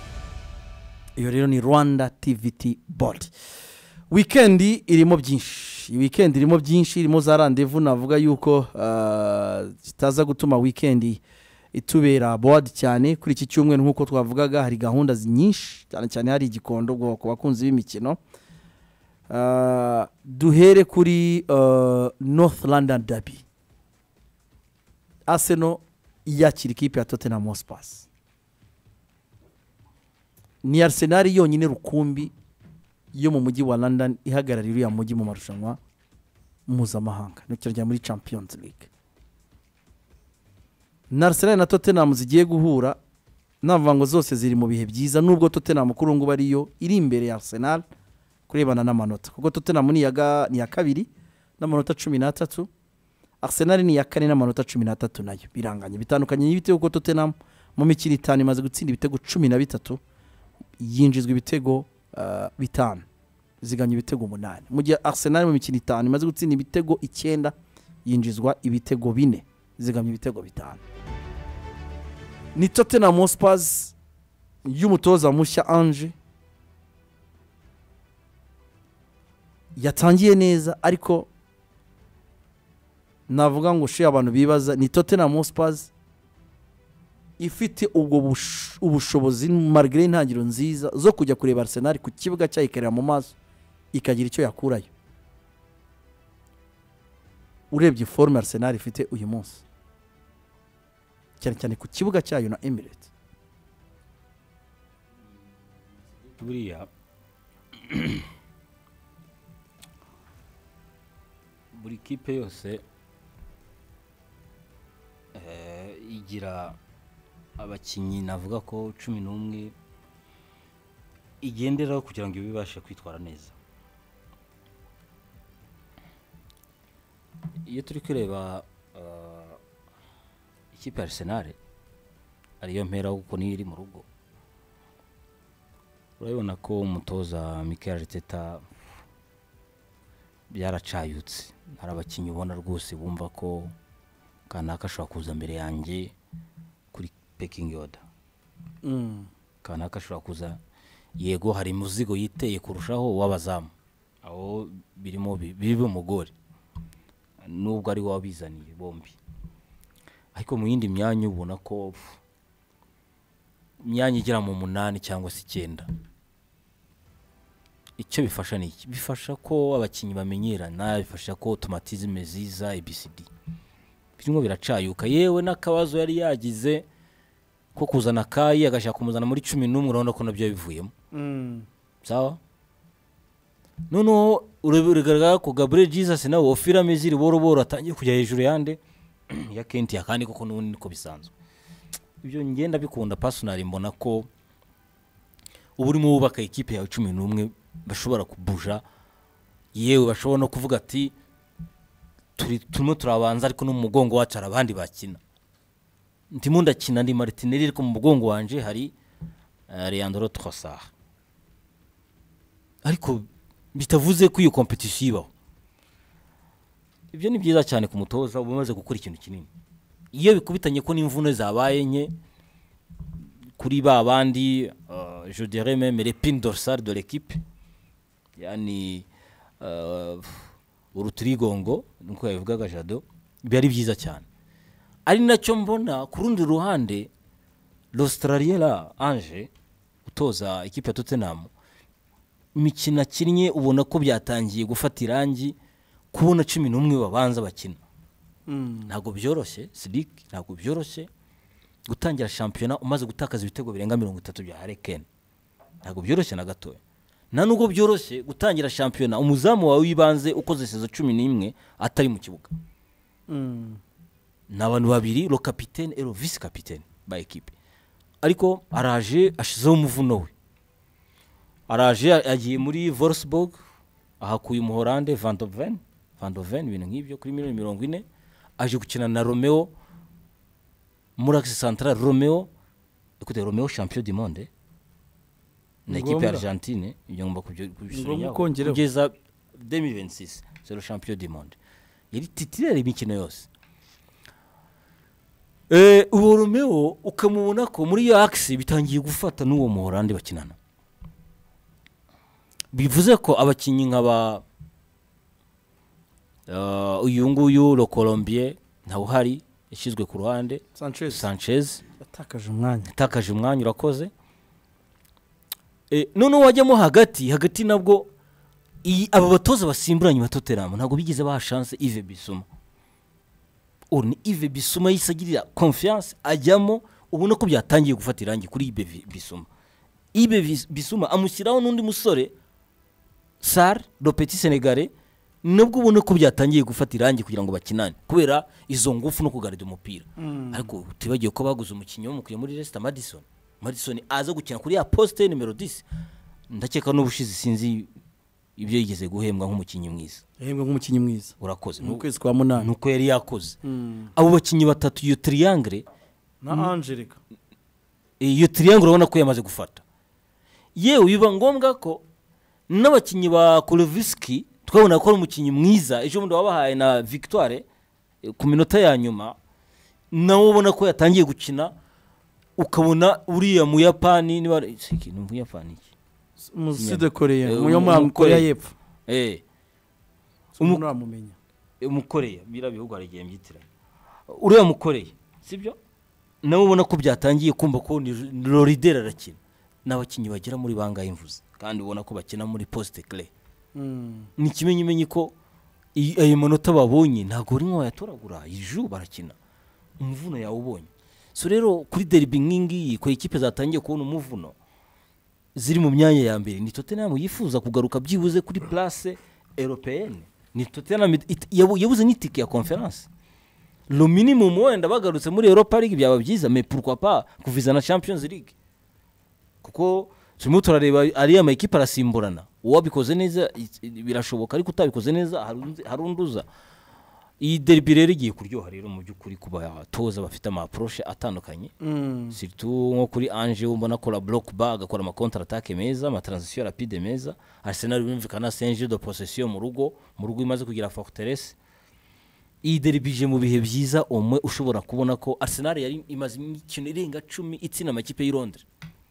Speaker 1: Iyo rero ni Rwanda T V T Board. Weekend irimo byinshi, weekend irimo byinshi, irimo za rendezvous navuga yuko uh, zitaza gutuma weekend itubera board cyane kuri iki cyumweru nk'uko twavugaga hari gahunda nyinshi cyane cyane hari igikondo ku bakunzi b'imikino. Uh, duhere kuri uh, North London Derby. Arsenal yakira ikipe ya Tottenham Hotspur. Ni Arsenal yonyine rukumbi yo mu mujyi wa London ihagarariye uriya mujyi mu marushanwa mpuzamahanga n'ikirya muri Champions League. Na Arsenal na Tottenham zigiye guhura navango zose ziri mu bihe byiza nubwo Tottenham kuri ngo bariyo iri imbere ya Arsenal kurebana n'amanota kuko Tottenham ni yaga ni ya kabiri n'amanota cumi n'atatu, Arsenal ni ya kane n'amanota cumi n'atatu nayo biranganye bitandukanye n'ibitego kuko Tottenham mu mikino itanu imaze gutsinda ibitego cumi na bitatu yinjizwa ibitego uh, bitanu ziganya ibitego umunani mu gihe Arsenal mu mikino itanu imaze gutsinda ibitego icyenda yinjizwa ibitego bine ziganya ibitego bitanu. Ni Tottenham Hotspur y'umutoza mushya Ange yatangiye neza ariko navuga ngo she abantu bibaza ni Tottenham Hotspur ifite ubwo ubushobozi malgré intangiro nziza zo kujya kureba Arsenal ku kibuga cyayikarira mu maso ikagira icyo yakurayo. Urebye forme Arsenal ifite uyu munsi cyane cyane ku kibuga cyayo na Emirates.
Speaker 5: Buriya buri kipe yose eh, igira abakinyi navuga ko cumi n'umwe igenderaho kugira ngo ibibashe kwitwara neza. Iyo turi kureba uh, ikipe ya Arsenal ariyo mpera kuko ni iri mu rugo urabona ko umutoza Mikel Arteta byaracayutse hari abakinyi ubona rwose bumva ko kanaka ashobora kuza mbere yanjye kuri pecking order mm. kanaka ashobora kuza yego hari muzigo yiteye kurushaho wabazamu aho birimo bibi umugore nubwo ari wabizaniye bombi ariko mu yindi myanya ubona ko myanya igira mu munani cyangwa se icyenda. Icyo bifasha ni iki? Bifasha ko abakinyi bamenyerana, bifasha ko automatisme ziza A B C D birimo biracayuka yewe n'akabazo yari yagize ko kuzana Kayi agashaka kumuzana muri cumi n'umwe urabona ko nabyo bivuyemo mm. sawa nono ureberega ko Gabriel Jesus nawe ofira meziri boro boro atangiye kujya hejuru yande ya Kenti yakandi koko n'ubundi niko bisanzwe. Ibyo ngenda bikunda personally mbona ko uburimo wubaka ikipe ya cumi n'umwe bashobora kubuja yewe bashobora no kuvuga ati turi turimo turabanza ariko no mu mugongo wacu arabandi bakina ndimo ndakina ndi Martinelli ariko mu mugongo wanje hari uh, Leandro Trossard ariko bitavuze ko iyo competition ibaho. Ibyo ni byiza cyane ku mutoza ubumaze gukora ikintu kinini iyo bikubitanye ko n'imvune zabaye nke kuri ba bandi uh, je dirais même l'épine dorsale de l'équipe yani uh, urutirigongo nuko yavugaga Jado byari byiza cyane ari nacyo mbona ku rundi ruhande l'Australien la Ange utoza ikipe ya Tottenham imikina kinnye ubona ko byatangiye gufata irangi kubona cumi n'umwe babanza bakina mm. ntago byoroshye Sidik ntago byoroshye gutangira championnat umaze gutakaza ibitego birenga mirongo itatu bya Harry Kane ntago byoroshye na gatoya na nubwo byoroshye gutangira championnat umuzamu wawe wibanze ukoze sezo cumi n'imwe atari mu kibuga mm. n'abantu babiri le capitaine et le vice capitaine ba equipe ariko araje ashizeho umuvuno we araje agiye muri Wolfsburg ahakuye umuhorande Van de Ven Van de Ven ibintu nk'ibyo kuri miliyoni mirongo ine aje gukina na Romeo muri axe central Romeo écoutez Romeo champion du monde na équipe argentine ibyo ngomba kubishyira kugeza deux mille vingt-six c'est le champion du monde yari titulaire imikino yose eh uwo Romeo ukamubona ko muri ya axe bitangiye gufata n'uwo muhorande bakinana bivuze ko abakinyi nk'aba uh, uyu nguyu le Colombien ntawe hari yashyizwe ku ruhande
Speaker 1: Sanchez
Speaker 5: Sanchez
Speaker 1: yatakaje umwanya
Speaker 5: yatakaje umwanya urakoze eh none wajyamo hagati hagati nabwo aba batoza basimburanye ba Tottenham ntabwo bigeze baha chance Yves Bissouma oni Yves Bissouma yisagirira confiance ajyamo ubona ko byatangiye gufata irangi kuri Yves Bissouma Yves Bissouma amushyiraho n'undi musore Sarr le petit Sénégalais nubwo ubona ko byatangiye gufata irangi kugira ngo bakinane kubera izo ngufu no kugarida umupira ariko tibagiye ko baguze umukinyi w'umukuye muri Leicester Madison Madison aza gukina kuri ya poste numero dix ndakeka n'ubushize sinzi ibyo yigeze guhembwa nk'umukinyi mwiza
Speaker 1: yahembwa nk'umukinyi mwiza
Speaker 5: urakoze
Speaker 1: mu kwezi kwa munani
Speaker 5: nuko yari yakoze abo bakinyi batatu iyo triangle
Speaker 1: na Angelica
Speaker 5: iyo triangle urabona ko yamaze gufata yewe biba ngombwa ko n'abakinyi ba Kuleviski twabona ko ari umukinyi mwiza ejo bundi wabahaye na Victoire ku minota ya nyuma nawo ubona ko yatangiye gukina ukabona uriya mu Yapani niba ikintu mu Yapani
Speaker 1: mu Sud Korea mu Korea y'Epfo
Speaker 5: eh
Speaker 1: umuntu amumenya
Speaker 5: umukoreya bira bihugu arigiye mbyitira uriya mukoreya sibyo nawe ubona ko byatangiye kumva ko ni Lorider arakina n'abakinyi bagera muri bangaye imvuze kandi ubona ko bakina muri poste clé ni kimenyimenyi ko ayo manota babonye ntago uri nko yatoragura iju barakina umuvuno yawe ubonye so rero kuri derby nkingi ko ikipe zatangiye kubona umuvuno ziri mu myanya ya mbere ni Tottenham yifuza kugaruka byibuze kuri place européenne ni Tottenham yabuze n'itike ya conference le minimum wenda bagarutse muri Europa League byaba byiza mais pourquoi pas kuviza na Champions League kuko turimo turareba ari ama equipe arasimburana uwabikoze neza birashoboka ariko utabikoze neza harunduza iyi derby rero igiye kuryoha rero mu byukuri kuba toza bafite ama approche atandukanye surtout nko kuri Ange umbona ko la block bag akora ama counter attaque meza ama transition rapide meza Arsenal bimvikana Saint-Gilles de possession mu rugo mu rugo imaze kugira forteresse iyi derby je mu bihe byiza umwe ushobora kubona ko Arsenal yari imaze imikino irenga cumi itsina amakipe y'i Londres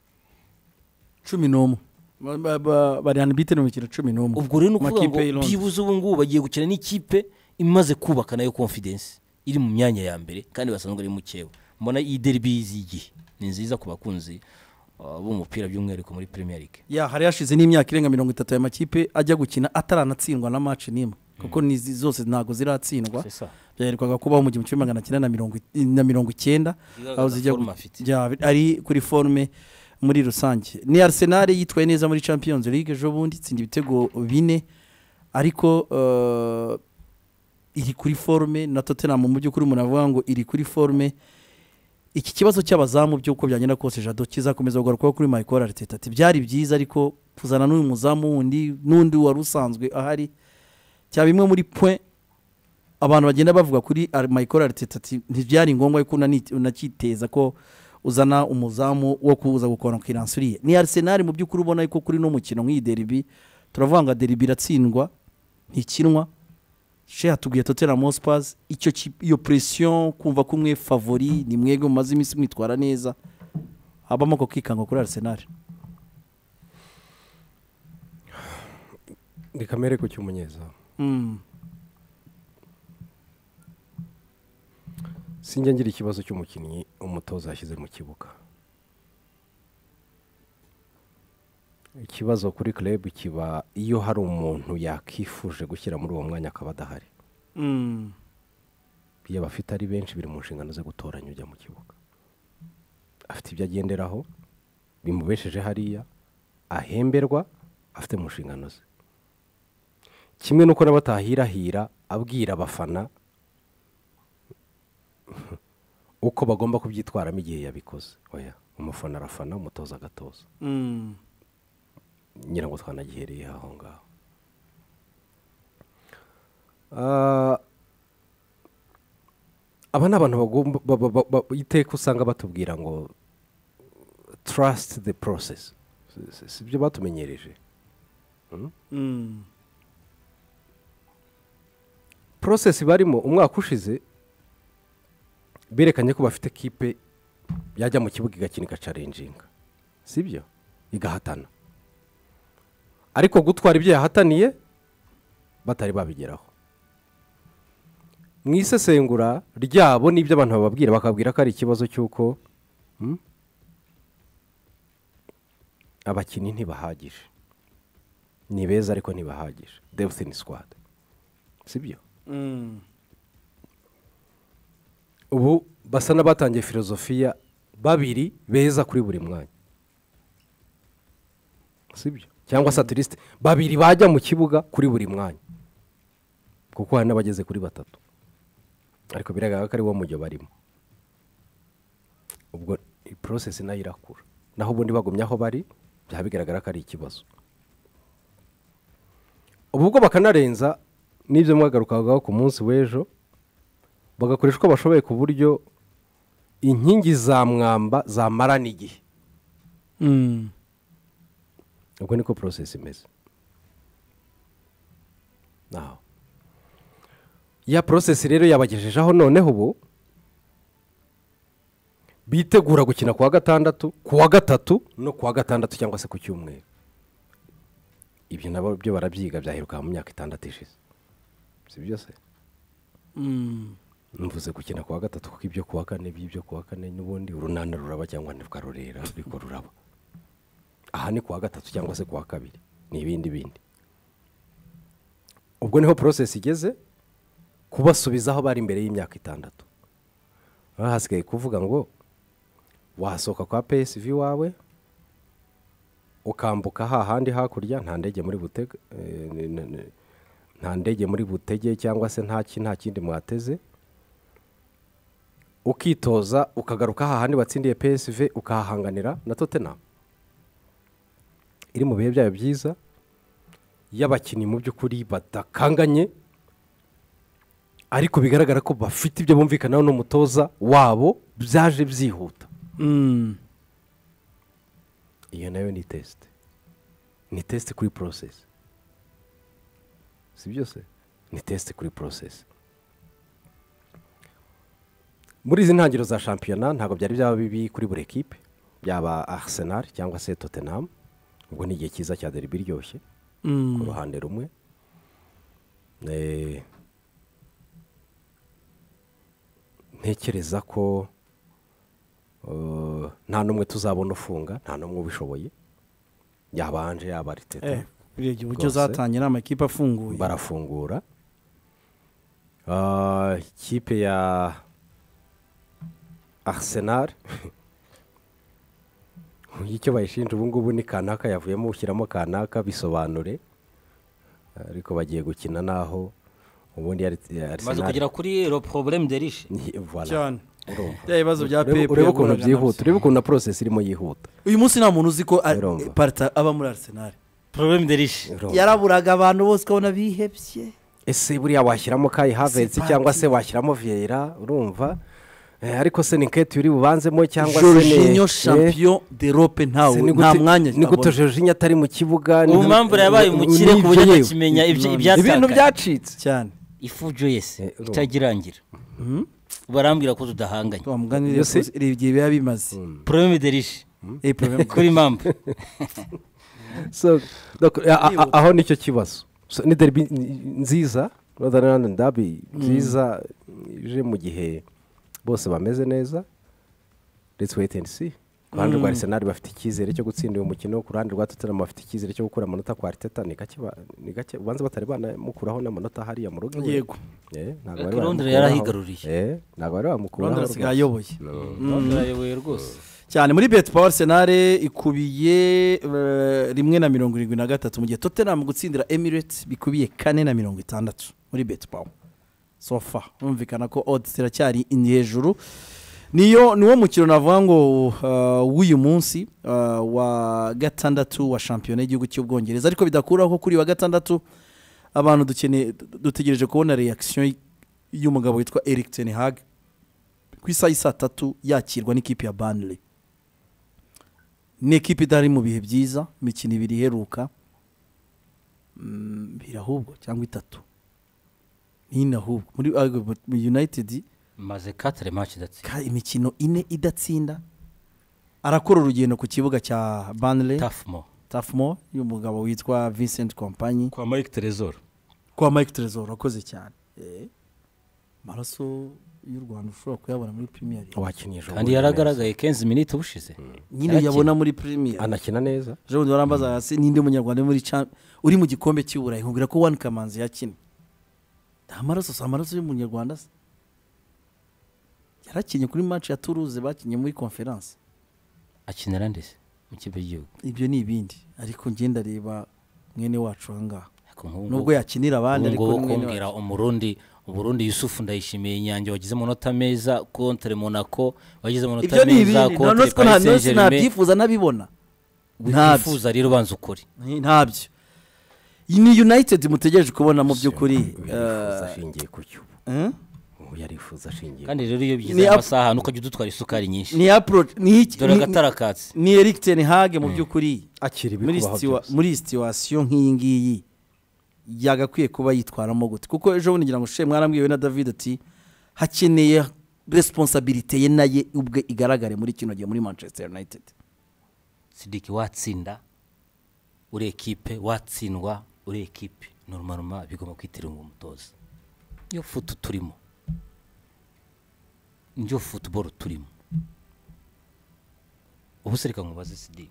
Speaker 1: cumi n'umwe bari unbeaten mu mikino cumi n'umwe
Speaker 5: ubwo rero nukuvuga ngo byibuze ubu ngubu bagiye gukina n'ikipe imaze kubaka nayo confidence iri mu myanya ya mbere kandi basanzwe ari mukewe mbona iyi derby izigiye ni nziza ku bakunzi b'umupira by'umwihariko muri Premier League
Speaker 1: ya hari yashize n'imyaka irenga mirongo itatu ya makipe ajya gukina ataranatsindwa na match nimwe kuko ni zose ntago ziratsindwa byaherwaga kubaho mu gihumbi kimwe magana cyenda na mirongo icyenda aho zijya ari kuri forme muri rusange ni Arsenal yitwaye neza muri Champions League ejo bundi itsinda ibitego bine ariko uh, iri kuri forme na Tottenham mu by'ukuri umuntu avuga ngo iri kuri forme iki kibazo cy'abazamu by'uko byagenda kose Jado kizakomeza kugaruka kuri Michael Arteta ati byari byiza ariko kuzana n'uyu muzamu wundi n'undi wari usanzwe ahari cya bimwe muri point abantu bagenda bavuga kuri Michael Arteta ati ntibyari ngombwa yuko unakiteza ko uzana umuzamu wo kuza gukora kiransurie ni Arsenal mu by'ukuri ubona yuko kuri no mukino nk'iyi derby turavanga derby iratsindwa ntikinwa she hatugiye Tottenham Hotspur icyo iyo pression kumva kumwe favori ni mwego maze imisi mwitwara neza abamo ko kikanga kuri Arsenal
Speaker 4: ndi kamere ko cyumunyeza
Speaker 1: mm
Speaker 4: sinjye ngira ikibazo cy'umukinnyi umutoza yashyize mu kibuga ikibazo kuri club kiba iyo hari umuntu yakifuje gushyira muri uwo mwanya akaba adahari
Speaker 1: mm
Speaker 4: iyo bafite ari benshi biri mu nshingano zo gutoranya ujya mu kibuga afite ibyo agenderaho bimubesheje hariya ahemberwa afite mu nshingano ze kimwe nuko nabatahirahira abwira abafana uko bagomba kubyitwaramo igihe yabikoze oya umufana arafana umutoza agatoza
Speaker 1: mm
Speaker 4: ngira ngo twanagihereye aho ngaho aba ni abantu bagomba iteka usanga batubwira ngo trust the process si byo batumenyereje process barimo umwaka ushize berekanye ko bafite kipe yajya mu kibuga igakina igacarenjinga sibyo igahatana ariko gutwara ibyo yahataniye batari babigeraho mu isesengura ryabo n'ibyo abantu bababwira bakabwira ko ari ikibazo cy'uko hmm? abakinnyi ntibahagije ni beza ariko ntibahagije depth in squad sibyo
Speaker 1: Mm.
Speaker 4: ubu basa n'abatangiye filozofiya babiri beza kuri buri mwanya sibyo cyangwa se atirisite babiri bajya mu kibuga kuri buri mwanya kuko hari n'abageze kuri batatu ariko biragaragara ko ari wo mujyo barimo ubwo porosesi nayo irakura naho ubundi bagumye aho bari byaba bigaragara ko ari ikibazo ubu bwo bakanarenza n'ibyo mwagarukagaho ku munsi w'ejo bagakoresha uko bashoboye ku buryo inkingi za mwamba zamarana igihe
Speaker 1: Mm.
Speaker 4: ubwo niko porosesi imeze naho ya porosesi rero yabagejejeho noneho ubu bitegura gukina ku wa gatandatu ku wa gatatu no ku wa gatandatu cyangwa se ku cyumweru ibyo nabo byo barabyiga byaheruka mu myaka itandatu ishize si byose
Speaker 1: Mm.
Speaker 4: mvuze gukina ku wa gatatu kuko ibyo ku wa kane by'ibyo ku wa kane n'ubundi urunana ruraba cyangwa ntirukarurera ariko ruraba aha ni ku wa gatatu cyangwa se ku wa kabiri ni ibindi bindi ubwo niho porosesi igeze kubasubiza aho bari imbere y'imyaka itandatu aho hasigaye kuvuga ngo wasohoka kwa P S V wawe ukambuka hahandi hakurya nta ndege muri butege eh, ni- ni- ni- nta ndege muri butege cyangwa se nta ki- nta kindi mwateze ukitoza ukagaruka hahandi watsindiye P S V ukahahanganira na Tottenham iri mu bihe byayo byiza y'abakinnyi mu by'ukuri badakanganye ariko bigaragara ko bafite ibyo bumvikanaho n'umutoza wabo byaje byihuta
Speaker 1: Mm.
Speaker 4: iyo nayo ni tesite ni tesite kuri porosesi si byose ni tesite kuri porosesi muri izi ntangiriro za shampiyona ntabwo byari byaba bibi kuri buri ekipe yaba Arsenal cyangwa se Tottenham ubwo ni igihe cyiza cya derby iryoshye
Speaker 1: Mm.
Speaker 4: ku ruhande rumwe Eh, ntekereza ko eh, nta n'umwe tuzabona ufunga nta n'umwe ubishoboye yaba Anje yaba Arteta
Speaker 1: Eh, urebye uburyo
Speaker 4: rwose
Speaker 1: zatangira amakipe afunguye
Speaker 4: barafungura Ah, ikipe ya Arsenal icyo bayishinja ubu ngubu ni kanaka yavuyemo ushyiramo kanaka bisobanure ariko bagiye gukina naho ubundi ari
Speaker 5: maze kugera kuri ro problème de riche
Speaker 1: cyane bya bibazo bya Pep
Speaker 4: urebe ukuntu
Speaker 1: yahuraga
Speaker 4: byihuta
Speaker 1: nabyo.
Speaker 4: urebe ukuntu na process irimo yihuta
Speaker 1: uyu munsi nta muntu uzi ko a-
Speaker 4: Urumva.
Speaker 1: Parta aba muri Arsenal
Speaker 5: problème de riche
Speaker 1: yaraburaga abantu bose ukabona bihebye
Speaker 4: ese buriya washyiramo Kai Havertz
Speaker 1: Sipati.
Speaker 4: cyangwa se washyiramo Vieira urumva Eh, ariko se ni Nketi uri bubanzemo cyangwa se
Speaker 1: Jorginho
Speaker 4: eh,
Speaker 1: champion d'Europe ntawe
Speaker 4: se ni
Speaker 1: nta
Speaker 4: gute-
Speaker 1: mwanya
Speaker 4: ni gute Jorginho atari mu kibuga
Speaker 5: ubu mpamvu yabaye umukire ku buryo atakimenya ibyo- ibyatakaye.
Speaker 4: ibintu byacitse
Speaker 1: cyane
Speaker 5: ifu joyce
Speaker 4: urumva.
Speaker 5: itagirangira barambwira ko tudahanganye
Speaker 1: twamuganiriye
Speaker 4: Yo se-
Speaker 1: ko igihe biba bimaze
Speaker 5: problème de riche
Speaker 1: Eh, problème
Speaker 5: kuri mpamvu
Speaker 4: So, donc, a- a- aho nicyo kibazo So, ni derby nziza Northern Ireland derby nziza ije mu gihe bose bameze neza let's wait and see ku ruhande rwa Arsenal bafite icyizere cyo gutsinda uyu mukino ku ruhande rwa Tottenham bafite icyizere cyo gukura amanota kwa Arteta ni gake ba- ni gake ubanza batari banamukuraho n'amanota hariya mu rugo
Speaker 1: Yego.
Speaker 4: Eh, ntabwo
Speaker 5: Ariko
Speaker 4: bari
Speaker 5: Londres
Speaker 4: bamukuraho.
Speaker 5: yarahigaruriye.
Speaker 4: Eh, ntabwo bari bamukuraho
Speaker 1: Londres
Speaker 4: rwose.
Speaker 1: asigaye ayoboye
Speaker 4: No.
Speaker 5: barayoboye rwose
Speaker 1: cyane muri betpower Arsenal ikubiye eh, rimwe na mirongo irindwi na gatatu mu gihe Tottenham gutsindira Emirates bikubiye kane na mirongo itandatu muri betpower sofa urumvikana ko odds ziracyari indi hejuru niyo niwo mukino navuga ngo uh, w'uyu munsi uh, wa gatandatu wa shampiyona y'igihugu cy'ubwongereza ariko bidakuraho kuri wa gatandatu abantu dukeneye dutegereje kubona reaction y'umugabo witwa Erik ten Hag ku isaha y'i saa tatu yakirwa n'ikipe ya Burnley ni ekipe idari mu bihe byiza imikino ibiri iheruka Mm, ibiri ahubwo cyangwa itatu n'ine ahubwo muri uh, United
Speaker 5: maze quatre match idatsinda
Speaker 1: ka imikino ine idatsinda arakora urugendo ku kibuga cya Burnley
Speaker 5: Tafmo
Speaker 1: Tafmo y'umugabo witwa Vincent Kompany
Speaker 5: kwa Mike Trezor
Speaker 1: kwa Mike Trezor akoze cyane eh amaraso y'u Rwanda ushobora kuyabona muri Premier League
Speaker 4: wakinisha
Speaker 5: kandi yaragaragaye kenzi minute ubushize
Speaker 1: nyine yabona muri Premier
Speaker 4: anakina neza
Speaker 1: je bundi warambaza hasi ninde munyarwanda muri uri mu gikombe cy'uburayi nkubwira ko One Kamanzi yakina nta maraso sa maraso y'umunyarwanda se yarakinye kuri match ya Toulouse bakinye muri conference
Speaker 5: akinira ndese mu kipe y'igihugu
Speaker 1: ibyo ni ibindi ariko ngenda reba mwene wacu ahangaha nubwo yakinira abandi
Speaker 5: ariko kumbwira umurundi uburundi Yusufu Ndayishimiye Inyange wagize amanota meza contre Monaco wagize amanota meza contre Paris Saint-Germain
Speaker 1: nabyifuza nabibona
Speaker 5: ntabyifuza rero banza ukuri
Speaker 1: ntabyo ni United mutegereje kubona mu by'ukuri
Speaker 4: ashingiye ku cyo yarifuza ashingiye
Speaker 5: kandi rero iyo bigize amasaha nuko ajya udutwara isukari nyinshi
Speaker 1: ni approach ni iki
Speaker 5: dore gatarakatse
Speaker 1: ni Erik ten Hag mu by'ukuri
Speaker 4: akiri
Speaker 1: bikubaho muri situation nk'iyi ngiyi yagakwiye kuba yitwaramo gute kuko ejo bundi ngira ngo she mwarambwiwe na David ati hakeneye responsibility ye naye ubwe igaragare muri kino gihe muri Manchester United.
Speaker 5: Sidiki watsinda uri equipe watsindwa uri equipe normalement bigomba kwitirunga umutoza yo futu turimo njo football turimo ubusereka nkubaze Sidiki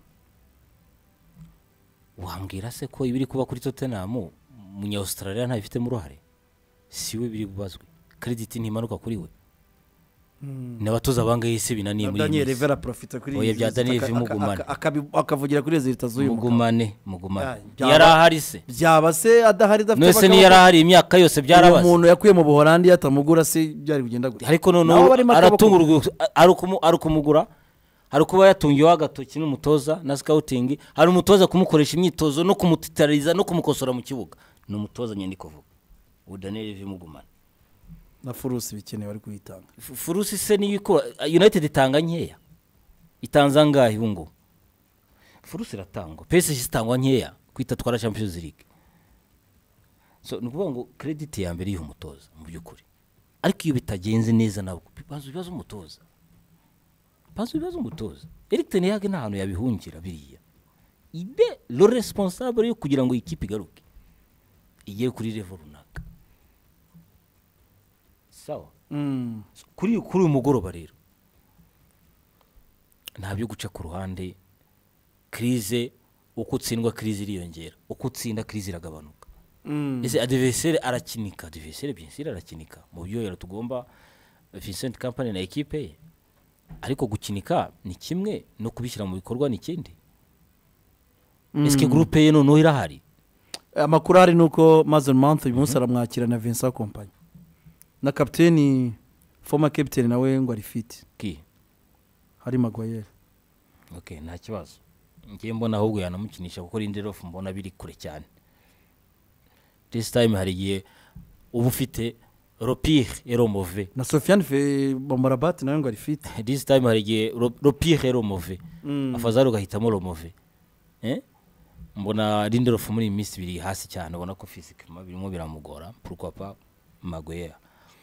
Speaker 5: wambwira se ko ibiri kuba kuri Tottenham munya Australia nta bifite mu ruhare siwe biri bubazwe credit ntimanuka kuri we n'abatoza banga yise binaniye muri
Speaker 1: Daniel Rivera profita kuri
Speaker 5: oye bya Daniel Vimugumane
Speaker 1: akavugira kuri resultat z'uyu
Speaker 5: mugumane mugumane yarahari se
Speaker 1: byaba se adahari dafite
Speaker 5: nose ni yarahari imyaka yose byarabaze
Speaker 1: umuntu yakuye mu Buholandi yatamugura se byari kugenda gute
Speaker 5: ariko none aratungurwa ari kumugura hari kuba yatungiwe agatoki n'umutoza na scouting hari umutoza kumukoresha imyitozo no kumutitariza no kumukosora mu kibuga no mutoza nyandi kuvuga u Daniel Vimugumane
Speaker 1: na Furusi bikenewe ari kuitanga
Speaker 5: Furusi se ni yuko United itanga nkeya itanza ngahe bungo Furusi ratangwa P S G itangwa nkeya kwita twara Champions League so nukuvuga ngo credit ya mbere y'umutoza mu byukuri ariko iyo bitagenze neza nabwo bazo bibazo umutoza bazo bibazo umutoza Erik ten Hag nta hantu yabihungira biriya ibe le responsable yo kugira ngo ikipe igaruke igiye kuri level runaka sawa
Speaker 1: mm.
Speaker 5: so, kuri kuri umugoroba rero ntabyo guca ku ruhande crise uko utsindwa crise iriyongera uko utsinda crise iragabanuka
Speaker 1: mm.
Speaker 5: ese adversaire arakinika adversaire bien sûr arakinika mu byo yera tugomba Vincent Company na equipe ye ariko gukinika ni kimwe no kubishyira mu bikorwa ni kindi mm. Eske groupe ye no irahari
Speaker 1: amakuru ari nuko Mason Mount uyu munsi aramwakira na Vincent Company na kapiteni former captain nawe ngo ari fit
Speaker 5: ki
Speaker 1: hari Maguire
Speaker 5: okay nta kibazo ngiye mbona ahubwo yanamukinisha kuko Lindelof mbona biri kure cyane this time hariye ubu ufite Ropire ero mauvais
Speaker 1: na Sofiane fe Bomarabat nawe ngo ari fit
Speaker 5: this time hariye Ropire ero mauvais
Speaker 1: mm.
Speaker 5: afazaro gahitamo ro mauvais eh mbona Lindelof muri iminsi biri hasi cyane ubona ko physiquement birimo biramugora pourquoi pas Maguire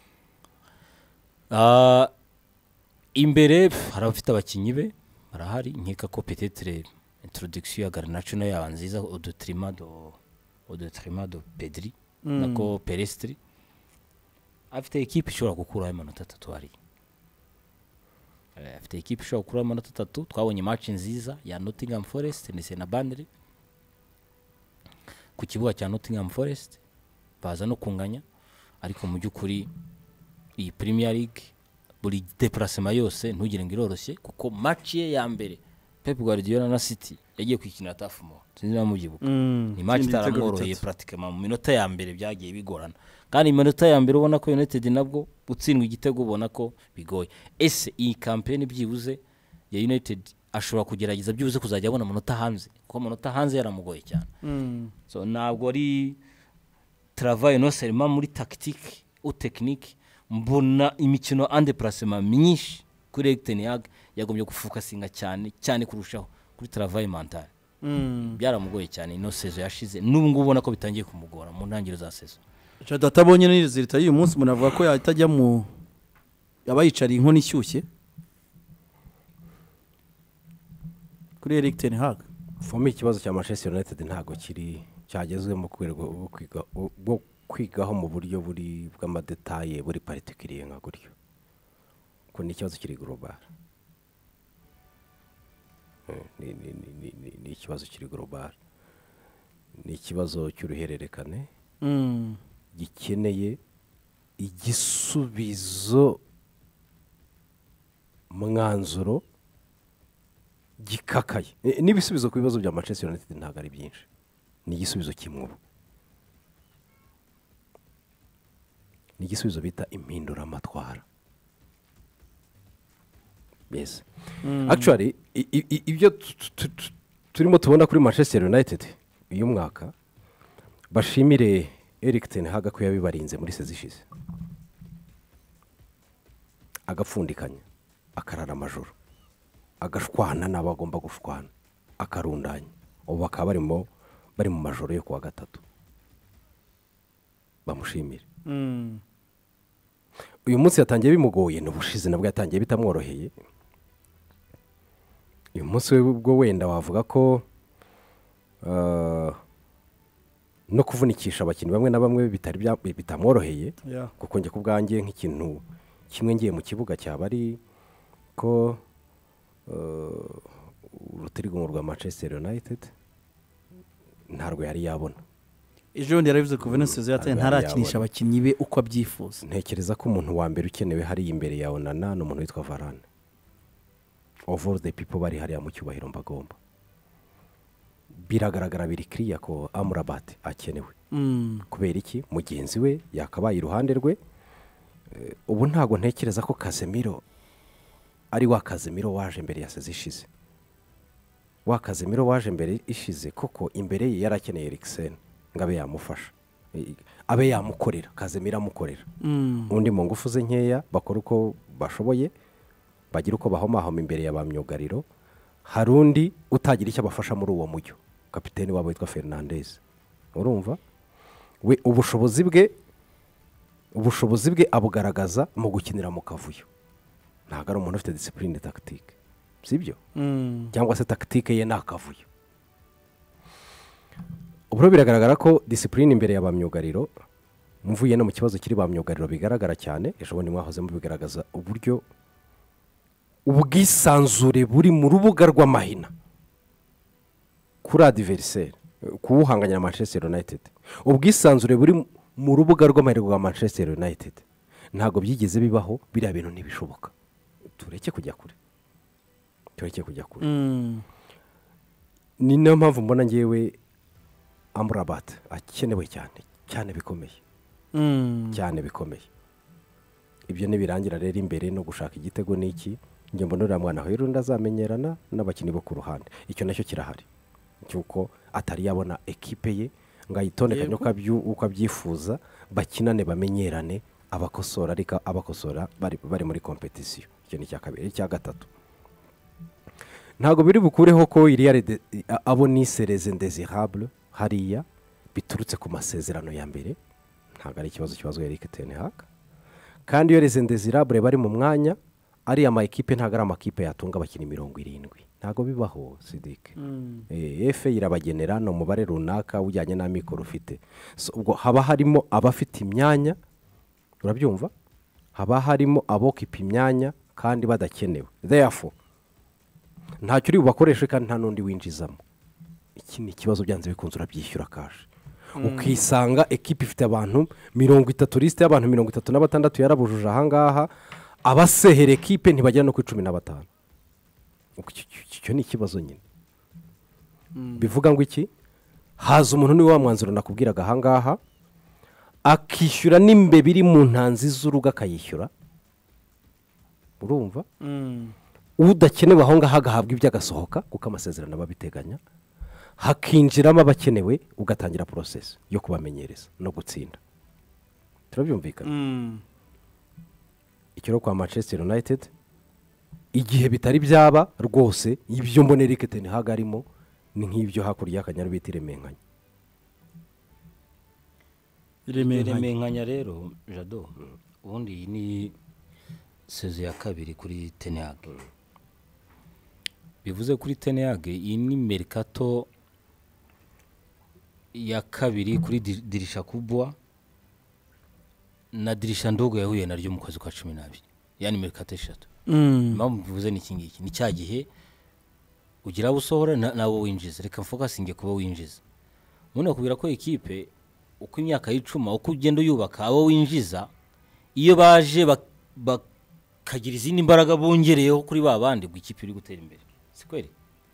Speaker 5: ah uh, imbere harafite abakinyi be barahari nkeka ko peut-être introduction ya Garnacho no yabanziza au détriment de au détriment de Pedri mm. nako Perestri afite equipe ishobora gukura amanota atatu ari afite equipe ishobora gukura amanota atatu twabonye match nziza ya Nottingham Forest ndetse na Burnley ku kibuga cya Nottingham Forest baza no kunganya ariko mu byukuri iyi Premier League buri déplacement yose ntugire ngo iroroshye kuko match ye ya mbere Pep Guardiola na City yagiye kwikinira Tafmo sinzira mu byibuka
Speaker 1: mm.
Speaker 5: ni match taramworoye pratiquement mu minota ya mbere byagiye bigorana kandi iminota ya mbere ubona ko United nabwo utsindwa igitego ubona ko bigoye ese iyi campaign byibuze ya United ashobora kugerageza byibuze kuzajya abona amanota hanze kuko amanota hanze yaramugoye cyane
Speaker 1: mm.
Speaker 5: so ntabwo ari travail no seulement muri tactique ou technique mbona imikino en déplacement myinshi kuri Erik ten Hag yagombye gufocusinga cyane cyane kurushaho kuri travail mental
Speaker 1: mm.
Speaker 5: byaramugoye cyane ino saison yashize n'ubu ngubu ubona ko bitangiye kumugora mu ntangiriro za saison
Speaker 1: Chada tabonye ni resultat y'uyu munsi munavuga ko yatajya mu yabayicari inkoni ishyushye kuri Erik ten Hag
Speaker 4: fome ikibazo cya Manchester United ntago kiri cyagezwe mu kwirwa bwo kwigaho mu buryo buri bw'amadetaye buri particulier nka gutyo ko ni ikibazo kiri global Eh, ni- ni- ni- ni- ni- ni ikibazo kiri global ni ikibazo cy'uruhererekane
Speaker 1: Mm.
Speaker 4: gikeneye igisubizo mwanzuro gikakaye Eh, n'ibisubizo ku bibazo bya Manchester United ntabwo ari byinshi ni igisubizo kimwe ubu ni igisubizo bita impinduramatwara yes
Speaker 1: Mm.
Speaker 4: actually i- i- i- ibyo tu- tu- tu- turimo tubona kuri Manchester United uyu mwaka bashimire Erik ten Hag ko yabibarinze muri sezi ishize agapfundikanya akarara amajoro agashwana n'abo agomba gushwana akarundanya ubu bakaba barimo bari mu majoro yo kuwa gatatu bamushimire
Speaker 1: Mm.
Speaker 4: uyu munsi yatangiye bimugoye n'ubushize nabwo yatangiye bitamworoheye uyu munsi we ubwo wenda wavuga ko ah, no kuvunikisha abakinnyi bamwe na bamwe bitari bya- bitamworoheye
Speaker 1: Yeah.
Speaker 4: kuko njye ku bwanjye nk'ikintu kimwe ngiye mu kibuga cyaba ari ko ah, urutirigongo rwa Manchester United ntarwo yari yabona
Speaker 1: ejo bundi yarabivuze ko Venus yataye
Speaker 4: Ntabwo yari
Speaker 1: ntarakinisha
Speaker 4: yabona.
Speaker 1: abakinnyi be uko abyifuza
Speaker 4: ntekereza ko umuntu wa mbere ukenewe hariya imbere ya Onana ni umuntu witwa Varane of all the people bari hariya mu cyubahiro mbagomba biragaragara biri kiriya ko Amrabat akenewe
Speaker 1: Mm.
Speaker 4: kubera iki mugenzi we yakabaye iruhande rwe Eh, ubu ntabwo ntekereza ko Casemiro ari wa Casemiro waje mbere ya sezi ishize wa Casemiro waje mbere ishize koko imbere ye yari akeneye Eriksen ngo abe yamufasha Eh, abe yamukorera Casemiro amukorera
Speaker 1: Mm.
Speaker 4: undi mu ngufu ze nkeya bakora uko bashoboye bagira uko bahomahoma imbere ya ba myugariro hari undi utagira icyo abafasha muri uwo mujyo kapiteni wabo witwa Fernandez urumva we ubushobozi bwe ubushobozi bwe abugaragaza mu gukinira mu kavuyo ntabwo ari umuntu ufite disipurine tactique sibyo
Speaker 1: Mm.
Speaker 4: cyangwa se tactique ye ni akavuyo ubu rero biragaragara ko disipurine imbere ya ba myugariro mvuye no mu kibazo kiri ba myugariro bigaragara cyane ejo bundi mwahoze mubigaragaza uburyo ubwisanzure buri mu rubuga rw'amahina kuri adiveriseri kuwuhanganya na Manchester United ubwisanzure buri mu rubuga rw'amahina rwa Manchester United ntabwo byigeze bibaho biriya bintu ntibishoboka tureke kujya kure tureke kujya kure
Speaker 1: Mm.
Speaker 4: ni nayo mpamvu mbona ngewe Amrabat akenewe cyane cyane bikomeye
Speaker 1: Mm.
Speaker 4: cyane bikomeye ibyo nibirangira rero imbere no gushaka igitego n'iki njye mbona uriya mwana rero ndazamenyerana n'abakinnyi bo ku ruhande icyo nacyo kirahari cyuko atari yabona ekipe ye ngo ayitondekanye uko abyu- uko abyifuza bakinane bamenyerane abakosora ariko abakosora bari bari muri kompetisiyo icyo ni icya kabiri icya gatatu ntabwo biri bukureho ko iriya rede- abo ni sereze ndezirable hariya biturutse ku masezerano ya mbere ntabwo ari ikibazo kibazo Erik ten Hag kandi iyo reze ndezirable bari mu mwanya ariya ama ekipe ntabwo ari amakipe yatunga abakinnyi mirongo irindwi ntabwo bibaho Sidike
Speaker 1: Mm.
Speaker 4: Eh, efe irabagenera ni umubare runaka ujyanye n'amikoro ufite So, ubwo haba harimo abafite imyanya urabyumva haba harimo abokipa imyanya kandi badakenewe therefore ntacyo uri bubakoreshe kandi nta n'undi winjizamo iki ni ikibazo byanze bikunze urabyishyura kaje
Speaker 1: Mm.
Speaker 4: ukisanga ekipa ifite abantu mirongo itatu lisite y'abantu mirongo itatu na batandatu yarabujuje ahangaha abasehera ekipe ntibagera no ku icumi na batanu Icyo- icyo icyo ni ikibazo nyine bivuga ngo iki haza umuntu niwe wa mwanzuro nakubwiraga ahangaha akishyura n'imbeba iri mu ntanzi z'urugo akayishyura urumva
Speaker 1: Mm.
Speaker 4: udakenewe aho ngaho agahabwa ibyo agasohoka kuko amasezerano aba abiteganya hakinjiramo abakenewe ugatangira porosesi yo kubamenyereza no gutsinda turabyumvikana
Speaker 1: Mm.
Speaker 4: icyo rero kwa Manchester United igihe bitari byaba rwose ibyo mbona Erik ten Hag arimo ni nk'ibyo hakurya y'akanyaru bita iremenkanya
Speaker 5: iremenkanya rero jado ubundi iyi ni sezo ya kabiri kuri ten Hag bivuze kuri ten Hag iyi ni merikato ya kabiri kuri Di- dirisha kubwa na dirisha ndogo yahuye naryo mu kwezi kwa cumi n'abiri yani mirikate eshatu
Speaker 1: Mm.
Speaker 5: impamvu bivuze ni iki ngiki ni cya gihe ugira abo usohora na- nabo winjiza reka mfokasinge kuba winjiza ubundi bakubwira ko ikipe uko imyaka y'icuma uko ugenda uyubaka abo winjiza iyo baje bak- bakagira izindi mbaraga bongereyeho kuri ba bandi ngo ikipe iri gutera imbere si kweri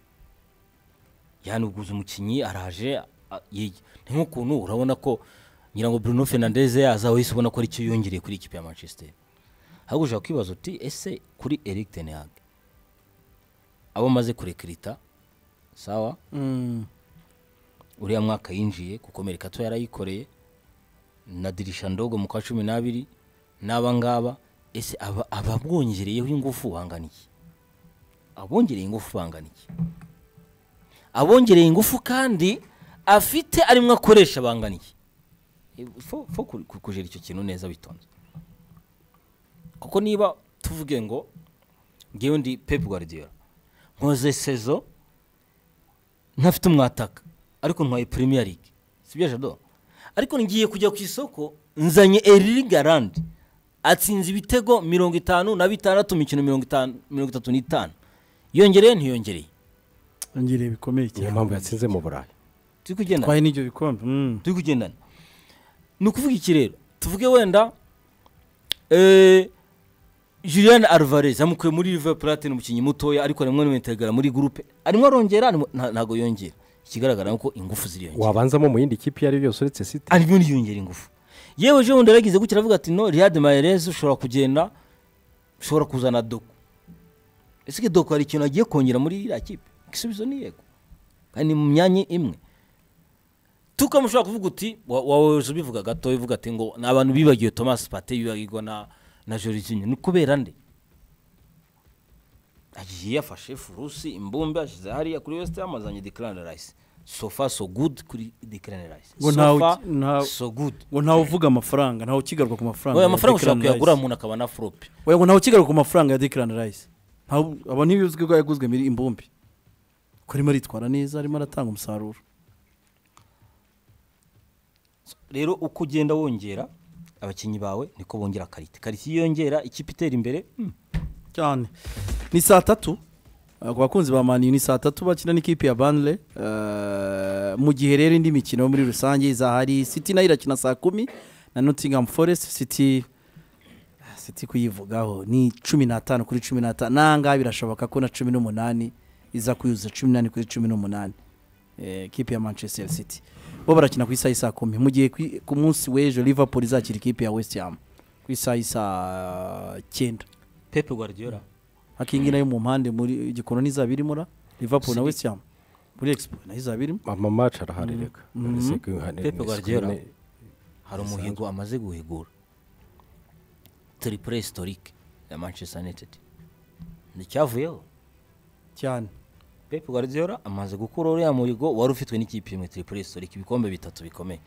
Speaker 5: yani uguze umukinnyi araje a- yige ni nk'ukuntu urabona ko ngira ngo Bruno Fernandes yaza wese ubona ko ari cyo yongereye kuri ikipe ya Manchester ahubwo ushaka kwibaza uti ese kuri Erik ten Hag abo maze kurekrita sawa
Speaker 1: Mm.
Speaker 5: uriya mwaka yinjiye kuko Mercato yarayikoreye na dirisha ndogo mu kwa cumi n'abiri n'aba ngaba ese aba ababwongereyeho ingufu bangana iki abongereye ingufu bangana iki abongereye ingufu kandi afite arimo akoresha bangana iki E, fo fo ku- ku- kujera icyo kintu neza bitonze kuko niba tuvuge ngo ngewe ndi Pep Guardiola nkoze sezo ntafite umwataka ariko ntwaye Premier League sibyo jado ariko ngiye kujya ku isoko nzanye Erling Haaland atsinze ibitego mirongo itanu na bitandatu mu mikino mirongo itanu mirongo itatu n'itanu yongereye ntiyongereye
Speaker 1: yongereye bikomeye
Speaker 4: niyo mpamvu yatsinze mu Burayi
Speaker 5: turi kugendana
Speaker 1: twaye n'ibyo bikombe mm.
Speaker 5: turi kugendana ni ukuvuga iki rero tuvuge wenda eh, Julian Alvarez amukuye muri River Plate n'umukinnyi mutoya ariko arimo n'integra muri groupe arimo arongera arimo- nta- ntago yongera ikigaragara nuko ingufu ziriyongera
Speaker 4: wabanzamo mu yindi kipe iyo ari yo yose uretse City
Speaker 5: arimo niyongera ingufu yewe je wundi yaragize gutya aravuga ati no Riyad Mahrez ushobora kugenda ushobora kuzana Doku ese ke Doku hari ikintu agiye kongera muri iriya kipe igisubizo ni yego kandi mu myanya imwe tukamushobora kuvuga uti wa- wawe ubivuga gato uvuga ati ngo ni abantu bibagiwe Thomas Partey bibagirwa na na Jorginho ni kubera nde agiye yafashe furusi imbumbe ashize hariya kuri West Ham azanye Declan Rice so far so good kuri Declan Rice
Speaker 1: ngo
Speaker 5: so
Speaker 1: ntawe
Speaker 5: far
Speaker 1: ntawe
Speaker 5: so good
Speaker 1: ngo ntawe uvuga amafaranga ntawe ukigaruka ku mafaranga
Speaker 5: oya
Speaker 1: ya
Speaker 5: amafaranga
Speaker 1: Declan
Speaker 5: ushobora kuyagura
Speaker 1: Rice.
Speaker 5: umuntu akaba na flop
Speaker 1: oya ngo ntawe ukigaruka ku mafaranga ya Declan Rice ntawe aba ntibizwi ko yaguzwe muri imbumbi ko arimo aritwara neza arimo aratanga umusaruro
Speaker 5: rero uko ugenda wongera abakinnyi bawe niko bongera karite karite iyo yongera ikipe itera imbere hmm.
Speaker 1: cyane ni saa tatu uh, ku bakunzi ba Man U ni saa tatu bakina n'ikipe ya Burnley uh, mu gihe rero indi mikino muri rusange izahari City nayo irakina saa kumi na Nottingham Forest City City kuyivugaho ni cumi n'atanu kuri cumi n'atanu nanga birashoboka ko na cumi n'umunani iza kuyuza cumi n'umunani kuri cumi n'umunani eh, kipe ya Manchester City bo barakina ku isaha saa kumi mu gihe kwi- ku munsi w'ejo Liverpool izakira ikipe ya West Ham ku isaha saa cyenda
Speaker 5: Pep Guardiola
Speaker 1: hakingi nayo mu mpande muri igikono n'izaba irimo ra Liverpool na West Ham muri Expo nayo izaba irimo
Speaker 4: ama match arahari reka
Speaker 1: Mhm.
Speaker 4: Ese ko hane-
Speaker 5: Pep
Speaker 4: ni
Speaker 5: Guardiola
Speaker 4: screen-
Speaker 5: hari umuhigo amaze guhigura triple historique ya Manchester United nicyavuyeho
Speaker 1: cyane
Speaker 5: Pep Guardiola amaze gukura uriya muhigo wari ufitwe n'ikipe imwe triple historique ibikombe bitatu bikomeye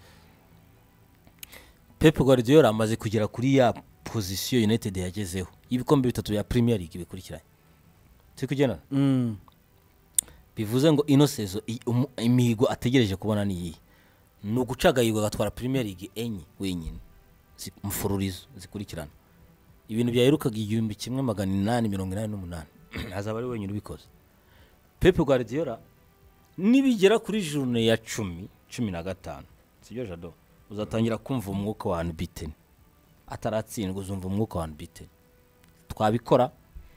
Speaker 5: Pep Guardiola amaze kugera kuri ya position United yagezeho ibikombe bitatu bya Premier League bikurikiranye turi kugena
Speaker 1: mm.
Speaker 5: bivuze ngo ino sezo i- umu- imihigo ategereje kubona ni iyi ni ugucagayirwa agatwara Premier League enye wenyine zi- mfururizo zikurikirana ibintu byaherukaga igihumbi kimwe magana inani mirongo inani n'umunani azaba ari wenyine ubikoze Pep Guardiola nibigera kuri journée ya cumi cumi na gatanu sibyo jado uzatangira kumva umwuka wa unbeaten ataratsindwa uzumva umwuka wa unbeaten twabikora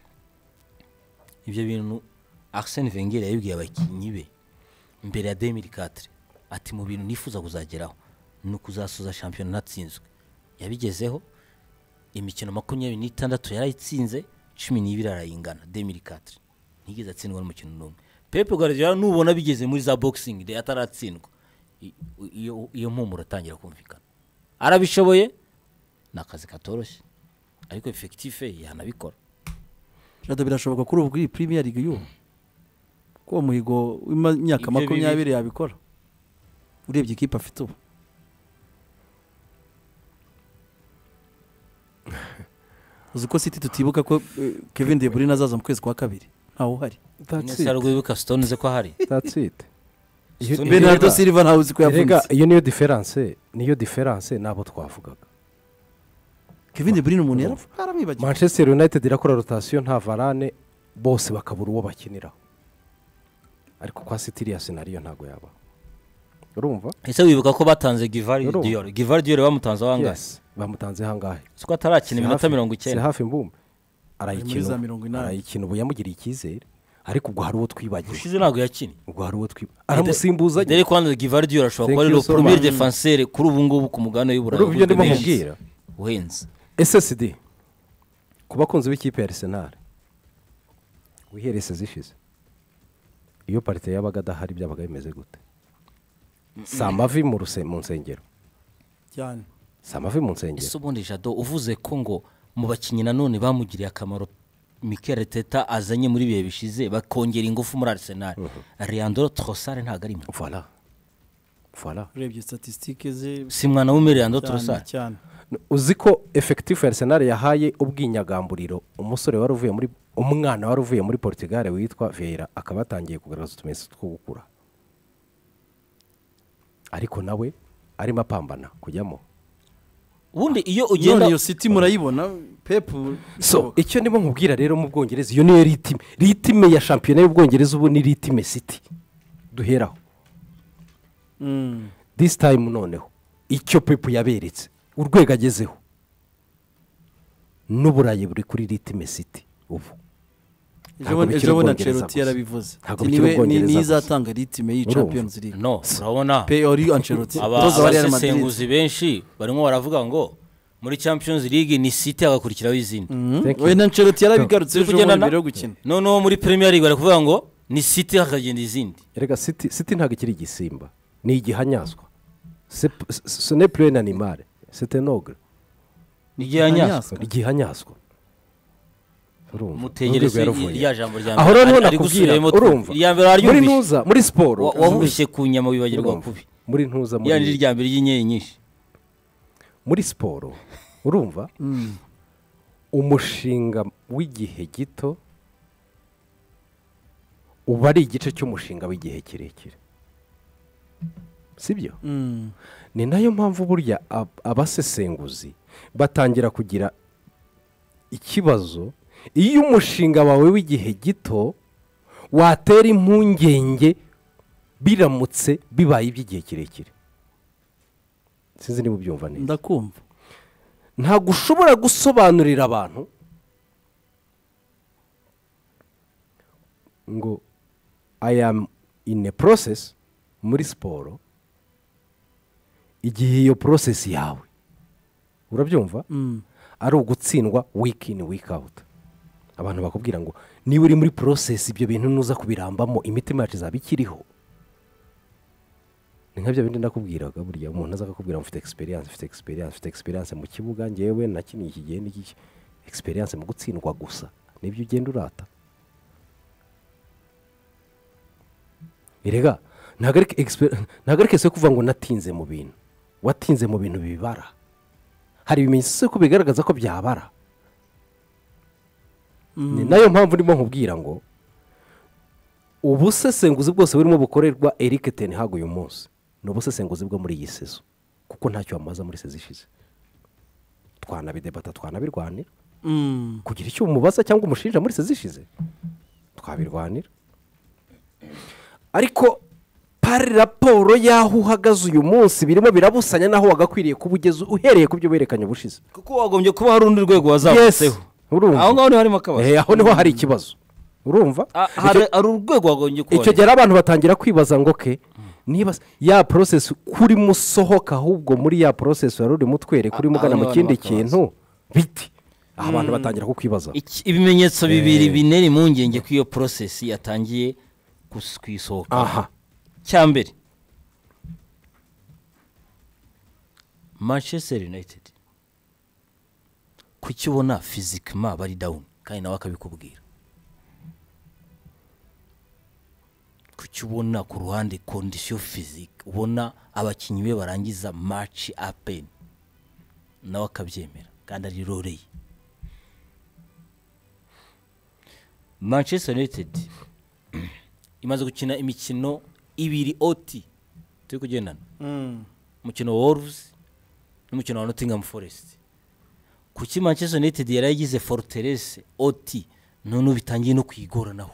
Speaker 5: ibyo bintu Arsene Wenger yabibwiye abakinnyi be mbere ya deux mille quatre ati mu bintu nifuza kuzageraho ni ukuzasoza shampiyona natsinzwe yabigezeho imikino makumyabiri n'itandatu yarayitsinze cumi n'ibiri arayingana deux mille quatre ntigeze atsindwa n'umukino n'umwe Pep Guardiola nubona bigeze muri za boxing de ataratsindwa i- iyo iyo mpumuro atangira kumvikana arabishoboye nakazi katoroshye ariko effectif yanabikora
Speaker 1: Jado birashoboka kuri ubu kuri Premier League yo ko umuhigo w'imyaka
Speaker 5: Ibyo
Speaker 1: makumyabiri yabikora urebye ikipe afite ubu uzi ko City tutibuka ko eh, Kevin De Bruyne azaza mu kwezi kwa kabiri ntawe uhari
Speaker 4: That's
Speaker 5: Ines
Speaker 4: it.
Speaker 5: Yarwibuka Stones ko hari
Speaker 4: That's it. Iyo-
Speaker 1: Bernardo
Speaker 4: Erega-
Speaker 1: Silva ntawe uzi ko
Speaker 4: erega
Speaker 1: yavunitse
Speaker 4: iyo niyo difference niyo difference nabo twavugaga
Speaker 1: Kevin De Bruyne umuntu yaramwibagiwe.
Speaker 4: Manchester United irakora rotation nta Varane bose bakabura uwo bakiniraho ariko kwa City ya scenario ntago yaba urumva
Speaker 5: ese wibuka ko batanze Gvardiol Gvardiol bamutanze wangahe
Speaker 4: yes bamutanze hangahe
Speaker 5: siko atarakina iminota mirongo icyenda
Speaker 4: si hafi mbumbe arayikina arayikina ubu yamugiriye icyizere ariko ubwo hari uwo twibagiwe
Speaker 5: ushize ntago yakini
Speaker 4: ubwo hari uwo twibagiwe aramusimbuza
Speaker 5: dore kwanda Gvardiol ashobora kuba ari le premier défenseur kuri ubu ngubu ku mugano y'Uburayi
Speaker 4: urumva ibyo ndimo nkubwira
Speaker 5: uhenze
Speaker 4: S S D kuba kunze w'ikipe ya Arsenal wiherese zishize iyo parite yabaga adahari byabaga bimeze gute Samavi mu ruse mu nsengero
Speaker 1: cyane
Speaker 4: Samavi mu nsengero
Speaker 5: ese ubundi Jado uvuze ko ngo mu bakinyi nanone bamugiriye akamaro Mikel Arteta azanye muri bihe bishize bakongera ingufu muri Arsenal Leandro Trossard ntago arimo
Speaker 4: voilà voilà
Speaker 1: urebye statistiques ze
Speaker 5: si mwana w'umere Leandro Trossard
Speaker 1: cyane
Speaker 4: uzi ko effectif Arsenal yahaye ubwinyagamburiro umusore wari uvuye muri umwana wari uvuye muri Portugal witwa Vieira akaba atangiye kugaragaza utumenyetso two gukura ariko nawe arimo apambana kujyamo
Speaker 5: ubundi iyo ugenda
Speaker 1: iyo City murayibona Pep
Speaker 4: so icyo ndimo nkubwira rero mu Bwongereza iyo niyo ritime ritime ya championnat y'Ubwongereza ubu ni ritime City duheraho
Speaker 1: mm.
Speaker 4: this time noneho icyo Pep yaberetse urwego agezeho n'Uburayi buri kuri ritime City ubu
Speaker 1: ejo bona Ancelotti yarabivuze niwe nizatanga ritime yi Champions League
Speaker 5: no urabona
Speaker 1: Peori Ancelotti
Speaker 5: abasenguzi benshi barimo baravuga ngo muri Champions League ni City agakurikiraho izindi
Speaker 1: we na Ancelotti yarabigarutse ejo muri mbere yo gukina
Speaker 5: none muri Premier League barakuvuga ngo ni City akagenda izindi
Speaker 4: erega City City ntago kiri gisimba ni igihanyazwa ce n'est plus un animal c'est un ogre
Speaker 5: igihanyazwa
Speaker 4: igihanyazwa
Speaker 5: mutegereze ya jambo rya
Speaker 4: aho rero nakubwira urumva muri ntuza muri siporo
Speaker 5: wahushye ku nyama wibagirwa kubi
Speaker 4: muri ntuza muri
Speaker 5: yani rya mbere y'inyeyi nyinshi
Speaker 4: muri siporo urumva umushinga w'igihe gito uba ari igice cy'umushinga w'igihe kirekire sibyo ni nayo mpamvu burya abasesenguzi batangira kugira ikibazo iyo umushinga wawe w'igihe gito watera impungenge biramutse bibaye iby'igihe kirekire sinzi niba ubyumva neza
Speaker 1: ndakumva
Speaker 4: ntabwo ushobora gusobanurira abantu ngo I am in a process muri siporo igihe iyo process yawe urabyumva ari ugutsindwa week in week out abantu bakubwira ngo niba uri muri process ibyo bintu nuza kubirambamo imitima yacu izaba ikiriho ni nkabyo bindi ndakubwiraga burya umuntu aza akakubwira mfite experience mfite experience mfite experience mu kibuga ngewe nakiniye iki gihe n'iki experience mu gutsindwa gusa nibyo ugenda urata irega ntabwo ari kese kuvuga ngo natinze mu bintu watinze mu bintu bibara hari ibimenyetso ko bigaragaza ko byabara ni nayo mpamvu ndimo nkubwira ngo ubusesenguzi bwose burimo bukorerwa Eric Ten Hag uyu munsi ni ubusesenguzi bwo muri iyi sezo kuko ntacyo wamaza muri sezo ishize twanabidebata twanabirwanira kugira icyo umubaza cyangwa umushinja muri sezo ishize twabirwanira ariko pari raporo y'aho uhagaze uyu munsi birimo birabusanya naho wagakwiriye kuba ugeze uhereye ku byo werekanye ubushize
Speaker 5: kuko wagombye kuba hari urundi rwego wazamutseho aho ngaho niho harimo akabazo
Speaker 4: aho niho hari ikibazo urumva
Speaker 5: hari urwego wagombye kuba
Speaker 4: icyo gihe abantu batangira kwibaza ngo ke niba ya process kuri musohoka ahubwo muri ya process wari uri mutwere kuri mugana mu kindi kintu biti aho abantu batangira kukwibaza
Speaker 5: ibimenyetso bibiri bineri mu ngenge ko iyo process yatangiye kwisohoka
Speaker 4: aha
Speaker 5: cyambere Manchester United kuki ubona physiquement bari down kandi nawe akabikubwira kuki ubona ku ruhande condition physique ubona abakinyi be barangiza match apen nawe akabyemera kandi ari roreye Manchester United imaze gukina imikino ibiri oti turi kugendana umukino wa Wolves n'umukino wa Nottingham Forest kuki Manchester United yari yagize forteresse oti none bitangiye no kwigoranaho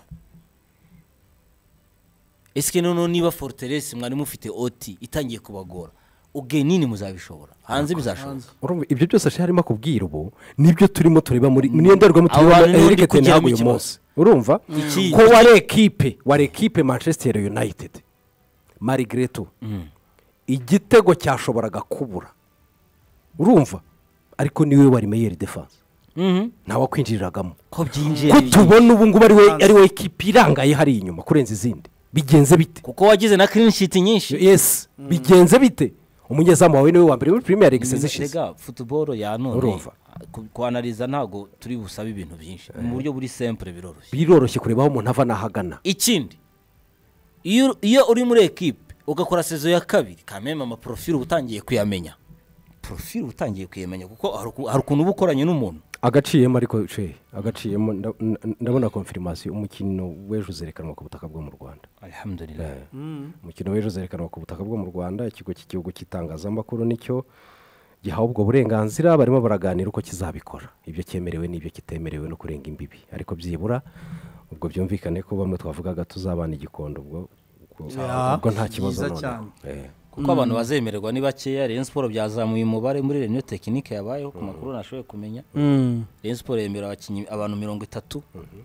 Speaker 5: eske none niba forteresse mwari mufite oti itangiye kubagora ugenini muzabishobora hanze bizashoboka
Speaker 4: urumva ibyo byose ashaka arimo kubwira ubu nibyo turimo tureba muri niyo ndarwamo tureba Eric ten Hag uyu munsi urumva ko wari equipe wari equipe Manchester United Marigreto igitego cyashoboraga kubura urumva ariko niwe wari meilleur defense mhm nawe kwinjiriragamo
Speaker 5: ko byinjiye
Speaker 4: ko tubona ubu ngubu ari we ari we equipe irangaye hari inyuma kurenza izindi bigenze bite
Speaker 5: kuko wagize na clean sheet nyinshi
Speaker 4: yes bigenze bite umunyezamu wawe niwe wa mbere muri Premier League sezeshize
Speaker 5: rega football ya none kuanaliza ntago turi busaba ibintu byinshi mu buryo buri simple biroroshye
Speaker 4: biroroshye kureba aho umuntu ava nahagana
Speaker 5: ikindi iyo iyo uri muri equipe ugakora sezo ya kabiri kameme ama profile utangiye kuyamenya profile utangiye kuyamenya kuko hari ukuntu ubukoranye n'umuntu
Speaker 4: agaciyemo ariko ce agaciyemo ndabona confirmation umukino w'ejo uzerekanwa ku butaka bwo mu Rwanda
Speaker 5: alhamdulillah
Speaker 4: umukino w'ejo uzerekanwa ku butaka bwo mu Rwanda ikigo cy'igihugu kitangazamakuru nicyo gihawe ubwo burenganzira barimo baraganira uko kizabikora ibyo cyemerewe n'ibyo kitemerewe no kurenga imbibi ariko byibura ubwo byumvikane ko bamwe twavugaga tuzabana igikondo ubwo ubwo nta kibazo none
Speaker 5: kuko abantu bazemererwa ni bakeya Rayon Sport byazamuye umubare muri Reunion Technique yabayeho ku makuru nashoboye kumenya Rayon Sport yemera abakinyi abantu mirongo itatu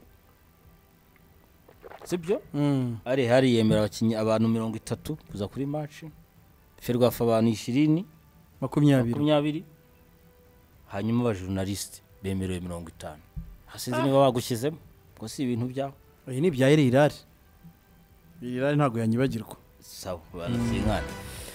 Speaker 5: sibyo ari hari yemera abakinyi abantu mirongo itatu kuza kuri match Ferwafa abantu ishirini makumyabiri hanyuma aba journalist bemerewe mirongo itanu hasize niba bagushyizemo ngo si ibintu byaho
Speaker 1: iyi ni bya Irari Irari ntago yanyibagirwa
Speaker 5: sawa banazinkana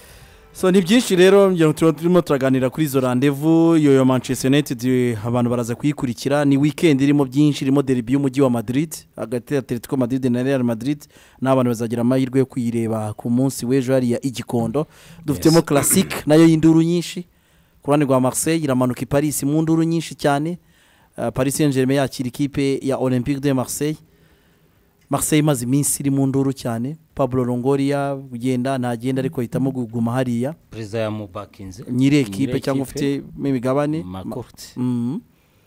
Speaker 1: so ni byinshi rero ngira ngo turimo turaganira kuri zo rendezvous yo yo Manchester United abantu baraza kuyikurikira ni weekend irimo byinshi irimo derby y'umujyi wa Madrid hagati ya Atletico Madrid na Real Madrid n'abantu bazagira amahirwe yo kuyireba ku munsi w'ejo hari ya igikondo dufitemo classic nayo y'induru nyinshi kurane rwa Marseille iramanuka i Paris mu nduru nyinshi cyane uh, Paris Saint-Germain yakira ikipe ya Olympique de Marseille Marseille maze iminsi iri mu nduru cyane Pablo Longoria ugenda ntagenda ariko hitamo guguma hariya
Speaker 5: president ya Mubakinze
Speaker 1: nyire equipe cyangwa ufite imigabane
Speaker 5: Makorte
Speaker 1: mhm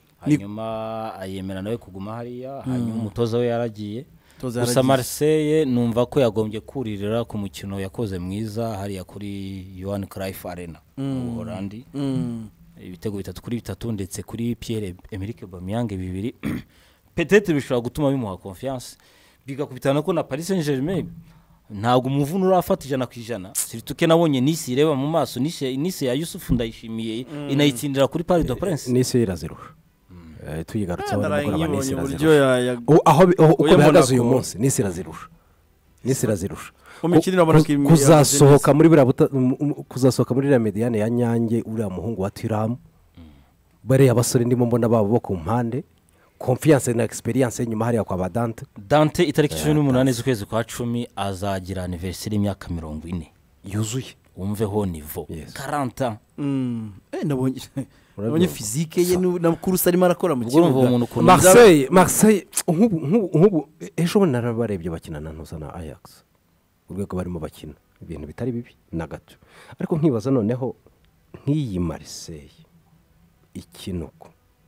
Speaker 5: hanyuma ayemera nawe kuguma hariya hanyuma umutoza we yaragiye gusa Marseille numva ko yagombye kuririra ku mukino yakoze mwiza hariya kuri Johan Cruyff Arena mu Holandi ibitego bitatu kuri bitatu ndetse kuri Pierre-Emerick Aubameyang bibiri peut-être bishobora gutuma bimuha confiance bigakubitana ko na Paris Saint-Germain ntago umuvuno urafata ijana ku ijana sirituke nabonye Nice ireba mu maso Nice Nice ya Yusuf Ndayishimiye inayitsindira kuri Paris de Prince
Speaker 4: Nice irazirusha eh tuyigarutse
Speaker 1: abakora Nice
Speaker 4: irazirusha aho uko bihagaze uyu munsi Nice irazirusha Nice irazirusha kuzasohoka muri bira kuzasohoka muri la Mediane ya Nyange uri muhungu wa Tiram bare abasore ndimo mbona babo bo ku mpande confiance na experience nyuma hariya kwa Dante
Speaker 5: Dante itariki cumi n'umunani z'ukwezi kwa cumi azagira anniversaire y'imyaka mirongo ine
Speaker 4: yuzuye
Speaker 5: umveho niveau quarante
Speaker 1: mm eh nabonye nabonye physique ye na kuruse arimo arakora mu
Speaker 5: kibuga
Speaker 4: Marseille Marseille nkubu nkubu ejo narabarebye bakina na Ntuza na Ajax urwego barimo bakina ibintu bitari bibi na gato ariko nkibaza noneho nk'iyi Marseille ikinuko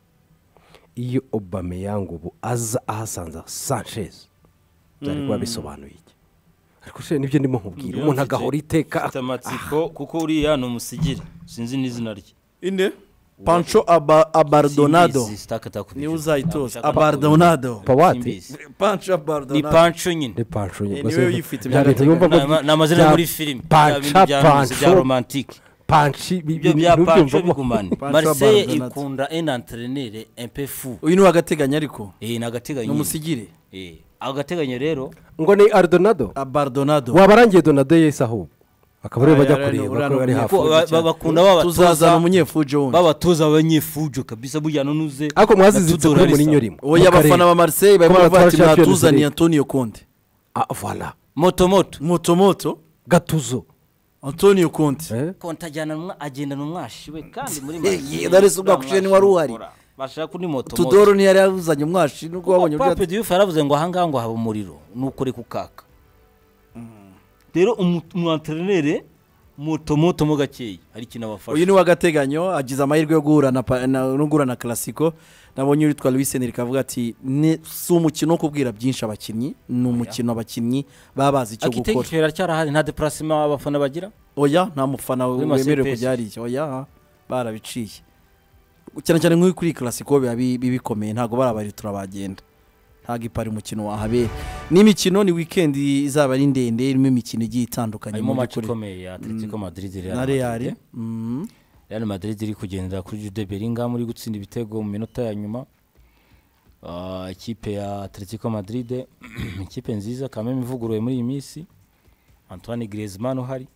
Speaker 4: iyo Aubameyang ubu aza ahasanza Sanchez byari kuba bisobanuye iki ariko se nibyo ndimo nkubwira umuntu agahora iteka
Speaker 5: atamatsiko kuko uriya no musigire sinzi n'izina rye
Speaker 1: inde Pancho Abardonado ni uzayitoza Abardonado
Speaker 4: Pawati
Speaker 1: Pancho Abardonado
Speaker 5: ni Pancho nyine
Speaker 4: ni Pancho nyine
Speaker 1: niwe yifite
Speaker 5: n'amazina muri film bya romantique Panchi bya Pancho bigumane Marseille ikunda un entraîneur un peu fou
Speaker 1: uyu ni wagateganya ariko
Speaker 5: eh nagateganya
Speaker 1: n'umusigire
Speaker 5: eh agateganya rero
Speaker 4: ngo ni Ardonado
Speaker 1: Abardonado
Speaker 4: wabarangiye Donado yesa aho akabare bajya kureba ko ari hafi
Speaker 5: bakunda baba
Speaker 1: tuzazana umunyefujo wundi
Speaker 5: babatoza abanyefujo kabisa bujyana nuze
Speaker 4: ako mwazizitse kuri muri nyorimo
Speaker 1: oya abafana ba Marseille barimo bavati mwatuzaniye Antonio Conte
Speaker 4: ah voilà
Speaker 5: motomoto
Speaker 1: motomoto
Speaker 4: Gatuzo
Speaker 1: Antonio Conte
Speaker 5: eh? Conte ajyana agenda numwashi we kandi muri Marseille
Speaker 1: darese ubwakushye ni wari uhari
Speaker 5: bashaka kuri motomoto
Speaker 1: Tudoro ni yari yazanye umwashi nuko wabonye
Speaker 5: bya Pape Diouf yaravuze ngo ahanga ngo haba umuriro nuko re kukaka rero umu entraîneur muto muto mu gakeya hari ikintu abafasha.
Speaker 1: Uyu ni w'agateganyo agize amahirwe yo guhura na pa- na no guhura na Classico nabonye uritwa Luis Enrique avuga ati ni si umukino wo kubwira byinshi abakinnyi ni umukino abakinnyi babazi icyo gukora.
Speaker 5: Akitegekera cyarahari nta déplacement abafana bagira.
Speaker 1: Oya nta mufana
Speaker 5: Kuri
Speaker 1: wemerewe
Speaker 5: Marseille
Speaker 1: kujya hariya oya barabiciye cyane cyane nk'uyu kuri Classico biba bi- bikomeye ntago barabari turabagenda ntago ipari umukino wahabera n'imikino ni weekend izaba ari ndende irimo imikino igiye itandukanye
Speaker 5: Harimo
Speaker 1: mu
Speaker 5: match
Speaker 1: by'ukuri.
Speaker 5: ikomeye ya Atletico
Speaker 1: Mm.
Speaker 5: Madrid
Speaker 1: na Real mm.
Speaker 5: Real Madrid iri kugendera kuri Jude Bellingham muri gutsinda ibitego mu minota ya nyuma. Ah, ikipe ya Atletico Madrid ikipe nziza kamwe ivuguruye muri iyi minsi. Antoine Griezmann uhari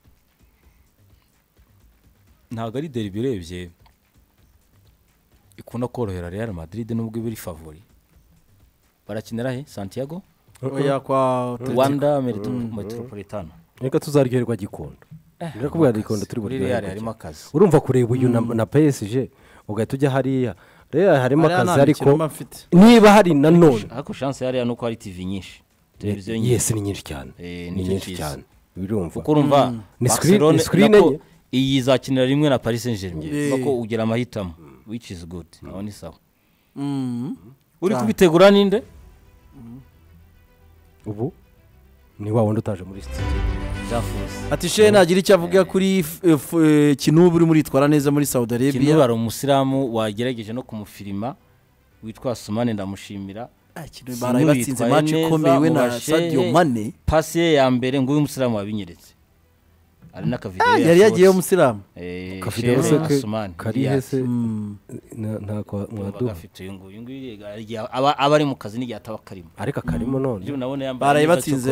Speaker 5: ntabwo ari derby urebye ikunda korohera Real Madrid nubwo ibiri favori. Barakinira he Santiago
Speaker 1: Oya kwa
Speaker 5: Rwanda
Speaker 1: Mm.
Speaker 5: Metropolitano.
Speaker 4: reka tuzaryoherwa Gikondo reka kubwira Gikondo turi
Speaker 5: Kuri
Speaker 4: buryoherwe
Speaker 5: Real harimo
Speaker 4: cyane.
Speaker 5: akazi.
Speaker 4: urumva kureba uyu na- na P S G ugahita ujya hariya rero harimo
Speaker 1: Hariya
Speaker 4: akazi
Speaker 1: nta
Speaker 4: ariko
Speaker 1: mikino mafite.
Speaker 4: niba hari nanone
Speaker 5: Ariko chance yari nuko hari T V nyinshi. Televiziyo nyinshi.
Speaker 4: yes ni nyinshi cyane
Speaker 5: Eh,
Speaker 4: ni
Speaker 5: nicyo
Speaker 4: nyinshi
Speaker 5: cyiza.
Speaker 4: cyane birumva
Speaker 5: Kuko urumva
Speaker 4: ni screen ni
Speaker 5: Barcelona
Speaker 4: screen
Speaker 5: nako
Speaker 4: enye
Speaker 5: iyi izakinira rimwe na Paris Saint-Germain.
Speaker 1: Yeah.
Speaker 5: Bako ugira amahitamo which is good. Aho ni sawa.
Speaker 1: Mm.
Speaker 5: Uri
Speaker 1: Cyane.
Speaker 5: kubitegura ninde?
Speaker 4: ubu ni wa wundi utaje muri studio
Speaker 5: Jafuze.
Speaker 1: ati she nagira icyo avuga kuri f- f- eh, Kinubu uri muritwara neza muri Saudi
Speaker 5: Kinubu
Speaker 1: Arabia
Speaker 5: ari umusilamu wagerageje no kumufilima witwa Sumane ndamushimira.
Speaker 1: Kinubu baraye batsinze match ikomeye we na Sadio Mane
Speaker 5: Pasi ye ya mbere ngo uyu musilamu wabinyeretse. Ari n'akavideo
Speaker 1: Ah, yari yagiyeyo umusilamu
Speaker 5: Eh,
Speaker 4: kavideo
Speaker 5: Sheikh
Speaker 4: se ke-
Speaker 5: Asumani,
Speaker 4: kari
Speaker 5: Riyad.
Speaker 4: hese
Speaker 1: Mm.
Speaker 4: na- nta kwa
Speaker 5: Mwaba
Speaker 4: mwaduha
Speaker 5: gafite uyu nguyu uyu nguyu yega- igihe aba aba ari mu kazi n'igihe ataba karimo.
Speaker 4: ariko akarimo none
Speaker 5: Ibyo nabona yambaye
Speaker 1: baraye
Speaker 5: neza
Speaker 1: batsinze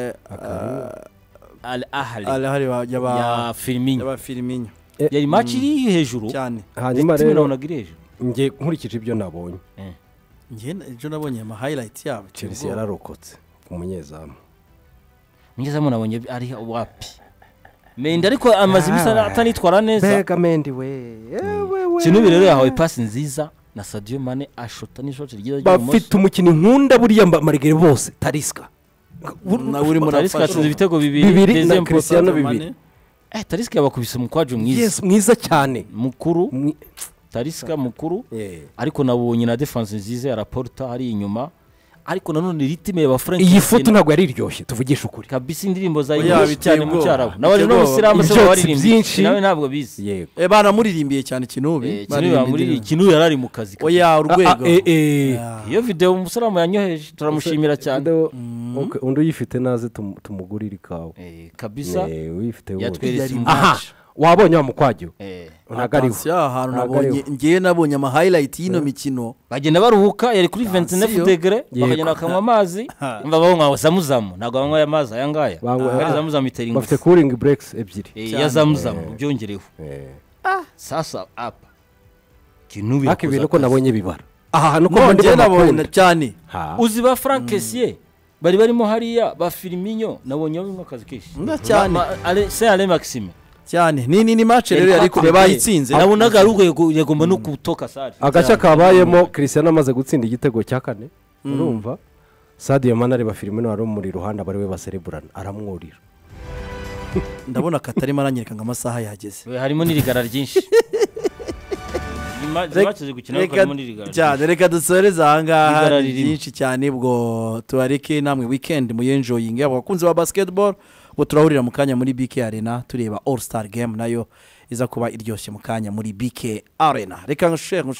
Speaker 5: cyoko. Al Ahly
Speaker 1: Al Ahly
Speaker 5: ya
Speaker 1: yaba
Speaker 5: Firmino.
Speaker 1: yaba Firmino
Speaker 5: Yari match iri hejuru.
Speaker 1: cyane
Speaker 4: hanyuma
Speaker 5: Ritme
Speaker 4: rero
Speaker 5: nabonaga iri hejuru.
Speaker 4: nge nkurikije ibyo nabonye
Speaker 1: njye ejo nabonye ama highlight yabo
Speaker 4: Chelsea yararokotse ku munyezamu
Speaker 5: Munyezamu nabonye ari wapi. Mendy ariko amaze ibisa atanitwara neza.
Speaker 4: Bega Mendy we
Speaker 5: Kinubu rero yahawe pasi nziza na Sadio Mane ashota n'ishoti ryiza ry'umunsi.
Speaker 4: bafite umukino nkunda buriya marigere bose Talisca
Speaker 1: nawe uri muri
Speaker 5: Talisca atsinze ibitego bibiri
Speaker 4: bibiri na
Speaker 5: deuxième
Speaker 4: Cristiano
Speaker 5: poteau.
Speaker 4: bibiri
Speaker 5: Eh Talisca yabakubise mukwaje mwiza.
Speaker 4: yes mwiza cyane
Speaker 5: Mukuru
Speaker 4: Mwi-
Speaker 5: Talisca mukuru
Speaker 4: Yeah.
Speaker 5: ariko nabonye na defense nziza ya Laporta hari inyuma ariko nanone ritime ya Frank
Speaker 4: iyi foto ntabwo yari iryoshye tuvugisha ukuri
Speaker 5: kabisa indirimbo za
Speaker 1: Oya,
Speaker 5: nyinshi
Speaker 1: biteye
Speaker 5: cyane mu
Speaker 1: ubwoba.
Speaker 5: cyarabu nabaje
Speaker 1: Biteye
Speaker 5: no musiramu se
Speaker 4: ubwoba.
Speaker 5: baririmba
Speaker 4: Byinshi.
Speaker 5: nawe ntabwo bizi
Speaker 4: yego
Speaker 1: eh banamuririmbiye cyane Kinubu
Speaker 5: Eh, Kinubu muri Kinubu yarari mu kazi kabisa.
Speaker 1: oya urwego
Speaker 4: eh eh
Speaker 1: Ah.
Speaker 5: iyo video umusiramu yanyoheje turamushimira cyane
Speaker 4: okay undi uyifite naze tumu- tumugurire ikawa
Speaker 5: eh kabisa
Speaker 4: eh uyifite wowe
Speaker 5: yatweretse mu
Speaker 4: aha
Speaker 5: match
Speaker 4: wabonye wa mukwajyo
Speaker 5: eh
Speaker 4: ntabwo ariho
Speaker 1: Attention, ahantu
Speaker 4: Ntabwo
Speaker 1: nabonye
Speaker 4: ariho.
Speaker 1: ngiye nabonye ama highlight y'ino mikino
Speaker 5: bagenda baruhuka yari kuri vingt-neuf
Speaker 1: Attention.
Speaker 5: degré
Speaker 4: Yego.
Speaker 5: bakagenda bakanywa amazi imva banywa zamuzamu ntabwo banywa aya mazi aya ngaya
Speaker 4: Banywa-
Speaker 5: ari zamuzamu itera
Speaker 4: bafite
Speaker 5: ingufu
Speaker 4: cooling breaks ebyiri
Speaker 5: Eh,
Speaker 1: cyane.
Speaker 5: ya zamuzamu byongereho
Speaker 4: eh
Speaker 5: sasa apa Kinubu
Speaker 4: ariko ibintu ko
Speaker 5: yakoze akazi.
Speaker 4: nabonye bibara aha hantu ko
Speaker 1: none
Speaker 4: ndi
Speaker 1: njye nabonye
Speaker 4: nabonye
Speaker 1: cyane
Speaker 4: ha
Speaker 5: uzi ba Frank Kessié bari barimo hariya ba Firmino nabonye barimo akazi kenshi
Speaker 1: Nga cyane.
Speaker 5: Ma- ma- Ale c'est Ale Maxime
Speaker 1: cyane ni ni ni match rero yari kure bayitsinze
Speaker 5: nabonaga arugo yagomba no kutoka sare
Speaker 4: agace kabayemo Cristiano amaze gutsinda igitego cya kane urumva Sadio Mane areba Firmino wari muri ruhande abari we basereburana aramwurira
Speaker 1: ndabona katarimo aranyereka ngo amasaha yageze
Speaker 5: We, harimo n'irigara ryinshi Ima-
Speaker 1: Rek-
Speaker 5: zimaze gukina ariko
Speaker 1: reka
Speaker 5: harimo n'irigara
Speaker 1: cyane
Speaker 5: ryinshi.
Speaker 1: reka dusoreze ahangaha
Speaker 5: Igara
Speaker 1: ni
Speaker 5: ririmo.
Speaker 1: byinshi cyane ubwo tubareke namwe weekend muyenjoyinge yaba abakunzi ba basketball ubwo turahurira mu kanya muri B K Arena tureba All Star Game nayo iza kuba iryoshye mu kanya muri B K Arena reka nshare